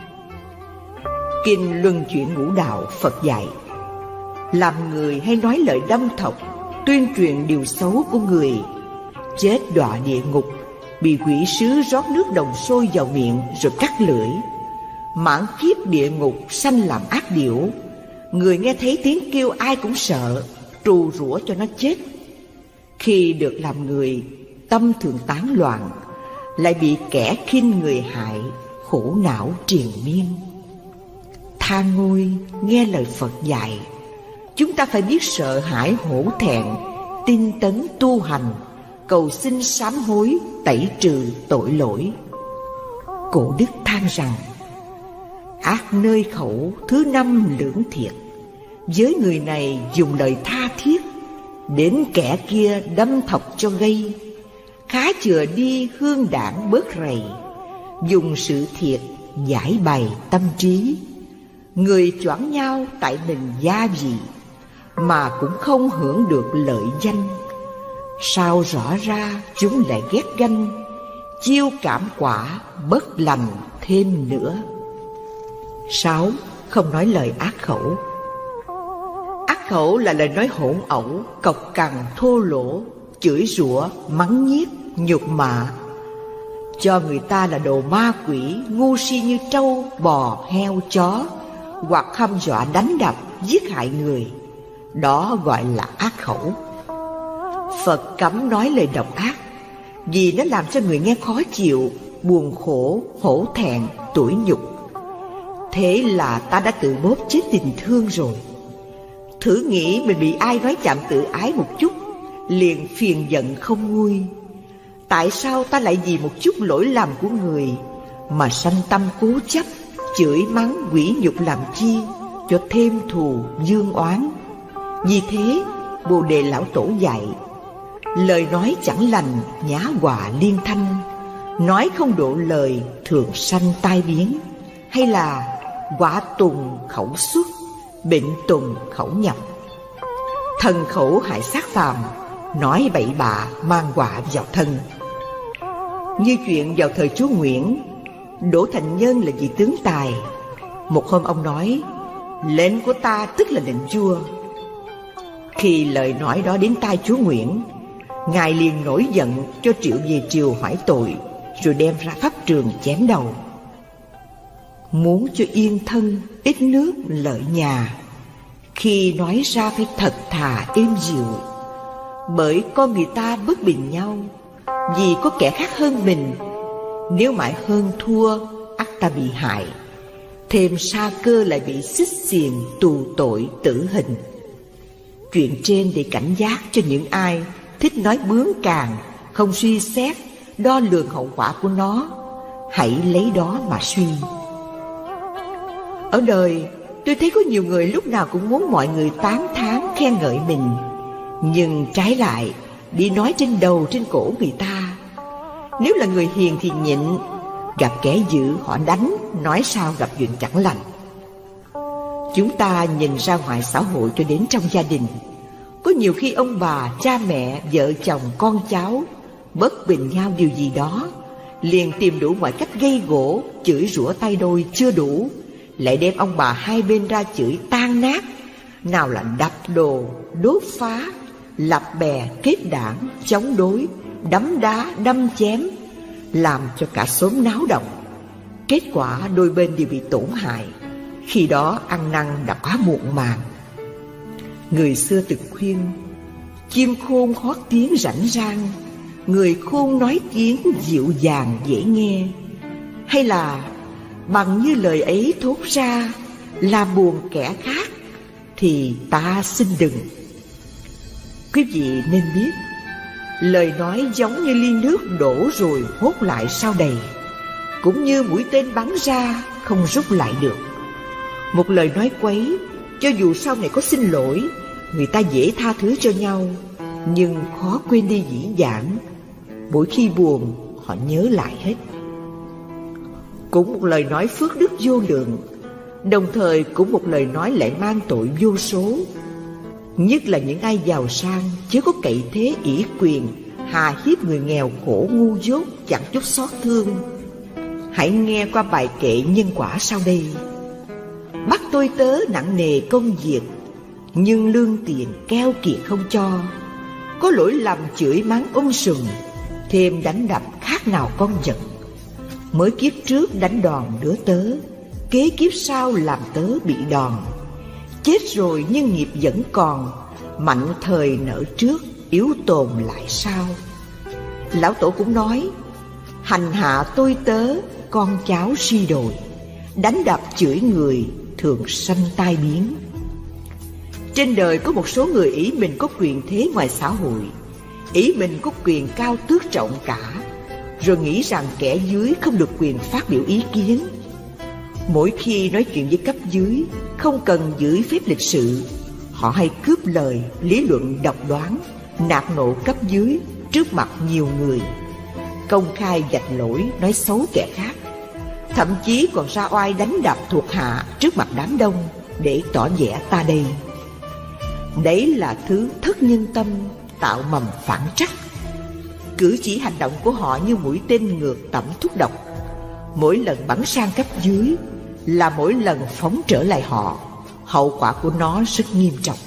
Kinh Luân Chuyển Ngũ Đạo Phật dạy, làm người hay nói lời đâm thọc, tuyên truyền điều xấu của người, chết đọa địa ngục, bị quỷ sứ rót nước đồng sôi vào miệng rồi cắt lưỡi, mãn kiếp địa ngục sanh làm ác điểu. Người nghe thấy tiếng kêu ai cũng sợ, trù rủa cho nó chết. Khi được làm người, tâm thường tán loạn, lại bị kẻ khinh người hại, khổ não triền miên. Tha ngôi nghe lời Phật dạy, chúng ta phải biết sợ hãi hổ thẹn, tinh tấn tu hành, cầu xin sám hối, tẩy trừ tội lỗi. Cổ đức than rằng, ác nơi khẩu thứ năm lưỡng thiệt, với người này dùng lời tha thiết, đến kẻ kia đâm thọc cho gây. Khá chừa đi hương đảng bớt rầy, dùng sự thiệt giải bày tâm trí. Người choảng nhau tại mình gia vị, mà cũng không hưởng được lợi danh. Sao rõ ra chúng lại ghét ganh, chiêu cảm quả bất lành thêm nữa. Sáu, không nói lời ác khẩu. Ác khẩu là lời nói hỗn ẩu, cộc cằn, thô lỗ, chửi rủa, mắng nhiếc, nhục mạ, cho người ta là đồ ma quỷ, ngu si như trâu, bò, heo, chó, hoặc hăm dọa đánh đập, giết hại người. Đó gọi là ác khẩu. Phật cấm nói lời độc ác, vì nó làm cho người nghe khó chịu, buồn khổ, hổ thẹn, tủi nhục. Thế là ta đã tự bóp chết tình thương rồi. Thử nghĩ mình bị ai nói chạm tự ái một chút, liền phiền giận không nguôi. Tại sao ta lại vì một chút lỗi lầm của người mà sanh tâm cố chấp, chửi mắng quỷ nhục làm chi, cho thêm thù dương oán? Vì thế Bồ Đề Lão Tổ dạy, lời nói chẳng lành nhá hòa liên thanh, nói không độ lời thường sanh tai biến. Hay là quả tùng khẩu xuất, bệnh tùng khẩu nhập. Thần khẩu hại sát phàm, nói bậy bạ mang họa vào thân. Như chuyện vào thời chúa Nguyễn, Đỗ Thành Nhân là vị tướng tài. Một hôm ông nói, lệnh của ta tức là lệnh vua. Khi lời nói đó đến tai chúa Nguyễn, ngài liền nổi giận cho triệu về triều hỏi tội, rồi đem ra pháp trường chém đầu. Muốn cho yên thân, ít nước lợi nhà, khi nói ra phải thật thà êm dịu. Bởi con người ta bất bình nhau, vì có kẻ khác hơn mình. Nếu mãi hơn thua, ắt ta bị hại, thêm sa cơ lại bị xích xiềng tù tội tử hình. Chuyện trên để cảnh giác cho những ai thích nói bướng càng, không suy xét, đo lường hậu quả của nó. Hãy lấy đó mà suy. Ở đời, tôi thấy có nhiều người lúc nào cũng muốn mọi người tán thán khen ngợi mình, nhưng trái lại đi nói trên đầu trên cổ người ta. Nếu là người hiền thì nhịn, gặp kẻ dữ họ đánh, nói sao gặp chuyện chẳng lành. Chúng ta nhìn ra ngoài xã hội cho đến trong gia đình, có nhiều khi ông bà, cha mẹ, vợ chồng, con cháu bất bình nhau điều gì đó, liền tìm đủ mọi cách gây gổ, chửi rủa tay đôi chưa đủ, lại đem ông bà hai bên ra chửi tan nát. Nào là đập đồ, đốt phá, lập bè, kết đảng, chống đối, đấm đá, đâm chém, làm cho cả xóm náo động. Kết quả đôi bên đều bị tổn hại. Khi đó ăn năn đã quá muộn màng. Người xưa từng khuyên, chim khôn hót tiếng rảnh rang, người khôn nói tiếng dịu dàng dễ nghe. Hay là bằng như lời ấy thốt ra, làm buồn kẻ khác thì ta xin đừng. Quý vị nên biết, lời nói giống như ly nước đổ rồi hốt lại sau đầy, cũng như mũi tên bắn ra không rút lại được. Một lời nói quấy, cho dù sau này có xin lỗi, người ta dễ tha thứ cho nhau, nhưng khó quên đi dĩ vãng. Mỗi khi buồn, họ nhớ lại hết. Cũng một lời nói phước đức vô lượng, đồng thời cũng một lời nói lại mang tội vô số. Nhất là những ai giàu sang, chứ có cậy thế ỷ quyền, hà hiếp người nghèo khổ ngu dốt, chẳng chút xót thương. Hãy nghe qua bài kệ nhân quả sau đây. Bắt tôi tớ nặng nề công việc, nhưng lương tiền keo kiệt không cho. Có lỗi lầm chửi mắng um sùm, thêm đánh đập khác nào con vật. Mới kiếp trước đánh đòn đứa tớ, kế kiếp sau làm tớ bị đòn. Chết rồi nhưng nghiệp vẫn còn, mạnh thời nợ trước, yếu tồn lại sau. Lão Tổ cũng nói, hành hạ tôi tớ, con cháu suy đồi, đánh đập chửi người, thường sanh tai biến. Trên đời có một số người ý mình có quyền thế ngoài xã hội, ý mình có quyền cao tước trọng cả, rồi nghĩ rằng kẻ dưới không được quyền phát biểu ý kiến. Mỗi khi nói chuyện với cấp dưới, không cần giữ phép lịch sự, họ hay cướp lời, lý luận độc đoán, nạt nộ cấp dưới trước mặt nhiều người, công khai vạch lỗi, nói xấu kẻ khác, thậm chí còn ra oai đánh đập thuộc hạ trước mặt đám đông để tỏ vẻ ta đây. Đấy là thứ thất nhân tâm, tạo mầm phản trắc. Cử chỉ hành động của họ như mũi tên ngược tẩm thuốc độc, mỗi lần bắn sang cấp dưới là mỗi lần phóng trở lại họ. Hậu quả của nó rất nghiêm trọng.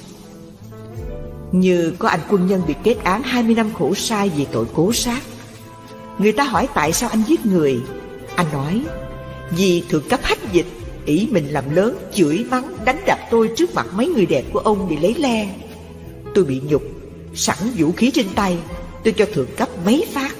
Như có anh quân nhân bị kết án hai mươi năm khổ sai vì tội cố sát. Người ta hỏi tại sao anh giết người, anh nói vì thượng cấp hách dịch, ý mình làm lớn, chửi mắng đánh đập tôi trước mặt mấy người đẹp của ông để lấy le. Tôi bị nhục, sẵn vũ khí trên tay, tôi cho thượng cấp mấy phát.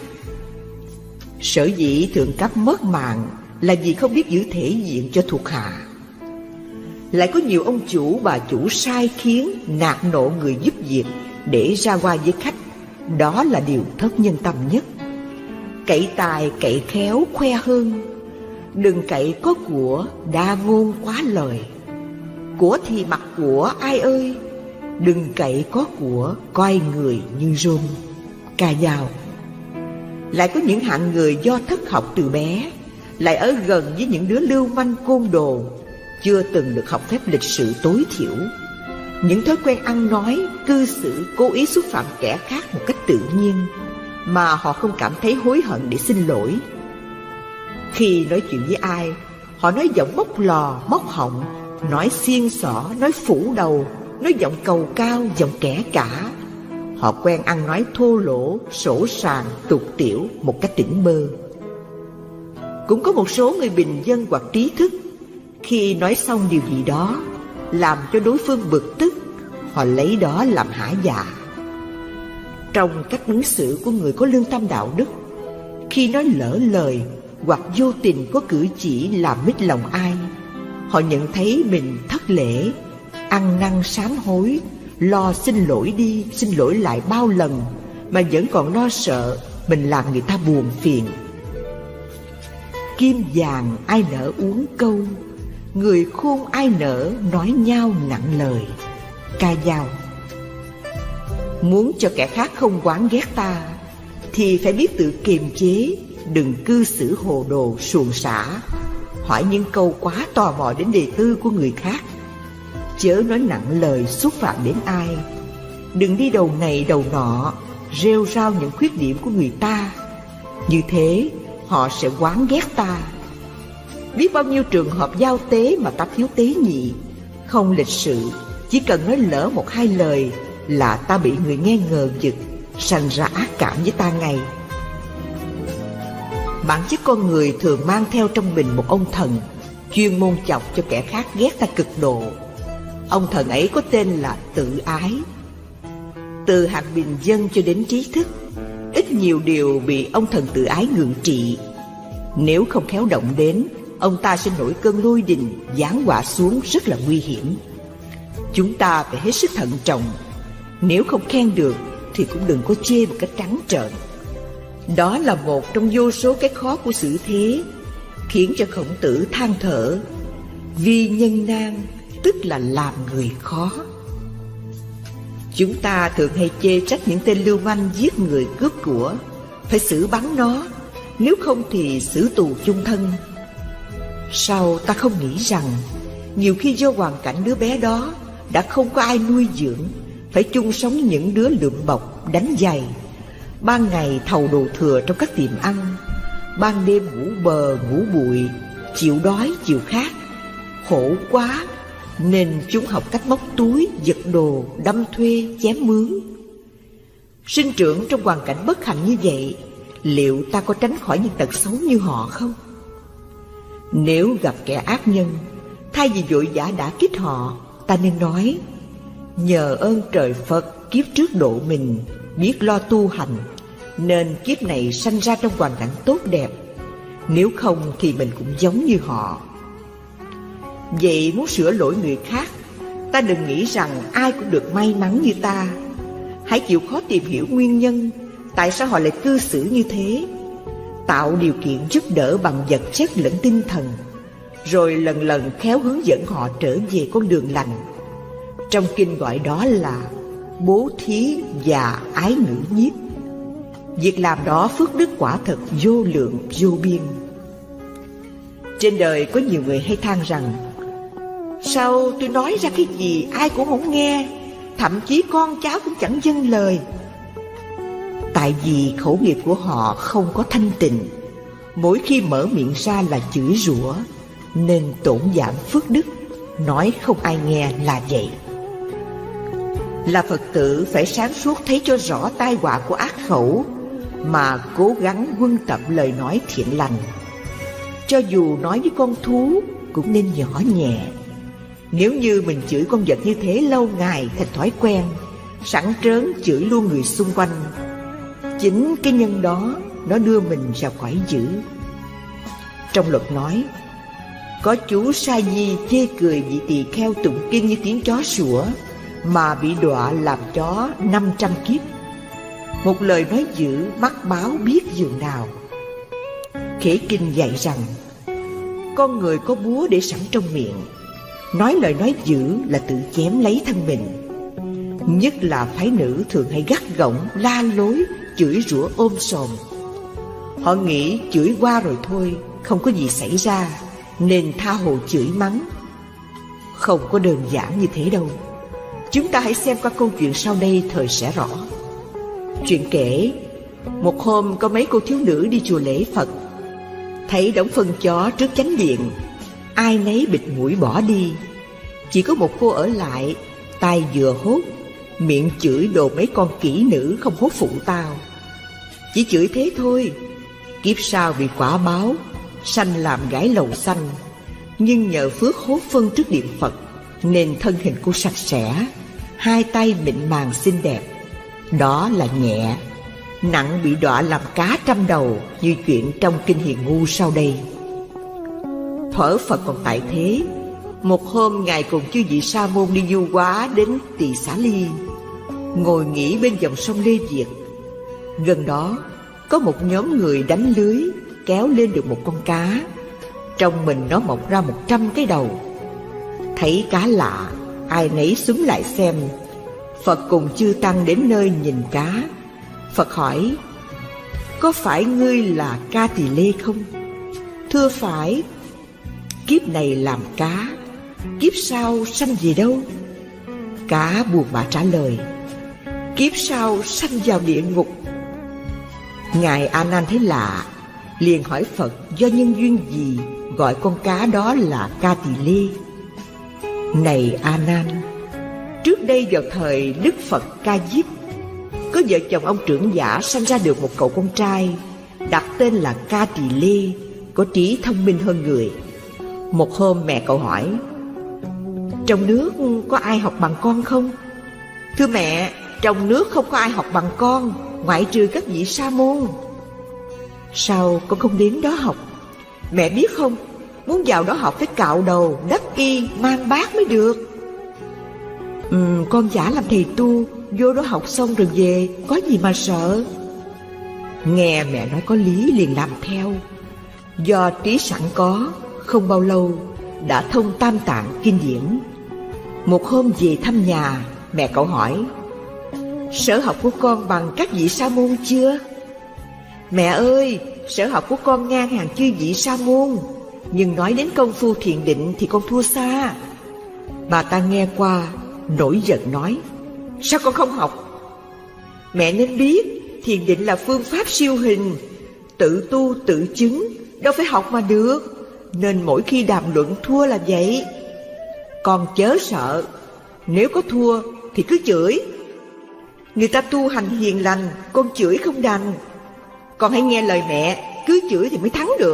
Sở dĩ thượng cấp mất mạng là vì không biết giữ thể diện cho thuộc hạ. Lại có nhiều ông chủ bà chủ sai khiến, nạt nộ người giúp việc để ra qua với khách. Đó là điều thất nhân tâm nhất. Cậy tài cậy khéo khoe hơn, đừng cậy có của đa ngôn quá lời. Của thì mặc của ai ơi, đừng cậy có của coi người như rôm. Ca Dao. Lại có những hạng người do thất học từ bé, lại ở gần với những đứa lưu manh côn đồ, chưa từng được học phép lịch sự tối thiểu. Những thói quen ăn nói, cư xử cố ý xúc phạm kẻ khác một cách tự nhiên, mà họ không cảm thấy hối hận để xin lỗi. Khi nói chuyện với ai, họ nói giọng móc lò, móc họng, nói xiên xỏ, nói phủ đầu, nói giọng cầu cao, giọng kẻ cả. Họ quen ăn nói thô lỗ, sổ sàng, tục tiểu một cách tỉnh bơ. Cũng có một số người bình dân hoặc trí thức, khi nói xong điều gì đó làm cho đối phương bực tức, họ lấy đó làm hả dạ. Trong cách ứng xử của người có lương tâm đạo đức, khi nói lỡ lời hoặc vô tình có cử chỉ làm mít lòng ai, họ nhận thấy mình thất lễ, ăn năn sám hối, lo xin lỗi đi xin lỗi lại bao lần, mà vẫn còn lo sợ mình làm người ta buồn phiền. Kim vàng ai nỡ uống câu, người khôn ai nỡ nói nhau nặng lời. Ca Dao. Muốn cho kẻ khác không oán ghét ta thì phải biết tự kiềm chế, đừng cư xử hồ đồ suồng sã, hỏi những câu quá tò mò đến đề tư của người khác. Chớ nói nặng lời xúc phạm đến ai. Đừng đi đầu này đầu nọ, rêu rao những khuyết điểm của người ta. Như thế họ sẽ oán ghét ta. Biết bao nhiêu trường hợp giao tế mà ta thiếu tế nhị, không lịch sự, chỉ cần nói lỡ một hai lời là ta bị người nghe ngờ vực, sanh ra ác cảm với ta ngay. Bản chất con người thường mang theo trong mình một ông thần, chuyên môn chọc cho kẻ khác ghét ta cực độ. Ông thần ấy có tên là tự ái. Từ hạng bình dân cho đến trí thức, ít nhiều điều bị ông thần tự ái ngự trị. Nếu không khéo động đến, ông ta sẽ nổi cơn lôi đình giáng họa xuống rất là nguy hiểm. Chúng ta phải hết sức thận trọng. Nếu không khen được thì cũng đừng có chê một cách trắng trợn. Đó là một trong vô số cái khó của xử thế, khiến cho Khổng Tử than thở: vi nhân nan, tức là làm người khó. Chúng ta thường hay chê trách những tên lưu manh giết người cướp của, phải xử bắn nó, nếu không thì xử tù chung thân. Sao ta không nghĩ rằng nhiều khi do hoàn cảnh đứa bé đó đã không có ai nuôi dưỡng, phải chung sống với những đứa lượm bọc đánh giày, ban ngày thầu đồ thừa trong các tiệm ăn, ban đêm ngủ bờ ngủ bụi, chịu đói chịu khát, khổ quá nên chúng học cách móc túi, giật đồ, đâm thuê, chém mướn. Sinh trưởng trong hoàn cảnh bất hạnh như vậy, liệu ta có tránh khỏi những tật xấu như họ không? Nếu gặp kẻ ác nhân, thay vì vội vã đả kích họ, ta nên nói: nhờ ơn trời Phật kiếp trước độ mình biết lo tu hành, nên kiếp này sanh ra trong hoàn cảnh tốt đẹp, nếu không thì mình cũng giống như họ. Vậy muốn sửa lỗi người khác, ta đừng nghĩ rằng ai cũng được may mắn như ta. Hãy chịu khó tìm hiểu nguyên nhân tại sao họ lại cư xử như thế, tạo điều kiện giúp đỡ bằng vật chất lẫn tinh thần, rồi lần lần khéo hướng dẫn họ trở về con đường lành. Trong kinh gọi đó là bố thí và ái ngữ nhiếp. Việc làm đó phước đức quả thật vô lượng vô biên. Trên đời có nhiều người hay than rằng: sao tôi nói ra cái gì ai cũng không nghe, thậm chí con cháu cũng chẳng vâng lời. Tại vì khẩu nghiệp của họ không có thanh tịnh, mỗi khi mở miệng ra là chửi rủa, nên tổn giảm phước đức, nói không ai nghe là vậy. Là Phật tử phải sáng suốt thấy cho rõ tai họa của ác khẩu, mà cố gắng huân tập lời nói thiện lành. Cho dù nói với con thú cũng nên nhỏ nhẹ. Nếu như mình chửi con vật như thế lâu ngày thành thói quen, sẵn trớn chửi luôn người xung quanh, chính cái nhân đó nó đưa mình vào cõi dữ. Trong luật nói: có chú sa di chê cười vị tỳ kheo tụng kinh như tiếng chó sủa, mà bị đọa làm chó năm trăm kiếp. Một lời nói dữ mắc báo biết dường nào. Khế kinh dạy rằng con người có búa để sẵn trong miệng, nói lời nói dữ là tự chém lấy thân mình. Nhất là phái nữ thường hay gắt gỏng, la lối, chửi rủa ôm sòm. Họ nghĩ chửi qua rồi thôi, không có gì xảy ra, nên tha hồ chửi mắng. Không có đơn giản như thế đâu. Chúng ta hãy xem qua câu chuyện sau đây thời sẽ rõ. Chuyện kể, một hôm có mấy cô thiếu nữ đi chùa lễ Phật, thấy đống phân chó trước chánh điện, ai nấy bịt mũi bỏ đi. Chỉ có một cô ở lại, tai vừa hốt, miệng chửi đồ mấy con kỹ nữ không hốt phụ tao. Chỉ chửi thế thôi, kiếp sau bị quả báo, sanh làm gái lầu xanh. Nhưng nhờ phước hốt phân trước điện Phật, nên thân hình cô sạch sẽ, hai tay mịn màng xinh đẹp. Đó là nhẹ. Nặng bị đọa làm cá trăm đầu, như chuyện trong kinh Hiền Ngu sau đây. Thuở Phật còn tại thế, một hôm Ngài cùng chư vị sa môn đi du hóa đến Tỳ Xá Ly, ngồi nghỉ bên dòng sông Lê Việt. Gần đó có một nhóm người đánh lưới, kéo lên được một con cá. Trong mình nó mọc ra một trăm cái đầu. Thấy cá lạ, ai nấy xúm lại xem. Phật cùng chư tăng đến nơi nhìn cá. Phật hỏi: có phải ngươi là Ca Tỳ Lê không? Thưa phải. Kiếp này làm cá, kiếp sau sanh về đâu? Cá buồn bã trả lời: kiếp sau sanh vào địa ngục. Ngài A Nan thấy lạ, liền hỏi Phật do nhân duyên gì gọi con cá đó là Ca Tỳ Lê. Này A Nan, trước đây vào thời Đức Phật Ca Diếp, có vợ chồng ông trưởng giả sanh ra được một cậu con trai, đặt tên là Ca Tỳ Lê, có trí thông minh hơn người. Một hôm mẹ cậu hỏi: trong nước có ai học bằng con không? Thưa mẹ, trong nước không có ai học bằng con, ngoại trừ các vị sa môn. Sao con không đến đó học? Mẹ biết không, muốn vào đó học phải cạo đầu, đắp y, mang bát mới được. Ừ, con giả làm thầy tu, vô đó học xong rồi về, có gì mà sợ. Nghe mẹ nói có lý liền làm theo. Do trí sẵn có, không bao lâu đã thông tam tạng kinh điển. Một hôm về thăm nhà, mẹ cậu hỏi: sở học của con bằng các vị sa môn chưa? Mẹ ơi, sở học của con ngang hàng chư vị sa môn, nhưng nói đến công phu thiền định thì con thua xa. Bà ta nghe qua, nổi giận nói: sao con không học? Mẹ nên biết, thiền định là phương pháp siêu hình, tự tu tự chứng, đâu phải học mà được. Nên mỗi khi đàm luận thua là vậy. Con chớ sợ, nếu có thua thì cứ chửi. Người ta tu hành hiền lành, con chửi không đành. Con hãy nghe lời mẹ, cứ chửi thì mới thắng được.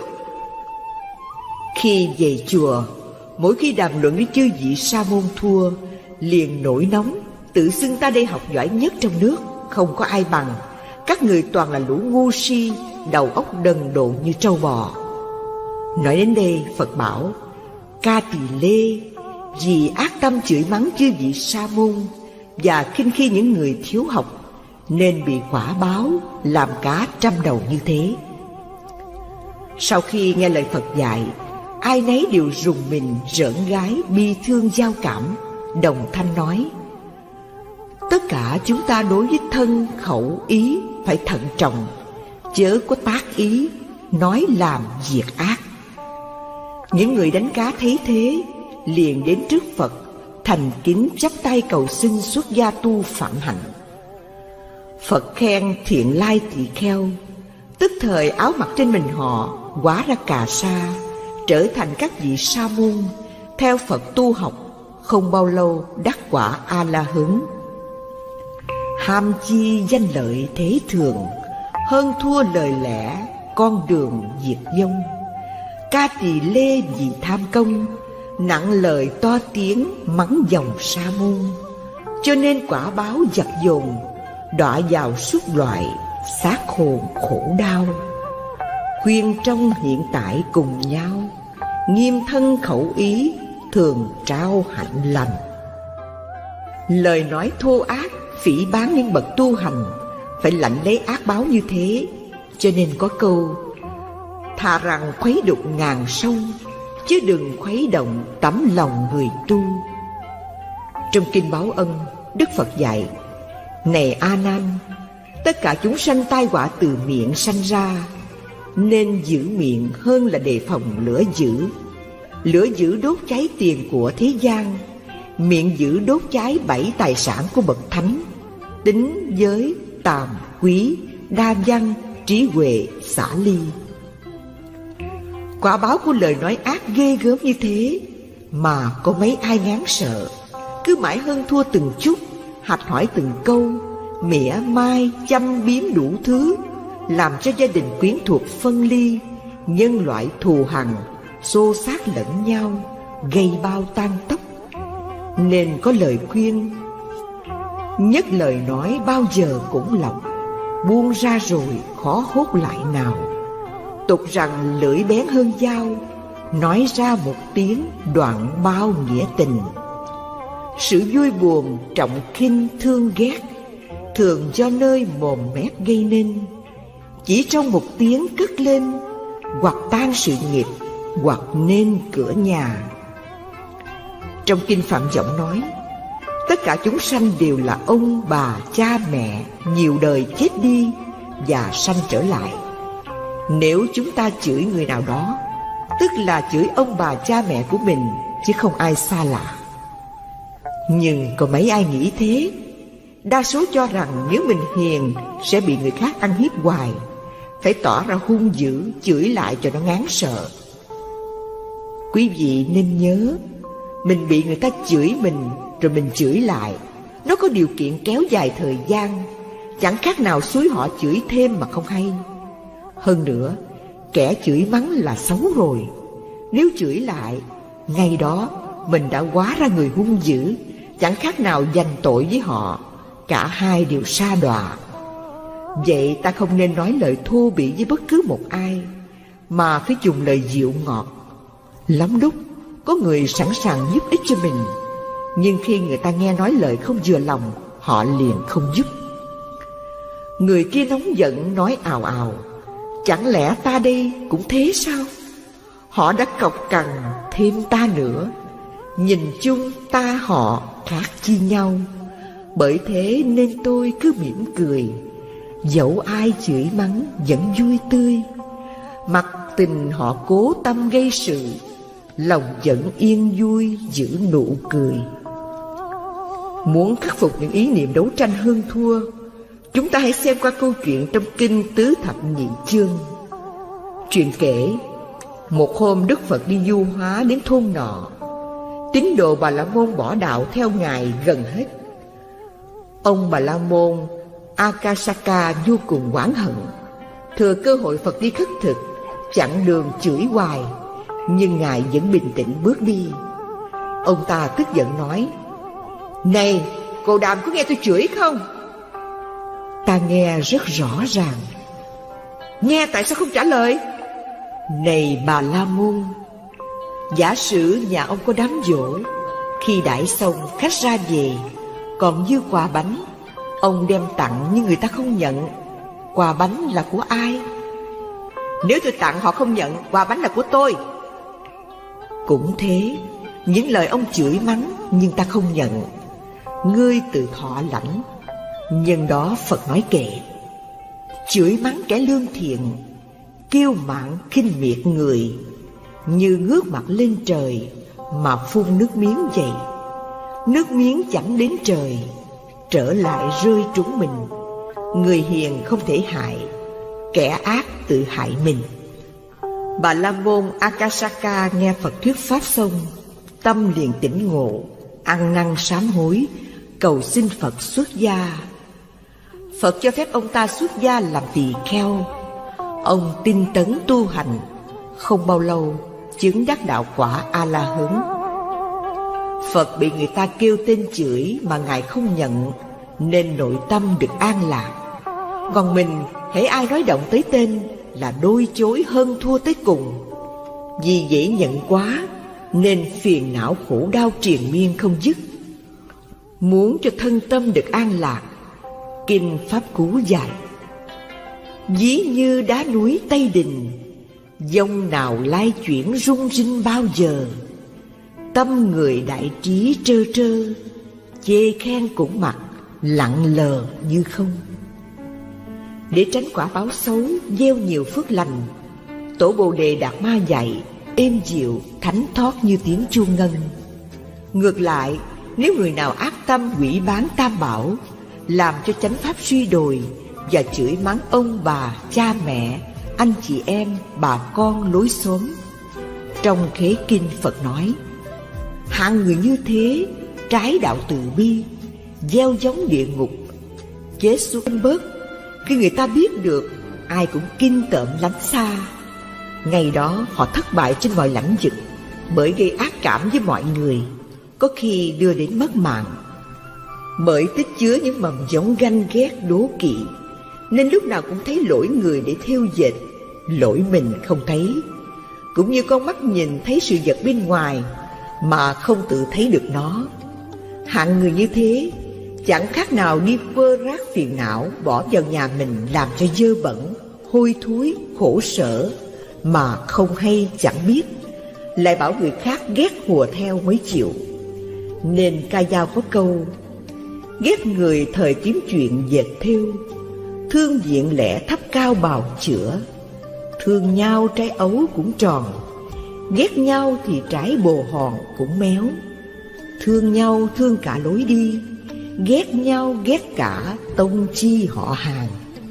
Khi về chùa, mỗi khi đàm luận với chư vị sa môn thua, liền nổi nóng, tự xưng ta đây học giỏi nhất trong nước, không có ai bằng. Các người toàn là lũ ngu si, đầu óc đần độn như trâu bò. Nói đến đây, Phật bảo: Ca Tỳ Lê, vì ác tâm chửi mắng chư vị sa môn và khinh khi những người thiếu học, nên bị quả báo làm cá trăm đầu như thế. Sau khi nghe lời Phật dạy, ai nấy đều rùng mình, rợn gái, bi thương giao cảm, đồng thanh nói: tất cả chúng ta đối với thân, khẩu, ý phải thận trọng, chớ có tác ý, nói làm việc ác. Những người đánh cá thấy thế, liền đến trước Phật, thành kính chắp tay cầu xin xuất gia tu phạm hạnh. Phật khen thiện lai tỳ kheo, tức thời áo mặc trên mình họ hóa ra cà sa, trở thành các vị sa môn, theo Phật tu học, không bao lâu đắc quả A La Hán. Ham chi danh lợi thế thường, hơn thua lời lẽ con đường diệt vong. Ca Tỳ Lê vì tham công, nặng lời to tiếng mắng dòng sa môn, cho nên quả báo giặc dồn, đọa vào suốt loại, xác hồn khổ đau. Khuyên trong hiện tại cùng nhau, nghiêm thân khẩu ý, thường trao hạnh lành. Lời nói thô ác, phỉ báng những bậc tu hành, phải lãnh lấy ác báo như thế. Cho nên có câu: thà rằng khuấy đục ngàn sông, chứ đừng khuấy động tấm lòng người tu. Trong Kinh Báo Ân, Đức Phật dạy: này A Nan, tất cả chúng sanh tai họa từ miệng sanh ra, nên giữ miệng hơn là đề phòng lửa dữ. Lửa dữ đốt cháy tiền của thế gian, miệng dữ đốt cháy bảy tài sản của bậc thánh: tính, giới, tàm, quý, đa văn, trí huệ, xả ly. Quả báo của lời nói ác ghê gớm như thế mà có mấy ai ngán sợ, cứ mãi hơn thua từng chút, hạch hỏi từng câu, mỉa mai châm biếm đủ thứ, làm cho gia đình quyến thuộc phân ly, nhân loại thù hằn, xô xát lẫn nhau, gây bao tan tóc. Nên có lời khuyên: nhất lời nói bao giờ cũng lọc, buông ra rồi khó hốt lại nào. Tục rằng lưỡi bén hơn dao, nói ra một tiếng đoạn bao nghĩa tình. Sự vui buồn trọng khinh thương ghét, thường do nơi mồm mép gây nên. Chỉ trong một tiếng cất lên, hoặc tan sự nghiệp, hoặc nên cửa nhà. Trong Kinh Phạm Võng nói: tất cả chúng sanh đều là ông bà cha mẹ, nhiều đời chết đi và sanh trở lại. Nếu chúng ta chửi người nào đó, tức là chửi ông bà cha mẹ của mình, chứ không ai xa lạ. Nhưng có mấy ai nghĩ thế? Đa số cho rằng nếu mình hiền sẽ bị người khác ăn hiếp hoài, phải tỏ ra hung dữ, chửi lại cho nó ngán sợ. Quý vị nên nhớ, mình bị người ta chửi mình rồi mình chửi lại, nó có điều kiện kéo dài thời gian, chẳng khác nào xúi họ chửi thêm mà không hay. Hơn nữa, kẻ chửi mắng là xấu rồi, nếu chửi lại, ngay đó mình đã hóa ra người hung dữ, chẳng khác nào giành tội với họ, cả hai đều sa đọa. Vậy ta không nên nói lời thô bỉ với bất cứ một ai, mà phải dùng lời dịu ngọt. Lắm lúc có người sẵn sàng giúp ích cho mình, nhưng khi người ta nghe nói lời không vừa lòng, họ liền không giúp. Người kia nóng giận nói ào ào: chẳng lẽ ta đây cũng thế sao? Họ đã cọc cằn thêm ta nữa. Nhìn chung ta họ khác chi nhau, bởi thế nên tôi cứ mỉm cười. Dẫu ai chửi mắng vẫn vui tươi. Mặc tình họ cố tâm gây sự, lòng vẫn yên vui giữ nụ cười. Muốn khắc phục những ý niệm đấu tranh hơn thua, chúng ta hãy xem qua câu chuyện trong kinh Tứ Thập Nhị Chương. Chuyện kể, một hôm Đức Phật đi du hóa đến thôn nọ. Tín đồ Bà La Môn bỏ đạo theo Ngài gần hết. Ông Bà La Môn Akasaka vô cùng oán hận, thừa cơ hội Phật đi khất thực, chặn đường chửi hoài, nhưng Ngài vẫn bình tĩnh bước đi. Ông ta tức giận nói: này, cô Đàm có nghe tôi chửi không? Ta nghe rất rõ ràng. Nghe tại sao không trả lời? Này Bà La Môn, giả sử nhà ông có đám giỗ, khi đãi xong khách ra về, còn dư quà bánh, ông đem tặng nhưng người ta không nhận, quà bánh là của ai? Nếu tôi tặng họ không nhận, quà bánh là của tôi. Cũng thế, những lời ông chửi mắng nhưng ta không nhận, ngươi tự thọ lãnh. Nhân đó Phật nói kệ: chửi mắng kẻ lương thiện, kiêu mạn khinh miệt người, như ngước mặt lên trời mà phun nước miếng vậy. Nước miếng chẳng đến trời, trở lại rơi trúng mình. Người hiền không thể hại, kẻ ác tự hại mình. Bà La Môn Akasaka nghe Phật thuyết pháp xong, tâm liền tỉnh ngộ, ăn năn sám hối, cầu xin Phật xuất gia. Phật cho phép ông ta xuất gia làm tỳ kheo. Ông tinh tấn tu hành, không bao lâu chứng đắc đạo quả A-la-hán. Phật bị người ta kêu tên chửi mà Ngài không nhận, nên nội tâm được an lạc. Còn mình, hễ ai nói động tới tên là đôi chối hơn thua tới cùng. Vì dễ nhận quá nên phiền não khổ đau triền miên không dứt. Muốn cho thân tâm được an lạc, kinh Pháp Cú dạy: ví như đá núi Tây Đình, dông nào lai chuyển rung rinh bao giờ. Tâm người đại trí trơ trơ, chê khen cũng mặc, lặng lờ như không. Để tránh quả báo xấu, gieo nhiều phước lành, Tổ Bồ Đề Đạt Ma dạy êm dịu, thánh thót như tiếng chuông ngân. Ngược lại, nếu người nào ác tâm hủy bán tam bảo, làm cho chánh pháp suy đồi, và chửi mắng ông bà, cha mẹ, anh chị em, bà con lối xóm, trong khế kinh Phật nói: hạng người như thế trái đạo từ bi, gieo giống địa ngục, chết xuống bớt. Khi người ta biết được, ai cũng kinh tởm lánh xa. Ngày đó họ thất bại trên mọi lãnh vực, bởi gây ác cảm với mọi người, có khi đưa đến mất mạng. Bởi tích chứa những mầm giống ganh ghét đố kỵ, nên lúc nào cũng thấy lỗi người để thêu dệt, lỗi mình không thấy. Cũng như con mắt nhìn thấy sự vật bên ngoài mà không tự thấy được nó. Hạng người như thế chẳng khác nào đi vơ rác phiền não bỏ vào nhà mình, làm cho dơ bẩn, hôi thối, khổ sở mà không hay chẳng biết, lại bảo người khác ghét hùa theo mới chịu. Nên ca dao có câu: ghét người thời kiếm chuyện dệt thêu, thương diện lẻ thấp cao bào chữa. Thương nhau trái ấu cũng tròn, ghét nhau thì trái bồ hòn cũng méo. Thương nhau thương cả lối đi, ghét nhau ghét cả tông chi họ hàng.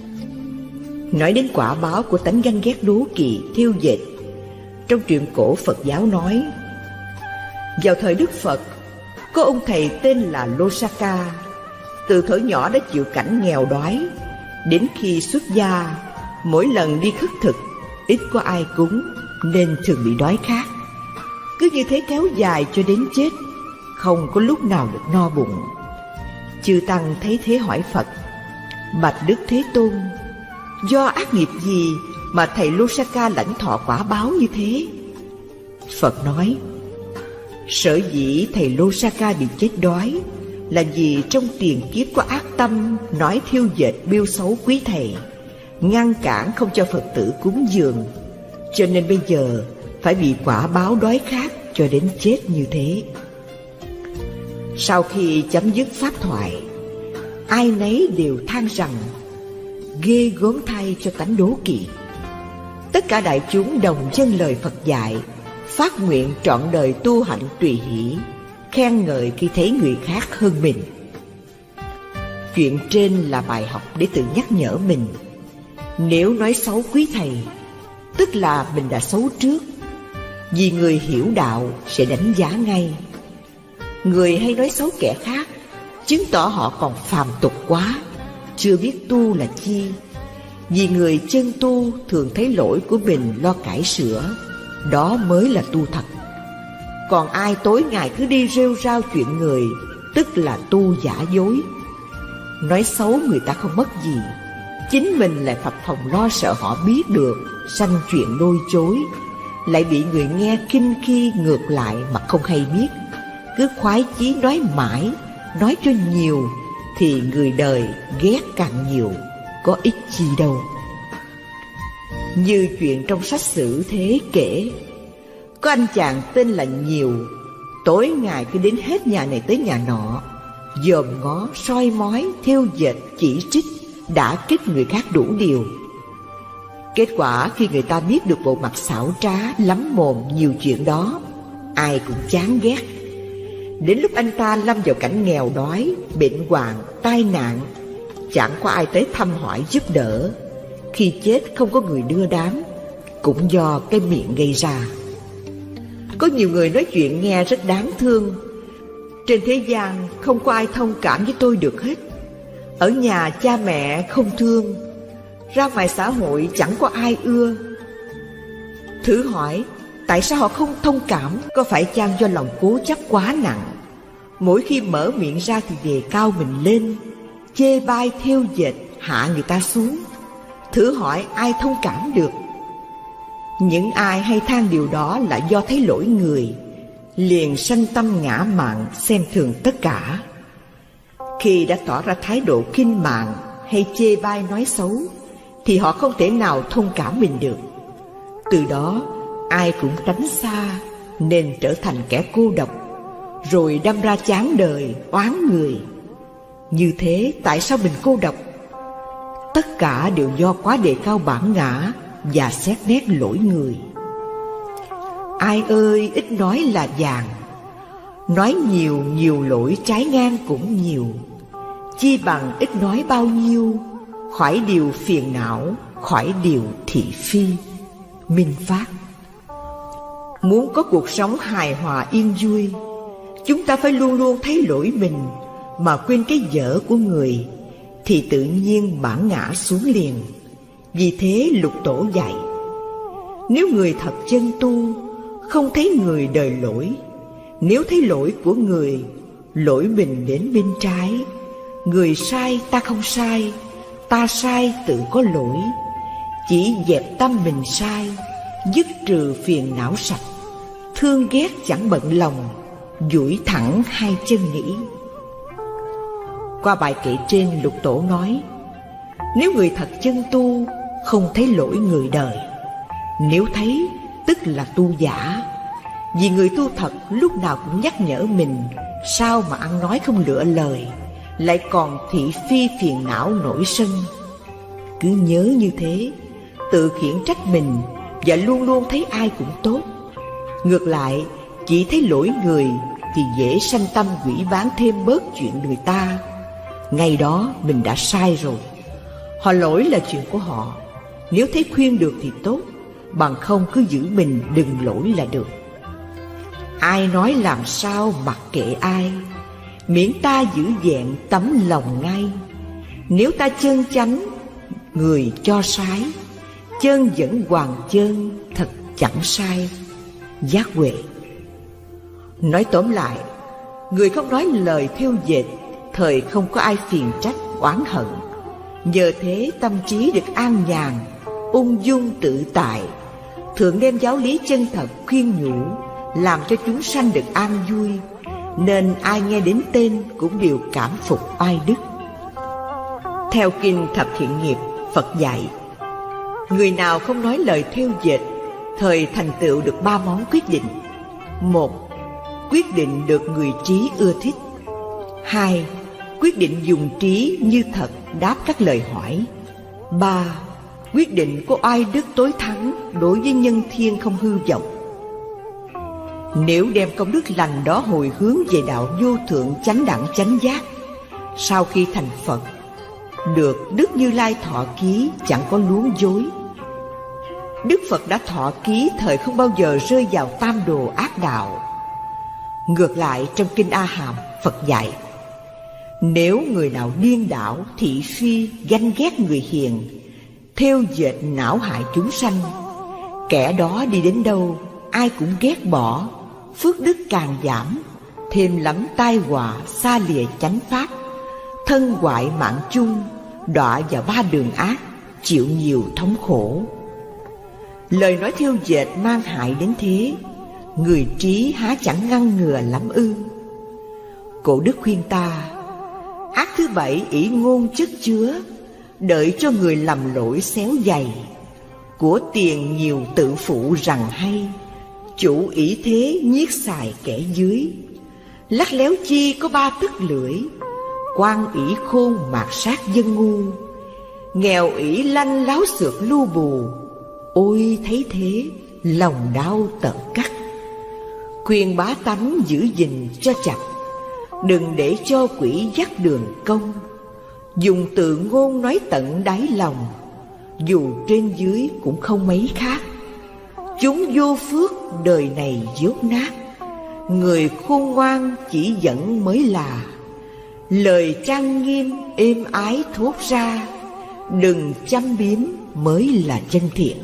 Nói đến quả báo của tánh ganh ghét đố kỵ, thêu dệt, trong truyện cổ Phật giáo nói: vào thời Đức Phật, có ông thầy tên là Losaka. Từ thuở nhỏ đã chịu cảnh nghèo đói. Đến khi xuất gia, mỗi lần đi khất thực, ít có ai cúng, nên thường bị đói khát. Cứ như thế kéo dài cho đến chết, không có lúc nào được no bụng. Chư Tăng thấy thế hỏi Phật: bạch Đức Thế Tôn, do ác nghiệp gì mà thầy Losaka lãnh thọ quả báo như thế? Phật nói, sở dĩ thầy Losaka bị chết đói là vì trong tiền kiếp có ác tâm nói thiêu dệt bêu xấu quý thầy, ngăn cản không cho Phật tử cúng dường, cho nên bây giờ phải bị quả báo đói khát cho đến chết như thế. Sau khi chấm dứt pháp thoại, ai nấy đều than rằng ghê gớm thay cho tánh đố kỵ. Tất cả đại chúng đồng dâng lời Phật dạy, phát nguyện trọn đời tu hạnh tùy hỷ, khen ngợi khi thấy người khác hơn mình. Chuyện trên là bài học để tự nhắc nhở mình. Nếu nói xấu quý thầy, tức là mình đã xấu trước, vì người hiểu đạo sẽ đánh giá ngay. Người hay nói xấu kẻ khác, chứng tỏ họ còn phàm tục quá, chưa biết tu là chi. Vì người chân tu thường thấy lỗi của mình lo cải sửa, đó mới là tu thật. Còn ai tối ngày cứ đi rêu rao chuyện người, tức là tu giả dối. Nói xấu người ta không mất gì, chính mình lại phập phồng lo sợ họ biết được, sanh chuyện lôi chối, lại bị người nghe kinh khi ngược lại mà không hay biết. Cứ khoái chí nói mãi, nói cho nhiều, thì người đời ghét càng nhiều, có ích chi đâu. Như chuyện trong sách sử thế kể, có anh chàng tên là Nhiều, tối ngày cứ đến hết nhà này tới nhà nọ, dòm ngó, soi mói, thêu dệt, chỉ trích, đã kích người khác đủ điều. Kết quả khi người ta biết được bộ mặt xảo trá, lắm mồm nhiều chuyện đó, ai cũng chán ghét. Đến lúc anh ta lâm vào cảnh nghèo đói, bệnh hoạn, tai nạn, chẳng có ai tới thăm hỏi giúp đỡ. Khi chết không có người đưa đám, cũng do cái miệng gây ra. Có nhiều người nói chuyện nghe rất đáng thương. Trên thế gian không có ai thông cảm với tôi được hết. Ở nhà cha mẹ không thương, ra ngoài xã hội chẳng có ai ưa. Thử hỏi, tại sao họ không thông cảm? Có phải chăng do lòng cố chấp quá nặng? Mỗi khi mở miệng ra thì đề cao mình lên, chê bai thêu dệt, hạ người ta xuống. Thử hỏi ai thông cảm được? Những ai hay than điều đó là do thấy lỗi người, liền sanh tâm ngã mạn, xem thường tất cả. Khi đã tỏ ra thái độ khinh mạn hay chê bai nói xấu, thì họ không thể nào thông cảm mình được. Từ đó ai cũng tránh xa, nên trở thành kẻ cô độc, rồi đâm ra chán đời, oán người. Như thế tại sao mình cô độc? Tất cả đều do quá đề cao bản ngã và xét nét lỗi người. Ai ơi, ít nói là vàng, nói nhiều nhiều lỗi trái ngang cũng nhiều. Chi bằng ít nói bao nhiêu, khỏi điều phiền não, khỏi điều thị phi. Minh Pháp. Muốn có cuộc sống hài hòa yên vui, chúng ta phải luôn luôn thấy lỗi mình mà quên cái dở của người, thì tự nhiên bản ngã xuống liền. Vì thế Lục Tổ dạy, nếu người thật chân tu, không thấy người đời lỗi. Nếu thấy lỗi của người, lỗi mình đến bên trái. Người sai ta không sai, ta sai tự có lỗi. Chỉ dẹp tâm mình sai, dứt trừ phiền não sạch. Thương ghét chẳng bận lòng, duỗi thẳng hai chân nghĩ. Qua bài kệ trên, Lục Tổ nói, nếu người thật chân tu, không thấy lỗi người đời. Nếu thấy, tức là tu giả. Vì người tu thật lúc nào cũng nhắc nhở mình, sao mà ăn nói không lựa lời, lại còn thị phi phiền não nổi sân. Cứ nhớ như thế, tự khiển trách mình, và luôn luôn thấy ai cũng tốt. Ngược lại, chỉ thấy lỗi người thì dễ sanh tâm quỷ bán thêm bớt chuyện người ta. Ngày đó mình đã sai rồi. Họ lỗi là chuyện của họ, nếu thấy khuyên được thì tốt, bằng không cứ giữ mình đừng lỗi là được. Ai nói làm sao mặc kệ ai, miễn ta giữ vẹn tấm lòng ngay. Nếu ta chân chánh, người cho sái, chân vẫn hoàng chân, thật chẳng sai. Giác Huệ. Nói tóm lại, người không nói lời thêu dệt, thời không có ai phiền trách, oán hận. Nhờ thế tâm trí được an nhàn, ung dung tự tại, Thượng đem giáo lý chân thật khuyên nhủ, làm cho chúng sanh được an vui, nên ai nghe đến tên cũng đều cảm phục oai đức. Theo kinh Thập Thiện Nghiệp, Phật dạy, người nào không nói lời thêu dệt, thời thành tựu được ba món quyết định. Một, quyết định được người trí ưa thích. Hai, quyết định dùng trí như thật đáp các lời hỏi. Ba, quyết định có oai đức tối thắng đối với nhân thiên không hư vọng. Nếu đem công đức lành đó hồi hướng về đạo vô thượng chánh đẳng chánh giác, sau khi thành Phật, được Đức Như Lai thọ ký chẳng có luống dối. Đức Phật đã thọ ký thời không bao giờ rơi vào tam đồ ác đạo. Ngược lại trong kinh A Hàm, Phật dạy, nếu người nào điên đảo, thị phi, ganh ghét người hiền, thêu dệt não hại chúng sanh, kẻ đó đi đến đâu ai cũng ghét bỏ, phước đức càng giảm, thêm lắm tai họa, xa lìa chánh pháp, thân hoại mạng chung, đọa vào ba đường ác, chịu nhiều thống khổ. Lời nói thêu dệt mang hại đến thế, người trí há chẳng ngăn ngừa lắm ư? Cổ đức khuyên ta, ác thứ bảy ỷ ngôn chất chứa, đợi cho người lầm lỗi xéo giày. Của tiền nhiều tự phụ rằng hay, chủ ỷ thế nhiếc xài kẻ dưới. Lắc léo chi có ba tấc lưỡi, quan ỷ khôn mạt sát dân ngu. Nghèo ỷ lanh láo xược lu bù, ôi thấy thế lòng đau tận cắt. Khuyên bá tánh giữ gìn cho chặt, đừng để cho quỷ dắt đường công. Dùng từ ngôn nói tận đáy lòng, dù trên dưới cũng không mấy khác. Chúng vô phước đời này dốt nát, người khôn ngoan chỉ dẫn mới là. Lời trang nghiêm êm ái thốt ra, đừng châm biếm mới là chân thiện.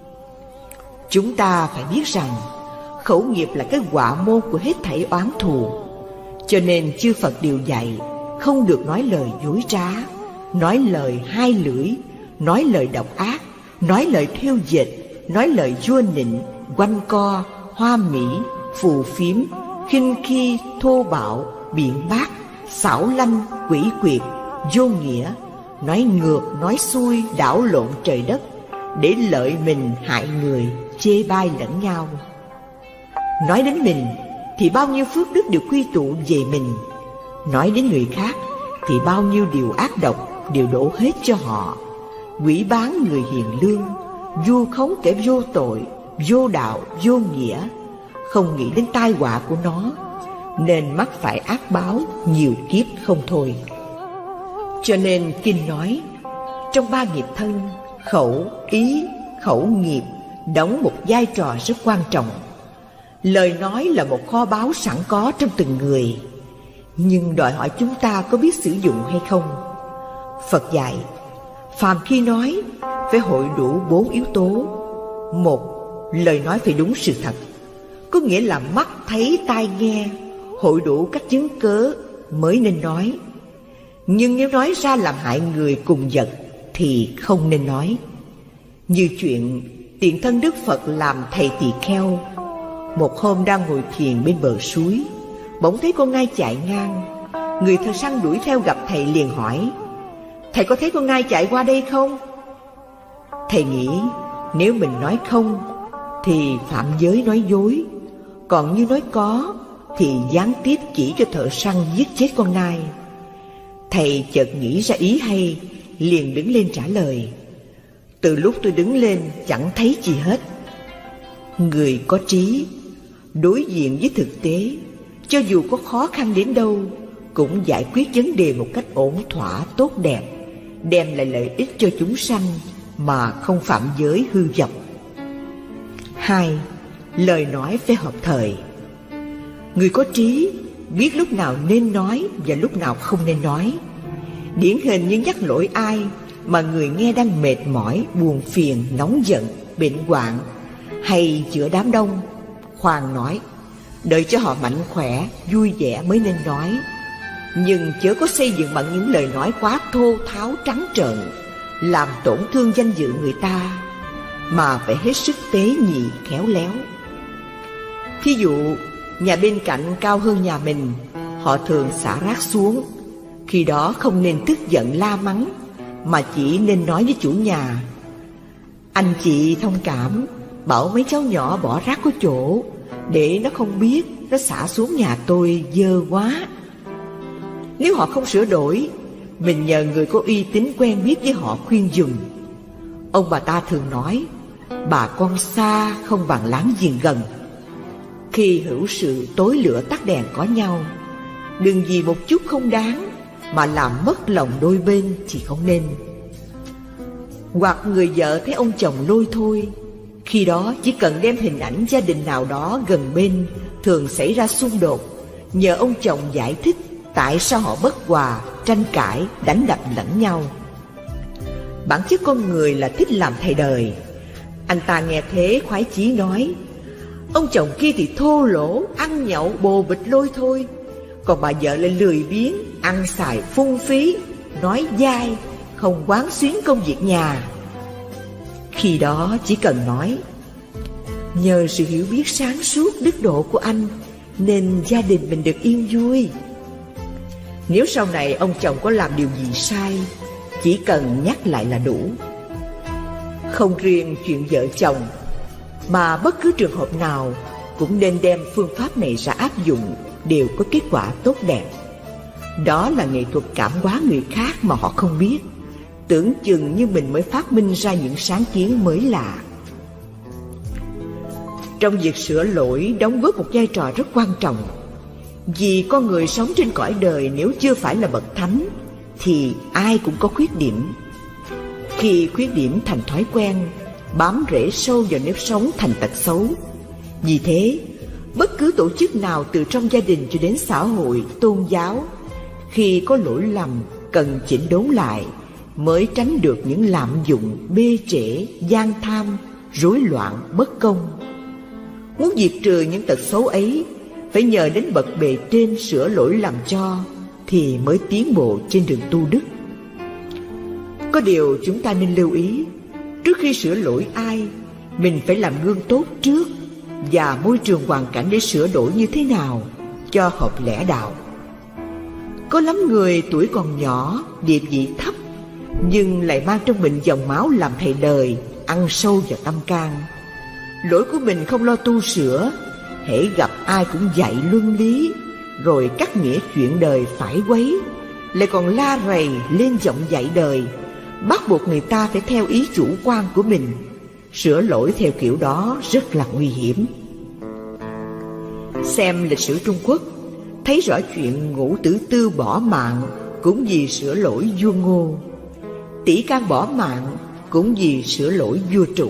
Chúng ta phải biết rằng khẩu nghiệp là cái họa môn của hết thảy oán thù. Cho nên chư Phật đều dạy không được nói lời dối trá, nói lời hai lưỡi, nói lời độc ác, nói lời thêu dệt, nói lời vua nịnh, quanh co, hoa mỹ, phù phiếm, khinh khi, thô bạo, biện bác, xảo lanh, quỷ quyệt, vô nghĩa, nói ngược, nói xuôi, đảo lộn trời đất, để lợi mình hại người, chê bai lẫn nhau. Nói đến mình thì bao nhiêu phước đức đều quy tụ về mình, nói đến người khác thì bao nhiêu điều ác độc đều đổ hết cho họ. Quỷ bán người hiền lương, vu khống kẻ vô tội, vô đạo, vô nghĩa, không nghĩ đến tai họa của nó, nên mắc phải ác báo nhiều kiếp không thôi. Cho nên kinh nói, trong ba nghiệp thân, khẩu, ý, khẩu nghiệp đóng một vai trò rất quan trọng. Lời nói là một kho báu sẵn có trong từng người, nhưng đòi hỏi chúng ta có biết sử dụng hay không. Phật dạy, phàm khi nói phải hội đủ bốn yếu tố. Một, lời nói phải đúng sự thật, có nghĩa là mắt thấy tai nghe, hội đủ các chứng cớ mới nên nói. Nhưng nếu nói ra làm hại người cùng vật thì không nên nói. Như chuyện tiền thân Đức Phật làm thầy tỳ kheo, một hôm đang ngồi thiền bên bờ suối, bỗng thấy con ngai chạy ngang. Người thợ săn đuổi theo gặp thầy liền hỏi, thầy có thấy con ngai chạy qua đây không? Thầy nghĩ nếu mình nói không thì phạm giới nói dối, còn như nói có thì gián tiếp chỉ cho thợ săn giết chết con nai. Thầy chợt nghĩ ra ý hay, liền đứng lên trả lời, từ lúc tôi đứng lên chẳng thấy gì hết. Người có trí đối diện với thực tế, cho dù có khó khăn đến đâu cũng giải quyết vấn đề một cách ổn thỏa tốt đẹp, đem lại lợi ích cho chúng sanh mà không phạm giới hư vọng. Hai, lời nói phải hợp thời. Người có trí biết lúc nào nên nói và lúc nào không nên nói. Điển hình như nhắc lỗi ai mà người nghe đang mệt mỏi, buồn phiền, nóng giận, bệnh hoạn, hay giữa đám đông, khoan nói, đợi cho họ mạnh khỏe, vui vẻ mới nên nói. Nhưng chớ có xây dựng bằng những lời nói quá thô tháo trắng trợn, làm tổn thương danh dự người ta. mà phải hết sức tế nhị khéo léo. Thí dụ, nhà bên cạnh cao hơn nhà mình, họ thường xả rác xuống. Khi đó không nên tức giận la mắng, mà chỉ nên nói với chủ nhà: anh chị thông cảm, bảo mấy cháu nhỏ bỏ rác có chỗ, để nó không biết nó xả xuống nhà tôi dơ quá. Nếu họ không sửa đổi, mình nhờ người có uy tín quen biết với họ khuyên dùm. Ông bà ta thường nói: bà con xa không bằng láng giềng gần. Khi hữu sự tối lửa tắt đèn có nhau, đừng vì một chút không đáng mà làm mất lòng đôi bên thì không nên. Hoặc người vợ thấy ông chồng lôi thôi, khi đó chỉ cần đem hình ảnh gia đình nào đó gần bên thường xảy ra xung đột, nhờ ông chồng giải thích tại sao họ bất hòa, tranh cãi, đánh đập lẫn nhau. Bản chất con người là thích làm thầy đời. Anh ta nghe thế khoái chí nói: ông chồng kia thì thô lỗ, ăn nhậu bồ bịch lôi thôi, còn bà vợ lại lười biếng, ăn xài phung phí, nói dai, không quán xuyến công việc nhà. Khi đó chỉ cần nói: nhờ sự hiểu biết sáng suốt đức độ của anh nên gia đình mình được yên vui. Nếu sau này ông chồng có làm điều gì sai, chỉ cần nhắc lại là đủ. Không riêng chuyện vợ chồng, mà bất cứ trường hợp nào cũng nên đem phương pháp này ra áp dụng, đều có kết quả tốt đẹp. Đó là nghệ thuật cảm hóa người khác mà họ không biết, tưởng chừng như mình mới phát minh ra những sáng kiến mới lạ. Trong việc sửa lỗi đóng góp một vai trò rất quan trọng. Vì con người sống trên cõi đời nếu chưa phải là bậc thánh thì ai cũng có khuyết điểm. Khi khuyết điểm thành thói quen, bám rễ sâu vào nếp sống thành tật xấu. Vì thế, bất cứ tổ chức nào từ trong gia đình cho đến xã hội, tôn giáo, khi có lỗi lầm cần chỉnh đốn lại, mới tránh được những lạm dụng, bê trễ, gian tham, rối loạn, bất công. Muốn diệt trừ những tật xấu ấy, phải nhờ đến bậc bề trên sửa lỗi làm cho, thì mới tiến bộ trên đường tu đức. Có điều chúng ta nên lưu ý, trước khi sửa lỗi ai, mình phải làm gương tốt trước, và môi trường hoàn cảnh để sửa đổi như thế nào cho hợp lẽ đạo. Có lắm người tuổi còn nhỏ, địa vị thấp, nhưng lại mang trong mình dòng máu làm thầy đời, ăn sâu vào tâm can. Lỗi của mình không lo tu sửa, hễ gặp ai cũng dạy luân lý, rồi cắt nghĩa chuyện đời phải quấy, lại còn la rầy lên giọng dạy đời, bắt buộc người ta phải theo ý chủ quan của mình. Sửa lỗi theo kiểu đó rất là nguy hiểm. Xem lịch sử Trung Quốc, thấy rõ chuyện Ngũ Tử Tư bỏ mạng cũng vì sửa lỗi vua Ngô, Tỷ Can bỏ mạng cũng vì sửa lỗi vua Trụ.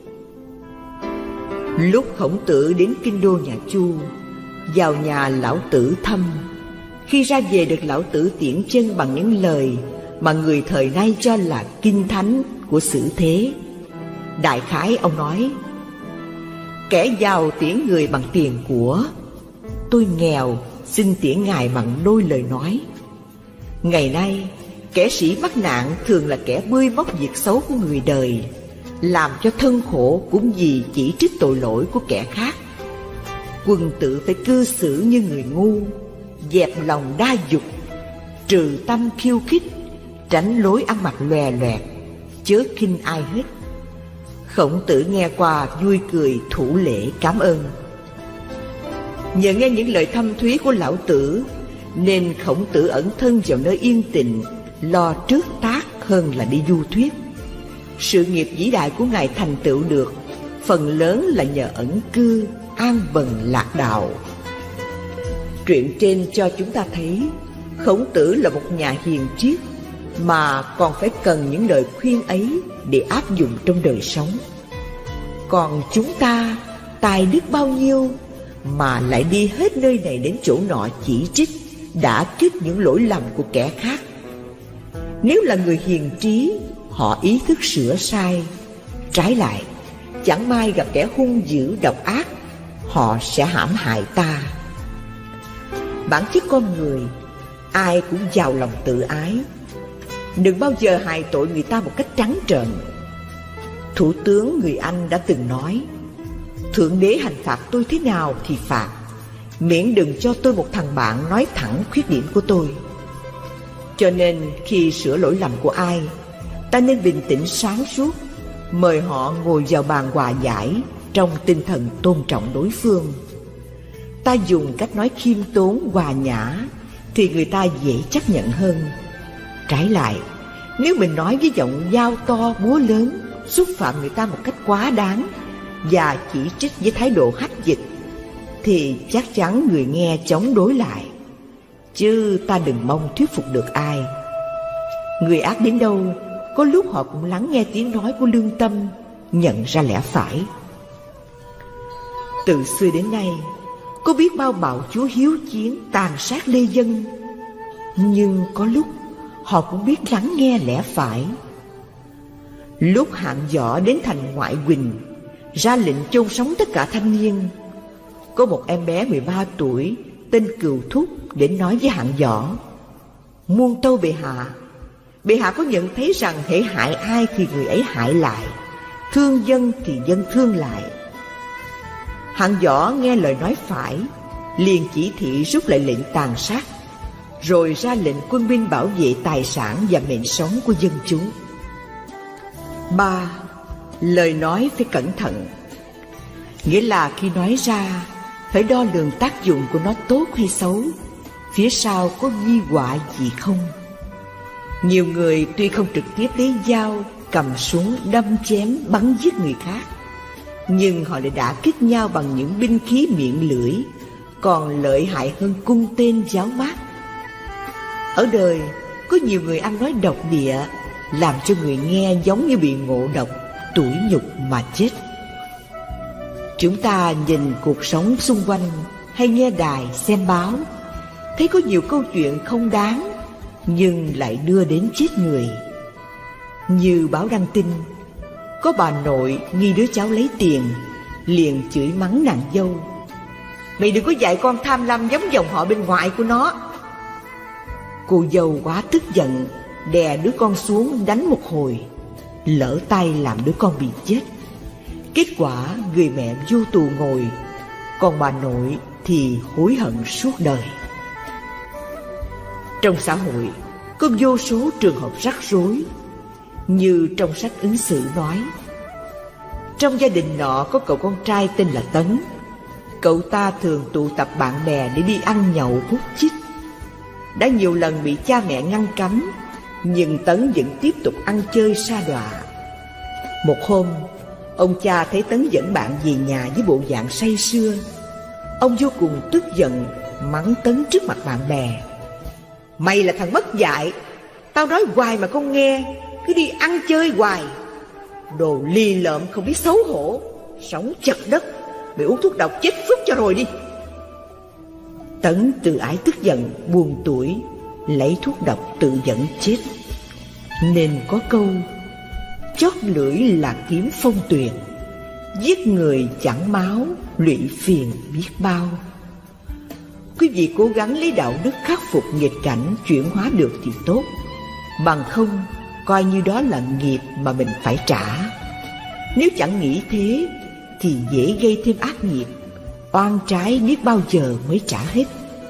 Lúc Khổng Tử đến kinh đô nhà Chu, vào nhà Lão Tử thăm, khi ra về được Lão Tử tiễn chân bằng những lời mà người thời nay cho là kinh thánh của sử thế. Đại khái ông nói: kẻ giàu tiễn người bằng tiền của, tôi nghèo xin tiễn ngài bằng đôi lời nói. Ngày nay, kẻ sĩ mắc nạn thường là kẻ bươi móc việc xấu của người đời, làm cho thân khổ cũng vì chỉ trích tội lỗi của kẻ khác. Quân tử phải cư xử như người ngu, dẹp lòng đa dục, trừ tâm khiêu khích, tránh lối ăn mặc lòe loẹt, chớ khinh ai hết. Khổng Tử nghe qua vui cười thủ lễ cảm ơn. Nhờ nghe những lời thâm thúy của Lão Tử, nên Khổng Tử ẩn thân vào nơi yên tĩnh, lo trước tác hơn là đi du thuyết. Sự nghiệp vĩ đại của ngài thành tựu được phần lớn là nhờ ẩn cư, an bần lạc đạo. Truyện trên cho chúng ta thấy Khổng Tử là một nhà hiền triết, mà còn phải cần những lời khuyên ấy để áp dụng trong đời sống. Còn chúng ta tài đức bao nhiêu mà lại đi hết nơi này đến chỗ nọ chỉ trích, đả kích những lỗi lầm của kẻ khác. Nếu là người hiền trí, họ ý thức sửa sai. Trái lại, chẳng may gặp kẻ hung dữ độc ác, họ sẽ hãm hại ta. Bản chất con người, ai cũng giàu lòng tự ái. Đừng bao giờ hại tội người ta một cách trắng trợn. Thủ tướng người Anh đã từng nói, Thượng đế hành phạt tôi thế nào thì phạt, miễn đừng cho tôi một thằng bạn nói thẳng khuyết điểm của tôi. Cho nên khi sửa lỗi lầm của ai, ta nên bình tĩnh sáng suốt, mời họ ngồi vào bàn hòa giải trong tinh thần tôn trọng đối phương. Ta dùng cách nói khiêm tốn hòa nhã thì người ta dễ chấp nhận hơn. Trái lại, nếu mình nói với giọng dao to búa lớn, xúc phạm người ta một cách quá đáng và chỉ trích với thái độ hách dịch, thì chắc chắn người nghe chống đối lại. Chứ ta đừng mong thuyết phục được ai. Người ác đến đâu, có lúc họ cũng lắng nghe tiếng nói của lương tâm, nhận ra lẽ phải. Từ xưa đến nay, có biết bao bạo chúa hiếu chiến tàn sát lê dân, nhưng có lúc họ cũng biết lắng nghe lẽ phải. Lúc Hạng Võ đến thành Ngoại Quỳnh, ra lệnh chôn sống tất cả thanh niên, có một em bé mười ba tuổi tên Cừu Thúc đến nói với Hạng Võ: muôn tâu bệ hạ, bệ hạ có nhận thấy rằng hễ hại ai thì người ấy hại lại, thương dân thì dân thương lại. Hạng Võ nghe lời nói phải, liền chỉ thị rút lại lệnh tàn sát, rồi ra lệnh quân binh bảo vệ tài sản và mệnh sống của dân chúng. Ba, lời nói phải cẩn thận. Nghĩa là khi nói ra, phải đo lường tác dụng của nó tốt hay xấu, phía sau có ghi họa gì không. Nhiều người tuy không trực tiếp lấy dao, cầm súng, đâm chém, bắn giết người khác, nhưng họ lại đả kích nhau bằng những binh khí miệng lưỡi, còn lợi hại hơn cung tên giáo mát. Ở đời, có nhiều người ăn nói độc địa, làm cho người nghe giống như bị ngộ độc, tủi nhục mà chết. Chúng ta nhìn cuộc sống xung quanh, hay nghe đài, xem báo, thấy có nhiều câu chuyện không đáng, nhưng lại đưa đến chết người. Như báo đăng tin, có bà nội nghi đứa cháu lấy tiền, liền chửi mắng nàng dâu: mày đừng có dạy con tham lam giống dòng họ bên ngoại của nó. Cô dâu quá tức giận, đè đứa con xuống đánh một hồi, lỡ tay làm đứa con bị chết. Kết quả người mẹ vô tù ngồi, còn bà nội thì hối hận suốt đời. Trong xã hội có vô số trường hợp rắc rối, như trong sách ứng xử nói: trong gia đình nọ có cậu con trai tên là Tấn. Cậu ta thường tụ tập bạn bè để đi ăn nhậu hút chích. Đã nhiều lần bị cha mẹ ngăn cấm, nhưng Tấn vẫn tiếp tục ăn chơi sa đọa. Một hôm, ông cha thấy Tấn dẫn bạn về nhà với bộ dạng say sưa. Ông vô cùng tức giận, mắng Tấn trước mặt bạn bè: mày là thằng mất dạy, tao nói hoài mà không nghe, cứ đi ăn chơi hoài. Đồ lì lợm không biết xấu hổ, sống chật đất, mày uống thuốc độc chết phước cho rồi đi. Tấn tự ái tức giận, buồn tuổi, lấy thuốc độc tự dẫn chết. Nên có câu: chót lưỡi là kiếm phong tuyền, giết người chẳng máu, lụy phiền biết bao. Quý vị cố gắng lấy đạo đức khắc phục nghịch cảnh, chuyển hóa được thì tốt, bằng không coi như đó là nghiệp mà mình phải trả. Nếu chẳng nghĩ thế thì dễ gây thêm ác nghiệp, oan trái biết bao giờ mới trả hết.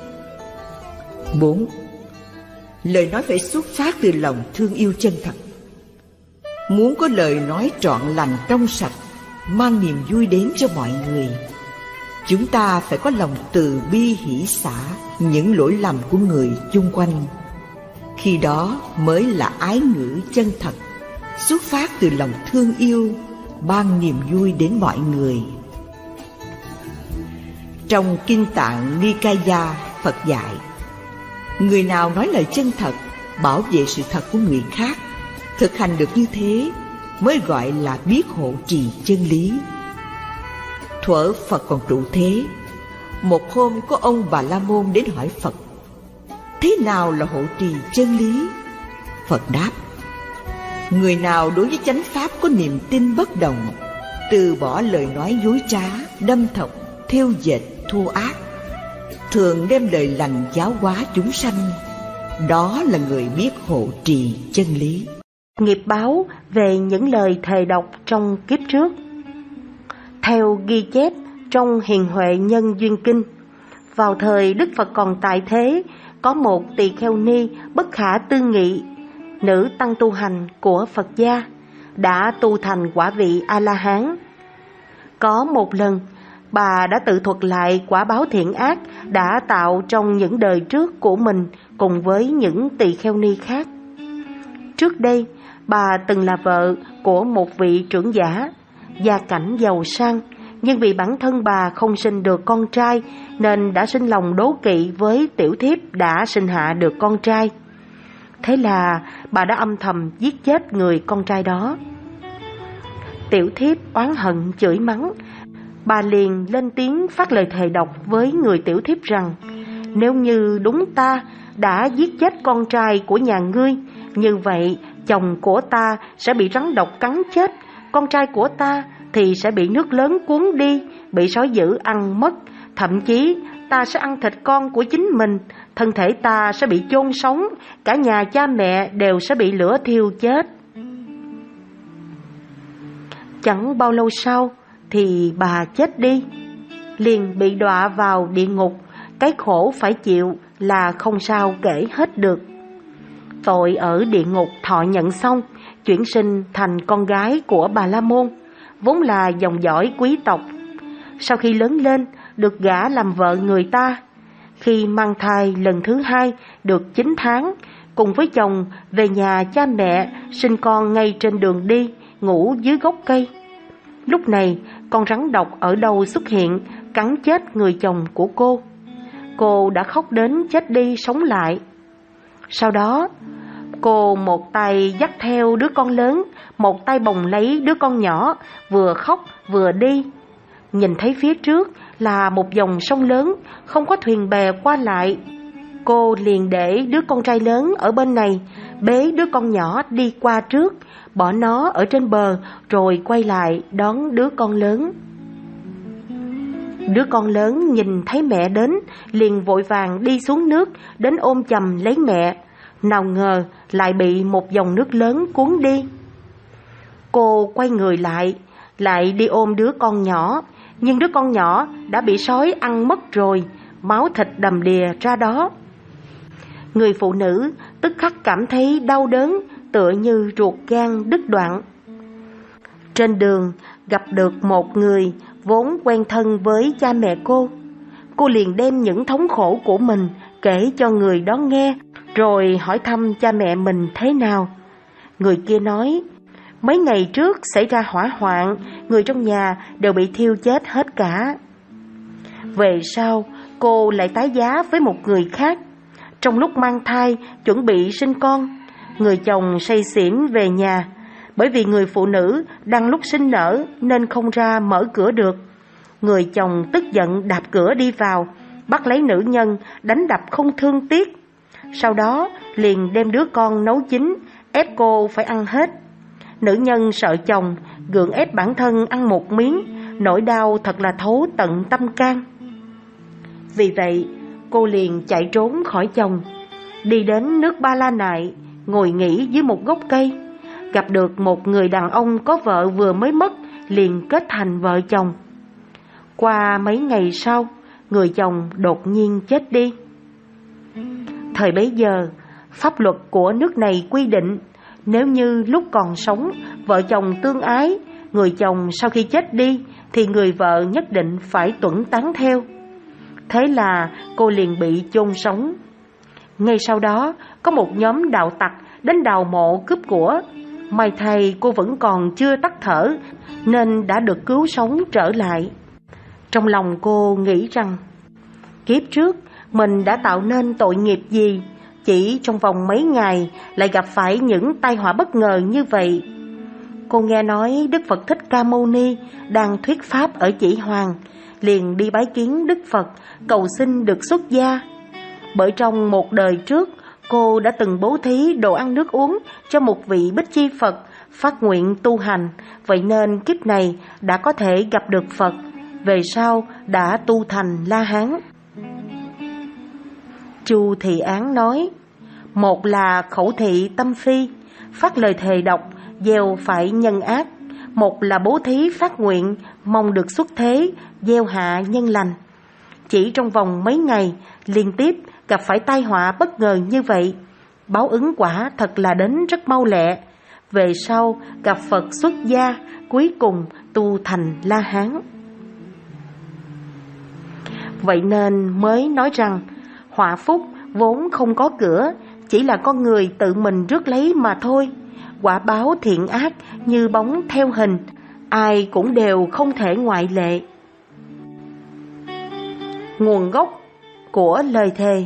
Bốn, lời nói phải xuất phát từ lòng thương yêu chân thật. Muốn có lời nói trọn lành trong sạch, mang niềm vui đến cho mọi người, chúng ta phải có lòng từ bi hỷ xả những lỗi lầm của người chung quanh. Khi đó mới là ái ngữ chân thật, xuất phát từ lòng thương yêu, ban niềm vui đến mọi người. Trong Kinh Tạng Nikaya, Phật dạy: người nào nói lời chân thật, bảo vệ sự thật của người khác, thực hành được như thế mới gọi là biết hộ trì chân lý. Thuở Phật còn trụ thế, một hôm có ông Bà La Môn đến hỏi Phật: thế nào là hộ trì chân lý? Phật đáp: người nào đối với chánh pháp có niềm tin bất động, từ bỏ lời nói dối trá, đâm thọc, thêu dệt, thô ác, thường đem lời lành giáo hóa chúng sanh, đó là người biết hộ trì chân lý. nghiệp báo về những lời thề độc trong kiếp trước. Theo ghi chép trong Hiền Huệ Nhân Duyên Kinh, vào thời Đức Phật còn tại thế, có một tỳ kheo ni bất khả tư nghị, nữ tăng tu hành của Phật gia, đã tu thành quả vị A-la-hán. Có một lần, bà đã tự thuật lại quả báo thiện ác đã tạo trong những đời trước của mình cùng với những tỳ kheo ni khác. Trước đây, bà từng là vợ của một vị trưởng giả, gia cảnh giàu sang, nhưng vì bản thân bà không sinh được con trai nên đã sinh lòng đố kỵ với tiểu thiếp đã sinh hạ được con trai. Thế là bà đã âm thầm giết chết người con trai đó. Tiểu thiếp oán hận chửi mắng, bà liền lên tiếng phát lời thề độc với người tiểu thiếp rằng: nếu như đúng ta đã giết chết con trai của nhà ngươi, như vậy chồng của ta sẽ bị rắn độc cắn chết, con trai của ta thì sẽ bị nước lớn cuốn đi, bị sói dữ ăn mất, thậm chí ta sẽ ăn thịt con của chính mình, thân thể ta sẽ bị chôn sống, cả nhà cha mẹ đều sẽ bị lửa thiêu chết. Chẳng bao lâu sau thì bà chết đi, liền bị đọa vào địa ngục. Cái khổ phải chịu là không sao kể hết được. Tội ở địa ngục thọ nhận xong, chuyển sinh thành con gái của Bà La Môn, vốn là dòng dõi quý tộc. Sau khi lớn lên, được gả làm vợ người ta. Khi mang thai lần thứ hai được chín tháng, cùng với chồng về nhà cha mẹ, sinh con ngay trên đường đi, ngủ dưới gốc cây. Lúc này, con rắn độc ở đâu xuất hiện, cắn chết người chồng của cô. Cô đã khóc đến chết đi sống lại. Sau đó, cô một tay dắt theo đứa con lớn, một tay bồng lấy đứa con nhỏ, vừa khóc vừa đi. Nhìn thấy phía trước là một dòng sông lớn, không có thuyền bè qua lại. Cô liền để đứa con trai lớn ở bên này, bế đứa con nhỏ đi qua trước, bỏ nó ở trên bờ rồi quay lại đón đứa con lớn. Đứa con lớn nhìn thấy mẹ đến, liền vội vàng đi xuống nước, đến ôm chầm lấy mẹ. Nào ngờ lại bị một dòng nước lớn cuốn đi. Cô quay người lại, lại đi ôm đứa con nhỏ, nhưng đứa con nhỏ đã bị sói ăn mất rồi, máu thịt đầm đìa ra đó. Người phụ nữ tức khắc cảm thấy đau đớn, tựa như ruột gan đứt đoạn. Trên đường gặp được một người vốn quen thân với cha mẹ cô. Cô liền đem những thống khổ của mình kể cho người đó nghe, rồi hỏi thăm cha mẹ mình thế nào. Người kia nói, mấy ngày trước xảy ra hỏa hoạn, người trong nhà đều bị thiêu chết hết cả. Về sau, cô lại tái giá với một người khác. Trong lúc mang thai, chuẩn bị sinh con, người chồng say xỉn về nhà. Bởi vì người phụ nữ đang lúc sinh nở nên không ra mở cửa được. Người chồng tức giận đạp cửa đi vào, bắt lấy nữ nhân, đánh đập không thương tiếc. Sau đó liền đem đứa con nấu chín, ép cô phải ăn hết. Nữ nhân sợ chồng, gượng ép bản thân ăn một miếng, nỗi đau thật là thấu tận tâm can. Vì vậy, cô liền chạy trốn khỏi chồng, đi đến nước Ba La Nại, ngồi nghỉ dưới một gốc cây. Gặp được một người đàn ông có vợ vừa mới mất, liền kết thành vợ chồng. Qua mấy ngày sau, người chồng đột nhiên chết đi. Thời bấy giờ, pháp luật của nước này quy định, nếu như lúc còn sống, vợ chồng tương ái, người chồng sau khi chết đi, thì người vợ nhất định phải tuẫn tán theo. Thế là cô liền bị chôn sống. Ngay sau đó, có một nhóm đạo tặc đến đào mộ cướp của. May thay cô vẫn còn chưa tắt thở, nên đã được cứu sống trở lại. Trong lòng cô nghĩ rằng, kiếp trước mình đã tạo nên tội nghiệp gì, chỉ trong vòng mấy ngày lại gặp phải những tai họa bất ngờ như vậy. Cô nghe nói Đức Phật Thích Ca Mâu Ni đang thuyết pháp ở Chỉ Hoàng, liền đi bái kiến Đức Phật, cầu xin được xuất gia. Bởi trong một đời trước, cô đã từng bố thí đồ ăn nước uống cho một vị Bích Chi Phật, phát nguyện tu hành, vậy nên kiếp này đã có thể gặp được Phật, về sau đã tu thành La Hán. Chu Thị Án nói, một là khẩu thị tâm phi, phát lời thề độc, gieo phải nhân ác. Một là bố thí phát nguyện, mong được xuất thế, gieo hạ nhân lành. Chỉ trong vòng mấy ngày, liên tiếp gặp phải tai họa bất ngờ như vậy. Báo ứng quả thật là đến rất mau lẹ. Về sau gặp Phật xuất gia, cuối cùng tu thành La Hán. Vậy nên mới nói rằng họa phúc vốn không có cửa, chỉ là con người tự mình rước lấy mà thôi. Quả báo thiện ác như bóng theo hình, ai cũng đều không thể ngoại lệ. Nguồn gốc của lời thề.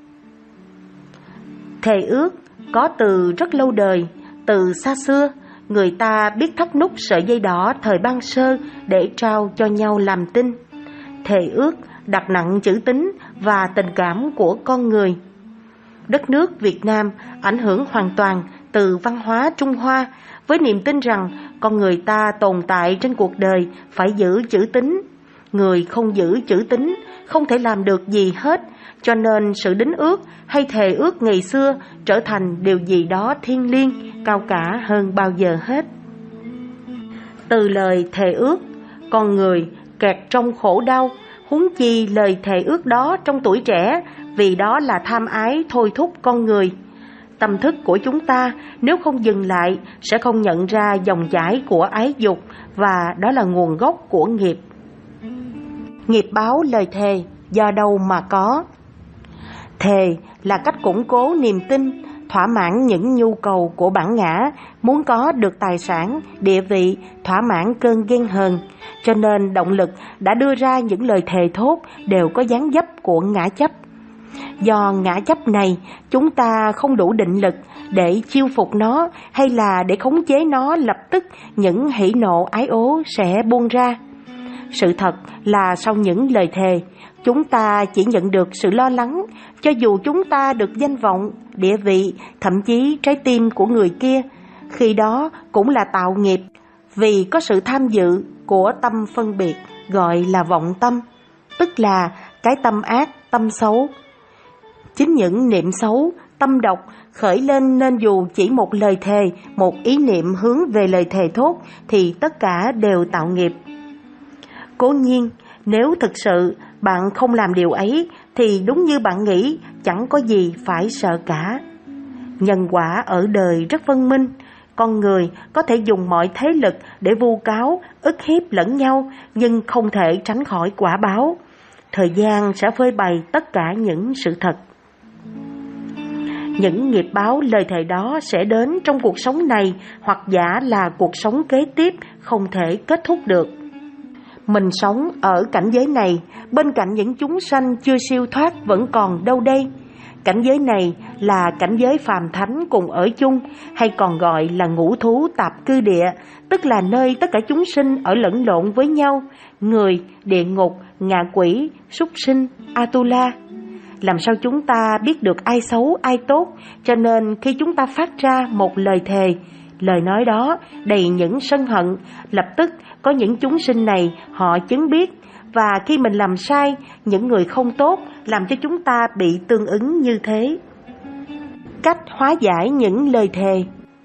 Thề ước có từ rất lâu đời. Từ xa xưa, người ta biết thắt nút sợi dây đỏ thời ban sơ để trao cho nhau làm tin. Thề ước đặt nặng chữ tín và tình cảm của con người. Đất nước Việt Nam ảnh hưởng hoàn toàn từ văn hóa Trung Hoa, với niềm tin rằng con người ta tồn tại trên cuộc đời phải giữ chữ tín. Người không giữ chữ tín không thể làm được gì hết, cho nên sự đính ước hay thề ước ngày xưa trở thành điều gì đó thiêng liêng, cao cả hơn bao giờ hết. Từ lời thề ước, con người kẹt trong khổ đau, huống chi lời thề ước đó trong tuổi trẻ, vì đó là tham ái thôi thúc con người. Tâm thức của chúng ta nếu không dừng lại sẽ không nhận ra dòng chảy của ái dục, và đó là nguồn gốc của nghiệp. Nghiệp báo lời thề do đâu mà có? Thề là cách củng cố niềm tin, thỏa mãn những nhu cầu của bản ngã, muốn có được tài sản, địa vị, thỏa mãn cơn ghen hờn. Cho nên động lực đã đưa ra những lời thề thốt đều có dáng dấp của ngã chấp. Do ngã chấp này, chúng ta không đủ định lực để chiêu phục nó, hay là để khống chế nó, lập tức những hỉ nộ ái ố sẽ buông ra. Sự thật là sau những lời thề, chúng ta chỉ nhận được sự lo lắng, cho dù chúng ta được danh vọng, địa vị, thậm chí trái tim của người kia. Khi đó cũng là tạo nghiệp, vì có sự tham dự của tâm phân biệt, gọi là vọng tâm, tức là cái tâm ác, tâm xấu. Chính những niệm xấu, tâm độc khởi lên, nên dù chỉ một lời thề, một ý niệm hướng về lời thề thốt thì tất cả đều tạo nghiệp. Cố nhiên, nếu thực sự bạn không làm điều ấy thì đúng như bạn nghĩ, chẳng có gì phải sợ cả. Nhân quả ở đời rất phân minh, con người có thể dùng mọi thế lực để vu cáo, ức hiếp lẫn nhau, nhưng không thể tránh khỏi quả báo. Thời gian sẽ phơi bày tất cả những sự thật. Những nghiệp báo lời thề đó sẽ đến trong cuộc sống này, hoặc giả là cuộc sống kế tiếp không thể kết thúc được. Mình sống ở cảnh giới này, bên cạnh những chúng sanh chưa siêu thoát vẫn còn đâu đây. Cảnh giới này là cảnh giới phàm thánh cùng ở chung, hay còn gọi là ngũ thú tạp cư địa, tức là nơi tất cả chúng sinh ở lẫn lộn với nhau, người, địa ngục, ngạ quỷ, súc sinh, Atula. Làm sao chúng ta biết được ai xấu, ai tốt? Cho nên khi chúng ta phát ra một lời thề, lời nói đó đầy những sân hận, lập tức có những chúng sinh này họ chứng biết, và khi mình làm sai, những người không tốt làm cho chúng ta bị tương ứng như thế. Cách hóa giải những lời thề.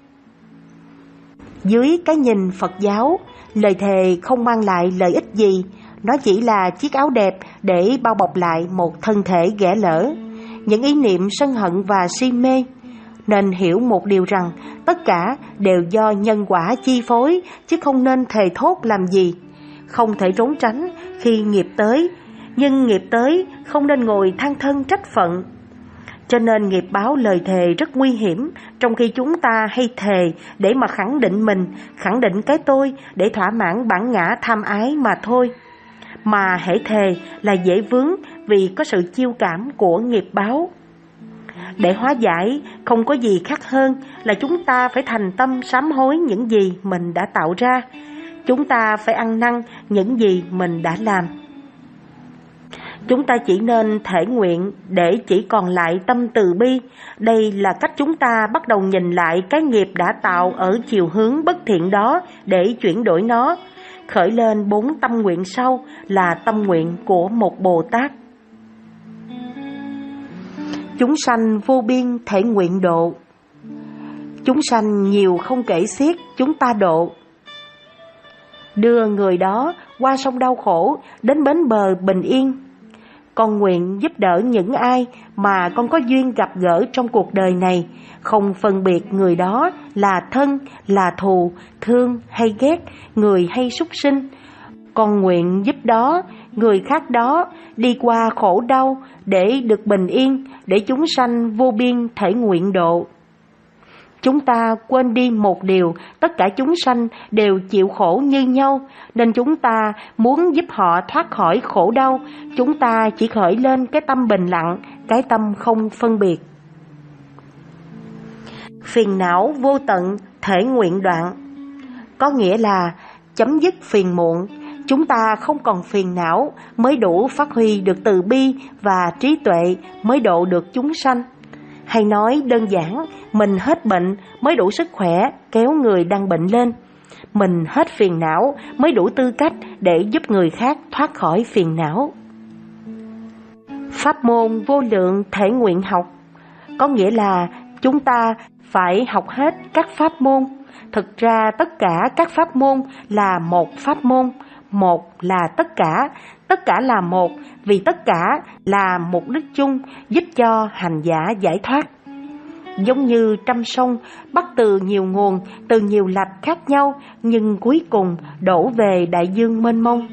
Dưới cái nhìn Phật giáo, lời thề không mang lại lợi ích gì, nó chỉ là chiếc áo đẹp để bao bọc lại một thân thể ghẻ lỡ, những ý niệm sân hận và si mê. Nên hiểu một điều rằng tất cả đều do nhân quả chi phối, chứ không nên thề thốt làm gì. Không thể trốn tránh khi nghiệp tới, nhưng nghiệp tới không nên ngồi than thân trách phận. Cho nên nghiệp báo lời thề rất nguy hiểm, trong khi chúng ta hay thề để mà khẳng định mình, khẳng định cái tôi, để thỏa mãn bản ngã tham ái mà thôi. Mà hễ thề là dễ vướng, vì có sự chiêu cảm của nghiệp báo. Để hóa giải không có gì khác hơn là chúng ta phải thành tâm sám hối những gì mình đã tạo ra. Chúng ta phải ăn năn những gì mình đã làm. Chúng ta chỉ nên thể nguyện để chỉ còn lại tâm từ bi. Đây là cách chúng ta bắt đầu nhìn lại cái nghiệp đã tạo ở chiều hướng bất thiện đó để chuyển đổi nó. Khởi lên bốn tâm nguyện sau là tâm nguyện của một Bồ Tát. Chúng sanh vô biên thể nguyện độ. chúng sanh nhiều không kể xiết, chúng ta độ. Đưa người đó qua sông đau khổ, đến bến bờ bình yên. Con nguyện giúp đỡ những ai mà con có duyên gặp gỡ trong cuộc đời này, không phân biệt người đó là thân, là thù, thương hay ghét, người hay súc sinh. Con nguyện giúp đó, người khác đó đi qua khổ đau để được bình yên, để chúng sanh vô biên thể nguyện độ. Chúng ta quên đi một điều, tất cả chúng sanh đều chịu khổ như nhau, nên chúng ta muốn giúp họ thoát khỏi khổ đau, chúng ta chỉ khởi lên cái tâm bình lặng, cái tâm không phân biệt. Phiền não vô tận, thể nguyện đoạn, có nghĩa là chấm dứt phiền muộn. Chúng ta không còn phiền não mới đủ phát huy được từ bi và trí tuệ, mới độ được chúng sanh. Hay nói đơn giản, mình hết bệnh mới đủ sức khỏe kéo người đang bệnh lên. Mình hết phiền não mới đủ tư cách để giúp người khác thoát khỏi phiền não. Pháp môn vô lượng thể nguyện học, có nghĩa là chúng ta phải học hết các pháp môn. Thực ra tất cả các pháp môn là một pháp môn, một là tất cả, tất cả là một, vì tất cả là mục đích chung giúp cho hành giả giải thoát. Giống như trăm sông bắt từ nhiều nguồn, từ nhiều lạch khác nhau, nhưng cuối cùng đổ về đại dương mênh mông.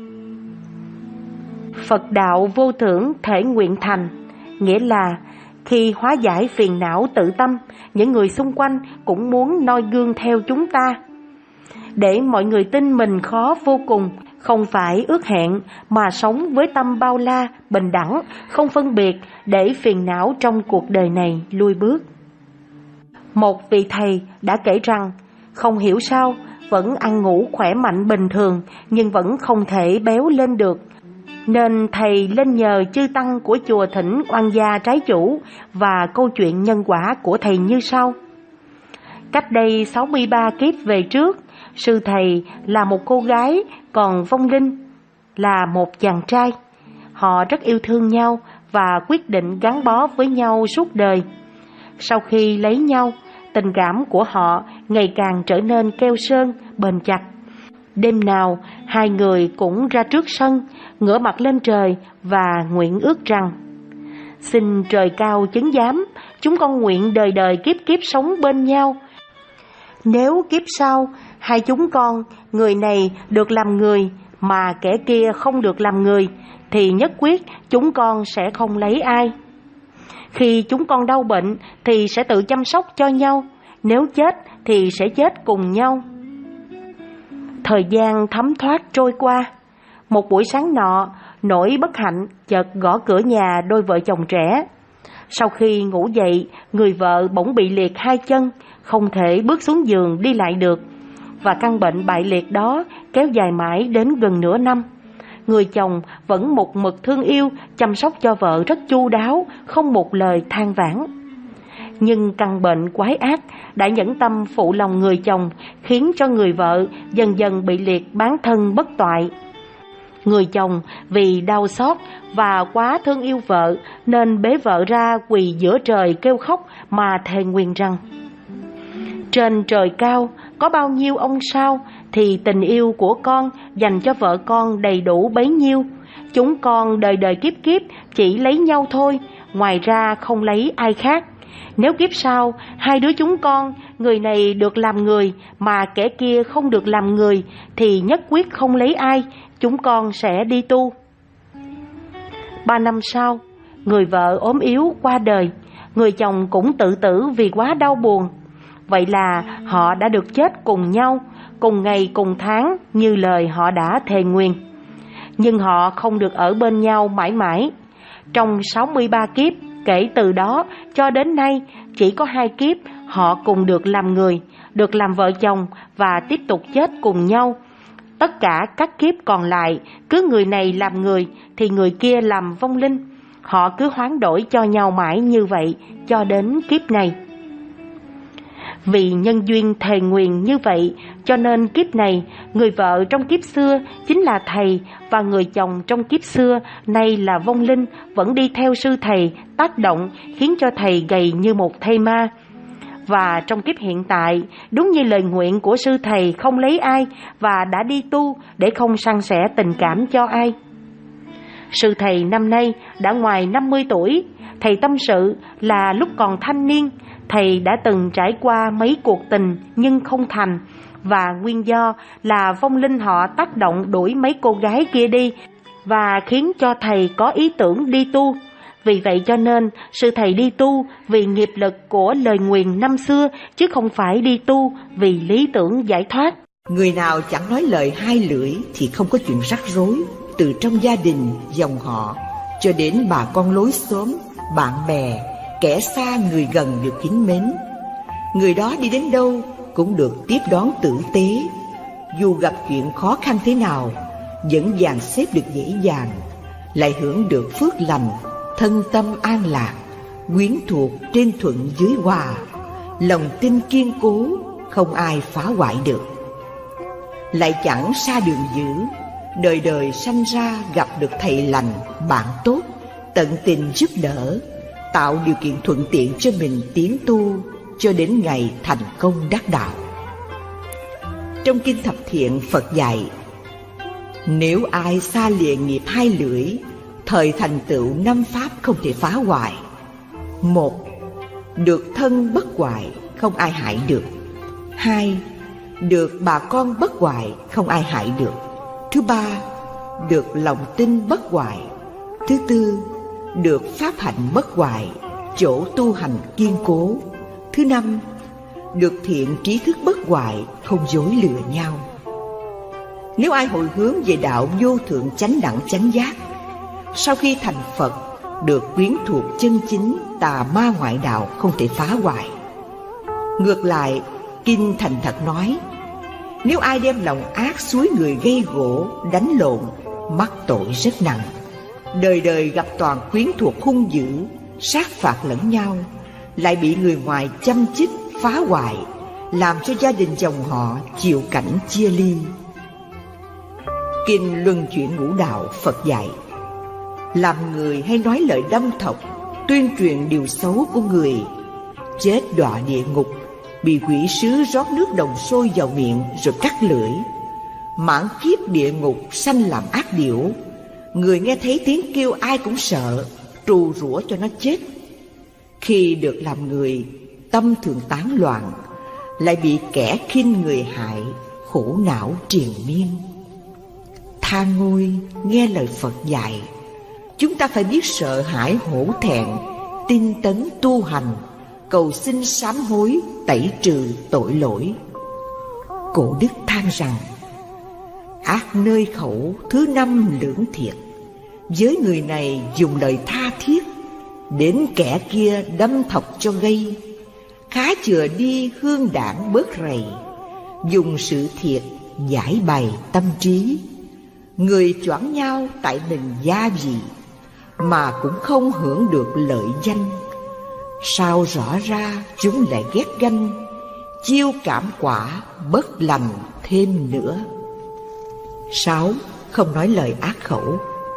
Phật đạo vô thưởng thể nguyện thành, nghĩa là khi hóa giải phiền não tự tâm, những người xung quanh cũng muốn noi gương theo chúng ta. Để mọi người tin mình khó vô cùng, không phải ước hẹn mà sống với tâm bao la, bình đẳng, không phân biệt, để phiền não trong cuộc đời này lui bước. Một vị thầy đã kể rằng, không hiểu sao vẫn ăn ngủ khỏe mạnh bình thường nhưng vẫn không thể béo lên được, nên thầy lên nhờ chư tăng của chùa thỉnh oan gia trái chủ, và câu chuyện nhân quả của thầy như sau. Cách đây sáu mươi ba kiếp về trước, sư thầy là một cô gái, còn vong linh là một chàng trai. Họ rất yêu thương nhau và quyết định gắn bó với nhau suốt đời. Sau khi lấy nhau, tình cảm của họ ngày càng trở nên keo sơn, bền chặt. Đêm nào, hai người cũng ra trước sân, ngửa mặt lên trời và nguyện ước rằng: xin trời cao chứng giám, chúng con nguyện đời đời kiếp kiếp sống bên nhau. Nếu kiếp sau, hai chúng con, người này được làm người mà kẻ kia không được làm người, thì nhất quyết chúng con sẽ không lấy ai. Khi chúng con đau bệnh thì sẽ tự chăm sóc cho nhau, nếu chết thì sẽ chết cùng nhau. Thời gian thấm thoát trôi qua. Một buổi sáng nọ, nỗi bất hạnh chợt gõ cửa nhà đôi vợ chồng trẻ. Sau khi ngủ dậy, người vợ bỗng bị liệt hai chân, không thể bước xuống giường đi lại được. Và căn bệnh bại liệt đó kéo dài mãi đến gần nửa năm. Người chồng vẫn một mực thương yêu, chăm sóc cho vợ rất chu đáo, không một lời than vãn. Nhưng căn bệnh quái ác đã nhẫn tâm phụ lòng người chồng, khiến cho người vợ dần dần bị liệt bán thân bất toại. Người chồng vì đau xót và quá thương yêu vợ nên bế vợ ra quỳ giữa trời kêu khóc mà thề nguyền rằng: trên trời cao có bao nhiêu ông sao thì tình yêu của con dành cho vợ con đầy đủ bấy nhiêu. Chúng con đời đời kiếp kiếp chỉ lấy nhau thôi, ngoài ra không lấy ai khác. Nếu kiếp sau hai đứa chúng con, người này được làm người mà kẻ kia không được làm người, thì nhất quyết không lấy ai, chúng con sẽ đi tu. Ba năm sau, người vợ ốm yếu qua đời, người chồng cũng tự tử vì quá đau buồn. Vậy là họ đã được chết cùng nhau, cùng ngày cùng tháng như lời họ đã thề nguyền. Nhưng họ không được ở bên nhau mãi mãi. Trong sáu mươi ba kiếp kể từ đó cho đến nay, chỉ có hai kiếp họ cùng được làm người, được làm vợ chồng và tiếp tục chết cùng nhau. Tất cả các kiếp còn lại, cứ người này làm người thì người kia làm vong linh. Họ cứ hoán đổi cho nhau mãi như vậy cho đến kiếp này. Vì nhân duyên thề nguyền như vậy, cho nên kiếp này, người vợ trong kiếp xưa chính là thầy, và người chồng trong kiếp xưa nay là vong linh, vẫn đi theo sư thầy, tác động khiến cho thầy gầy như một thây ma. Và trong kiếp hiện tại, đúng như lời nguyện của sư thầy không lấy ai và đã đi tu để không san sẻ tình cảm cho ai. Sư thầy năm nay đã ngoài năm mươi tuổi. Thầy tâm sự là lúc còn thanh niên, thầy đã từng trải qua mấy cuộc tình nhưng không thành, và nguyên do là vong linh họ tác động đuổi mấy cô gái kia đi và khiến cho thầy có ý tưởng đi tu. Vì vậy cho nên sư thầy đi tu vì nghiệp lực của lời nguyền năm xưa, chứ không phải đi tu vì lý tưởng giải thoát. Người nào chẳng nói lời hai lưỡi thì không có chuyện rắc rối, từ trong gia đình, dòng họ cho đến bà con lối xóm, bạn bè, kẻ xa người gần được kính mến. Người đó đi đến đâu cũng được tiếp đón tử tế, dù gặp chuyện khó khăn thế nào vẫn dàn xếp được dễ dàng, lại hưởng được phước lành, thân tâm an lạc, quyến thuộc trên thuận dưới hòa, lòng tin kiên cố, không ai phá hoại được. Lại chẳng xa đường dữ, đời đời sanh ra gặp được thầy lành, bạn tốt, tận tình giúp đỡ, tạo điều kiện thuận tiện cho mình tiến tu cho đến ngày thành công đắc đạo. Trong Kinh Thập Thiện, Phật dạy, nếu ai xa lìa nghiệp hai lưỡi, thời thành tựu năm pháp không thể phá hoại. Một, được thân bất hoại, không ai hại được. Hai, được bà con bất hoại, không ai hại được. Thứ ba, được lòng tin bất hoại. Thứ tư, được pháp hạnh bất hoại, chỗ tu hành kiên cố. Thứ năm, được thiện trí thức bất hoại, không dối lừa nhau. Nếu ai hồi hướng về đạo vô thượng chánh đẳng chánh giác, sau khi thành Phật được quyến thuộc chân chính, tà ma ngoại đạo không thể phá hoại. Ngược lại, Kinh thành thật nói, nếu ai đem lòng ác xúi người gây gỗ, đánh lộn, mắc tội rất nặng, đời đời gặp toàn quyến thuộc hung dữ, sát phạt lẫn nhau, lại bị người ngoài châm chích phá hoại, làm cho gia đình dòng họ chịu cảnh chia ly. Kinh Luân Chuyển Ngũ Đạo Phật dạy, làm người hay nói lời đâm thọc, tuyên truyền điều xấu của người, chết đọa địa ngục, bị quỷ sứ rót nước đồng sôi vào miệng rồi cắt lưỡi, mãn kiếp địa ngục sanh làm ác điểu. Người nghe thấy tiếng kêu ai cũng sợ, trù rủa cho nó chết. Khi được làm người, tâm thường tán loạn, lại bị kẻ khinh người hại, khổ não triền miên. Tha ngôi nghe lời Phật dạy, chúng ta phải biết sợ hãi hổ thẹn, tinh tấn tu hành, cầu xin sám hối, tẩy trừ tội lỗi. Cổ đức than rằng, ác nơi khẩu thứ năm lưỡng thiệt, với người này dùng lời tha thiết, đến kẻ kia đâm thọc cho gây. Khá chừa đi hương đảng bớt rầy, dùng sự thiệt giải bày tâm trí. Người choảng nhau tại mình gia vị, mà cũng không hưởng được lợi danh. Sao rõ ra chúng lại ghét ganh, chiêu cảm quả bất lành thêm nữa. Sáu, không nói lời ác khẩu.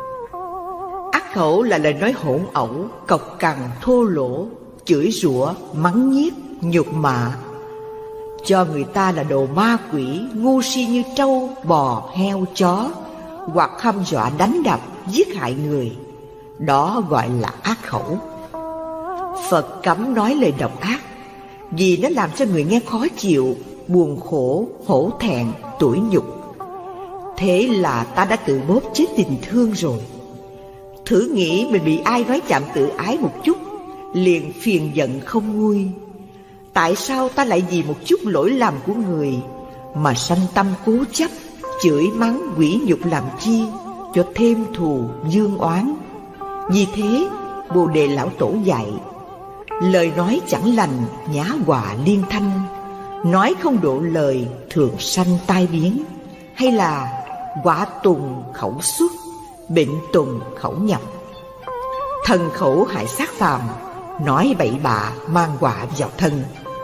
Ác khẩu là lời nói hỗn ẩu, cộc cằn, thô lỗ, chửi rủa, mắng nhiếc, nhục mạ, cho người ta là đồ ma quỷ, ngu si như trâu, bò, heo, chó, hoặc hăm dọa đánh đập, giết hại người. Đó gọi là ác khẩu. Phật cấm nói lời độc ác, vì nó làm cho người nghe khó chịu, buồn khổ, hổ thẹn, tủi nhục. Thế là ta đã tự bóp chết tình thương rồi. Thử nghĩ mình bị ai nói chạm tự ái một chút, liền phiền giận không nguôi. Tại sao ta lại vì một chút lỗi lầm của người mà sanh tâm cố chấp, chửi mắng quỷ nhục làm chi, cho thêm thù dương oán? Vì thế Bồ Đề Lão Tổ dạy, lời nói chẳng lành nhá hòa liên thanh, nói không độ lời thường sanh tai biến. Hay là quả tùng khẩu xuất, bệnh tùng khẩu nhập. Thần khẩu hại sát phàm, nói bậy bạ mang họa vào thân.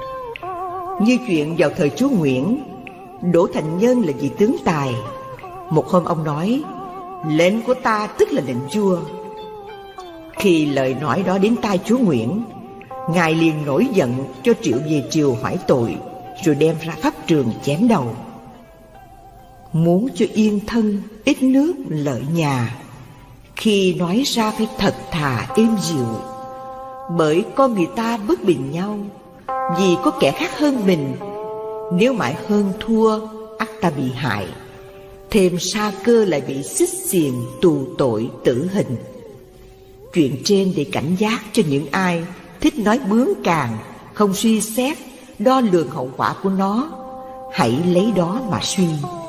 Như chuyện vào thời chúa Nguyễn, Đỗ Thành Nhân là vị tướng tài. Một hôm ông nói, lệnh của ta tức là lệnh vua. Khi lời nói đó đến tai chúa Nguyễn, Ngài liền nổi giận cho triệu về triều hỏi tội, rồi đem ra pháp trường chém đầu. Muốn cho yên thân, ít nước lợi nhà, khi nói ra phải thật thà êm dịu. Bởi con người ta bất bình nhau, vì có kẻ khác hơn mình. Nếu mãi hơn thua, ắt ta bị hại. Thêm sa cơ lại bị xích xiềng tù tội tử hình. Chuyện trên để cảnh giác cho những ai thích nói bướng càng, không suy xét, đo lường hậu quả của nó. Hãy lấy đó mà suy.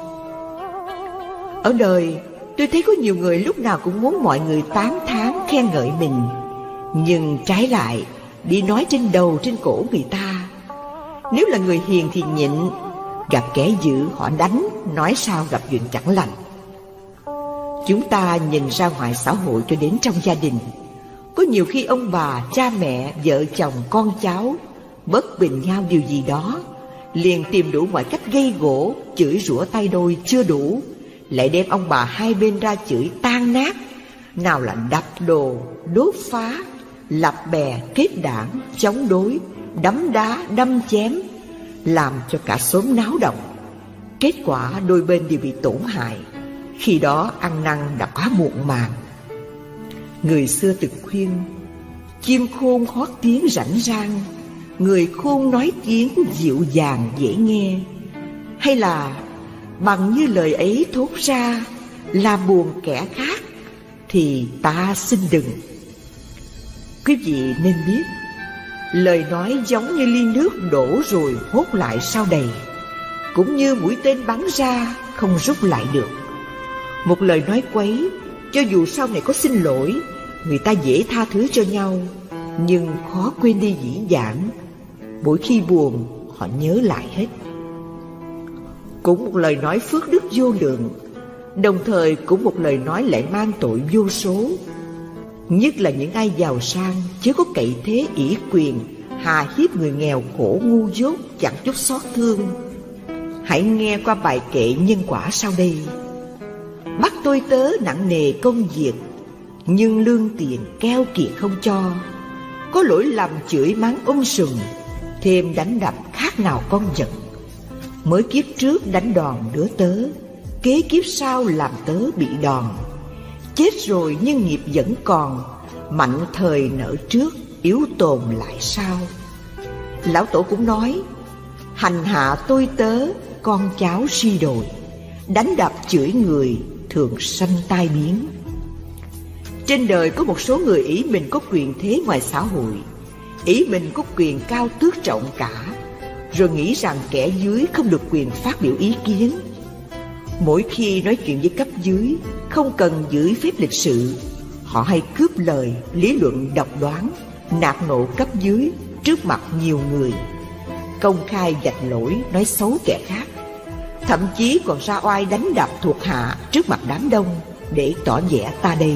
Ở đời, tôi thấy có nhiều người lúc nào cũng muốn mọi người tán thán khen ngợi mình, nhưng trái lại đi nói trên đầu trên cổ người ta. Nếu là người hiền thì nhịn, gặp kẻ dữ họ đánh, nói sao gặp chuyện chẳng lành. Chúng ta nhìn ra ngoài xã hội cho đến trong gia đình, có nhiều khi ông bà, cha mẹ, vợ chồng, con cháu bất bình nhau điều gì đó, liền tìm đủ mọi cách gây gổ, chửi rủa tay đôi chưa đủ, lại đem ông bà hai bên ra chửi tan nát. Nào là đập đồ, đốt phá, lập bè, kết đảng, chống đối, đấm đá, đâm chém, làm cho cả xóm náo động. Kết quả đôi bên đều bị tổn hại. Khi đó ăn năn đã quá muộn màng. Người xưa từng khuyên, chim khôn hót tiếng rảnh rang, người khôn nói tiếng dịu dàng dễ nghe. Hay là bằng như lời ấy thốt ra, làm buồn kẻ khác thì ta xin đừng. Quý vị nên biết, lời nói giống như ly nước đổ rồi hốt lại sau đầy, cũng như mũi tên bắn ra không rút lại được. Một lời nói quấy, cho dù sau này có xin lỗi, người ta dễ tha thứ cho nhau, nhưng khó quên đi dĩ vãng. Mỗi khi buồn, họ nhớ lại hết. Cũng một lời nói phước đức vô lượng, đồng thời cũng một lời nói lại mang tội vô số. Nhất là những ai giàu sang, chứ có cậy thế ỷ quyền, hà hiếp người nghèo khổ ngu dốt, chẳng chút xót thương. Hãy nghe qua bài kệ nhân quả sau đây. Bắt tôi tớ nặng nề công việc, nhưng lương tiền keo kiệt không cho. Có lỗi lầm chửi mắng ôm sùm, thêm đánh đập khác nào con vật. Mới kiếp trước đánh đòn đứa tớ, kế kiếp sau làm tớ bị đòn. Chết rồi nhưng nghiệp vẫn còn, mạnh thời nợ trước, yếu tồn lại sau. Lão Tổ cũng nói, hành hạ tôi tớ, con cháu suy đồi, đánh đập chửi người, thường sanh tai biến. Trên đời có một số người ý mình có quyền thế ngoài xã hội, ý mình có quyền cao tước trọng cả, rồi nghĩ rằng kẻ dưới không được quyền phát biểu ý kiến. Mỗi khi nói chuyện với cấp dưới, không cần giữ phép lịch sự, họ hay cướp lời, lý luận độc đoán, nạt nộ cấp dưới trước mặt nhiều người, công khai vạch lỗi, nói xấu kẻ khác, thậm chí còn ra oai đánh đập thuộc hạ trước mặt đám đông để tỏ vẻ ta đây.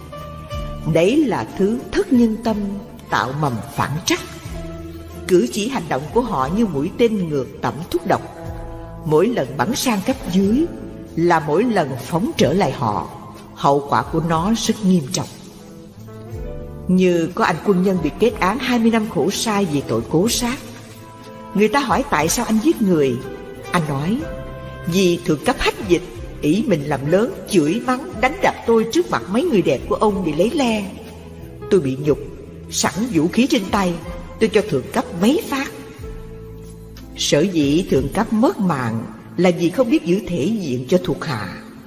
Đấy là thứ thất nhân tâm, tạo mầm phản trắc. Cử chỉ hành động của họ như mũi tên ngược tẩm thuốc độc, mỗi lần bắn sang cấp dưới là mỗi lần phóng trở lại họ. Hậu quả của nó rất nghiêm trọng. Như có anh quân nhân bị kết án hai mươi năm khổ sai vì tội cố sát. Người ta hỏi tại sao anh giết người, anh nói vì thượng cấp hách dịch, ý mình làm lớn, chửi mắng đánh đập tôi trước mặt mấy người đẹp của ông để lấy le. Tôi bị nhục, sẵn vũ khí trên tay, tôi cho thượng cấp mấy phát. Sở dĩ thượng cấp mất mạng là vì không biết giữ thể diện cho thuộc hạ.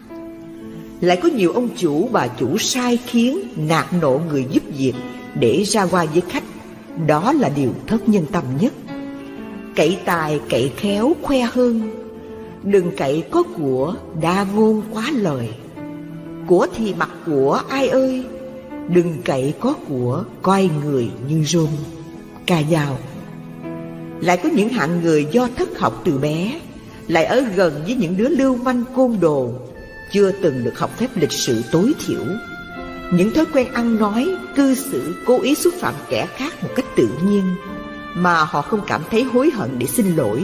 Lại có nhiều ông chủ bà chủ sai khiến, nạt nộ người giúp việc để ra qua với khách. Đó là điều thất nhân tâm nhất. Cậy tài cậy khéo khoe hơn, đừng cậy có của đa ngôn quá lời. Của thì mặc của ai ơi, đừng cậy có của coi người như rôm. Ca Dao. Lại có những hạng người do thất học từ bé, lại ở gần với những đứa lưu manh côn đồ, chưa từng được học phép lịch sự tối thiểu. Những thói quen ăn nói, cư xử cố ý xúc phạm kẻ khác một cách tự nhiên, mà họ không cảm thấy hối hận để xin lỗi.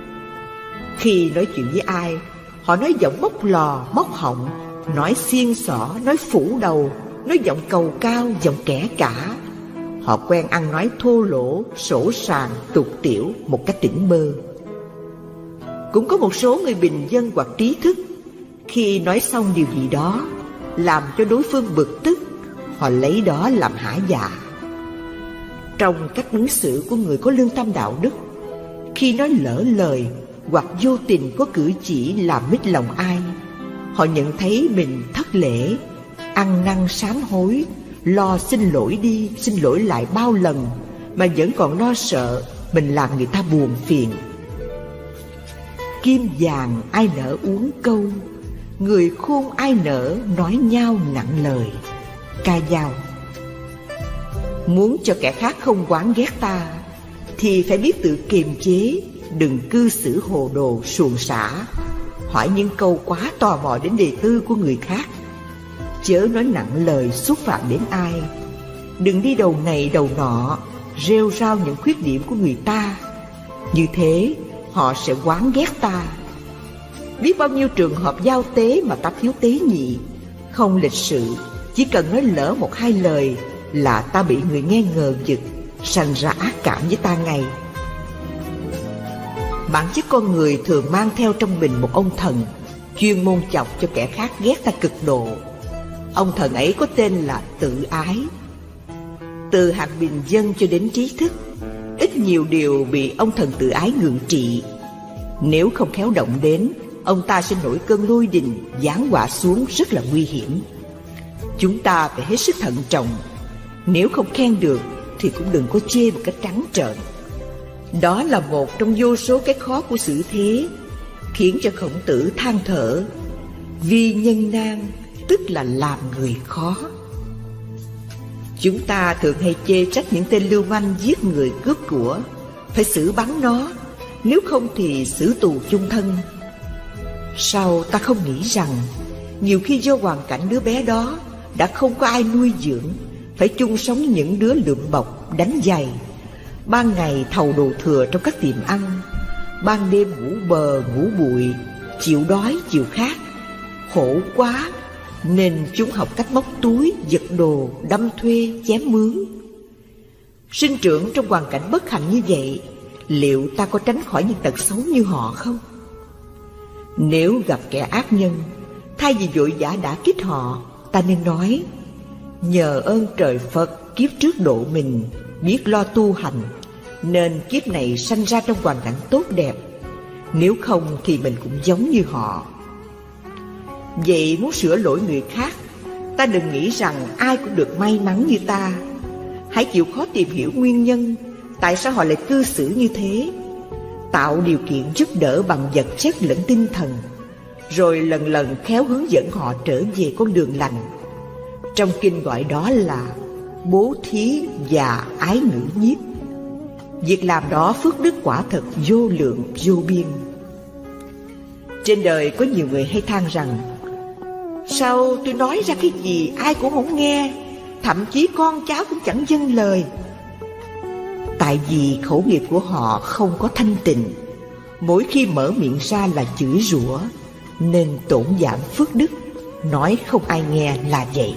Khi nói chuyện với ai, họ nói giọng móc lò, móc họng, nói xiên xỏ, nói phủ đầu, nói giọng cầu cao, giọng kẻ cả. họ quen ăn nói thô lỗ, sỗ sàng, tục tiểu một cách tỉnh bơ. Cũng có một số người bình dân hoặc trí thức, khi nói xong điều gì đó làm cho đối phương bực tức, họ lấy đó làm hả dạ. Trong cách ứng xử của người có lương tâm đạo đức, khi nói lỡ lời hoặc vô tình có cử chỉ làm mít lòng ai, họ nhận thấy mình thất lễ, ăn năn sám hối, lo xin lỗi đi xin lỗi lại bao lần, mà vẫn còn lo sợ mình làm người ta buồn phiền. Kim vàng ai nỡ uống câu, người khôn ai nỡ nói nhau nặng lời. Ca dao. Muốn cho kẻ khác không oán ghét ta thì phải biết tự kiềm chế, đừng cư xử hồ đồ suồng sã, hỏi những câu quá tò mò đến đời tư của người khác. Chớ nói nặng lời xúc phạm đến ai, đừng đi đầu này đầu nọ rêu rao những khuyết điểm của người ta, như thế họ sẽ oán ghét ta. Biết bao nhiêu trường hợp giao tế mà ta thiếu tế nhị, không lịch sự, chỉ cần nói lỡ một hai lời là ta bị người nghe ngờ vực, sanh ra ác cảm với ta ngay. Bản chất con người thường mang theo trong mình một ông thần, chuyên môn chọc cho kẻ khác ghét ta cực độ. Ông thần ấy có tên là tự ái. Từ hạng bình dân cho đến trí thức, ít nhiều điều bị ông thần tự ái ngự trị. Nếu không khéo động đến, ông ta sẽ nổi cơn lôi đình, giáng họa xuống rất là nguy hiểm. Chúng ta phải hết sức thận trọng. Nếu không khen được thì cũng đừng có chê một cách trắng trợn. Đó là một trong vô số cái khó của sự thế, khiến cho Khổng Tử than thở: vi nhân nan, tức là làm người khó. Chúng ta thường hay chê trách những tên lưu manh giết người cướp của, phải xử bắn nó, nếu không thì xử tù chung thân. Sao ta không nghĩ rằng nhiều khi do hoàn cảnh đứa bé đó đã không có ai nuôi dưỡng, phải chung sống với những đứa lượm bọc, đánh giày, ban ngày thầu đồ thừa trong các tiệm ăn, ban đêm ngủ bờ ngủ bụi, chịu đói chịu khát, khổ quá nên chúng học cách móc túi, giật đồ, đâm thuê, chém mướn. Sinh trưởng trong hoàn cảnh bất hạnh như vậy, liệu ta có tránh khỏi những tật xấu như họ không? Nếu gặp kẻ ác nhân, thay vì vội vã đả kích họ, ta nên nói: nhờ ơn trời Phật kiếp trước độ mình biết lo tu hành, nên kiếp này sanh ra trong hoàn cảnh tốt đẹp, nếu không thì mình cũng giống như họ. Vậy muốn sửa lỗi người khác, ta đừng nghĩ rằng ai cũng được may mắn như ta. Hãy chịu khó tìm hiểu nguyên nhân, tại sao họ lại cư xử như thế, tạo điều kiện giúp đỡ bằng vật chất lẫn tinh thần, rồi lần lần khéo hướng dẫn họ trở về con đường lành. Trong kinh gọi đó là bố thí và ái ngữ nhiếp. Việc làm đó phước đức quả thật vô lượng vô biên. Trên đời có nhiều người hay than rằng: sao tôi nói ra cái gì ai cũng không nghe, thậm chí con cháu cũng chẳng vâng lời. Tại vì khẩu nghiệp của họ không có thanh tịnh, mỗi khi mở miệng ra là chửi rủa, nên tổn giảm phước đức, nói không ai nghe là vậy.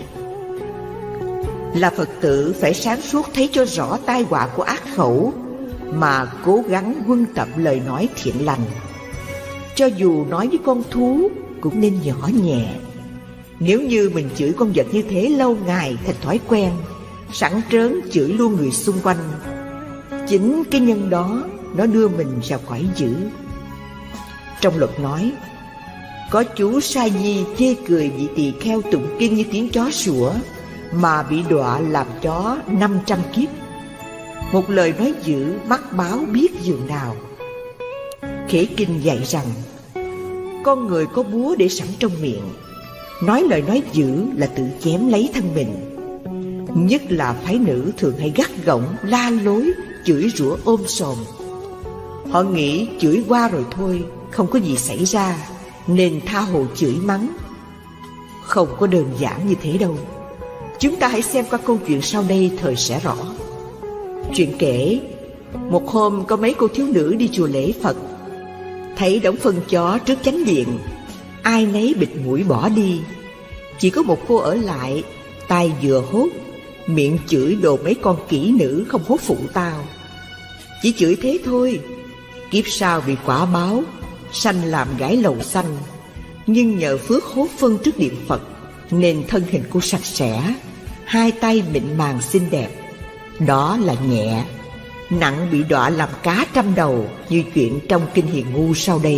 Là Phật tử phải sáng suốt thấy cho rõ tai họa của ác khẩu, mà cố gắng huân tập lời nói thiện lành. Cho dù nói với con thú cũng nên nhỏ nhẹ. Nếu như mình chửi con vật như thế lâu ngày thành thói quen, sẵn trớn chửi luôn người xung quanh, chính cái nhân đó nó đưa mình ra khỏi dữ. Trong luật nói: có chú sa di chê cười vị tỳ kheo tụng kinh như tiếng chó sủa, mà bị đọa làm chó năm trăm kiếp. Một lời nói dữ mắc báo biết dường nào. Khế kinh dạy rằng con người có búa để sẵn trong miệng, nói lời nói dữ là tự chém lấy thân mình. Nhất là phái nữ thường hay gắt gỏng, la lối, chửi rủa ôm sòm. Họ nghĩ chửi qua rồi thôi, không có gì xảy ra, nên tha hồ chửi mắng. Không có đơn giản như thế đâu. Chúng ta hãy xem qua câu chuyện sau đây thời sẽ rõ. Chuyện kể: một hôm có mấy cô thiếu nữ đi chùa lễ Phật, thấy đống phân chó trước chánh điện, ai nấy bịt mũi bỏ đi. Chỉ có một cô ở lại, tay vừa hốt miệng chửi đồ mấy con kỹ nữ không hốt phụ tao. Chỉ chửi thế thôi. Kiếp sau vì quả báo sanh làm gái lầu xanh, nhưng nhờ phước hốt phân trước điện Phật nên thân hình cô sạch sẽ, hai tay mịn màng xinh đẹp. Đó là nhẹ. Nặng bị đọa làm cá trăm đầu, như chuyện trong Kinh Hiền Ngu sau đây.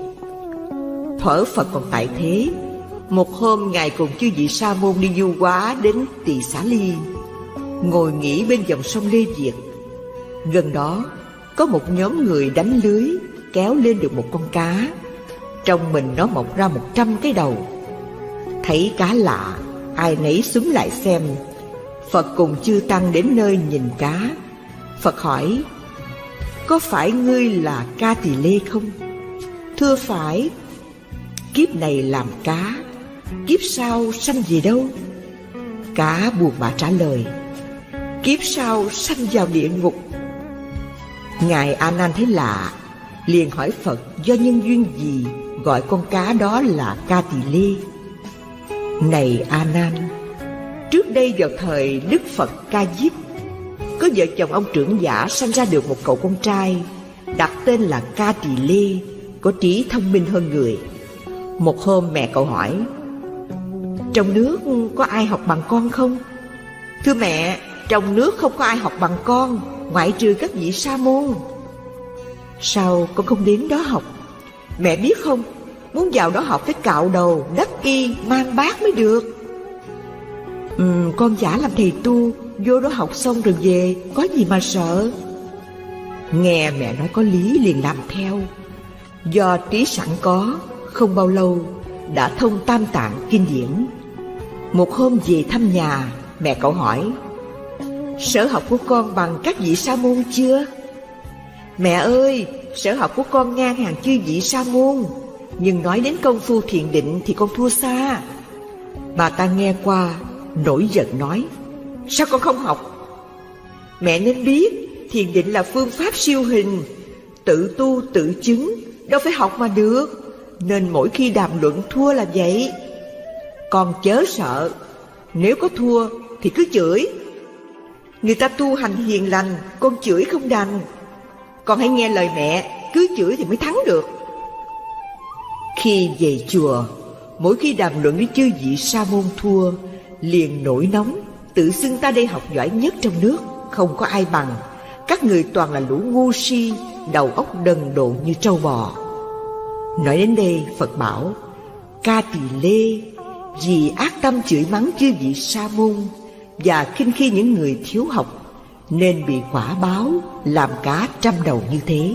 Thuở Phật còn tại thế, một hôm Ngài cùng chư vị sa môn đi du hóa đến Tỳ Xá Ly, ngồi nghỉ bên dòng sông Lê Việt. Gần đó có một nhóm người đánh lưới kéo lên được một con cá, trong mình nó mọc ra một trăm cái đầu. Thấy cá lạ, ai nấy xúm lại xem. Phật cùng chư tăng đến nơi nhìn cá. Phật hỏi: có phải ngươi là Ca Tỳ Lê không? Thưa phải. Kiếp này làm cá, kiếp sau sanh về đâu? Cá buồn bã trả lời: kiếp sau sanh vào địa ngục. Ngài A Nan thấy lạ, liền hỏi Phật do nhân duyên gì gọi con cá đó là Ca Tỳ Lê. Này A Nan, trước đây vào thời Đức Phật Ca Diếp, có vợ chồng ông trưởng giả sanh ra được một cậu con trai, đặt tên là Ca Tỳ Lê, có trí thông minh hơn người. Một hôm mẹ cậu hỏi: trong nước có ai học bằng con không? Thưa mẹ, trong nước không có ai học bằng con, ngoại trừ các vị sa môn. Sao con không đến đó học? Mẹ biết không, muốn vào đó học phải cạo đầu, đắp y, mang bát mới được. Ừ, con giả làm thầy tu, vô đó học xong rồi về, có gì mà sợ. Nghe mẹ nói có lý liền làm theo. Do trí sẵn có, không bao lâu đã thông Tam Tạng kinh điển. Một hôm về thăm nhà, mẹ cậu hỏi: sở học của con bằng các vị sa môn chưa? Mẹ ơi, sở học của con ngang hàng chư vị sa môn, nhưng nói đến công phu thiền định thì con thua xa. Bà ta nghe qua, nổi giận nói: sao con không học? Mẹ nên biết, thiền định là phương pháp siêu hình, tự tu tự chứng, đâu phải học mà được. Nên mỗi khi đàm luận thua là vậy. Con chớ sợ, nếu có thua thì cứ chửi. Người ta tu hành hiền lành, con chửi không đành. Con hãy nghe lời mẹ, cứ chửi thì mới thắng được. Khi về chùa, mỗi khi đàm luận với chư vị sa môn thua, liền nổi nóng, tự xưng ta đây học giỏi nhất trong nước, không có ai bằng. Các người toàn là lũ ngu si, đầu óc đần độn như trâu bò. Nói đến đây, Phật bảo: Ca Tỳ Lê vì ác tâm chửi mắng chư vị sa môn và khinh khi những người thiếu học, nên bị quả báo làm cá trăm đầu như thế.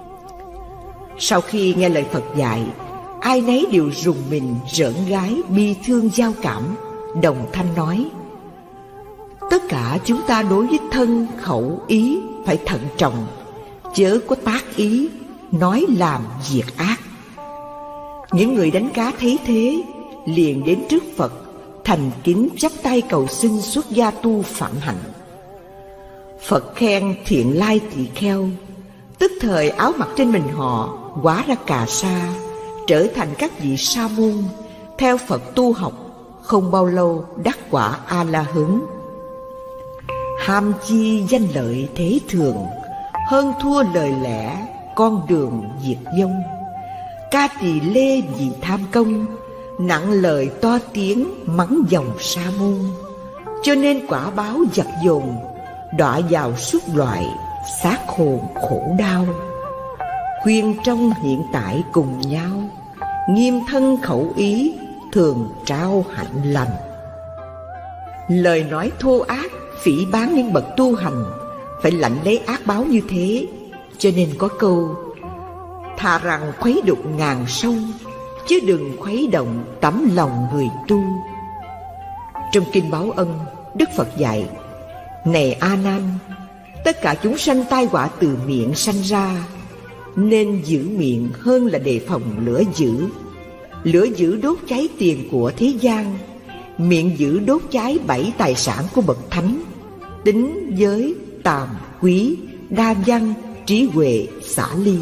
Sau khi nghe lời Phật dạy, ai nấy đều rùng mình, rợn gái, bi thương giao cảm, đồng thanh nói: tất cả chúng ta đối với thân, khẩu, ý phải thận trọng, chớ có tác ý, nói làm việc ác. Những người đánh cá thấy thế, liền đến trước Phật, thành kính chắp tay cầu xin xuất gia tu phạm hạnh. Phật khen thiện lai tỳ kheo, tức thời áo mặc trên mình họ hóa ra cà sa, trở thành các vị sa môn, theo Phật tu học, không bao lâu đắc quả A La Hấn. Ham chi danh lợi thế thường, hơn thua lời lẽ, con đường diệt vong. Ca Tỳ Lê vì tham công, nặng lời to tiếng, mắng dòng sa môn, cho nên quả báo dập dồn, đọa vào suốt loại, xác hồn khổ đau. Khuyên trong hiện tại cùng nhau, nghiêm thân khẩu ý, thường trao hạnh lành. Lời nói thô ác, phỉ báng những bậc tu hành, phải lãnh lấy ác báo như thế. Cho nên có câu: thà rằng khuấy đục ngàn sông, chứ đừng khuấy động tấm lòng người tu. Trong Kinh Báo Ân, Đức Phật dạy: này A Nan, tất cả chúng sanh tai họa từ miệng sanh ra, nên giữ miệng hơn là đề phòng lửa dữ. Lửa dữ đốt cháy tiền của thế gian, miệng dữ đốt cháy bảy tài sản của bậc thánh: tính, giới, tàm, quý, đa văn, trí huệ, xả ly.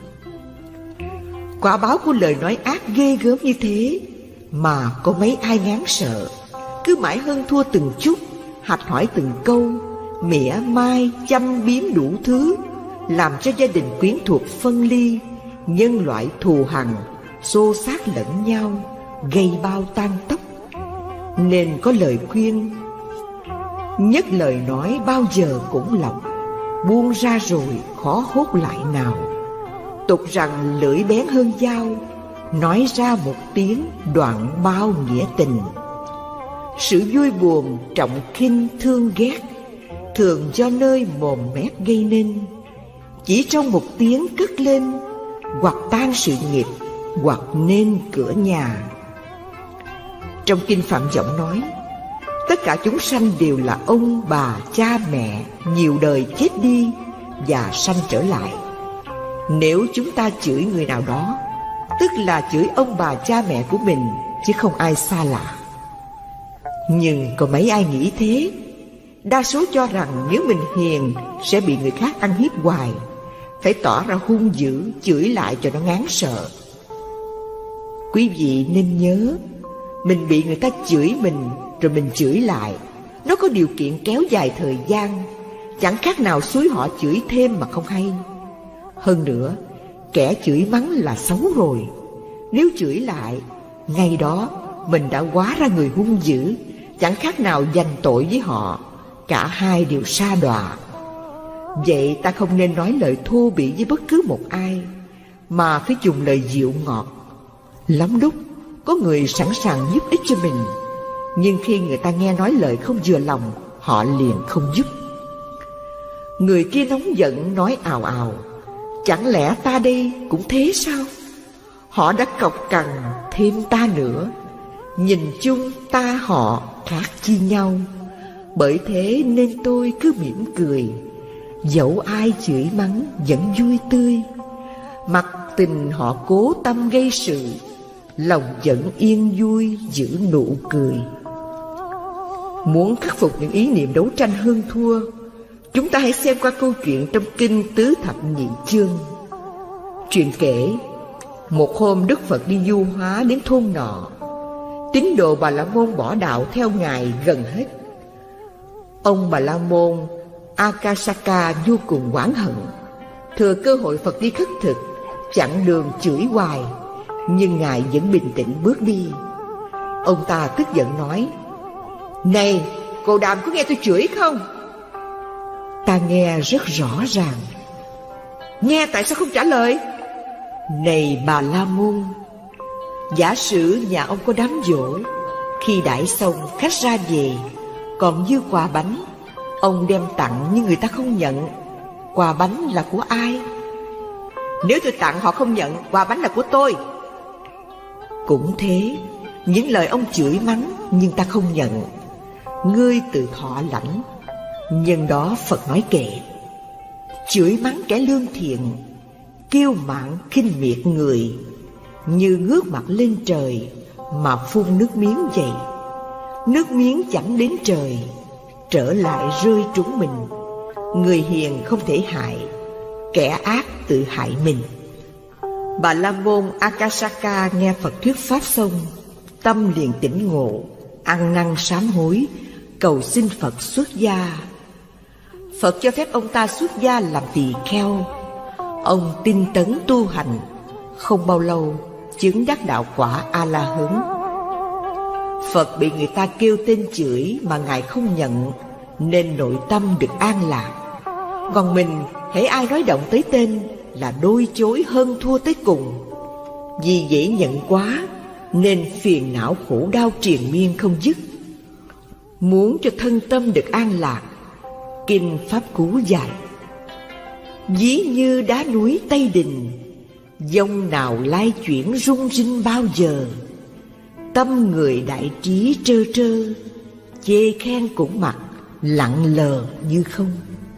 Quả báo của lời nói ác ghê gớm như thế mà có mấy ai ngán sợ, cứ mãi hơn thua từng chút, hạch hỏi từng câu, mỉa mai châm biếm đủ thứ, làm cho gia đình quyến thuộc phân ly, nhân loại thù hằn, xô xát lẫn nhau, gây bao tan tóc. Nên có lời khuyên: nhất lời nói bao giờ cũng lọc, buông ra rồi khó hốt lại nào. Tục rằng lưỡi bén hơn dao, nói ra một tiếng đoạn bao nghĩa tình. Sự vui buồn trọng khinh thương ghét, thường do nơi mồm mép gây nên. Chỉ trong một tiếng cất lên, hoặc tan sự nghiệp, hoặc nên cửa nhà. Trong kinh Phạm Võng nói, tất cả chúng sanh đều là ông bà cha mẹ, nhiều đời chết đi và sanh trở lại. Nếu chúng ta chửi người nào đó, tức là chửi ông bà cha mẹ của mình, chứ không ai xa lạ. Nhưng có mấy ai nghĩ thế? Đa số cho rằng nếu mình hiền sẽ bị người khác ăn hiếp hoài, phải tỏ ra hung dữ, chửi lại cho nó ngán sợ. Quý vị nên nhớ, mình bị người ta chửi mình, rồi mình chửi lại, nó có điều kiện kéo dài thời gian, chẳng khác nào xúi họ chửi thêm mà không hay. Hơn nữa, kẻ chửi mắng là xấu rồi, nếu chửi lại, ngay đó mình đã hóa ra người hung dữ, chẳng khác nào giành tội với họ, cả hai đều sa đọa. Vậy ta không nên nói lời thô bỉ với bất cứ một ai, mà phải dùng lời dịu ngọt. Lắm lúc có người sẵn sàng giúp ích cho mình, nhưng khi người ta nghe nói lời không vừa lòng, họ liền không giúp. Người kia nóng giận nói ào ào, chẳng lẽ ta đây cũng thế sao? Họ đã cọc cằn thêm ta nữa, nhìn chung ta họ khác chi nhau. Bởi thế nên tôi cứ mỉm cười, dẫu ai chửi mắng vẫn vui tươi. Mặc tình họ cố tâm gây sự, lòng vẫn yên vui giữ nụ cười. Muốn khắc phục những ý niệm đấu tranh hơn thua, chúng ta hãy xem qua câu chuyện trong kinh Tứ Thập Nhị Chương. Chuyện kể, một hôm Đức Phật đi du hóa đến thôn nọ. Tín đồ Bà La Môn bỏ đạo theo Ngài gần hết. Ông Bà La Môn Akasaka vô cùng oán hận, thừa cơ hội Phật đi khất thực, chặn đường chửi hoài, nhưng Ngài vẫn bình tĩnh bước đi. Ông ta tức giận nói: này, cô Đàm có nghe tôi chửi không? Ta nghe rất rõ ràng. Nghe tại sao không trả lời? Này Bà La Môn, giả sử nhà ông có đám giỗ, khi đãi xong khách ra về, còn dư quà bánh, ông đem tặng nhưng người ta không nhận, quà bánh là của ai? Nếu tôi tặng họ không nhận, quà bánh là của tôi. Cũng thế, những lời ông chửi mắng nhưng ta không nhận, ngươi tự thọ lãnh. Nhân đó Phật nói kệ: chửi mắng kẻ lương thiện, kiêu mạn khinh miệt người, như ngước mặt lên trời mà phun nước miếng vậy. Nước miếng chẳng đến trời, trở lại rơi trúng mình. Người hiền không thể hại, kẻ ác tự hại mình. Bà La Môn Akasaka nghe Phật thuyết pháp xong, tâm liền tỉnh ngộ, ăn năn sám hối, cầu xin Phật xuất gia. Phật cho phép ông ta xuất gia làm tỳ kheo. Ông tinh tấn tu hành, không bao lâu chứng đắc đạo quả A-la-hán. Phật bị người ta kêu tên chửi mà Ngài không nhận, nên nội tâm được an lạc. Còn mình, hễ ai nói động tới tên là đôi chối hơn thua tới cùng. Vì dễ nhận quá nên phiền não khổ đau triền miên không dứt. Muốn cho thân tâm được an lạc, kinh Pháp Cú dạy: ví như đá núi Tây Đình, dông nào lai chuyển rung rinh bao giờ. Tâm người đại trí trơ trơ, chê khen cũng mặc, lặng lờ như không.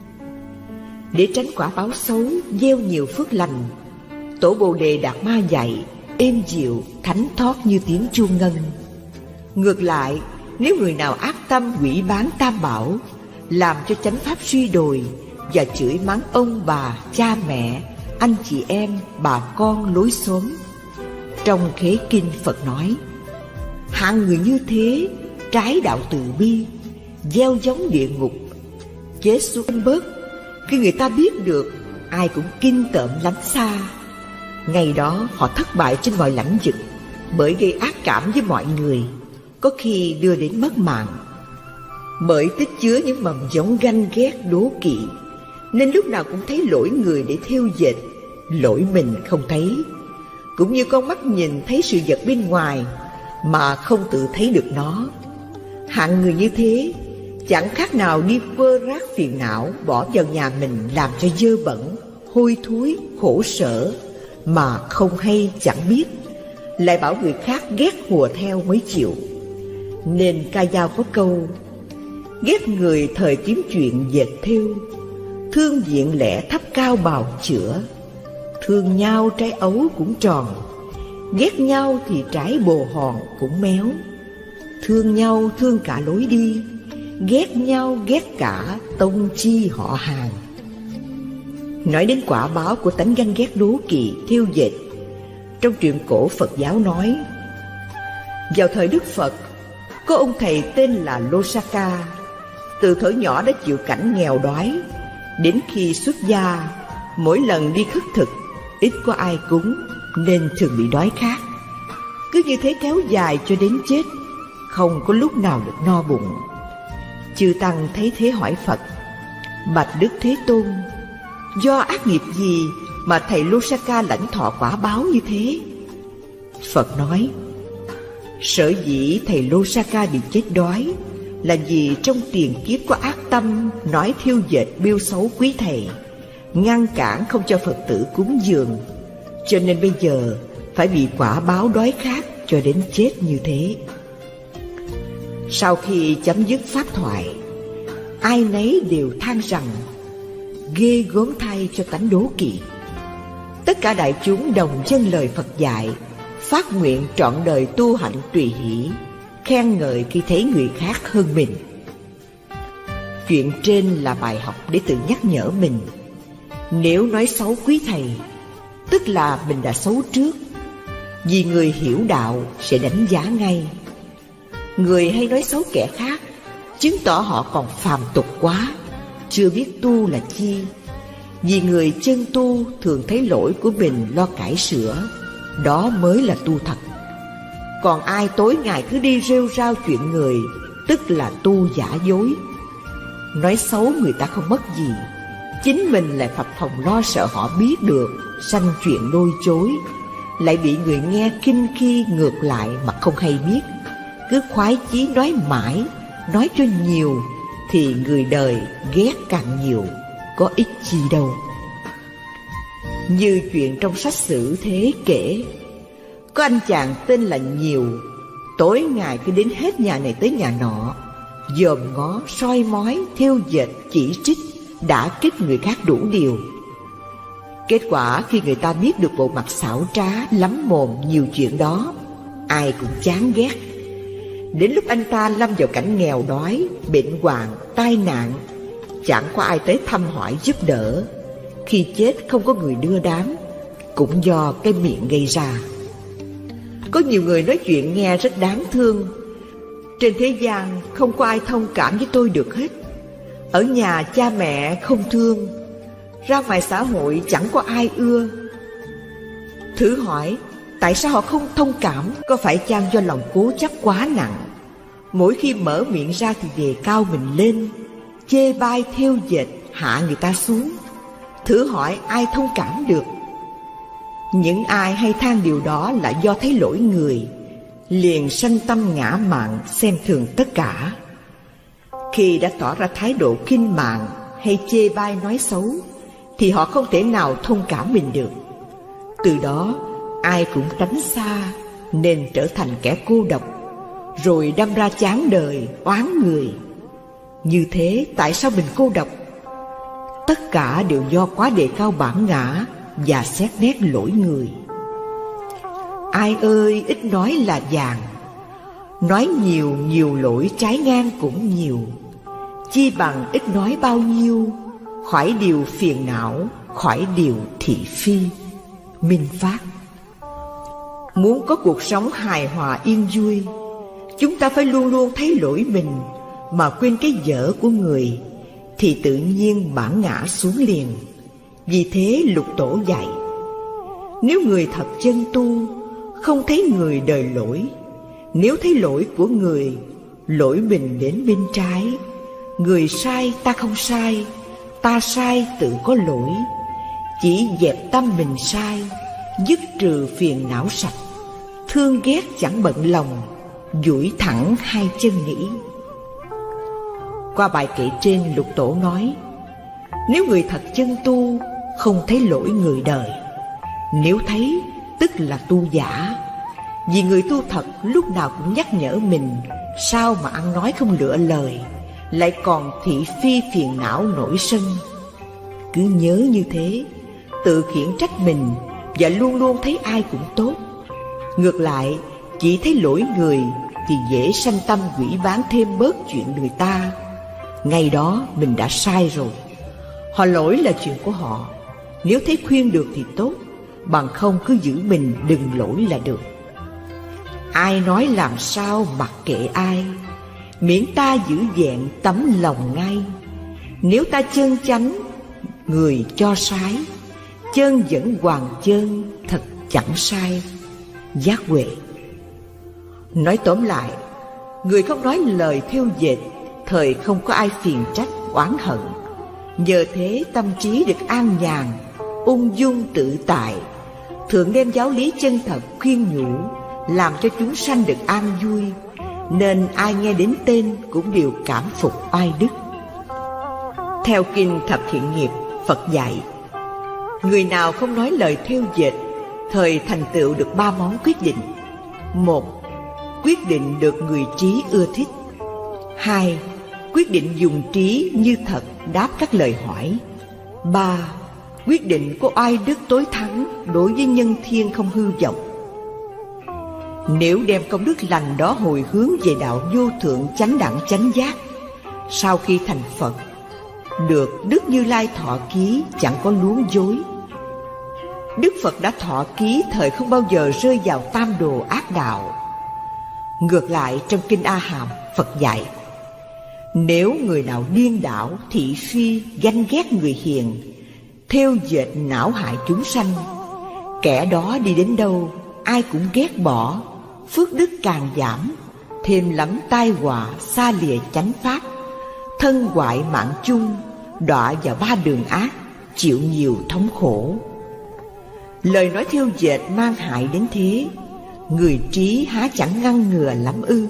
Để tránh quả báo xấu, gieo nhiều phước lành, Tổ Bồ Đề Đạt Ma dạy êm dịu, thánh thót như tiếng chuông ngân. Ngược lại, nếu người nào ác tâm hủy bán tam bảo, làm cho chánh pháp suy đồi, và chửi mắng ông bà, cha mẹ, anh chị em, bà con lối xóm, trong Khế Kinh Phật nói: hạng người như thế trái đạo từ bi, gieo giống địa ngục, chết xuống bớt. Khi người ta biết được, ai cũng kinh tởm lánh xa. Ngày đó họ thất bại trên mọi lãnh vực, bởi gây ác cảm với mọi người, có khi đưa đến mất mạng. Bởi tích chứa những mầm giống ganh ghét đố kỵ, nên lúc nào cũng thấy lỗi người để thêu dệt, lỗi mình không thấy. Cũng như con mắt nhìn thấy sự vật bên ngoài mà không tự thấy được nó. Hạng người như thế chẳng khác nào đi vơ rác phiền não bỏ vào nhà mình, làm cho dơ bẩn, hôi thối, khổ sở mà không hay chẳng biết, lại bảo người khác ghét hùa theo mới chịu. Nên ca dao có câu: ghét người thời kiếm chuyện dệt thêu, thương diện lẻ thấp cao bào chữa. Thương nhau trái ấu cũng tròn, ghét nhau thì trái bồ hòn cũng méo. Thương nhau thương cả lối đi, ghét nhau ghét cả tông chi họ hàng. Nói đến quả báo của tánh ganh ghét đố kỵ, thêu dệt, trong truyện cổ Phật giáo nói, vào thời Đức Phật, có ông thầy tên là Losaka. Từ thuở nhỏ đã chịu cảnh nghèo đói. Đến khi xuất gia, mỗi lần đi khất thực, ít có ai cúng, nên thường bị đói khát. Cứ như thế kéo dài cho đến chết, không có lúc nào được no bụng. Chư Tăng thấy thế hỏi Phật: bạch Đức Thế Tôn, do ác nghiệp gì mà thầy Losaka lãnh thọ quả báo như thế? Phật nói: sở dĩ thầy Losaka bị chết đói là vì trong tiền kiếp có ác tâm nói thiêu dệt bêu xấu quý thầy, ngăn cản không cho Phật tử cúng dường, cho nên bây giờ phải bị quả báo đói khát cho đến chết như thế. Sau khi chấm dứt pháp thoại, ai nấy đều than rằng ghê gớm thay cho tánh đố kỵ. Tất cả đại chúng đồng dâng lời Phật dạy, phát nguyện trọn đời tu hạnh tùy hỷ, khen ngợi khi thấy người khác hơn mình. Chuyện trên là bài học để tự nhắc nhở mình. Nếu nói xấu quý thầy, tức là mình đã xấu trước, vì người hiểu đạo sẽ đánh giá ngay. Người hay nói xấu kẻ khác, chứng tỏ họ còn phàm tục quá, chưa biết tu là chi. Vì người chân tu thường thấy lỗi của mình lo cải sửa, đó mới là tu thật. Còn ai tối ngày cứ đi rêu rao chuyện người, tức là tu giả dối. Nói xấu người ta không mất gì, chính mình lại phập phồng lo sợ họ biết được, sanh chuyện lôi chối, lại bị người nghe khinh khi ngược lại mà không hay biết. Cứ khoái chí nói mãi, nói cho nhiều, thì người đời ghét càng nhiều, có ích chi đâu. Như chuyện trong sách Sử Thế kể, có anh chàng tên là Nhiều, tối ngày cứ đến hết nhà này tới nhà nọ, dòm ngó, soi mói, thêu dệt, chỉ trích, đả kích người khác đủ điều. Kết quả khi người ta biết được bộ mặt xảo trá, lắm mồm nhiều chuyện đó, ai cũng chán ghét. Đến lúc anh ta lâm vào cảnh nghèo đói, bệnh hoạn, tai nạn, chẳng có ai tới thăm hỏi giúp đỡ. Khi chết không có người đưa đám, cũng do cái miệng gây ra. Có nhiều người nói chuyện nghe rất đáng thương. Trên thế gian không có ai thông cảm với tôi được hết. Ở nhà cha mẹ không thương, ra ngoài xã hội chẳng có ai ưa. Thử hỏi, tại sao họ không thông cảm? Có phải chăng do lòng cố chấp quá nặng? Mỗi khi mở miệng ra thì đề cao mình lên, chê bai thêu dệt, hạ người ta xuống. Thử hỏi ai thông cảm được? Những ai hay than điều đó là do thấy lỗi người, liền sanh tâm ngã mạn, xem thường tất cả. Khi đã tỏ ra thái độ khinh mạn hay chê bai nói xấu, thì họ không thể nào thông cảm mình được. Từ đó ai cũng tránh xa, nên trở thành kẻ cô độc, rồi đâm ra chán đời, oán người. Như thế tại sao mình cô độc? Tất cả đều do quá đề cao bản ngã và xét nét lỗi người. Ai ơi, ít nói là vàng, nói nhiều nhiều lỗi trái ngang cũng nhiều. Chi bằng ít nói bao nhiêu, khỏi điều phiền não, khỏi điều thị phi. Minh Phát. Muốn có cuộc sống hài hòa yên vui, chúng ta phải luôn luôn thấy lỗi mình, mà quên cái dở của người thì tự nhiên bản ngã xuống liền. Vì thế Lục Tổ dạy, nếu người thật chân tu, không thấy người đời lỗi, nếu thấy lỗi của người, lỗi mình đến bên trái, người sai ta không sai, ta sai tự có lỗi, chỉ dẹp tâm mình sai, dứt trừ phiền não sạch, thương ghét chẳng bận lòng, duỗi thẳng hai chân nghĩ. Qua bài kệ trên, Lục Tổ nói, nếu người thật chân tu, không thấy lỗi người đời, nếu thấy tức là tu giả. Vì người tu thật lúc nào cũng nhắc nhở mình, sao mà ăn nói không lựa lời, lại còn thị phi phiền não nổi sân. Cứ nhớ như thế, tự khiển trách mình và luôn luôn thấy ai cũng tốt. Ngược lại, chỉ thấy lỗi người thì dễ sanh tâm quỷ bán thêm bớt chuyện người ta. Ngày đó mình đã sai rồi. Họ lỗi là chuyện của họ, nếu thấy khuyên được thì tốt, bằng không cứ giữ mình đừng lỗi là được. Ai nói làm sao mặc kệ ai, miễn ta giữ vẹn tấm lòng ngay. Nếu ta chân chánh, người cho sái, chân vẫn hoàng chân, thật chẳng sai. Giác Huệ. Nói tóm lại, người không nói lời thêu dệt, thời không có ai phiền trách oán hận. Nhờ thế tâm trí được an nhàn, ung dung tự tại. Thượng đem giáo lý chân thật khuyên nhủ, làm cho chúng sanh được an vui, nên ai nghe đến tên cũng đều cảm phục oai đức. Theo kinh Thập Thiện Nghiệp, Phật dạy, người nào không nói lời thêu dệt, thời thành tựu được ba món quyết định. Một, quyết định được người trí ưa thích. Hai, quyết định dùng trí như thật đáp các lời hỏi. Ba, quyết định có oai đức tối thắng đối với nhân thiên không hư vọng. Nếu đem công đức lành đó hồi hướng về đạo vô thượng chánh đẳng chánh giác, sau khi thành Phật, được Đức Như Lai thọ ký chẳng có luống dối. Đức Phật đã thọ ký thời không bao giờ rơi vào tam đồ ác đạo. Ngược lại, trong kinh A Hàm, Phật dạy, nếu người nào điên đảo, thị phi, ganh ghét người hiền, thêu dệt não hại chúng sanh, kẻ đó đi đến đâu ai cũng ghét bỏ, phước đức càng giảm, thêm lắm tai họa, xa lìa chánh pháp, thân hoại mạng chung, đọa vào ba đường ác, chịu nhiều thống khổ. Lời nói thêu dệt mang hại đến thế, người trí há chẳng ngăn ngừa lắm ư?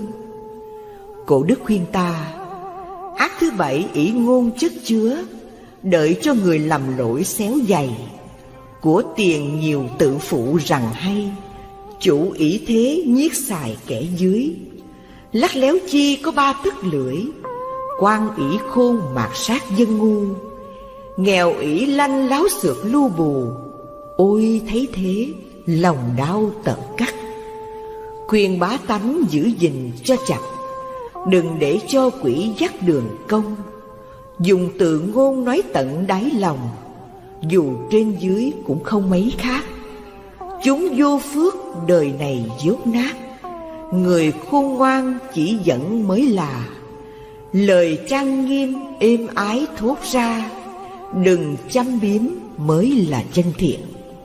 Cổ đức khuyên ta, ác thứ bảy ỷ ngôn chất chứa, đợi cho người lầm lỗi xéo dày. Của tiền nhiều tự phụ rằng hay, chủ ỷ thế nhiếc xài kẻ dưới. Lắc léo chi có ba tức lưỡi, quan ỷ khôn mạt sát dân ngu. Nghèo ỷ lanh láo xược lu bù, ôi thấy thế lòng đau tận cắt. Khuyên bá tánh giữ gìn cho chặt, đừng để cho quỷ dắt đường công. Dùng từ ngôn nói tận đáy lòng, dù trên dưới cũng không mấy khác. Chúng vô phước đời này dốt nát, người khôn ngoan chỉ dẫn mới là. Lời trang nghiêm êm ái thốt ra, đừng châm biếm mới là chân thiện.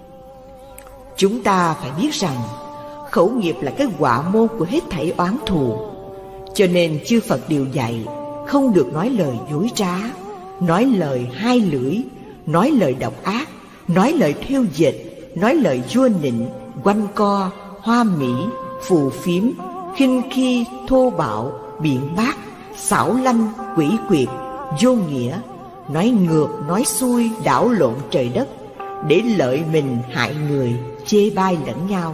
Chúng ta phải biết rằng khẩu nghiệp là cái họa môn của hết thảy oán thù. Cho nên chư Phật đều dạy không được nói lời dối trá, nói lời hai lưỡi, nói lời độc ác, nói lời thêu dệt, nói lời vua nịnh, quanh co, hoa mỹ, phù phiếm, khinh khi, thô bạo, biện bác, xảo lanh, quỷ quyệt, vô nghĩa, nói ngược, nói xuôi, đảo lộn trời đất, để lợi mình hại người, chê bai lẫn nhau.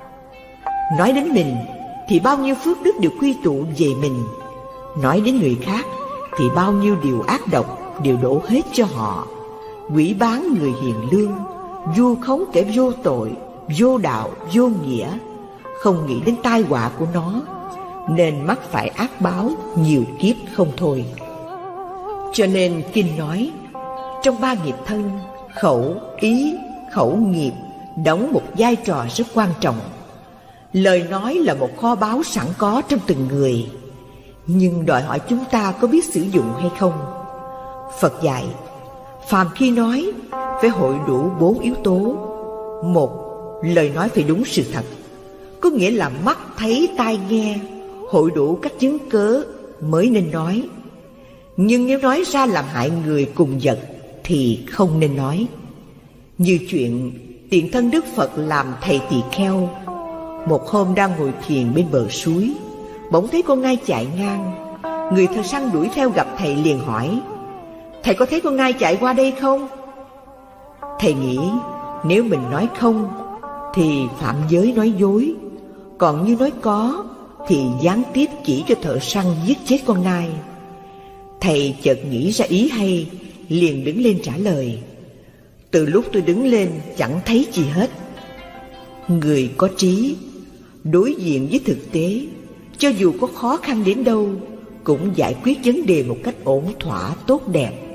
Nói đến mình thì bao nhiêu phước đức đều quy tụ về mình, nói đến người khác thì bao nhiêu điều ác độc đều đổ hết cho họ. Quỷ bán người hiền lương, vu khống kẻ vô tội, vô đạo, vô nghĩa, không nghĩ đến tai họa của nó, nên mắc phải ác báo nhiều kiếp không thôi. Cho nên kinh nói, trong ba nghiệp thân, khẩu, ý, khẩu nghiệp đóng một vai trò rất quan trọng. Lời nói là một kho báu sẵn có trong từng người. nhưng đòi hỏi chúng ta có biết sử dụng hay không. Phật dạy, phàm khi nói phải hội đủ bốn yếu tố. Một, lời nói phải đúng sự thật, có nghĩa là mắt thấy tai nghe, hội đủ các chứng cớ mới nên nói. Nhưng nếu nói ra làm hại người cùng vật thì không nên nói. Như chuyện tiền thân Đức Phật làm thầy tỳ kheo. Một hôm đang ngồi thiền bên bờ suối, bỗng thấy con ngai chạy ngang. Người thợ săn đuổi theo gặp thầy liền hỏi: thầy có thấy con ngai chạy qua đây không? Thầy nghĩ nếu mình nói không thì phạm giới nói dối, còn như nói có thì gián tiếp chỉ cho thợ săn giết chết con nai. Thầy chợt nghĩ ra ý hay, liền đứng lên trả lời: từ lúc tôi đứng lên chẳng thấy gì hết. Người có trí, đối diện với thực tế, cho dù có khó khăn đến đâu cũng giải quyết vấn đề một cách ổn thỏa tốt đẹp.